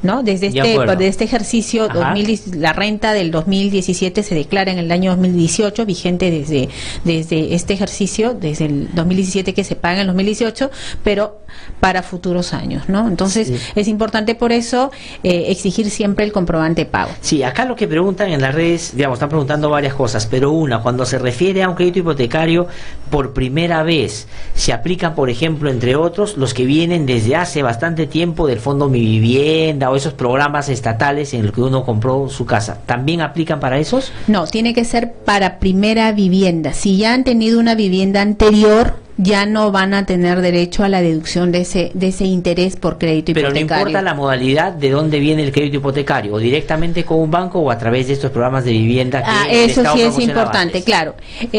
Speaker 12: ¿no? Desde este ejercicio 2000, la renta del 2017 se declara en el año 2018, vigente desde este ejercicio, desde el 2017 que se paga en el 2018, pero para futuros años, ¿no? Entonces es importante por eso exigir siempre el comprobante de pago.
Speaker 2: Sí, acá lo que preguntan en las redes, digamos, están preguntando varias cosas, pero cuando se refiere a un crédito hipotecario por primera vez, se aplican, por ejemplo, entre otros, los que vienen desde hace bastante tiempo del Fondo Mi Vivienda o esos programas estatales en los que uno compró su casa, ¿también aplican para esos?
Speaker 12: No, tiene que ser para primera vivienda. Si ya han tenido una vivienda anterior, ya no van a tener derecho a la deducción de ese interés por crédito hipotecario.
Speaker 2: Pero no importa la modalidad de dónde viene el crédito hipotecario, o directamente con un banco o a través de estos programas de vivienda que
Speaker 12: eso sí es importante, antes. Claro.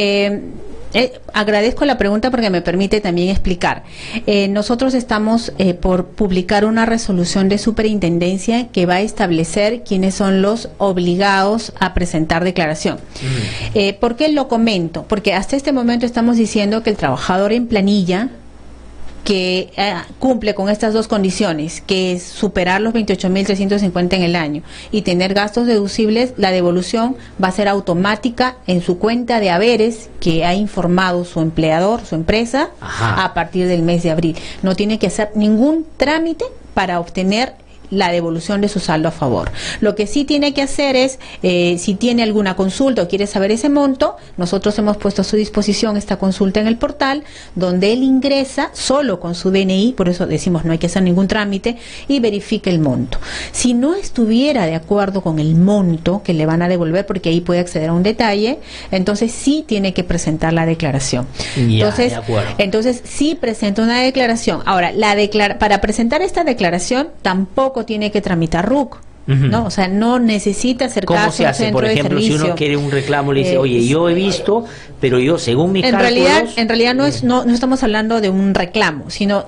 Speaker 12: Agradezco la pregunta porque me permite también explicar. Nosotros estamos por publicar una resolución de superintendencia que va a establecer quiénes son los obligados a presentar declaración. ¿Por qué lo comento? Porque hasta este momento estamos diciendo que el trabajador en planilla que cumple con estas dos condiciones, que es superar los 28.350 en el año y tener gastos deducibles, la devolución va a ser automática en su cuenta de haberes que ha informado su empleador, su empresa, a partir del mes de abril. No tiene que hacer ningún trámite para obtener la devolución de su saldo a favor. Lo que sí tiene que hacer es, si tiene alguna consulta o quiere saber ese monto, nosotros hemos puesto a su disposición esta consulta en el portal, donde él ingresa solo con su DNI, por eso decimos no hay que hacer ningún trámite, y verifica el monto. Si no estuviera de acuerdo con el monto que le van a devolver, porque ahí puede acceder a un detalle, entonces sí tiene que presentar la declaración. Entonces sí presenta una declaración. Ahora, para presentar esta declaración tampoco tiene que tramitar RUC. ¿No? O sea, no necesita acercarse
Speaker 2: ¿Cómo se hace?
Speaker 12: a un centro
Speaker 2: por ejemplo,
Speaker 12: de servicio.
Speaker 2: Si uno quiere un reclamo, le dice, oye, yo he visto, pero yo, según mis cálculos...
Speaker 12: En realidad no estamos hablando de un reclamo, sino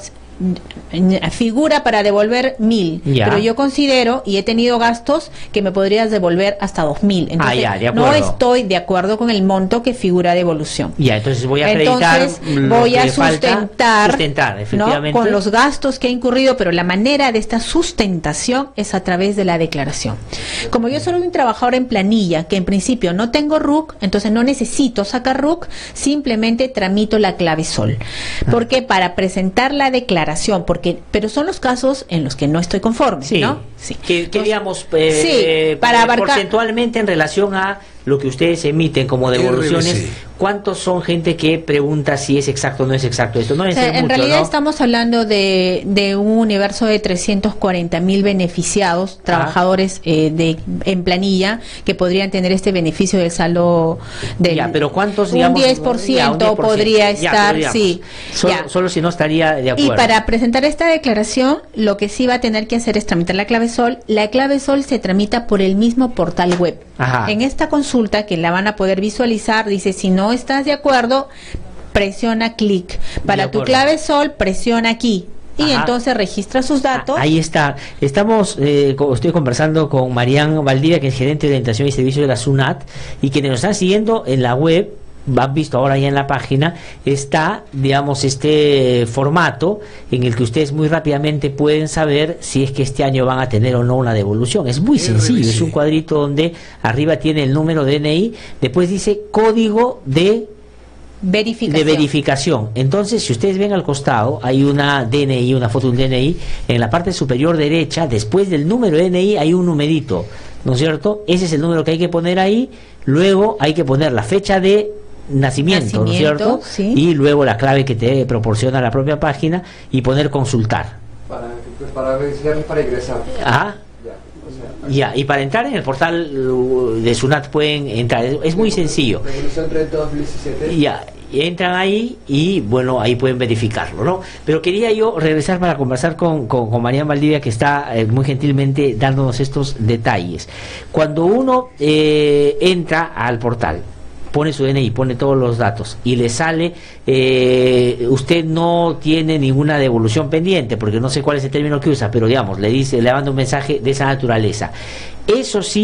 Speaker 12: figura para devolver 1.000, pero yo considero y he tenido gastos que me podrías devolver hasta 2.000. Entonces no estoy de acuerdo con el monto que figura devolución.
Speaker 2: Entonces voy a acreditar,
Speaker 12: voy a sustentar
Speaker 2: efectivamente,
Speaker 12: con los gastos que he incurrido, pero la manera de esta sustentación es a través de la declaración. Como yo soy un trabajador en planilla que en principio no tengo RUC, entonces no necesito sacar RUC, simplemente tramito la clave SOL. Porque para presentar la declaración, pero son los casos en los que no estoy conforme, ¿no?
Speaker 2: Sí. Que digamos, para abarcar porcentualmente en relación a lo que ustedes emiten como devoluciones, ¿cuántos son gente que pregunta si es exacto o no es exacto esto? No es
Speaker 12: en realidad estamos hablando de un universo de 340.000 beneficiados, trabajadores en planilla, que podrían tener este beneficio del saldo del...
Speaker 2: pero ¿cuántos,
Speaker 12: digamos? Un 10% podría estar,
Speaker 2: Solo si no estaría de acuerdo.
Speaker 12: Y para presentar esta declaración, lo que sí va a tener que hacer es tramitar la clave SOL. La clave SOL se tramita por el mismo portal web. En esta consulta, que la van a poder visualizar, dice, si no estás de acuerdo, presiona clic. Para tu clave SOL, presiona aquí. Y entonces registra sus datos.
Speaker 2: Ahí está. Estoy conversando con Marian Valdivia, que es gerente de orientación y servicio de la SUNAT, y quienes nos están siguiendo en la web, han visto ahora ya en la página, está, digamos, este formato en el que ustedes muy rápidamente pueden saber si es que este año van a tener o no una devolución. Es muy sencillo, es un cuadrito donde arriba tiene el número de DNI, después dice código de verificación. Entonces, si ustedes ven al costado, hay una DNI, una foto de un DNI, en la parte superior derecha, después del número de DNI hay un numerito, ¿no es cierto? Ese es el número que hay que poner ahí, luego hay que poner la fecha de nacimiento, ¿no es cierto? Y luego la clave que te proporciona la propia página y poner consultar.
Speaker 13: Para ingresar.
Speaker 2: Y para entrar en el portal de SUNAT pueden entrar, es muy sencillo. Entran ahí y bueno, ahí pueden verificarlo, ¿no? Pero quería yo regresar para conversar con Marian Valdivia, que está muy gentilmente dándonos estos detalles. Cuando uno entra al portal, pone su DNI, pone todos los datos y le sale, usted no tiene ninguna devolución pendiente, porque no sé cuál es el término que usa, pero digamos, le manda un mensaje de esa naturaleza. Eso sí,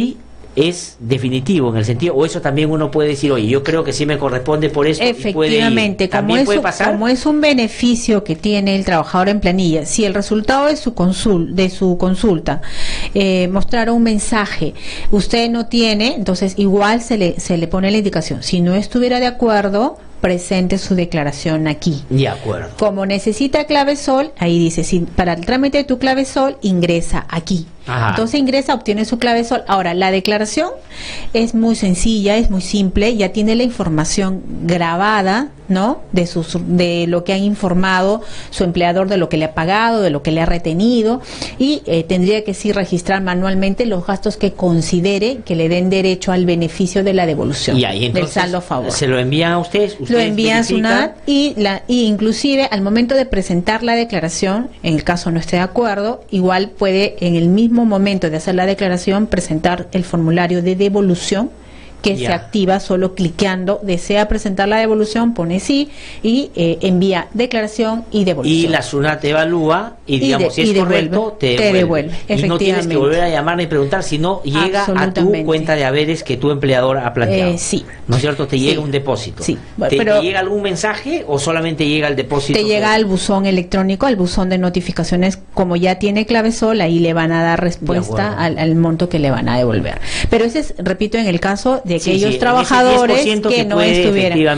Speaker 2: es definitivo en el sentido, o eso también uno puede decir, oye, yo creo que sí me corresponde por eso.
Speaker 12: Efectivamente,
Speaker 2: ¿También puede pasar?
Speaker 12: Como es un beneficio que tiene el trabajador en planilla, si el resultado de su consulta mostrara un mensaje, usted no tiene, entonces igual se le pone la indicación. Si no estuviera de acuerdo, presente su declaración aquí.
Speaker 2: De acuerdo.
Speaker 12: Como necesita clave sol, ahí dice, si para el trámite de tu clave sol, ingresa aquí.
Speaker 2: Ajá.
Speaker 12: Entonces ingresa, obtiene su clave sol. Ahora, la declaración es muy sencilla, es muy simple, ya tiene la información grabada, ¿no? De lo que ha informado su empleador, de lo que le ha pagado, de lo que le ha retenido, y tendría que sí registrar manualmente los gastos que considere que le den derecho al beneficio de la devolución
Speaker 2: y ahí, entonces,
Speaker 12: del saldo a favor.
Speaker 2: ¿Se lo envían a ustedes?
Speaker 12: Lo envían a SUNAT y inclusive al momento de presentar la declaración, en el caso no esté de acuerdo, igual puede en el mismo momento de hacer la declaración presentar el formulario de devolución, que se activa solo cliqueando, desea presentar la devolución, pone sí y envía declaración y devolución.
Speaker 2: Y la SUNAT evalúa y digamos, si es correcto, te devuelve. Y no tienes que volver a llamar ni preguntar, sino llega a tu cuenta de haberes que tu empleador ha planteado.
Speaker 12: Sí.
Speaker 2: ¿No es cierto? Te llega un depósito.
Speaker 12: Sí.
Speaker 2: ¿Te llega algún mensaje o solamente llega el depósito?
Speaker 12: Te llega al buzón electrónico, al buzón de notificaciones, como ya tiene clave sol, ahí le van a dar respuesta al monto que le van a devolver. Pero ese es, repito, en el caso de aquellos trabajadores que no estuvieran.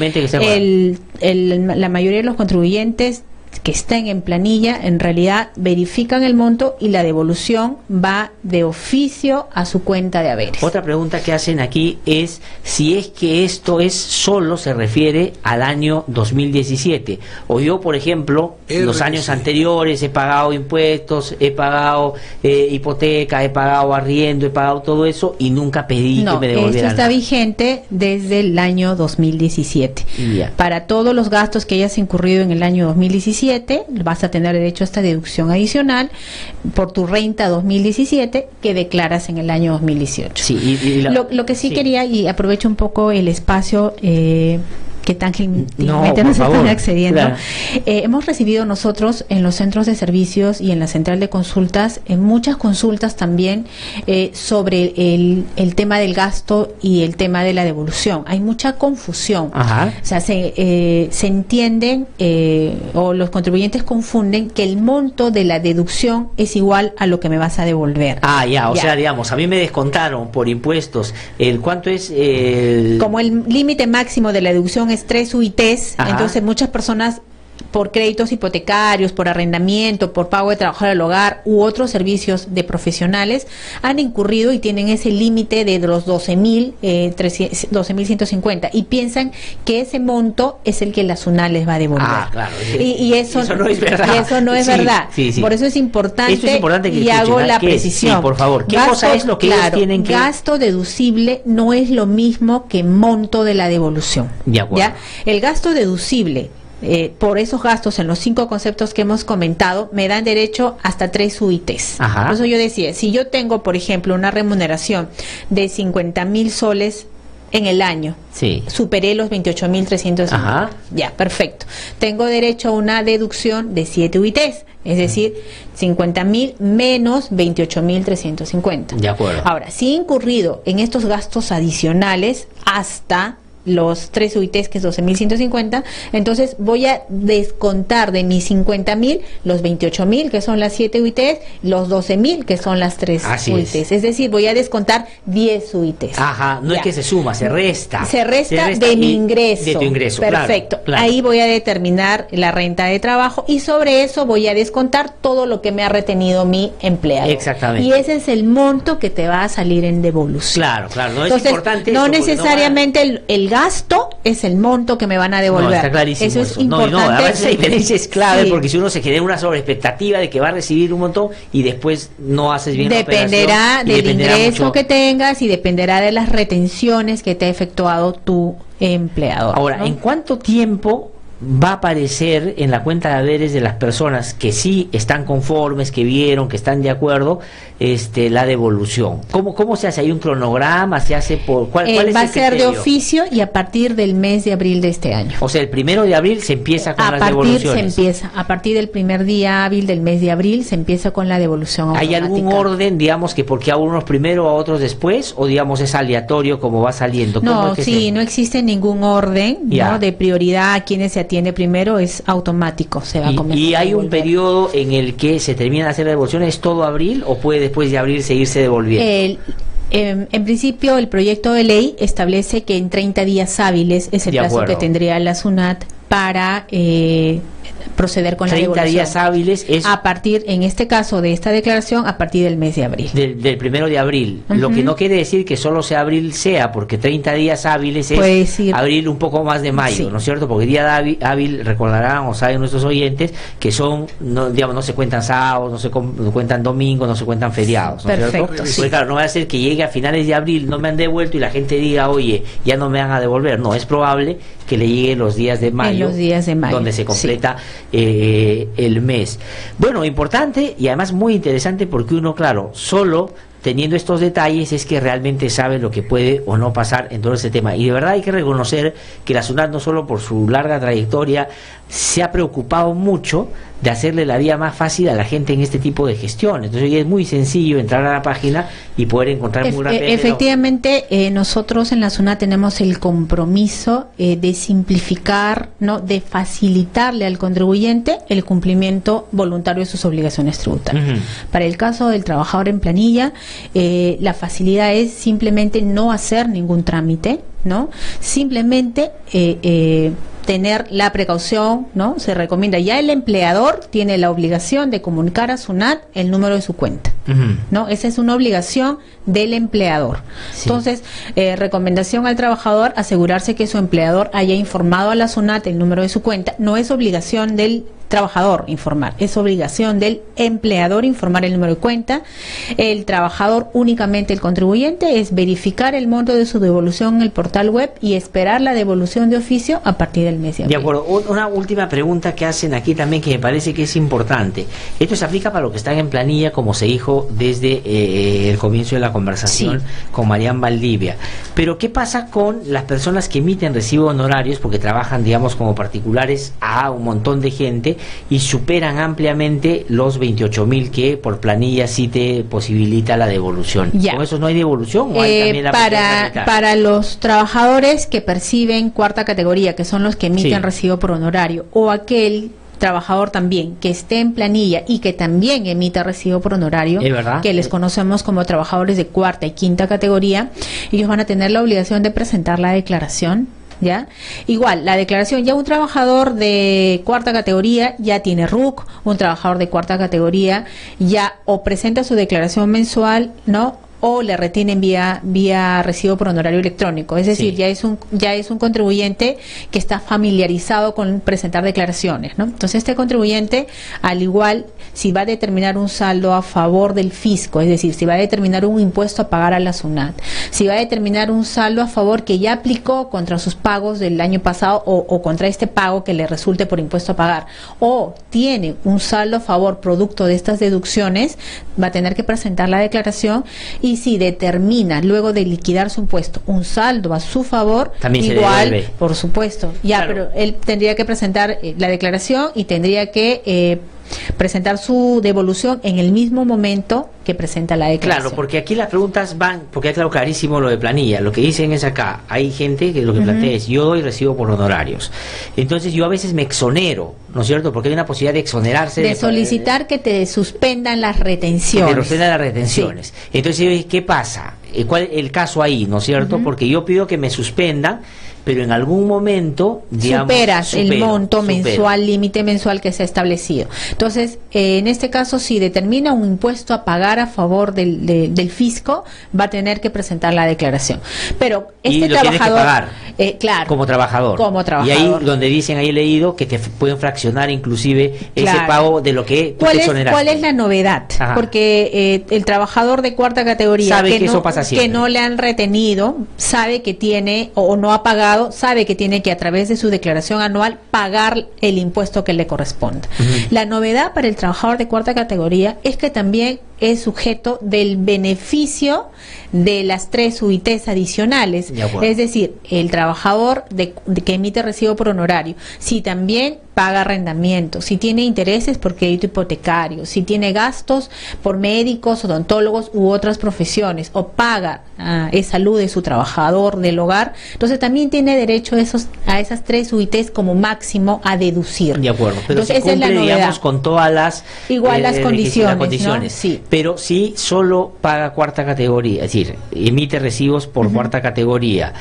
Speaker 12: La mayoría de los contribuyentes que estén en planilla, en realidad verifican el monto y la devolución va de oficio a su cuenta de haberes.
Speaker 2: Otra pregunta que hacen aquí es si es que esto solo se refiere al año 2017, o yo, por ejemplo, los años anteriores he pagado impuestos, he pagado hipoteca, he pagado arriendo, he pagado todo eso y nunca pedí que me devolvieran.
Speaker 12: Esto está vigente desde el año 2017. Para todos los gastos que hayas incurrido en el año 2017, vas a tener derecho a esta deducción adicional por tu renta 2017 que declaras en el año 2018.
Speaker 2: Sí,
Speaker 12: lo que sí quería, y aprovecho un poco el espacio que tan gentilmente nos están accediendo. Claro. Hemos recibido nosotros en los centros de servicios y en la central de consultas muchas consultas también sobre el tema del gasto y el tema de la devolución. Hay mucha confusión.
Speaker 2: Ajá.
Speaker 12: O sea, se entienden o los contribuyentes confunden que el monto de la deducción es igual a lo que me vas a devolver.
Speaker 2: O sea, digamos, a mí me descontaron por impuestos. ¿Cuánto es
Speaker 12: Como el límite máximo de la deducción es 3 UITs, entonces muchas personas por créditos hipotecarios, por arrendamiento, por pago de trabajo del hogar u otros servicios de profesionales han incurrido y tienen ese límite de los 12.150 y piensan que ese monto es el que la SUNAT les va a devolver.
Speaker 2: Claro.
Speaker 12: Y eso no es verdad. Y eso no es verdad.
Speaker 2: Sí.
Speaker 12: Por eso es importante,
Speaker 2: que
Speaker 12: y hago la precisión.
Speaker 2: Sí, por favor. ¿Qué cosa es lo que ellos tienen que...?
Speaker 12: Gasto deducible no es lo mismo que monto de la devolución.
Speaker 2: De acuerdo.
Speaker 12: ¿Ya? El gasto deducible, por esos gastos en los 5 conceptos que hemos comentado, me dan derecho hasta 3 UITs. Por eso yo decía, si yo tengo, por ejemplo, una remuneración de 50.000 soles en el año, superé los 28.300. Ya, perfecto. Tengo derecho a una deducción de 7 UITs, es decir, 50.000 menos 28.350.
Speaker 2: De acuerdo.
Speaker 12: Ahora, si he incurrido en estos gastos adicionales hasta los 3 UITs, que es 12.150, entonces voy a descontar de mis 50.000 los 28.000, que son las 7 UITs, los 12.000, que son las 3 UITs. Es decir, voy a descontar 10 UITs.
Speaker 2: No es que se suma, se resta.
Speaker 12: Se resta de mi ingreso.
Speaker 2: De tu ingreso.
Speaker 12: Perfecto. Claro. Ahí voy a determinar la renta de trabajo y sobre eso voy a descontar todo lo que me ha retenido mi empleado.
Speaker 2: Exactamente.
Speaker 12: Y ese es el monto que te va a salir en devolución.
Speaker 2: Claro. No
Speaker 12: Entonces,
Speaker 2: es importante
Speaker 12: no
Speaker 2: eso,
Speaker 12: necesariamente el gasto es el monto que me van a devolver.
Speaker 2: Está clarísimo.
Speaker 12: Eso es importante.
Speaker 2: A veces esa diferencia es clave, porque si uno se genera una sobreexpectativa de que va a recibir un montón y después no haces bien
Speaker 12: dependerá
Speaker 2: la operación,
Speaker 12: del ingreso que tengas y dependerá de las retenciones que te ha efectuado tu empleador.
Speaker 2: Ahora, ¿en cuánto tiempo va a aparecer en la cuenta de haberes de las personas que sí están conformes, que vieron, que están de acuerdo, la devolución. ¿Cómo se hace? ¿Hay un cronograma? ¿Se hace por cuál es
Speaker 12: va a
Speaker 2: el
Speaker 12: ser
Speaker 2: criterio?
Speaker 12: de oficio y a partir del mes de abril de este año.
Speaker 2: O sea, el 1 de abril se empieza con las devoluciones.
Speaker 12: A partir del primer día hábil del mes de abril se empieza con la devolución automática.
Speaker 2: ¿Hay algún orden, digamos, que porque a unos primero, a otros después, o digamos es aleatorio como va saliendo?
Speaker 12: No, no existe ningún orden, ¿no?, de prioridad a quienes se atiende primero, es automático, se va a comenzar.
Speaker 2: ¿Y hay un periodo en el que se termina de hacer la devolución? ¿Es todo abril o puede después de abril seguirse devolviendo?
Speaker 12: En principio, el proyecto de ley establece que en 30 días hábiles es el plazo que tendría la SUNAT para proceder con la devolución.
Speaker 2: 30 días hábiles es...
Speaker 12: A partir, en este caso de esta declaración, a partir del mes de abril.
Speaker 2: Del 1 de abril. Lo que no quiere decir que solo sea abril porque 30 días hábiles es abril un poco más de mayo, ¿no es cierto? Porque día hábil, recordarán o saben nuestros oyentes, que son, no se cuentan sábados, no se cuentan domingos, no se cuentan feriados, ¿no es cierto? Porque claro, no va a ser que llegue a finales de abril, no me han devuelto y la gente diga, oye, ya no me van a devolver. No, es probable que le llegue los días de mayo, donde se completa el mes. Bueno, importante y además muy interesante, porque uno, claro, solo teniendo estos detalles es que realmente sabe lo que puede o no pasar en todo ese tema. Y de verdad hay que reconocer que la SUNAT, no solo por su larga trayectoria, se ha preocupado mucho de hacerle la vida más fácil a la gente en este tipo de gestión. Entonces es muy sencillo entrar a la página y poder encontrar muy rápidamente.
Speaker 12: Efectivamente, nosotros en la SUNAT tenemos el compromiso de simplificar, de facilitarle al contribuyente el cumplimiento voluntario de sus obligaciones tributarias. Para el caso del trabajador en planilla, la facilidad es simplemente no hacer ningún trámite, simplemente tener la precaución, se recomienda, ya el empleador tiene la obligación de comunicar a SUNAT el número de su cuenta, esa es una obligación del empleador. Entonces, recomendación al trabajador, asegurarse que su empleador haya informado a la SUNAT el número de su cuenta. No es obligación del trabajador informar, es obligación del empleador informar el número de cuenta. El trabajador, únicamente el contribuyente, es verificar el monto de su devolución en el portal web y esperar la devolución de oficio a partir del mes de abril.
Speaker 2: De acuerdo. Una última pregunta que hacen aquí también, que me parece que es importante. Esto se aplica para los que están en planilla, como se dijo desde el comienzo de la conversación con Marian Valdivia. Pero ¿qué pasa con las personas que emiten recibo de honorarios porque trabajan, digamos, como particulares a un montón de gente y superan ampliamente los 28.000 que por planilla sí te posibilita la devolución? ¿Con eso no hay devolución? ¿O hay también
Speaker 12: para los trabajadores que perciben cuarta categoría, que son los que emiten recibo por honorario, o aquel trabajador también que esté en planilla y que también emita recibo por honorario, que les conocemos como trabajadores de cuarta y quinta categoría, ellos van a tener la obligación de presentar la declaración. Igual, la declaración, ya un trabajador de cuarta categoría ya tiene RUC, un trabajador de cuarta categoría ya o presenta su declaración mensual, o le retienen vía recibo por honorario electrónico. Es decir, ya es un contribuyente que está familiarizado con presentar declaraciones, Entonces, este contribuyente, al igual, si va a determinar un saldo a favor del fisco, es decir, si va a determinar un impuesto a pagar a la SUNAT, si va a determinar un saldo a favor que ya aplicó contra sus pagos del año pasado o contra este pago que le resulte por impuesto a pagar, o tiene un saldo a favor producto de estas deducciones, va a tener que presentar la declaración. Y si determina, luego de liquidar su impuesto, un saldo a su favor,
Speaker 2: también
Speaker 12: igual, por supuesto, pero él tendría que presentar la declaración y tendría que presentar su devolución en el mismo momento que presenta la declaración.
Speaker 2: Claro, porque aquí las preguntas van, porque hay clarísimo lo de planilla. Lo que dicen es acá, hay gente que lo que plantea es, yo doy recibo por honorarios. Entonces yo a veces me exonero, ¿no es cierto? Porque hay una posibilidad de exonerarse.
Speaker 12: De solicitar que te suspendan las retenciones.
Speaker 2: Que te suspendan las retenciones. Entonces, ¿qué pasa? ¿Cuál es el caso ahí, no es cierto? Porque yo pido que me suspendan, pero en algún momento, digamos,
Speaker 12: superas el monto mensual, límite mensual que se ha establecido. Entonces, en este caso, si determina un impuesto a pagar a favor del fisco, va a tener que presentar la declaración. Pero este trabajador, claro,
Speaker 2: como trabajador. Y ahí donde dicen, ahí he leído que te pueden fraccionar inclusive ese pago de lo que tú te exoneraste.
Speaker 12: ¿Cuál es la novedad? Porque el trabajador de cuarta categoría
Speaker 2: sabe que eso pasa siempre,
Speaker 12: que no le han retenido, sabe que tiene o no ha pagado abogado sabe que tiene que, a través de su declaración anual, pagar el impuesto que le corresponda. La novedad para el trabajador de cuarta categoría es que también es sujeto del beneficio de las 3 UITs adicionales. Es decir, el trabajador que emite recibo por honorario, si también paga arrendamiento, si tiene intereses por crédito hipotecario, si tiene gastos por médicos, odontólogos u otras profesiones, o paga salud de su trabajador del hogar, entonces también tiene derecho a esas 3 UITs como máximo a deducir.
Speaker 2: De acuerdo, pero
Speaker 12: entonces,
Speaker 2: se cumple,
Speaker 12: esa es la novedad,
Speaker 2: digamos, con todas las
Speaker 12: las condiciones, ¿no?
Speaker 2: Sí. Pero si solo paga cuarta categoría, es decir, emite recibos por cuarta categoría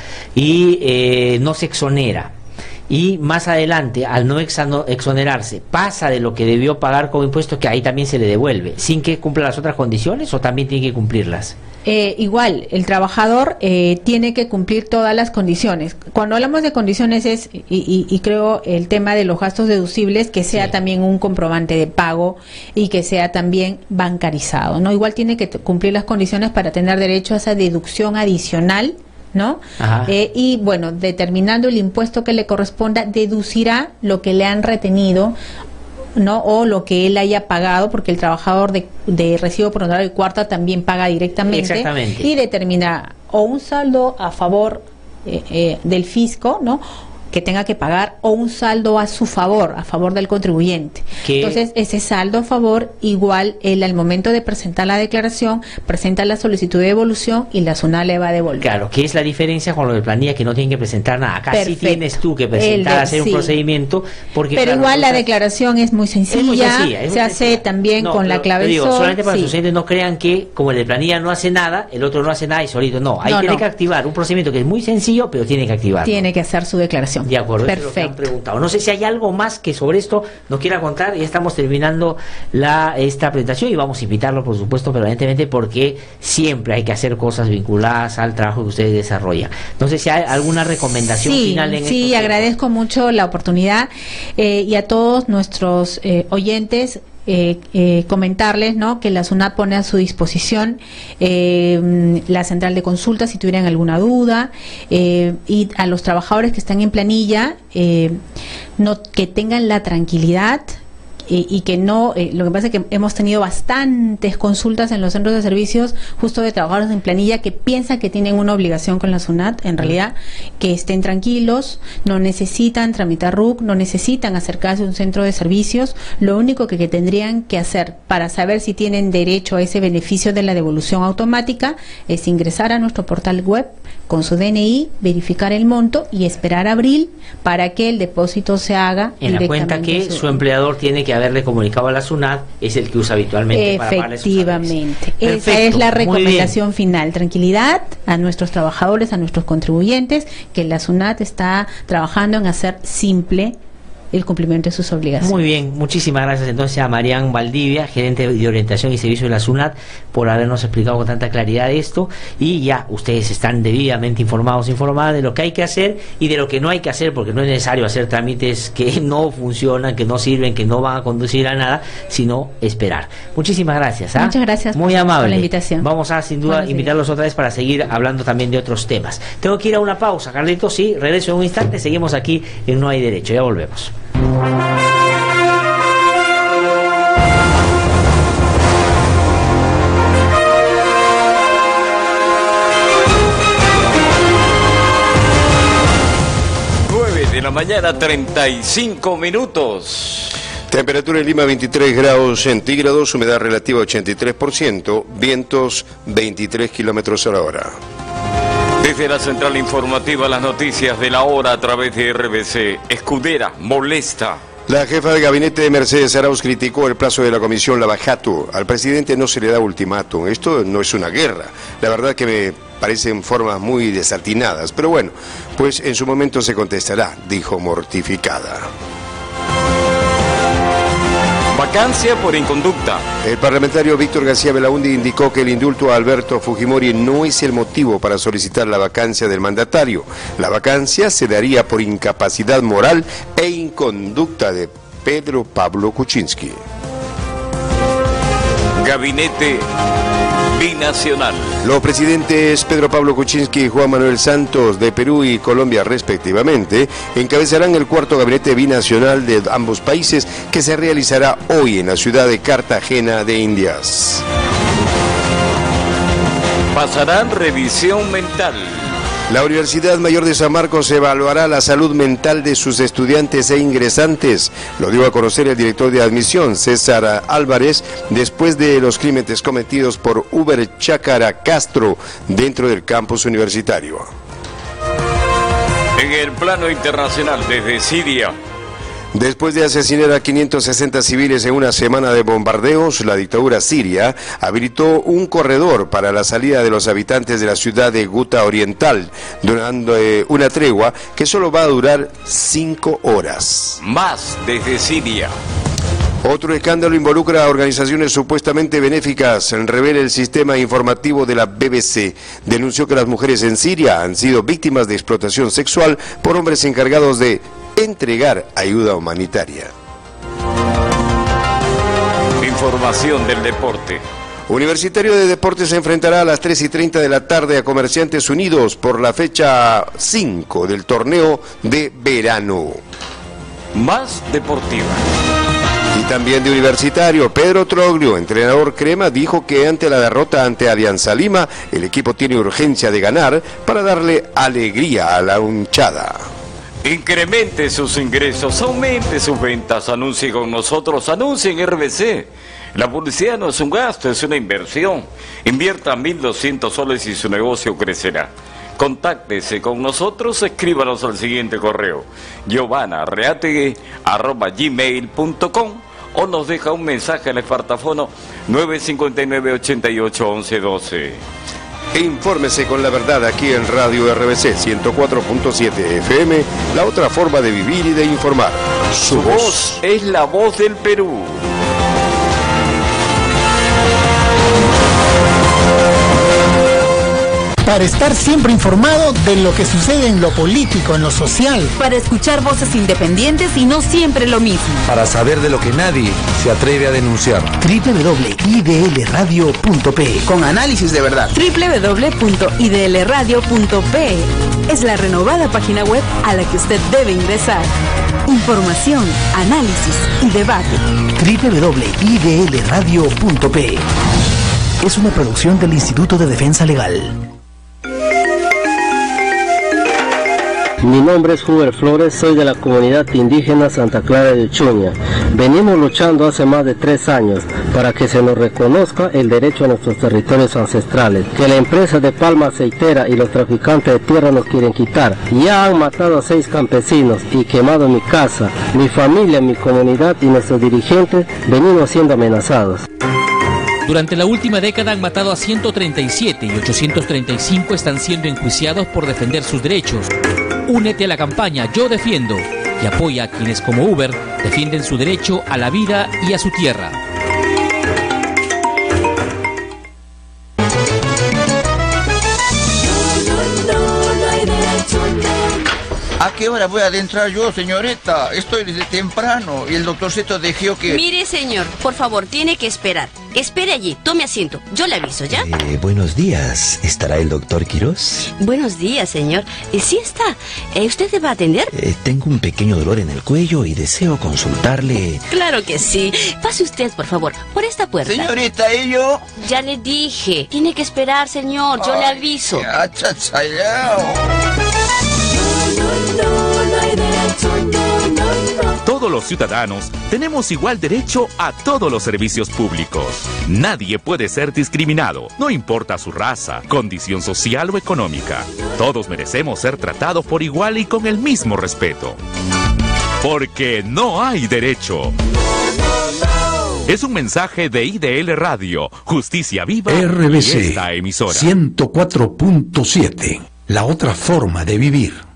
Speaker 2: y no se exonera, y más adelante, al no exonerarse, pasa de lo que debió pagar como impuesto, que ahí también se le devuelve, sin que cumpla las otras condiciones, o también tiene que cumplirlas.
Speaker 12: Igual, el trabajador tiene que cumplir todas las condiciones. Cuando hablamos de condiciones es, y creo, el tema de los gastos deducibles, que sea también un comprobante de pago y que sea también bancarizado, ¿no? Igual tiene que cumplir las condiciones para tener derecho a esa deducción adicional, ¿no? Y bueno, determinando el impuesto que le corresponda, deducirá lo que le han retenido, ¿no? O lo que él haya pagado, porque el trabajador de recibo por honorario de cuarta también paga directamente, y determina o un saldo a favor del fisco, ¿no?, que tenga que pagar, o un saldo a su favor, a favor del contribuyente. Entonces, ese saldo a favor, igual, él al momento de presentar la declaración, presenta la solicitud de devolución y la SUNAT le va a devolver.
Speaker 2: Claro, que es la diferencia con lo de planilla, que no tienen que presentar nada. Acá sí tienes tú que presentar, hacer un procedimiento, porque
Speaker 12: pero igual la declaración es muy sencilla, se hace también con la clave
Speaker 2: digo,
Speaker 12: SOL.
Speaker 2: solamente para que sus oyentes no crean que, como el de planilla no hace nada, el otro no hace nada y solito no. Ahí tiene que activar un procedimiento que es muy sencillo, pero tiene que activar.
Speaker 12: Tiene que hacer su declaración.
Speaker 2: De acuerdo, eso es lo que han preguntado. No sé si hay algo más que sobre esto nos quiera contar. Ya estamos terminando esta presentación y vamos a invitarlo, por supuesto, permanentemente, porque siempre hay que hacer cosas vinculadas al trabajo que ustedes desarrollan. No sé si hay alguna recomendación final en esto. Sí,
Speaker 12: agradezco mucho la oportunidad y a todos nuestros oyentes. Comentarles, ¿no?, que la SUNAT pone a su disposición la central de consultas si tuvieran alguna duda, y a los trabajadores que están en planilla, que tengan la tranquilidad y que no, lo que pasa es que hemos tenido bastantes consultas en los centros de servicios justo de trabajadores en planilla que piensan que tienen una obligación con la SUNAT. En realidad, que estén tranquilos, no necesitan tramitar RUC, no necesitan acercarse a un centro de servicios. Lo único que tendrían que hacer para saber si tienen derecho a ese beneficio de la devolución automática es ingresar a nuestro portal web con su DNI, verificar el monto y esperar abril para que el depósito se haga
Speaker 2: en la cuenta que su empleador tiene que haberle comunicado a la SUNAT, es el que usa habitualmente para pagarle sus salarios.
Speaker 12: Efectivamente, esa es la recomendación final. Tranquilidad a nuestros trabajadores, a nuestros contribuyentes, que la SUNAT está trabajando en hacer simple el cumplimiento de sus obligaciones.
Speaker 2: Muy bien, muchísimas gracias entonces a Marián Valdivia, gerente de orientación y servicio de la SUNAT, por habernos explicado con tanta claridad esto, y ya ustedes están debidamente informadas de lo que hay que hacer y de lo que no hay que hacer, porque no es necesario hacer trámites que no funcionan, que no sirven, que no van a conducir a nada, sino esperar. Muchísimas gracias.
Speaker 12: Muchas gracias.
Speaker 2: Muy amable.
Speaker 12: Por la invitación.
Speaker 2: Vamos a, sin duda, invitarlos otra vez para seguir hablando también de otros temas. Tengo que ir a una pausa, Carlitos, sí, regreso en un instante, seguimos aquí en No Hay Derecho, ya volvemos.
Speaker 5: De la mañana, 35 minutos.
Speaker 10: Temperatura en Lima 23 grados centígrados, humedad relativa 83%, vientos 23 kilómetros a la hora.
Speaker 5: Desde la central informativa, las noticias de la hora a través de RBC. Escudera molesta.
Speaker 10: La jefa de gabinete de Mercedes Arauz criticó el plazo de la comisión Lavajato. Al presidente no se le da ultimátum. Esto no es una guerra. La verdad que me parecen formas muy desatinadas. Pero bueno, pues en su momento se contestará, dijo mortificada.
Speaker 5: Vacancia por inconducta.
Speaker 10: El parlamentario Víctor García Belaúnde indicó que el indulto a Alberto Fujimori no es el motivo para solicitar la vacancia del mandatario. La vacancia se daría por incapacidad moral e inconducta de Pedro Pablo Kuczynski.
Speaker 5: Gabinete Binacional.
Speaker 10: Los presidentes Pedro Pablo Kuczynski y Juan Manuel Santos de Perú y Colombia respectivamente encabezarán el cuarto gabinete binacional de ambos países que se realizará hoy en la ciudad de Cartagena de Indias.
Speaker 5: Pasarán revisión mental.
Speaker 10: La Universidad Mayor de San Marcos evaluará la salud mental de sus estudiantes e ingresantes. Lo dio a conocer el director de admisión, César Álvarez, después de los crímenes cometidos por Uber Chácara Castro dentro del campus universitario.
Speaker 5: En el plano internacional, desde Siria.
Speaker 10: Después de asesinar a 560 civiles en una semana de bombardeos, la dictadura siria habilitó un corredor para la salida de los habitantes de la ciudad de Guta Oriental, durante una tregua que solo va a durar 5 horas.
Speaker 5: Más desde Siria.
Speaker 10: Otro escándalo involucra a organizaciones supuestamente benéficas. Revela el sistema informativo de la BBC. Denunció que las mujeres en Siria han sido víctimas de explotación sexual por hombres encargados de entregar ayuda humanitaria.
Speaker 5: Información del deporte.
Speaker 10: Universitario de Deportes se enfrentará a las 3:30 de la tarde a Comerciantes Unidos por la fecha 5 del torneo de verano.
Speaker 5: Más deportiva.
Speaker 10: Y también de Universitario, Pedro Troglio, entrenador crema, dijo que ante la derrota ante Alianza Lima, el equipo tiene urgencia de ganar para darle alegría a la hinchada.
Speaker 5: Incremente sus ingresos, aumente sus ventas, anuncie con nosotros, anuncie en RBC. La publicidad no es un gasto, es una inversión. Invierta 1.200 soles y su negocio crecerá. Contáctese con nosotros, escríbanos al siguiente correo, giovanarreategue@gmail.com, o nos deja un mensaje en el fartafono 959-881112.
Speaker 10: E infórmese con la verdad aquí en Radio RBC 104.7 FM, la otra forma de vivir y de informar.
Speaker 5: Su voz es la voz del Perú.
Speaker 6: Para estar siempre informado de lo que sucede en lo político, en lo social.
Speaker 7: Para escuchar voces independientes y no siempre lo mismo.
Speaker 8: Para saber de lo que nadie se atreve a denunciar.
Speaker 9: www.idlradio.pe
Speaker 1: Con análisis de verdad.
Speaker 7: www.idlradio.pe es la renovada página web a la que usted debe ingresar. Información, análisis y debate.
Speaker 9: www.idlradio.pe es una producción del Instituto de Defensa Legal.
Speaker 14: Mi nombre es Huber Flores, soy de la comunidad indígena Santa Clara de Uchuña. Venimos luchando hace más de 3 años para que se nos reconozca el derecho a nuestros territorios ancestrales, que la empresa de palma aceitera y los traficantes de tierra nos quieren quitar. Ya han matado a 6 campesinos y quemado mi casa, mi familia, mi comunidad, y nuestros dirigentes venimos siendo amenazados.
Speaker 11: Durante la última década han matado a 137 y 835 están siendo enjuiciados por defender sus derechos. Únete a la campaña Yo Defiendo y apoya a quienes como Uber defienden su derecho a la vida y a su tierra.
Speaker 1: ¿A qué hora voy a adentrar yo, señorita? Estoy desde temprano y el doctorcito dijo que...
Speaker 15: Mire, señor, por favor, tiene que esperar. Espere allí, tome asiento. Yo le aviso, ¿ya?
Speaker 16: Buenos días. ¿Estará el doctor Quirós?
Speaker 15: Buenos días, señor. Sí está. ¿Usted se va a atender?
Speaker 16: Tengo un pequeño dolor en el cuello y deseo consultarle...
Speaker 15: Claro que sí. Pase usted, por favor, por esta puerta.
Speaker 1: Señorita, ¿y yo?
Speaker 15: Ya le dije. Tiene que esperar, señor. Yo le aviso.
Speaker 25: Todos los ciudadanos tenemos igual derecho a todos los servicios públicos. Nadie puede ser discriminado, no importa su raza, condición social o económica. Todos merecemos ser tratados por igual y con el mismo respeto. Porque no hay derecho. Es un mensaje de IDL Radio, Justicia Viva,
Speaker 26: RBC,
Speaker 25: y esta emisora.
Speaker 26: 104.7, la otra forma de vivir.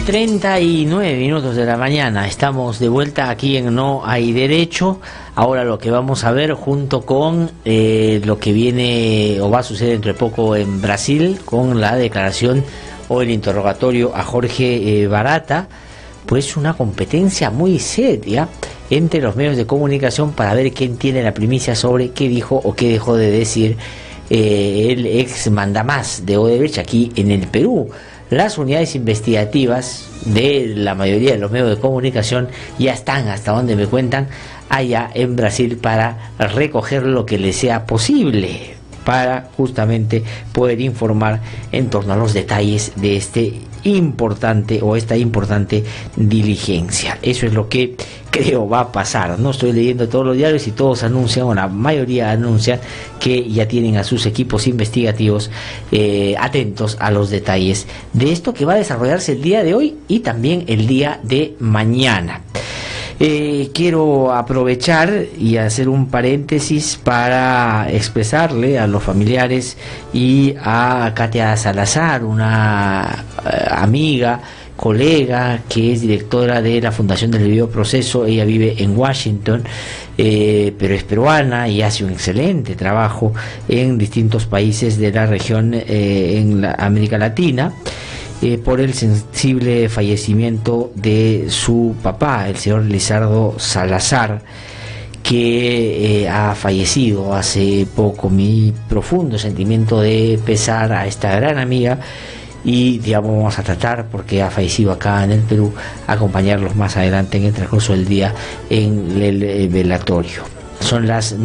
Speaker 2: 6:39 de la mañana, estamos de vuelta aquí en No Hay Derecho. Ahora lo que vamos a ver junto con lo que viene o va a suceder dentro de poco en Brasil, con la declaración o el interrogatorio a Jorge Barata, pues una competencia muy seria entre los medios de comunicación para ver quién tiene la primicia sobre qué dijo o qué dejó de decir el ex mandamás de Odebrecht aquí en el Perú. Las unidades investigativas de la mayoría de los medios de comunicación ya están, hasta donde me cuentan, allá en Brasil para recoger lo que les sea posible, para justamente poder informar en torno a los detalles de esta importante diligencia. Eso es lo que creo va a pasar. No estoy leyendo todos los diarios y todos anuncian, o la mayoría anuncian, que ya tienen a sus equipos investigativos atentos a los detalles de esto que va a desarrollarse el día de hoy y también el día de mañana. Quiero aprovechar y hacer un paréntesis para expresarle a los familiares y a Katia Salazar, una amiga, colega, que es directora de la Fundación del Debido Proceso. Ella vive en Washington, pero es peruana y hace un excelente trabajo en distintos países de la región en la América Latina. Por el sensible fallecimiento de su papá, el señor Lizardo Salazar, que ha fallecido hace poco. Mi profundo sentimiento de pesar a esta gran amiga, y digamos vamos a tratar, porque ha fallecido acá en el Perú, acompañarlos más adelante en el transcurso del día en el velatorio. Son las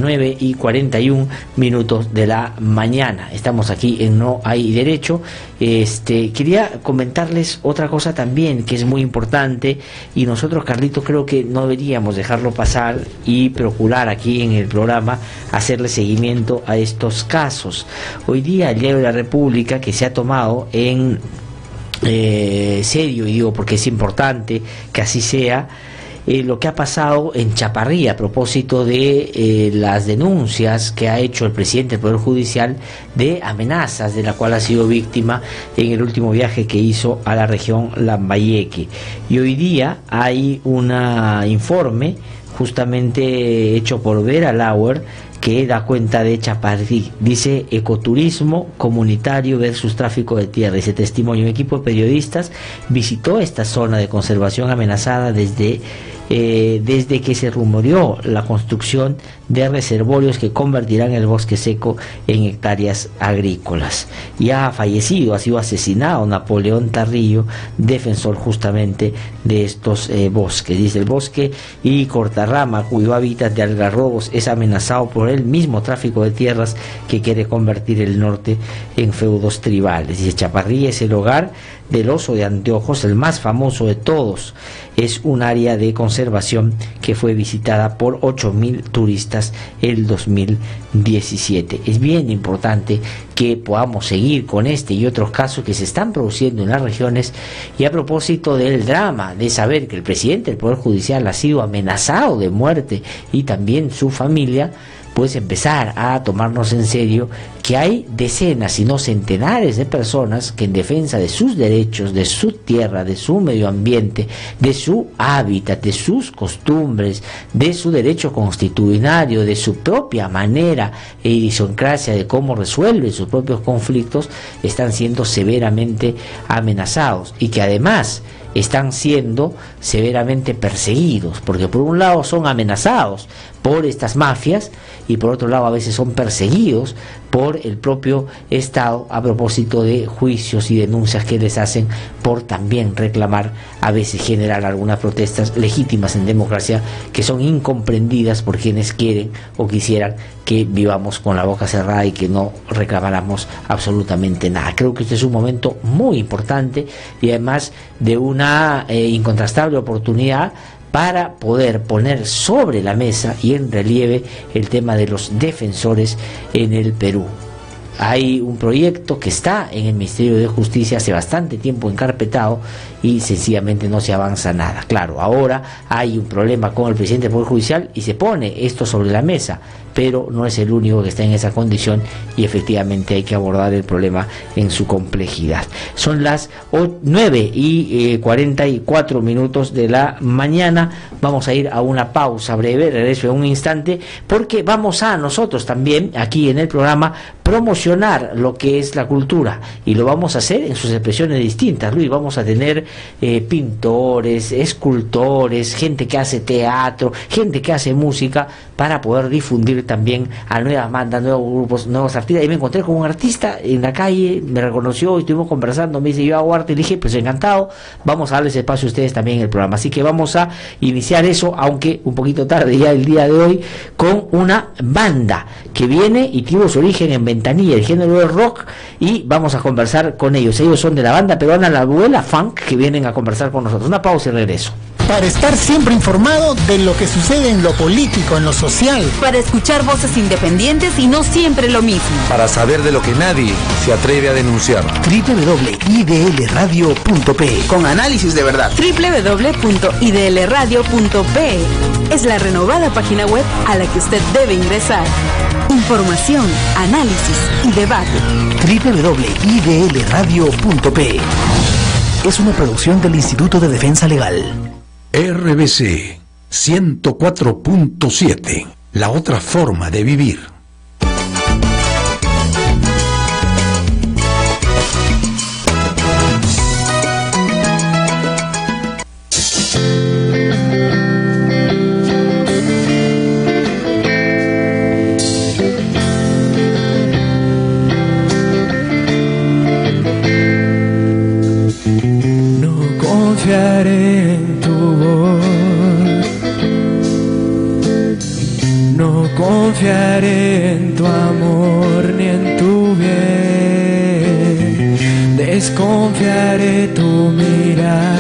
Speaker 2: 9:41 de la mañana. Estamos aquí en No Hay Derecho. Quería comentarles otra cosa también que es muy importante, y nosotros, Carlitos, creo que no deberíamos dejarlo pasar y procurar aquí en el programa hacerle seguimiento a estos casos. Hoy día el Diario de la República, que se ha tomado en serio, y digo porque es importante que así sea, lo que ha pasado en Chaparrí a propósito de las denuncias que ha hecho el presidente del Poder Judicial de amenazas de la cual ha sido víctima en el último viaje que hizo a la región Lambayeque. Y hoy día hay un informe justamente hecho por Vera Lauer que da cuenta de Chaparrí. Dice: ecoturismo comunitario versus tráfico de tierra. Ese testimonio: un equipo de periodistas visitó esta zona de conservación amenazada desde que se rumoreó la construcción de reservorios que convertirán el bosque seco en hectáreas agrícolas. Ya ha fallecido, ha sido asesinado Napoleón Tarrillo, defensor justamente de estos bosques. Dice: el bosque y cortarrama, cuyo hábitat de algarrobos es amenazado por el mismo tráfico de tierras que quiere convertir el norte en feudos tribales. Dice: Chaparrí es el hogar del oso de anteojos, el más famoso de todos. Es un área de conservación que fue visitada por 8.000 turistas el 2017. Es bien importante que podamos seguir con este y otros casos que se están produciendo en las regiones. Y a propósito del drama de saber que el presidente del Poder Judicial ha sido amenazado de muerte, y también su familia, pues empezar a tomarnos en serio que hay decenas, si no centenares de personas que, en defensa de sus derechos, de su tierra, de su medio ambiente, de su hábitat, de sus costumbres, de su derecho constitucionario, de su propia manera e idiosincrasia de cómo resuelven sus propios conflictos, están siendo severamente amenazados, y que además están siendo severamente perseguidos, porque por un lado son amenazados por estas mafias y por otro lado a veces son perseguidos por el propio Estado a propósito de juicios y denuncias que les hacen por también reclamar, a veces generar algunas protestas legítimas en democracia que son incomprendidas por quienes quieren o quisieran que vivamos con la boca cerrada y que no reclamáramos absolutamente nada. Creo que este es un momento muy importante y además de una incontrastable oportunidad para poder poner sobre la mesa y en relieve el tema de los defensores en el Perú. hay un proyecto que está en el Ministerio de Justicia hace bastante tiempo encarpetado y sencillamente no se avanza nada. Claro, ahora hay un problema con el presidente del Poder Judicial y se pone esto sobre la mesa, pero no es el único que está en esa condición y efectivamente hay que abordar el problema en su complejidad. Son las 9:44 de la mañana. Vamos a ir a una pausa breve, regreso en un instante, porque vamos a nosotros también aquí en el programa promocionar lo que es la cultura y lo vamos a hacer en sus expresiones distintas, Luis. Vamos a tener pintores, escultores, gente que hace teatro, gente que hace música, para poder difundir también a nuevas bandas, nuevos grupos, nuevos artistas. Y me encontré con un artista en la calle, me reconoció y estuvimos conversando, me dice: yo hago arte. Y le dije: pues encantado, vamos a darles espacio a ustedes también en el programa. Así que vamos a iniciar eso, aunque un poquito tarde ya el día de hoy, con una banda que viene y tuvo su origen en Ventanilla, el género del rock, y vamos a conversar con ellos. Ellos son de la banda peruana La Abuela Funk, que vienen a conversar con nosotros. Una pausa y regreso.
Speaker 6: Para estar siempre informado de lo que sucede en lo político, en lo social.
Speaker 7: Para escuchar voces independientes y no siempre lo mismo.
Speaker 8: Para saber de lo que nadie se atreve a denunciar.
Speaker 9: www.idlradio.pe.
Speaker 16: Con análisis de verdad.
Speaker 7: www.idlradio.pe es la renovada página web a la que usted debe ingresar. Información, análisis y debate.
Speaker 9: www.idlradio.pe es una producción del Instituto de Defensa Legal.
Speaker 26: RBC 104.7, la otra forma de vivir.
Speaker 18: No confiaré en tu voz, no confiaré en tu amor ni en tu bien, desconfiaré tu mirada,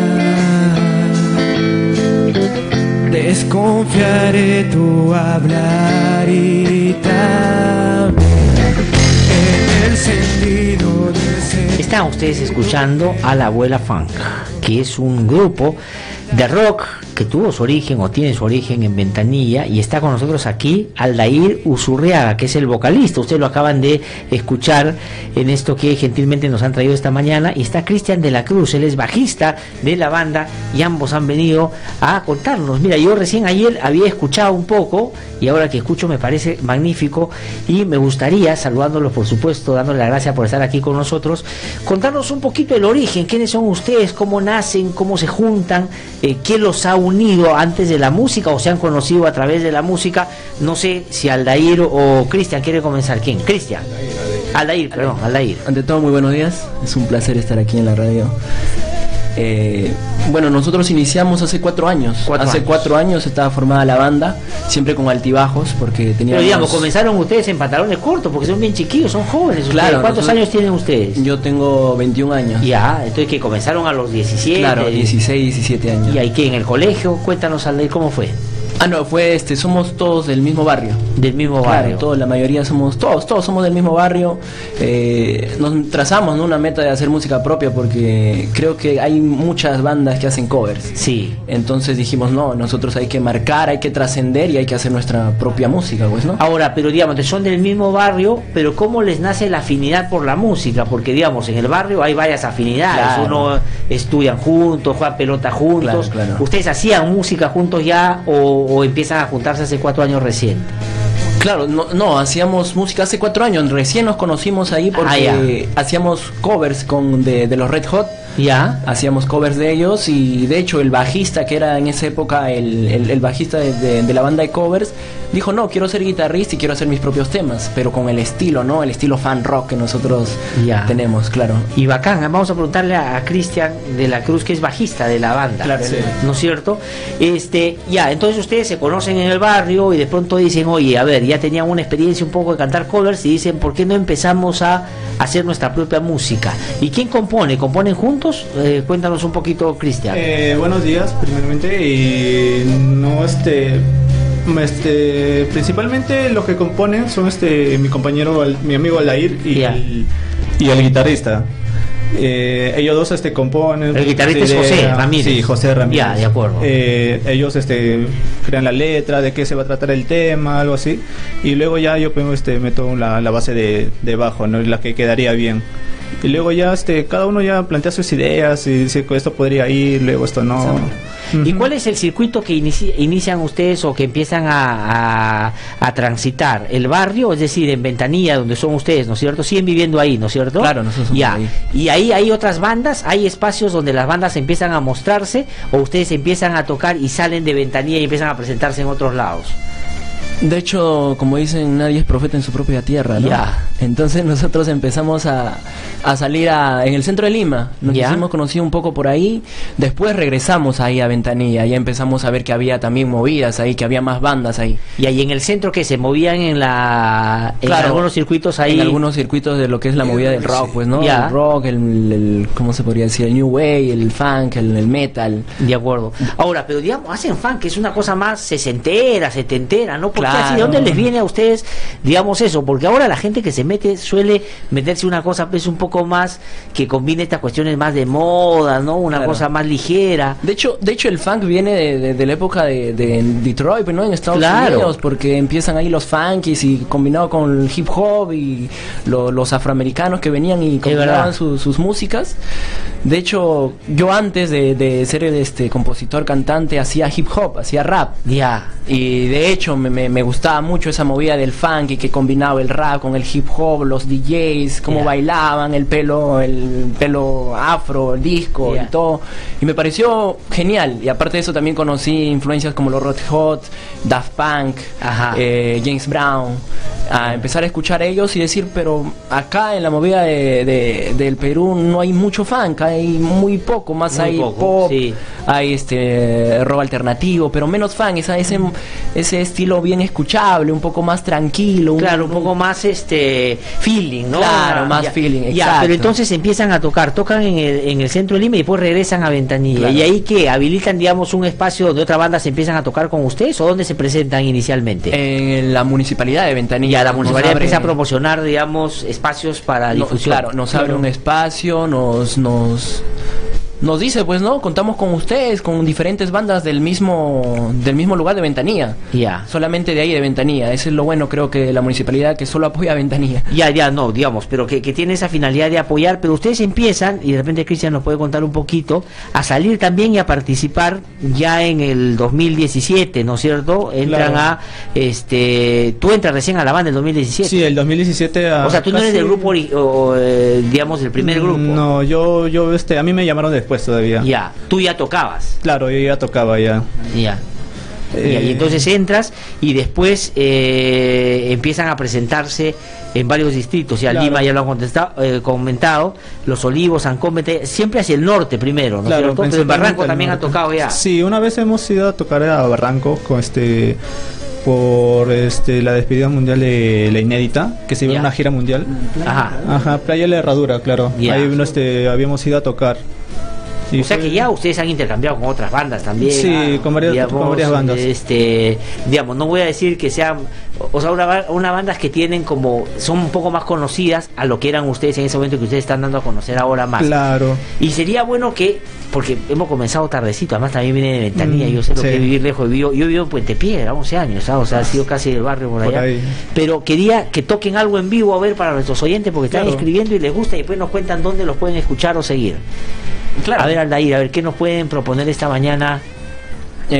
Speaker 18: desconfiaré tu hablar y también en el sentido de ser.
Speaker 2: Están ustedes escuchando a La Abuela Funk, que es un grupo de rock que tuvo su origen o tiene su origen en Ventanilla, y está con nosotros aquí Aldair Usurriaga, que es el vocalista. Ustedes lo acaban de escuchar en esto que gentilmente nos han traído esta mañana, y está Cristian de la Cruz, él es bajista de la banda, y ambos han venido a contarnos. Mira, yo recién ayer había escuchado un poco y ahora que escucho me parece magnífico, y me gustaría, saludándolos por supuesto, dándole las gracias por estar aquí con nosotros, contarnos un poquito el origen, quiénes son ustedes, cómo nacen, cómo se juntan, qué los ha unido antes de la música o se han conocido a través de la música. No sé si Aldair o Cristian quiere comenzar. ¿Quién? Cristian. Aldair, perdón, Aldair.
Speaker 19: Ante todo, muy buenos días, es un placer estar aquí en la radio. Bueno, nosotros iniciamos hace 4 años. Hace 4 años estaba formada la banda, siempre con altibajos, porque teníamos...
Speaker 2: Pero digamos, comenzaron ustedes en pantalones cortos, porque son bien chiquillos, son jóvenes.
Speaker 19: Claro.
Speaker 2: ¿Cuántos años tienen ustedes?
Speaker 19: Yo tengo 21 años.
Speaker 2: Ya, entonces que comenzaron a los 17.
Speaker 19: Claro, 16, 17 años.
Speaker 2: ¿Y ahí qué? ¿En el colegio? Cuéntanos, Aldair, ¿cómo fue?
Speaker 19: No, fue somos todos del mismo barrio.
Speaker 2: Del mismo barrio.
Speaker 19: Claro, la mayoría somos, todos somos del mismo barrio. Nos trazamos, ¿no?, una meta de hacer música propia, porque creo que hay muchas bandas que hacen covers.
Speaker 2: Sí.
Speaker 19: Entonces dijimos, no, nosotros hay que marcar, hay que trascender y hay que hacer nuestra propia música, pues, ¿no?
Speaker 2: Ahora, pero digamos, son del mismo barrio, pero ¿cómo les nace la afinidad por la música? Porque digamos, en el barrio hay varias afinidades. Claro. Uno estudian juntos, juegan pelota juntos. Claro. ¿Ustedes hacían música juntos ya o empiezan a juntarse hace 4 años recién?
Speaker 19: Claro, no, hacíamos música hace 4 años, recién nos conocimos ahí porque hacíamos covers de los Red Hot.
Speaker 2: Ya.
Speaker 19: Hacíamos covers de ellos, y de hecho el bajista, que era en esa época el bajista de la banda de covers, dijo: no, quiero ser guitarrista y quiero hacer mis propios temas, pero con el estilo, ¿no? El estilo fan rock que nosotros tenemos, claro.
Speaker 2: Y bacán, vamos a preguntarle a Cristian de la Cruz, que es bajista de la banda.
Speaker 19: Claro, sí.
Speaker 2: ¿No es cierto? Entonces ustedes se conocen en el barrio y de pronto dicen: oye, a ver, ya tenían una experiencia un poco de cantar covers, y dicen: ¿por qué no empezamos a hacer nuestra propia música? ¿Y quién compone? ¿Componen juntos? Cuéntanos un poquito, Cristian.
Speaker 20: Buenos días, primeramente.
Speaker 3: Principalmente los que componen son mi compañero, mi amigo Alair y el guitarrista. Ellos dos componen.
Speaker 2: El guitarrista es José Ramírez.
Speaker 3: Sí, José Ramírez.
Speaker 2: Ya, de acuerdo.
Speaker 3: Ellos crean la letra, de qué se va a tratar el tema, algo así. Y luego ya yo meto la base de bajo, ¿no? La que quedaría bien. Y luego ya cada uno ya plantea sus ideas y dice que esto podría ir, luego esto no.
Speaker 2: ¿Y cuál es el circuito que inician ustedes o que empiezan a transitar? ¿El barrio? Es decir, en Ventanilla, donde son ustedes, ¿no es cierto? Siguen viviendo ahí, ¿no es cierto?
Speaker 19: Claro, nosotros somos ahí.
Speaker 2: ¿Y ahí hay otras bandas? ¿Hay espacios donde las bandas empiezan a mostrarse? ¿O ustedes empiezan a tocar y salen de Ventanilla y empiezan a presentarse en otros lados?
Speaker 19: De hecho, como dicen, nadie es profeta en su propia tierra, ¿no?
Speaker 2: Ya.
Speaker 19: Entonces nosotros empezamos a salir en el centro de Lima. Nos hicimos conocidos un poco por ahí. Después regresamos ahí a Ventanilla. Ya empezamos a ver que había también movidas ahí, que había más bandas ahí.
Speaker 2: Y ahí en el centro, que se movían en algunos circuitos ahí.
Speaker 19: En algunos circuitos de lo que es la movida del rock, pues, ¿no?
Speaker 2: Ya.
Speaker 19: El rock, ¿cómo se podría decir? El new wave, el funk, el metal.
Speaker 2: De acuerdo. Ahora, pero digamos, hacen funk, que es una cosa más sesentera, setentera, ¿no? Porque así, ¿de dónde les viene a ustedes, digamos, eso? Porque ahora la gente que se mete suele meterse una cosa pues un poco más que combine estas cuestiones más de moda, ¿no? Una cosa más ligera.
Speaker 19: De hecho el funk viene de la época de Detroit, ¿no? En Estados Unidos, porque empiezan ahí los funkies y combinado con el hip hop y los afroamericanos que venían y combinaban sus músicas. De hecho, yo antes de ser compositor, cantante, hacía hip hop, hacía rap.
Speaker 2: Ya.
Speaker 19: Y de hecho me gustaba mucho esa movida del funk y que combinaba el rap con el hip hop, los DJs, cómo bailaban, el pelo afro, el disco y todo. Y me pareció genial. Y aparte de eso también conocí influencias como los Red Hot, Daft Punk, James Brown. A empezar a escuchar a ellos y decir, pero acá en la movida del Perú no hay mucho funk, hay muy poco, más hay pop, hay rock alternativo, pero menos funk, ese estilo bien escuchable, un poco más tranquilo,
Speaker 2: un poco más feeling, ¿no?
Speaker 19: Claro, más feeling, exacto.
Speaker 2: Ya, pero entonces empiezan a tocan en el centro de Lima y después regresan a Ventanilla.
Speaker 19: Claro.
Speaker 2: ¿Y ahí qué? ¿Habilitan, digamos, un espacio donde otras bandas empiezan a tocar con ustedes o dónde se presentan inicialmente?
Speaker 19: En la municipalidad de Ventanilla.
Speaker 2: Ya, la municipalidad empieza a promocionar, digamos, espacios para difusión.
Speaker 19: Claro, nos abre un espacio, nos dice, pues, ¿no? Contamos con ustedes, con diferentes bandas del mismo lugar de Ventanilla.
Speaker 2: Ya.
Speaker 19: Solamente de ahí, de Ventanilla. Eso es lo bueno, creo, que la municipalidad, que solo apoya a Ventanilla.
Speaker 2: Ya, no, digamos, pero que tiene esa finalidad de apoyar, pero ustedes empiezan, y de repente Cristian nos puede contar un poquito, a salir también y a participar ya en el 2017, ¿no es cierto? Entran tú entras recién a la banda en el 2017.
Speaker 3: Sí, el 2017.
Speaker 2: O sea, tú no eres del grupo, digamos, del primer grupo.
Speaker 3: No, yo a mí me llamaron después todavía.
Speaker 2: Ya, tú ya tocabas.
Speaker 3: Claro, yo ya tocaba ya.
Speaker 2: Ya. Y entonces entras y después empiezan a presentarse en varios distritos. Ya Lima ya lo han comentado, Los Olivos, San Cómete, siempre hacia el norte primero, ¿no es cierto? Pero en Barranco también ha tocado ya.
Speaker 3: Sí, una vez hemos ido a tocar a Barranco con por la despedida mundial de La Inédita, que se iba a una gira mundial. Ajá, Playa La Herradura, claro. Ahí habíamos ido a tocar.
Speaker 2: O sea que ya ustedes han intercambiado con otras bandas también.
Speaker 3: Sí, con varias bandas.
Speaker 2: Digamos, no voy a decir que sean, o sea, una bandas que tienen son un poco más conocidas a lo que eran ustedes en ese momento, que ustedes están dando a conocer ahora más.
Speaker 3: Claro.
Speaker 2: Y sería bueno porque hemos comenzado tardecito, además también viene de Ventanilla, yo sé lo que es vivir lejos. Yo vivo en Puente Piedra, 11 años, o sea, ha sido casi del barrio por allá. Pero quería que toquen algo en vivo, a ver, para nuestros oyentes, porque están escribiendo y les gusta, y después nos cuentan dónde los pueden escuchar o seguir. Claro. A ver, Aldair, a ver, ¿qué nos pueden proponer esta mañana?
Speaker 19: A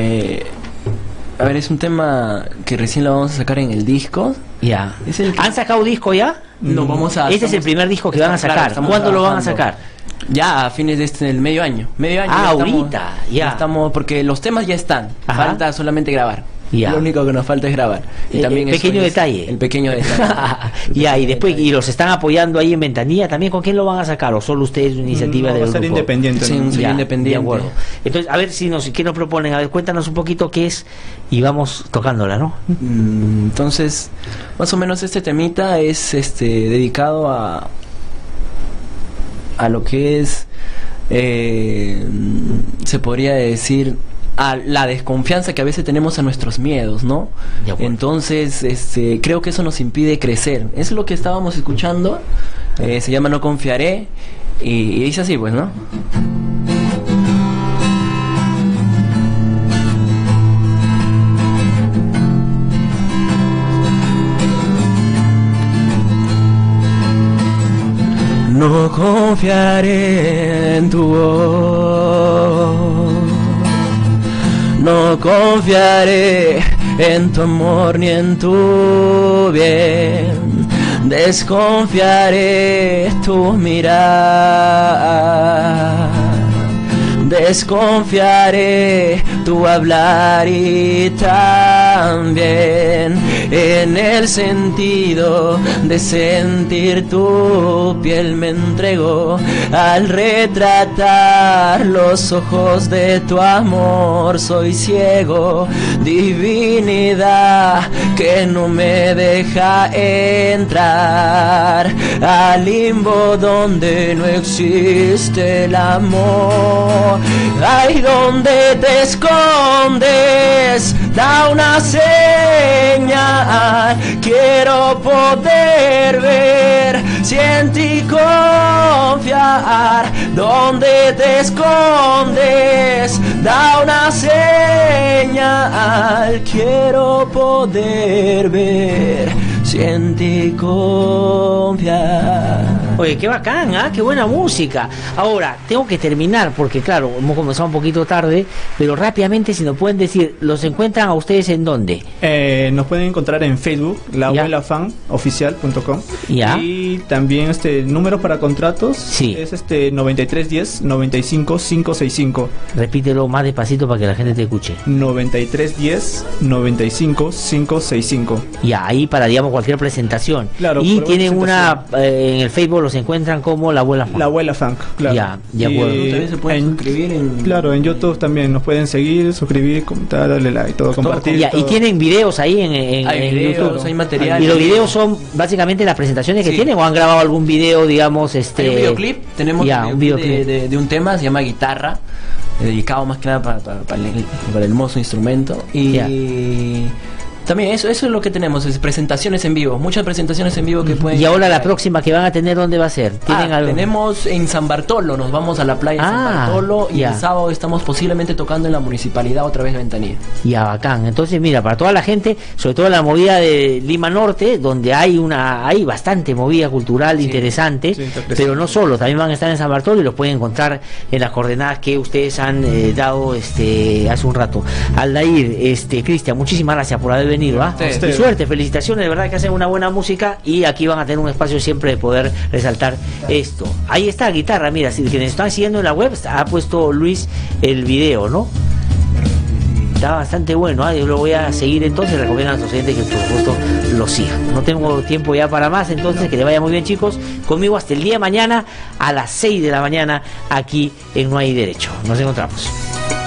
Speaker 19: ver, es un tema que recién lo vamos a sacar en el disco.
Speaker 2: Ya. ¿Han sacado disco ya?
Speaker 19: No,
Speaker 2: Este es el primer disco que van a sacar. Claro, ¿cuándo lo van a sacar?
Speaker 19: Ya a fines del medio año.
Speaker 2: Ahorita, ya.
Speaker 19: Estamos, porque los temas ya están. Falta solamente grabar.
Speaker 2: Ya.
Speaker 19: Lo único que nos falta es grabar. Y también
Speaker 2: el pequeño detalle.
Speaker 19: El pequeño detalle.
Speaker 2: Ya, y después, y los están apoyando ahí en Ventanilla también. ¿Con quién lo van a sacar? ¿O solo ustedes, una iniciativa del grupo?
Speaker 3: Independiente.
Speaker 19: Sí, un sello independiente.
Speaker 2: De acuerdo. Entonces, a ver ¿qué nos proponen? A ver, cuéntanos un poquito qué es y vamos tocándola, ¿no?
Speaker 19: Entonces, más o menos este temita es dedicado a lo que es, se podría decir, a la desconfianza que a veces tenemos a nuestros miedos, ¿no? Entonces, creo que eso nos impide crecer. Es lo que estábamos escuchando, se llama No Confiaré, y dice así, pues, ¿no? No confiaré en tu voz, no confiaré en tu amor ni en tu bien, desconfiaré tu mirar, desconfiaré tu hablar y también en el sentido de sentir tu piel me entregó al retratar los ojos de tu amor. Soy ciego, divinidad que no me deja entrar al limbo donde no existe el amor. Ahí donde te escondes, da una señal, quiero poder ver si en ti confiar. Donde te escondes, da una señal, quiero poder ver si en ti confiar.
Speaker 2: Oye, qué bacán, ¿ah? Qué buena música. Ahora, tengo que terminar porque, claro, hemos comenzado un poquito tarde, pero rápidamente, si nos pueden decir, ¿los encuentran a ustedes en dónde?
Speaker 3: Nos pueden encontrar en Facebook, lahuelaFanoficial.com. Y también número para contratos es 9310 95 565.
Speaker 2: Repítelo más despacito para que la gente te escuche.
Speaker 3: 9310 95 565.
Speaker 2: Ya, ahí para, digamos, cualquier presentación.
Speaker 3: Claro,
Speaker 2: y tienen una, en el Facebook los encuentran como La Abuela Funk.
Speaker 3: La Abuela Funk, claro.
Speaker 2: Ya, de acuerdo.
Speaker 19: También se pueden suscribir en...
Speaker 3: Claro, en YouTube también nos pueden seguir, suscribir, comentar, darle like, todo, compartir.
Speaker 2: Ya, todo. Y tienen videos ahí en
Speaker 19: videos,
Speaker 2: YouTube.
Speaker 19: Hay material.
Speaker 2: Y los videos son básicamente las presentaciones que tienen, o han grabado algún video, digamos,
Speaker 19: Hay un videoclip, tenemos un videoclip de un tema, se llama Guitarra, dedicado más que nada para el hermoso instrumento. Y también eso es lo que tenemos, es presentaciones en vivo, muchas presentaciones en vivo que pueden...
Speaker 2: Y ahora la próxima que van a tener, ¿dónde va a ser? ¿Tienen algo?
Speaker 19: Tenemos en San Bartolo, nos vamos a la playa de San Bartolo y el sábado estamos posiblemente tocando en la municipalidad otra vez de Ventanilla.
Speaker 2: Ya, bacán. Entonces, mira, para toda la gente, sobre todo la movida de Lima Norte, donde hay bastante movida cultural interesante, pero no solo, también van a estar en San Bartolo y los pueden encontrar en las coordenadas que ustedes han dado hace un rato. Aldair, Cristian, muchísimas gracias por haber venido. Y suerte, felicitaciones, de verdad que hacen una buena música y aquí van a tener un espacio siempre de poder resaltar esto. Ahí está, Guitarra, mira, si quienes están siguiendo en la web, ha puesto Luis el video, ¿no? Está bastante bueno, yo lo voy a seguir, entonces recomiendo a nuestros oyentes que por supuesto lo sigan. No tengo tiempo ya para más, entonces que le vaya muy bien, chicos, conmigo hasta el día de mañana a las 6 de la mañana aquí en No Hay Derecho. Nos encontramos.